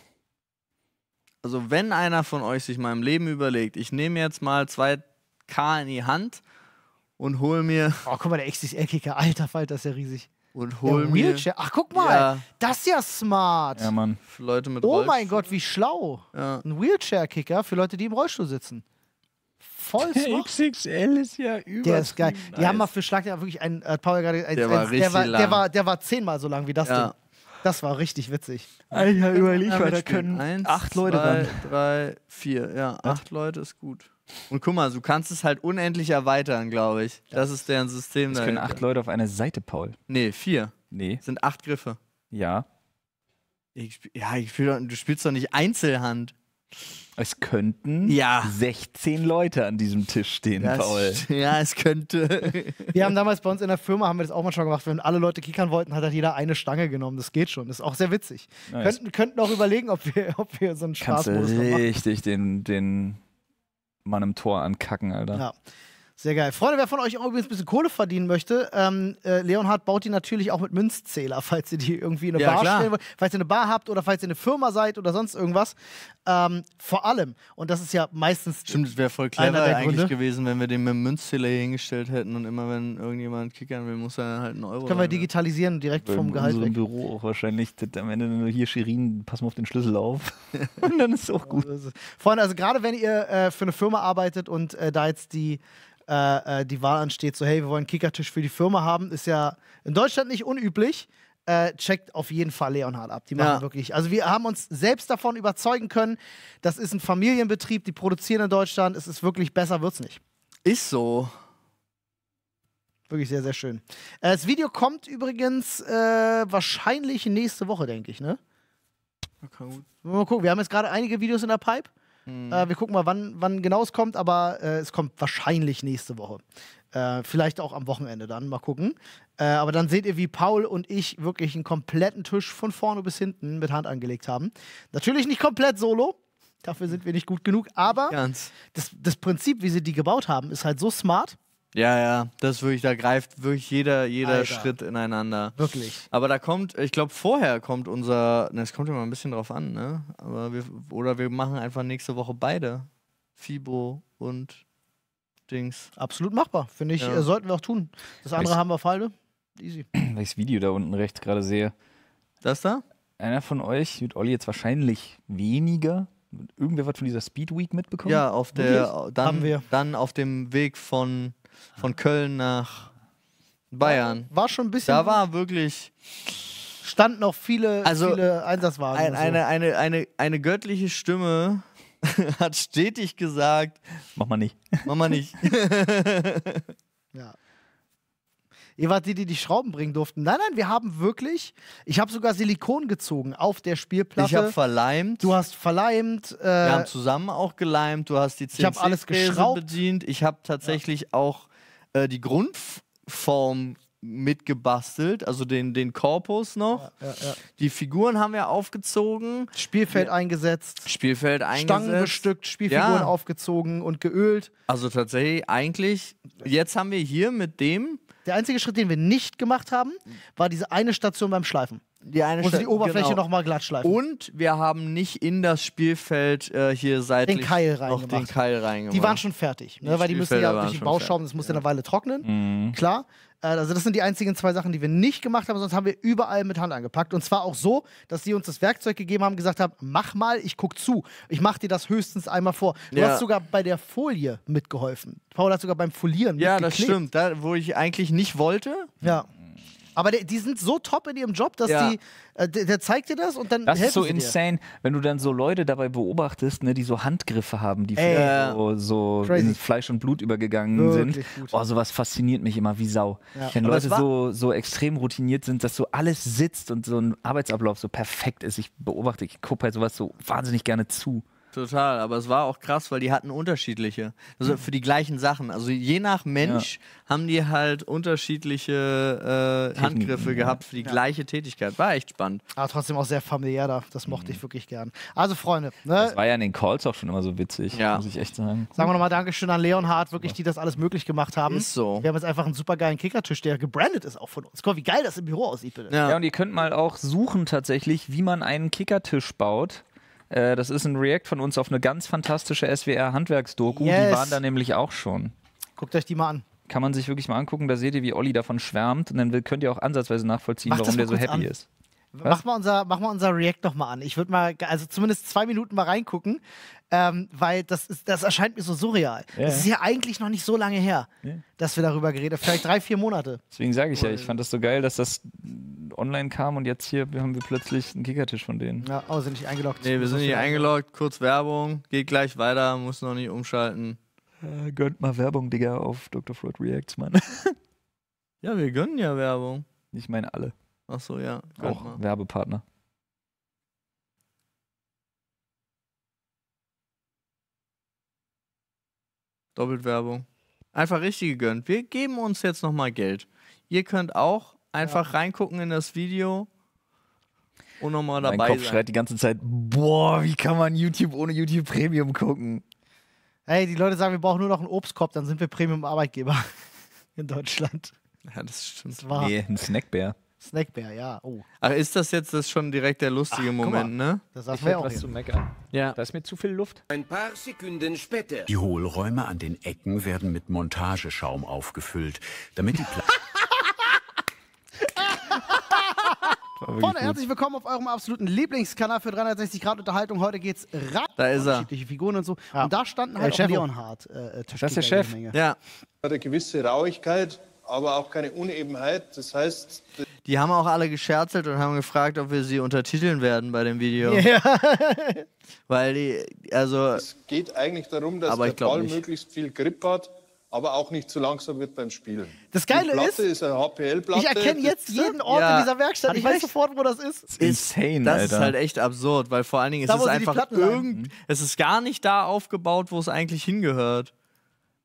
[SPEAKER 2] Also wenn einer von euch sich mal im Leben überlegt, ich nehme jetzt mal zwei K in die Hand und hol mir...
[SPEAKER 1] Oh, guck mal, der X X L-Kicker. Alter Falter, ist ja riesig.
[SPEAKER 2] Und hol
[SPEAKER 1] Der
[SPEAKER 2] mir...
[SPEAKER 1] Wheelchair. Ach, guck mal.
[SPEAKER 2] Ja.
[SPEAKER 1] Das ist ja smart.
[SPEAKER 3] Ja, Mann.
[SPEAKER 2] Für Leute mit
[SPEAKER 1] Oh
[SPEAKER 2] Rollstuhl.
[SPEAKER 1] mein Gott, wie schlau.
[SPEAKER 2] Ja.
[SPEAKER 1] Ein Wheelchair-Kicker für Leute, die im Rollstuhl sitzen. Voll smart.
[SPEAKER 3] X X L ist ja über.
[SPEAKER 1] Der ist geil. Die haben mal für Schlag den wirklich einen äh, Paul gerade ein,
[SPEAKER 2] Der
[SPEAKER 1] ein,
[SPEAKER 2] war
[SPEAKER 1] der
[SPEAKER 2] richtig
[SPEAKER 1] war,
[SPEAKER 2] lang.
[SPEAKER 1] Der war, der war zehnmal so lang wie das
[SPEAKER 2] Ja.
[SPEAKER 1] Ding. Das war richtig witzig.
[SPEAKER 3] Alter, überleg
[SPEAKER 2] Ja,
[SPEAKER 3] mal, da
[SPEAKER 2] mitspielen.
[SPEAKER 3] können
[SPEAKER 2] Eins,
[SPEAKER 3] acht Leute
[SPEAKER 2] zwei,
[SPEAKER 3] ran.
[SPEAKER 2] drei, vier. Ja, acht Leute ist gut. Und guck mal, du kannst es halt unendlich erweitern, glaube ich. Das ist deren System
[SPEAKER 3] Das können
[SPEAKER 2] dahinter.
[SPEAKER 3] acht Leute auf einer Seite, Paul.
[SPEAKER 2] Nee, vier.
[SPEAKER 3] Nee.
[SPEAKER 2] Das sind acht Griffe.
[SPEAKER 3] Ja.
[SPEAKER 2] Ich spiel, ja, ich spiel doch, du spielst doch nicht Einzelhand.
[SPEAKER 3] Es könnten
[SPEAKER 2] Ja.
[SPEAKER 3] sechzehn Leute an diesem Tisch stehen,
[SPEAKER 2] Das,
[SPEAKER 3] Paul.
[SPEAKER 2] ja, es könnte.
[SPEAKER 1] Wir haben damals bei uns in der Firma, haben wir das auch mal schon gemacht, wenn alle Leute kickern wollten, hat halt jeder eine Stange genommen. Das geht schon. Das ist auch sehr witzig.
[SPEAKER 3] Nice.
[SPEAKER 1] Könnten, könnten auch überlegen, ob wir, ob wir so einen
[SPEAKER 3] Kannst du
[SPEAKER 1] Spaßmodus noch machen.
[SPEAKER 3] richtig den, den Mann im Tor ankacken, Alter.
[SPEAKER 1] Ja. Sehr geil. Freunde, wer von euch auch übrigens ein bisschen Kohle verdienen möchte, ähm, äh, Leonhard baut die natürlich auch mit Münzzähler, falls ihr die irgendwie in eine
[SPEAKER 2] Ja,
[SPEAKER 1] Bar
[SPEAKER 2] klar.
[SPEAKER 1] stellen wollt, falls ihr eine Bar habt oder falls ihr eine Firma seid oder sonst irgendwas. Ähm, vor allem, und das ist ja meistens.
[SPEAKER 2] Stimmt, es wäre voll
[SPEAKER 1] Einer
[SPEAKER 2] clever
[SPEAKER 1] der
[SPEAKER 2] eigentlich
[SPEAKER 1] Gründe.
[SPEAKER 2] gewesen, wenn wir den mit dem Münzzähler hier hingestellt hätten und immer wenn irgendjemand kickern will, muss er halt einen Euro.
[SPEAKER 1] Können wir
[SPEAKER 2] rein-
[SPEAKER 1] digitalisieren direkt vom
[SPEAKER 3] In
[SPEAKER 1] Gehalt
[SPEAKER 3] unserem
[SPEAKER 1] weg.
[SPEAKER 3] Büro auch wahrscheinlich. Das am Ende nur hier, Shirin, pass mal auf den Schlüssel auf. Und dann ist es auch gut.
[SPEAKER 1] Freunde, also gerade wenn ihr äh, für eine Firma arbeitet und äh, da jetzt die, äh, äh, die Wahl ansteht, so hey, wir wollen einen Kickertisch für die Firma haben, ist ja in Deutschland nicht unüblich. Äh, checkt auf jeden Fall Leonhard ab. Die machen
[SPEAKER 2] Ja.
[SPEAKER 1] wirklich. Also wir haben uns selbst davon überzeugen können, das ist ein Familienbetrieb, die produzieren in Deutschland, es ist wirklich besser, wird's nicht.
[SPEAKER 2] Ist so.
[SPEAKER 1] Wirklich sehr, sehr schön. Äh, das Video kommt übrigens äh, wahrscheinlich nächste Woche, denke ich, ne?
[SPEAKER 2] Okay, gut.
[SPEAKER 1] Mal gucken, wir haben jetzt gerade einige Videos in der Pipe.
[SPEAKER 2] Hm.
[SPEAKER 1] Äh, wir gucken mal, wann, wann genau es kommt, aber äh, es kommt wahrscheinlich nächste Woche. Äh, vielleicht auch am Wochenende dann, mal gucken. Äh, aber dann seht ihr, wie Paul und ich wirklich einen kompletten Tisch von vorne bis hinten mit Hand angelegt haben. Natürlich nicht komplett solo, dafür sind wir nicht gut genug, aber
[SPEAKER 2] Ganz.
[SPEAKER 1] das, das Prinzip, wie sie die gebaut haben, ist halt so smart.
[SPEAKER 2] Ja, ja, das ist wirklich, da greift wirklich jeder, jeder
[SPEAKER 1] Alter.
[SPEAKER 2] Schritt ineinander.
[SPEAKER 1] Wirklich.
[SPEAKER 2] Aber da kommt, ich glaube, vorher kommt unser, ne, es kommt immer ein bisschen drauf an, ne? Aber wir, oder wir machen einfach nächste Woche beide. Fibo und Dings.
[SPEAKER 1] Absolut machbar. Finde ich,
[SPEAKER 2] Ja.
[SPEAKER 1] äh, sollten wir auch tun. Das andere
[SPEAKER 3] Ich-
[SPEAKER 1] haben wir auf Halde. Easy.
[SPEAKER 3] Welches Video da unten rechts gerade sehe.
[SPEAKER 2] Das da?
[SPEAKER 3] Einer von euch, mit Olli jetzt wahrscheinlich weniger. Irgendwer was von dieser Speed Week mitbekommen?
[SPEAKER 2] Ja, auf der, dann,
[SPEAKER 1] Haben wir.
[SPEAKER 2] dann auf dem Weg von, von Köln nach Bayern.
[SPEAKER 1] War schon ein bisschen.
[SPEAKER 2] Da war wirklich
[SPEAKER 1] standen noch viele,
[SPEAKER 2] Also,
[SPEAKER 1] viele Einsatzwagen.
[SPEAKER 2] ein,
[SPEAKER 1] und so.
[SPEAKER 2] eine, eine, eine, eine göttliche Stimme hat stetig gesagt,
[SPEAKER 3] mach mal nicht.
[SPEAKER 2] Mach mal nicht.
[SPEAKER 1] Ja. Ihr wart die, die die Schrauben bringen durften. Nein, nein, wir haben wirklich. Ich habe sogar Silikon gezogen auf der Spielplatte.
[SPEAKER 2] Ich habe verleimt.
[SPEAKER 1] Du hast verleimt. Äh,
[SPEAKER 2] Wir haben zusammen auch geleimt. Du hast die
[SPEAKER 1] Ich hab alles
[SPEAKER 2] C N C-Fräse
[SPEAKER 1] geschraubt.
[SPEAKER 2] bedient. Ich habe tatsächlich auch äh, die Grundform mitgebastelt, also den, den Korpus noch.
[SPEAKER 1] Ja, ja.
[SPEAKER 2] Die Figuren haben wir aufgezogen.
[SPEAKER 1] Spielfeld eingesetzt.
[SPEAKER 2] Spielfeld eingesetzt.
[SPEAKER 1] Stangen bestückt, Spielfiguren
[SPEAKER 2] Ja.
[SPEAKER 1] aufgezogen und geölt.
[SPEAKER 2] Also tatsächlich, eigentlich, jetzt haben wir hier mit dem.
[SPEAKER 1] Der einzige Schritt, den wir nicht gemacht haben, war diese eine Station beim Schleifen.
[SPEAKER 2] Die eine
[SPEAKER 1] Wo sie
[SPEAKER 2] Sta-
[SPEAKER 1] die Oberfläche
[SPEAKER 2] genau.
[SPEAKER 1] nochmal glatt schleifen.
[SPEAKER 2] Und wir haben nicht in das Spielfeld äh, hier seitlich
[SPEAKER 1] Den Keil
[SPEAKER 2] noch
[SPEAKER 1] reingemacht.
[SPEAKER 2] den Keil reingemacht.
[SPEAKER 1] Die waren schon fertig, ne?
[SPEAKER 2] Die
[SPEAKER 1] Weil die müssen
[SPEAKER 2] Spielfelder
[SPEAKER 1] ja
[SPEAKER 2] waren
[SPEAKER 1] durch den
[SPEAKER 2] schon
[SPEAKER 1] Bauschaum, das muss ja eine Weile trocknen. Klar. Äh, Also das sind die einzigen zwei Sachen, die wir nicht gemacht haben, sonst haben wir überall mit Hand angepackt. Und zwar auch so, dass sie uns das Werkzeug gegeben haben, gesagt haben, mach mal, ich guck zu. Ich mach dir das höchstens einmal vor. Du
[SPEAKER 2] Ja.
[SPEAKER 1] hast sogar bei der Folie mitgeholfen. Paul hat sogar beim Folieren
[SPEAKER 2] Ja, das
[SPEAKER 1] mitgeklebt.
[SPEAKER 2] stimmt. Da, wo ich eigentlich nicht wollte.
[SPEAKER 1] Ja. Aber die, die sind so top in ihrem Job, dass
[SPEAKER 2] Ja.
[SPEAKER 1] die, äh, der, der zeigt dir das und dann
[SPEAKER 3] Das ist
[SPEAKER 1] helfen
[SPEAKER 3] so
[SPEAKER 1] sie dir.
[SPEAKER 3] insane, wenn du dann so Leute dabei beobachtest, ne, die so Handgriffe haben, die
[SPEAKER 1] Ey.
[SPEAKER 3] früher so, so
[SPEAKER 1] Crazy.
[SPEAKER 3] in Fleisch und Blut übergegangen
[SPEAKER 1] Wirklich
[SPEAKER 3] sind.
[SPEAKER 1] gut.
[SPEAKER 3] Oh, sowas fasziniert mich immer wie Sau.
[SPEAKER 1] Ja.
[SPEAKER 3] Wenn
[SPEAKER 2] Aber
[SPEAKER 3] Leute
[SPEAKER 2] es war-
[SPEAKER 3] so, so extrem routiniert sind, dass so alles sitzt und so ein Arbeitsablauf so perfekt ist. Ich beobachte, ich gucke halt sowas so wahnsinnig gerne zu.
[SPEAKER 2] Total, aber es war auch krass, weil die hatten unterschiedliche. Also für die gleichen Sachen. Also je nach Mensch haben die halt unterschiedliche äh, Handgriffe
[SPEAKER 3] ja.
[SPEAKER 2] gehabt für die gleiche Tätigkeit. War echt spannend.
[SPEAKER 1] Aber trotzdem auch sehr familiär da. Das mochte ich wirklich gern. Also Freunde, ne?
[SPEAKER 3] Das war ja in den Calls auch schon immer so witzig,
[SPEAKER 2] Ja.
[SPEAKER 3] muss ich echt sagen.
[SPEAKER 1] Sagen wir nochmal Dankeschön an Leonhard, wirklich, die das alles möglich gemacht haben.
[SPEAKER 2] Ist so.
[SPEAKER 1] Wir haben jetzt einfach einen super geilen Kickertisch, der gebrandet ist auch von uns. Guck mal, wie geil das im Büro aussieht, bitte.
[SPEAKER 3] Ja. und ihr könnt mal auch suchen tatsächlich, wie man einen Kickertisch baut. Äh, das ist ein React von uns auf eine ganz fantastische S W R-Handwerksdoku.
[SPEAKER 1] Yes.
[SPEAKER 3] Die waren da nämlich auch schon.
[SPEAKER 1] Guckt euch die mal an.
[SPEAKER 3] Kann man sich wirklich mal angucken. Da seht ihr, wie Olli davon schwärmt. Und dann will- könnt ihr auch ansatzweise nachvollziehen,
[SPEAKER 1] Mach das
[SPEAKER 3] warum
[SPEAKER 1] mal
[SPEAKER 3] der so
[SPEAKER 1] kurz
[SPEAKER 3] happy
[SPEAKER 1] an.
[SPEAKER 3] ist.
[SPEAKER 1] Mach mal, unser, mach mal unser React nochmal an. Ich würde mal, also zumindest zwei Minuten mal reingucken, ähm, weil das, ist, das erscheint mir so surreal.
[SPEAKER 3] Ja.
[SPEAKER 1] Das ist ja eigentlich noch nicht so lange her,
[SPEAKER 3] Ja.
[SPEAKER 1] dass wir darüber geredet haben. Vielleicht drei, vier Monate.
[SPEAKER 3] Deswegen sage ich ja, ich fand das so geil, dass das online kam und jetzt hier haben wir plötzlich einen Kickertisch von denen.
[SPEAKER 1] Ja, oh, sind nicht eingeloggt.
[SPEAKER 2] Nee, wir sind nicht eingeloggt. Kurz Werbung. Geht gleich weiter. Muss noch nicht umschalten.
[SPEAKER 3] Äh, gönnt mal Werbung, Digga, auf Doktor Freud Reacts, Mann.
[SPEAKER 2] Ja, wir gönnen ja Werbung.
[SPEAKER 3] Ich meine alle.
[SPEAKER 2] Ach so, ja. Gönnt
[SPEAKER 3] Auch
[SPEAKER 2] mal.
[SPEAKER 3] Werbepartner.
[SPEAKER 2] Doppelt Werbung. Einfach richtig gegönnt. Wir geben uns jetzt nochmal Geld. Ihr könnt auch einfach reingucken in das Video und nochmal
[SPEAKER 3] Mein
[SPEAKER 2] dabei
[SPEAKER 3] Kopf
[SPEAKER 2] sein.
[SPEAKER 3] schreit die ganze Zeit, boah, wie kann man YouTube ohne YouTube Premium gucken?
[SPEAKER 1] Hey, die Leute sagen, wir brauchen nur noch einen Obstkorb, dann sind wir Premium-Arbeitgeber in Deutschland.
[SPEAKER 2] Ja, das stimmt.
[SPEAKER 1] Das war
[SPEAKER 3] Nee, ein Snackbär.
[SPEAKER 1] Snackbär, ja. Oh,
[SPEAKER 2] Ach, ist das jetzt das schon direkt der lustige
[SPEAKER 1] Ach, guck
[SPEAKER 2] Moment, ne?
[SPEAKER 1] das sagt man ja auch hier.
[SPEAKER 3] meckern.
[SPEAKER 2] Ja.
[SPEAKER 3] Da ist mir zu viel Luft.
[SPEAKER 16] Ein paar Sekunden später.
[SPEAKER 17] Die Hohlräume an den Ecken werden mit Montageschaum aufgefüllt, damit die Pla
[SPEAKER 1] Freunde, herzlich willkommen auf eurem absoluten Lieblingskanal für dreihundertsechzig Grad Unterhaltung. Heute geht's ran.
[SPEAKER 2] Da ist er.
[SPEAKER 1] Unterschiedliche Figuren und so. Und da standen halt
[SPEAKER 8] Äh,
[SPEAKER 1] auch
[SPEAKER 8] Chef.
[SPEAKER 1] Leonhard. Äh,
[SPEAKER 3] Das ist der Chef.
[SPEAKER 2] Ja.
[SPEAKER 8] Eine gewisse Rauigkeit, aber auch keine Unebenheit. Das heißt,
[SPEAKER 2] Die haben auch alle gescherzelt und haben gefragt, ob wir sie untertiteln werden bei dem Video.
[SPEAKER 1] Ja.
[SPEAKER 2] Weil die, also.
[SPEAKER 8] es geht eigentlich darum, dass
[SPEAKER 2] Aber
[SPEAKER 8] der
[SPEAKER 2] ich glaub
[SPEAKER 8] Ball
[SPEAKER 2] nicht.
[SPEAKER 8] möglichst viel Grip hat, aber auch nicht zu langsam wird beim Spielen.
[SPEAKER 1] Das Geile
[SPEAKER 8] Die Platte
[SPEAKER 1] ist,
[SPEAKER 8] ist eine H P L-Platte.
[SPEAKER 1] ich erkenne jetzt jeden Ort
[SPEAKER 2] Ja.
[SPEAKER 1] in dieser Werkstatt.
[SPEAKER 2] Hat
[SPEAKER 1] Ich
[SPEAKER 2] er
[SPEAKER 1] weiß
[SPEAKER 2] recht.
[SPEAKER 1] sofort, wo das ist.
[SPEAKER 3] Das ist insane,
[SPEAKER 2] Das
[SPEAKER 3] Alter.
[SPEAKER 2] ist halt echt absurd, weil vor allen Dingen
[SPEAKER 1] Da,
[SPEAKER 2] es
[SPEAKER 1] wo
[SPEAKER 2] ist
[SPEAKER 1] sie die
[SPEAKER 2] einfach
[SPEAKER 1] Platten rein-
[SPEAKER 2] irgend, es ist gar nicht da aufgebaut, wo es eigentlich hingehört.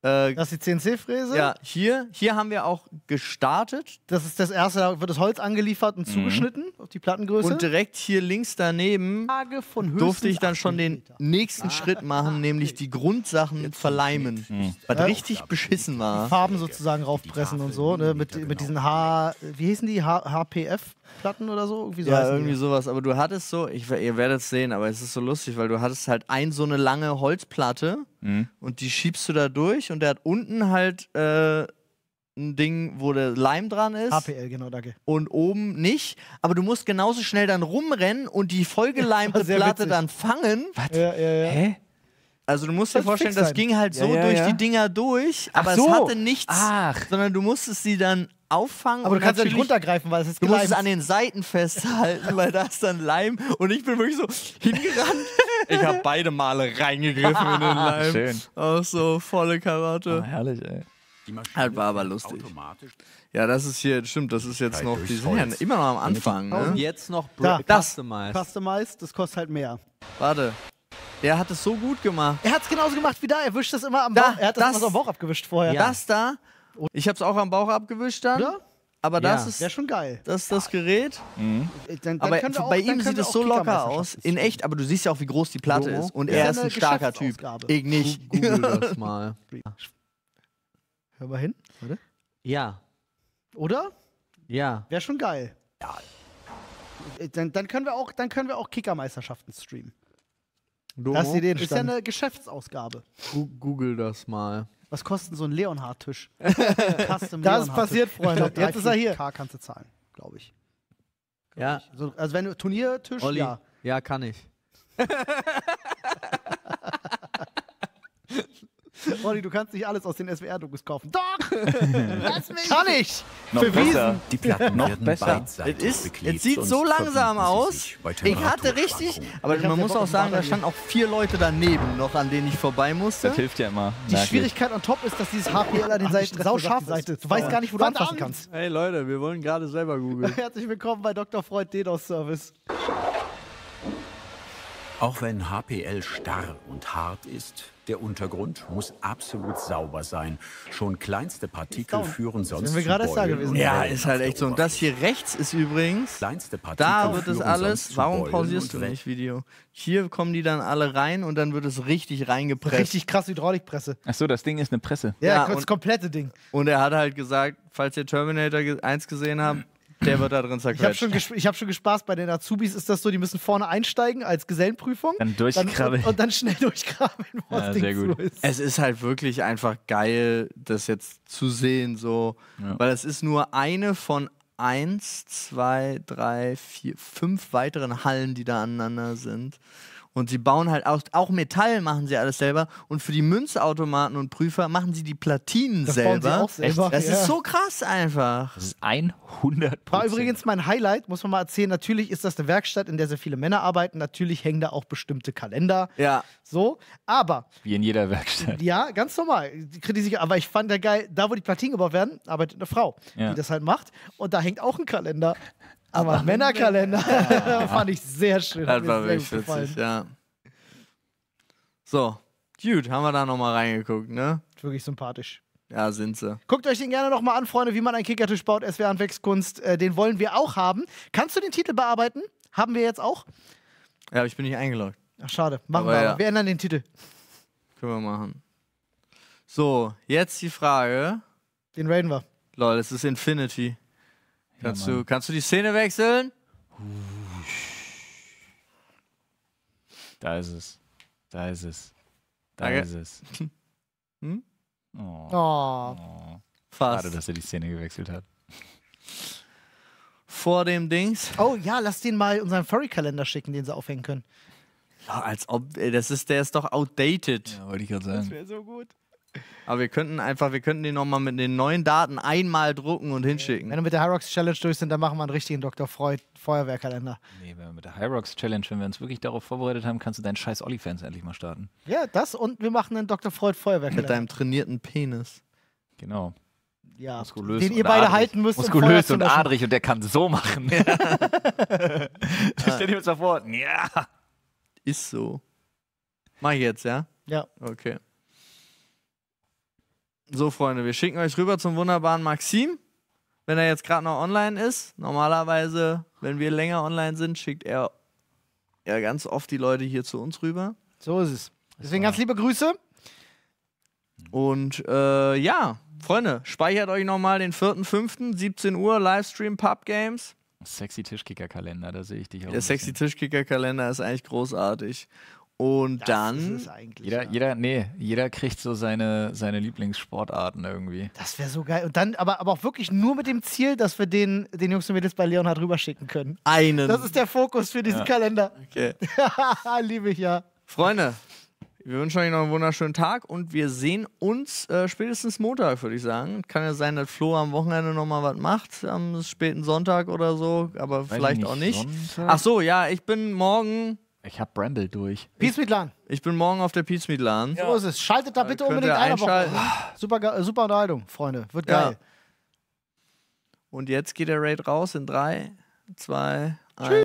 [SPEAKER 2] Äh,
[SPEAKER 1] Das ist die C N C-Fräse?
[SPEAKER 2] Ja, hier, hier haben wir auch gestartet.
[SPEAKER 1] Das ist das erste, da wird das Holz angeliefert und
[SPEAKER 2] Mhm.
[SPEAKER 1] zugeschnitten auf die Plattengröße.
[SPEAKER 2] Und direkt hier links daneben
[SPEAKER 1] von
[SPEAKER 2] durfte ich dann
[SPEAKER 1] höchstens
[SPEAKER 2] schon den nächsten Schritt machen, nämlich die Grundsachen verleimen. Was
[SPEAKER 1] Ja.
[SPEAKER 2] richtig beschissen war.
[SPEAKER 1] Farben sozusagen raufpressen und so, ne? Mit, mit diesen H, wie hießen die? H P F-Platten oder so? Irgendwie so
[SPEAKER 2] Ja,
[SPEAKER 1] heißen die.
[SPEAKER 2] irgendwie sowas. Aber du hattest so, ich, ihr werdet es sehen, aber es ist so lustig, weil du hattest halt ein so eine lange Holzplatte
[SPEAKER 3] Mhm.
[SPEAKER 2] und die schiebst du da durch und der hat unten halt äh, ein Ding, wo der Leim dran ist.
[SPEAKER 1] H P L, genau, danke.
[SPEAKER 2] Und oben nicht. Aber du musst genauso schnell dann rumrennen und die vollgeleimte
[SPEAKER 1] Sehr
[SPEAKER 2] Platte
[SPEAKER 1] witzig.
[SPEAKER 2] dann fangen.
[SPEAKER 3] Was?
[SPEAKER 1] Ja, ja, ja.
[SPEAKER 3] Hä?
[SPEAKER 2] Also du musst dir
[SPEAKER 1] Das
[SPEAKER 2] vorstellen,
[SPEAKER 1] fix
[SPEAKER 2] das
[SPEAKER 1] sein.
[SPEAKER 2] ging halt so
[SPEAKER 3] Ja, ja,
[SPEAKER 2] durch
[SPEAKER 3] ja.
[SPEAKER 2] die Dinger durch,
[SPEAKER 3] Ach
[SPEAKER 2] aber
[SPEAKER 3] so.
[SPEAKER 2] es hatte nichts,
[SPEAKER 3] Ach.
[SPEAKER 2] sondern du musstest sie dann auffangen.
[SPEAKER 1] Aber
[SPEAKER 2] und
[SPEAKER 1] du kannst ja nicht
[SPEAKER 2] natürlich-
[SPEAKER 1] runtergreifen, weil es ist
[SPEAKER 2] Du musst es
[SPEAKER 1] geleimt.
[SPEAKER 2] an den Seiten festhalten, weil da ist dann Leim. Und ich bin wirklich so hingerannt. Ich habe beide Male reingegriffen in den Leim.
[SPEAKER 3] Schön.
[SPEAKER 2] Auch so volle Karotte.
[SPEAKER 3] Oh, herrlich, ey.
[SPEAKER 2] Halt war aber lustig. Ja, das ist hier, stimmt, das ist jetzt noch, die sind ja
[SPEAKER 17] Holz.
[SPEAKER 2] immer noch am Anfang, ne?
[SPEAKER 18] Jetzt noch
[SPEAKER 1] Da.
[SPEAKER 18] Bra- Customized.
[SPEAKER 1] Customized, das kostet halt mehr.
[SPEAKER 2] Warte. Der hat es so gut gemacht.
[SPEAKER 1] Er hat es genauso gemacht wie da. Er wischt das immer am
[SPEAKER 2] Da,
[SPEAKER 1] Bauch. Er hat das,
[SPEAKER 2] das-
[SPEAKER 1] immer so am Bauch abgewischt vorher.
[SPEAKER 2] Das da, ich habe es auch am Bauch abgewischt dann.
[SPEAKER 1] Oder?
[SPEAKER 2] Aber
[SPEAKER 18] Ja.
[SPEAKER 2] das ist
[SPEAKER 1] Wäre schon geil.
[SPEAKER 2] das, ist das Gerät.
[SPEAKER 3] Mhm.
[SPEAKER 1] Dann, dann
[SPEAKER 2] Aber
[SPEAKER 1] können wir auch-
[SPEAKER 2] bei
[SPEAKER 1] dann
[SPEAKER 2] ihm
[SPEAKER 1] können
[SPEAKER 2] sieht
[SPEAKER 1] wir
[SPEAKER 2] es
[SPEAKER 1] auch
[SPEAKER 2] so locker
[SPEAKER 1] Kickermeisterschaften
[SPEAKER 2] aus. In
[SPEAKER 1] streamen.
[SPEAKER 2] echt, aber du siehst ja auch, wie groß die Platte
[SPEAKER 18] Logo.
[SPEAKER 2] ist. Und
[SPEAKER 1] Ist
[SPEAKER 2] er
[SPEAKER 1] ja
[SPEAKER 2] ist
[SPEAKER 1] eine
[SPEAKER 2] ein starker Typ.
[SPEAKER 1] Geschäftsausgabe.
[SPEAKER 2] Ich nicht.
[SPEAKER 18] Google das mal.
[SPEAKER 1] Hör mal hin. Warte.
[SPEAKER 18] Ja.
[SPEAKER 1] Oder?
[SPEAKER 18] Ja.
[SPEAKER 1] Wäre schon geil. Ja. Dann, dann, können wir auch, dann können wir auch Kickermeisterschaften streamen.
[SPEAKER 18] Domo?
[SPEAKER 1] Das ist die Idee. Ist ja
[SPEAKER 18] Stand-
[SPEAKER 1] eine Geschäftsausgabe.
[SPEAKER 18] Gu- Google das mal.
[SPEAKER 1] Was kostet denn so ein Leonhard-Tisch?
[SPEAKER 2] Custom
[SPEAKER 1] Das ist
[SPEAKER 2] Leonhard-Tisch.
[SPEAKER 1] passiert, Freunde.
[SPEAKER 2] Ich glaub,
[SPEAKER 1] Jetzt ist er hier.
[SPEAKER 2] drei,
[SPEAKER 1] K kannst du zahlen, glaube ich.
[SPEAKER 18] Ja.
[SPEAKER 1] So, also wenn du Turniertisch,
[SPEAKER 18] Olli.
[SPEAKER 1] ja.
[SPEAKER 18] Ja, kann ich.
[SPEAKER 1] Olli, du kannst nicht alles aus den S W R-Dokus kaufen. Doch! Lass mich! Kann ich!
[SPEAKER 3] Noch
[SPEAKER 1] Bewiesen!
[SPEAKER 3] besser.
[SPEAKER 17] Die Platten
[SPEAKER 3] Noch
[SPEAKER 17] werden
[SPEAKER 3] besser.
[SPEAKER 17] beidseitig
[SPEAKER 2] Es, ist,
[SPEAKER 17] beklebt,
[SPEAKER 2] es sieht
[SPEAKER 17] sonst
[SPEAKER 2] so langsam
[SPEAKER 17] verbiegen sie
[SPEAKER 2] aus.
[SPEAKER 17] sich bei
[SPEAKER 2] Ich hatte richtig,
[SPEAKER 17] Temperaturschwankungen.
[SPEAKER 2] aber
[SPEAKER 1] Ich
[SPEAKER 2] man
[SPEAKER 1] hab
[SPEAKER 2] muss
[SPEAKER 1] ja Bock
[SPEAKER 2] auch
[SPEAKER 1] auf
[SPEAKER 2] sagen, da
[SPEAKER 1] Water
[SPEAKER 2] standen auch vier Leute daneben noch, an denen ich vorbei musste.
[SPEAKER 3] Das hilft ja immer.
[SPEAKER 1] Die
[SPEAKER 3] merklich.
[SPEAKER 1] Schwierigkeit on top ist, dass dieses H P L an den Seiten sauscharf ist. Du weißt gar nicht, wo du anfassen kannst.
[SPEAKER 18] Hey Leute, wir wollen gerade selber googeln.
[SPEAKER 1] Herzlich willkommen bei Doktor Freud DDoS-Service.
[SPEAKER 17] Auch wenn H P L starr und hart ist, der Untergrund muss absolut sauber sein. Schon kleinste Partikel
[SPEAKER 1] down.
[SPEAKER 17] führen sonst
[SPEAKER 1] sind wir
[SPEAKER 17] zu
[SPEAKER 1] gerade erst da
[SPEAKER 17] Beulen
[SPEAKER 1] gewesen.
[SPEAKER 17] und
[SPEAKER 2] Ja,
[SPEAKER 17] Wellen
[SPEAKER 2] ist halt
[SPEAKER 17] auf
[SPEAKER 2] echt
[SPEAKER 17] der
[SPEAKER 2] so. Und das hier rechts ist übrigens,
[SPEAKER 17] Kleinste Partikel
[SPEAKER 2] da wird es
[SPEAKER 17] führen
[SPEAKER 2] alles,
[SPEAKER 17] sonst zu
[SPEAKER 2] warum
[SPEAKER 17] Beulen
[SPEAKER 2] pausierst du
[SPEAKER 17] und Wellen.
[SPEAKER 2] nicht Video? Hier kommen die dann alle rein und dann wird es richtig reingepresst.
[SPEAKER 1] Richtig krass Hydraulikpresse.
[SPEAKER 3] Achso, das Ding ist eine Presse.
[SPEAKER 1] Ja,
[SPEAKER 2] Ja,
[SPEAKER 1] das
[SPEAKER 2] und-
[SPEAKER 1] komplette Ding.
[SPEAKER 2] Und er hat halt gesagt, falls ihr Terminator ge- eins gesehen habt, der wird da drin
[SPEAKER 1] Ich habe
[SPEAKER 2] zerquetscht.
[SPEAKER 1] schon, ges- ich hab schon gespaßt, bei den Azubis ist das so, die müssen vorne einsteigen als Gesellenprüfung.
[SPEAKER 3] Dann durchkrabbeln.
[SPEAKER 1] und, und dann schnell durchkrabbeln, wo
[SPEAKER 3] Ja,
[SPEAKER 1] das Ding
[SPEAKER 3] sehr gut.
[SPEAKER 1] zu ist.
[SPEAKER 2] Es ist halt wirklich einfach geil, das jetzt zu sehen, so.
[SPEAKER 3] Ja.
[SPEAKER 2] Weil es ist nur eine von eins, zwei, drei, vier, fünf weiteren Hallen, die da aneinander sind. Und sie bauen halt auch, auch Metall machen sie alles selber. Und für die Münzautomaten und Prüfer machen sie die Platinen
[SPEAKER 1] Das bauen sie
[SPEAKER 2] selber.
[SPEAKER 1] auch selber,
[SPEAKER 2] Das
[SPEAKER 1] ja.
[SPEAKER 2] ist so krass einfach.
[SPEAKER 3] Das ist hundert Prozent.
[SPEAKER 1] War übrigens mein Highlight, muss man mal erzählen. Natürlich ist das eine Werkstatt, in der sehr viele Männer arbeiten. Natürlich hängen da auch bestimmte Kalender.
[SPEAKER 2] Ja.
[SPEAKER 1] So, aber
[SPEAKER 3] Wie in jeder Werkstatt.
[SPEAKER 1] ja, ganz normal. Die kritisieren, aber ich fand ja geil, da wo die Platinen gebaut werden, arbeitet eine Frau,
[SPEAKER 3] Ja.
[SPEAKER 1] die das halt macht. Und da hängt auch ein Kalender. Aber ein Männerkalender. Fand ich sehr schön. Hat
[SPEAKER 2] Das
[SPEAKER 1] mir
[SPEAKER 2] war
[SPEAKER 1] sehr
[SPEAKER 2] wirklich
[SPEAKER 1] gut gefallen.
[SPEAKER 2] witzig, ja. So, gut, haben wir da nochmal reingeguckt, ne?
[SPEAKER 1] Wirklich sympathisch.
[SPEAKER 2] Ja, sind sie.
[SPEAKER 1] Guckt euch den gerne nochmal an, Freunde, wie man einen Kickertisch baut. S W R Handwerkskunst, äh, den wollen wir auch haben. Kannst du den Titel bearbeiten? Haben wir jetzt auch?
[SPEAKER 2] Ja, aber ich bin nicht eingeloggt.
[SPEAKER 1] Ach, schade. Machen
[SPEAKER 2] Aber
[SPEAKER 1] wir
[SPEAKER 2] ja.
[SPEAKER 1] aber. Wir ändern den Titel.
[SPEAKER 2] Können wir machen. So, jetzt die Frage.
[SPEAKER 1] Den raiden wir.
[SPEAKER 2] Lol, es ist Infinity. Kannst,
[SPEAKER 3] Mann.
[SPEAKER 2] du, kannst du die Szene wechseln?
[SPEAKER 3] Da ist es. Da ist es. Da
[SPEAKER 2] Danke.
[SPEAKER 3] ist es.
[SPEAKER 2] Hm?
[SPEAKER 3] Oh.
[SPEAKER 1] Oh.
[SPEAKER 3] Oh.
[SPEAKER 2] Fast.
[SPEAKER 3] Schade, dass er die Szene gewechselt hat.
[SPEAKER 2] Vor dem Dings.
[SPEAKER 1] Oh ja, lass den mal unseren Furry-Kalender schicken, den sie aufhängen können.
[SPEAKER 2] Ja, als ob, ey, das ist, der ist doch outdated.
[SPEAKER 3] Ja, wollte ich gerade sagen.
[SPEAKER 1] wäre so gut.
[SPEAKER 2] Aber wir könnten einfach, wir könnten den nochmal mit den neuen Daten einmal drucken und hinschicken.
[SPEAKER 1] Wenn wir mit der Hyrox Challenge durch sind, dann machen wir einen richtigen Doktor Freud Feuerwehrkalender.
[SPEAKER 3] Nee, wenn wir mit der Hyrox Challenge, wenn wir uns wirklich darauf vorbereitet haben, kannst du deinen scheiß Olli-Fans endlich mal starten.
[SPEAKER 1] Ja, das und wir machen einen Doktor Freud Feuerwehrkalender.
[SPEAKER 2] Mit deinem trainierten Penis.
[SPEAKER 3] Genau.
[SPEAKER 1] ja,
[SPEAKER 3] Muskulös
[SPEAKER 1] den
[SPEAKER 3] und
[SPEAKER 1] ihr beide
[SPEAKER 3] adrig.
[SPEAKER 1] halten müsst. um Feuer
[SPEAKER 3] Muskulös
[SPEAKER 1] zu
[SPEAKER 3] und
[SPEAKER 1] löschen.
[SPEAKER 3] adrig und der kann so machen. Stell dir uns mal vor. Ja.
[SPEAKER 2] Ist so. Mach ich jetzt, ja?
[SPEAKER 1] Ja.
[SPEAKER 2] Okay. So, Freunde, wir schicken euch rüber zum wunderbaren Maxim, wenn er jetzt gerade noch online ist. Normalerweise, wenn wir länger online sind, schickt er ja ganz oft die Leute hier zu uns rüber.
[SPEAKER 1] So ist es. Deswegen ganz liebe Grüße.
[SPEAKER 2] Und äh, ja, Freunde, speichert euch nochmal den vierten fünften, siebzehn Uhr, Livestream Pub Games.
[SPEAKER 3] Sexy Tischkicker-Kalender, da sehe ich dich auch.
[SPEAKER 2] Der Sexy Tischkicker-Kalender ist eigentlich großartig. Und
[SPEAKER 1] Das
[SPEAKER 2] dann.
[SPEAKER 1] ist es eigentlich,
[SPEAKER 3] Jeder,
[SPEAKER 1] ja.
[SPEAKER 3] jeder, nee, jeder kriegt so seine, seine Lieblingssportarten irgendwie.
[SPEAKER 1] Das wäre so geil. Und dann aber, aber auch wirklich nur mit dem Ziel, dass wir den, den Jungs und Mädels bei Leonhard rüberschicken können.
[SPEAKER 2] Einen.
[SPEAKER 1] Das ist der Fokus für diesen
[SPEAKER 2] Ja.
[SPEAKER 1] Kalender.
[SPEAKER 2] Okay.
[SPEAKER 1] Liebe ich ja.
[SPEAKER 2] Freunde, wir wünschen euch noch einen wunderschönen Tag und wir sehen uns äh, spätestens Montag, würde ich sagen. Kann ja sein, dass Flo am Wochenende nochmal was macht, am späten Sonntag oder so, aber
[SPEAKER 3] Weiß
[SPEAKER 2] vielleicht
[SPEAKER 3] ich
[SPEAKER 2] auch nicht.
[SPEAKER 3] Sonntag?
[SPEAKER 2] Ach so, ja, ich bin morgen.
[SPEAKER 3] Ich hab Bramble durch.
[SPEAKER 1] Peace Meat Lan.
[SPEAKER 2] Ich bin morgen auf der Peace Meat Lan.
[SPEAKER 1] So ist es. Schaltet da bitte
[SPEAKER 2] könnt
[SPEAKER 1] unbedingt
[SPEAKER 2] ihr
[SPEAKER 1] ein. aber-
[SPEAKER 2] einschalten.
[SPEAKER 1] Super, ge- super Unterhaltung, Freunde. Wird
[SPEAKER 2] Ja.
[SPEAKER 1] geil.
[SPEAKER 2] Und jetzt geht der Raid raus in drei, zwei, eins.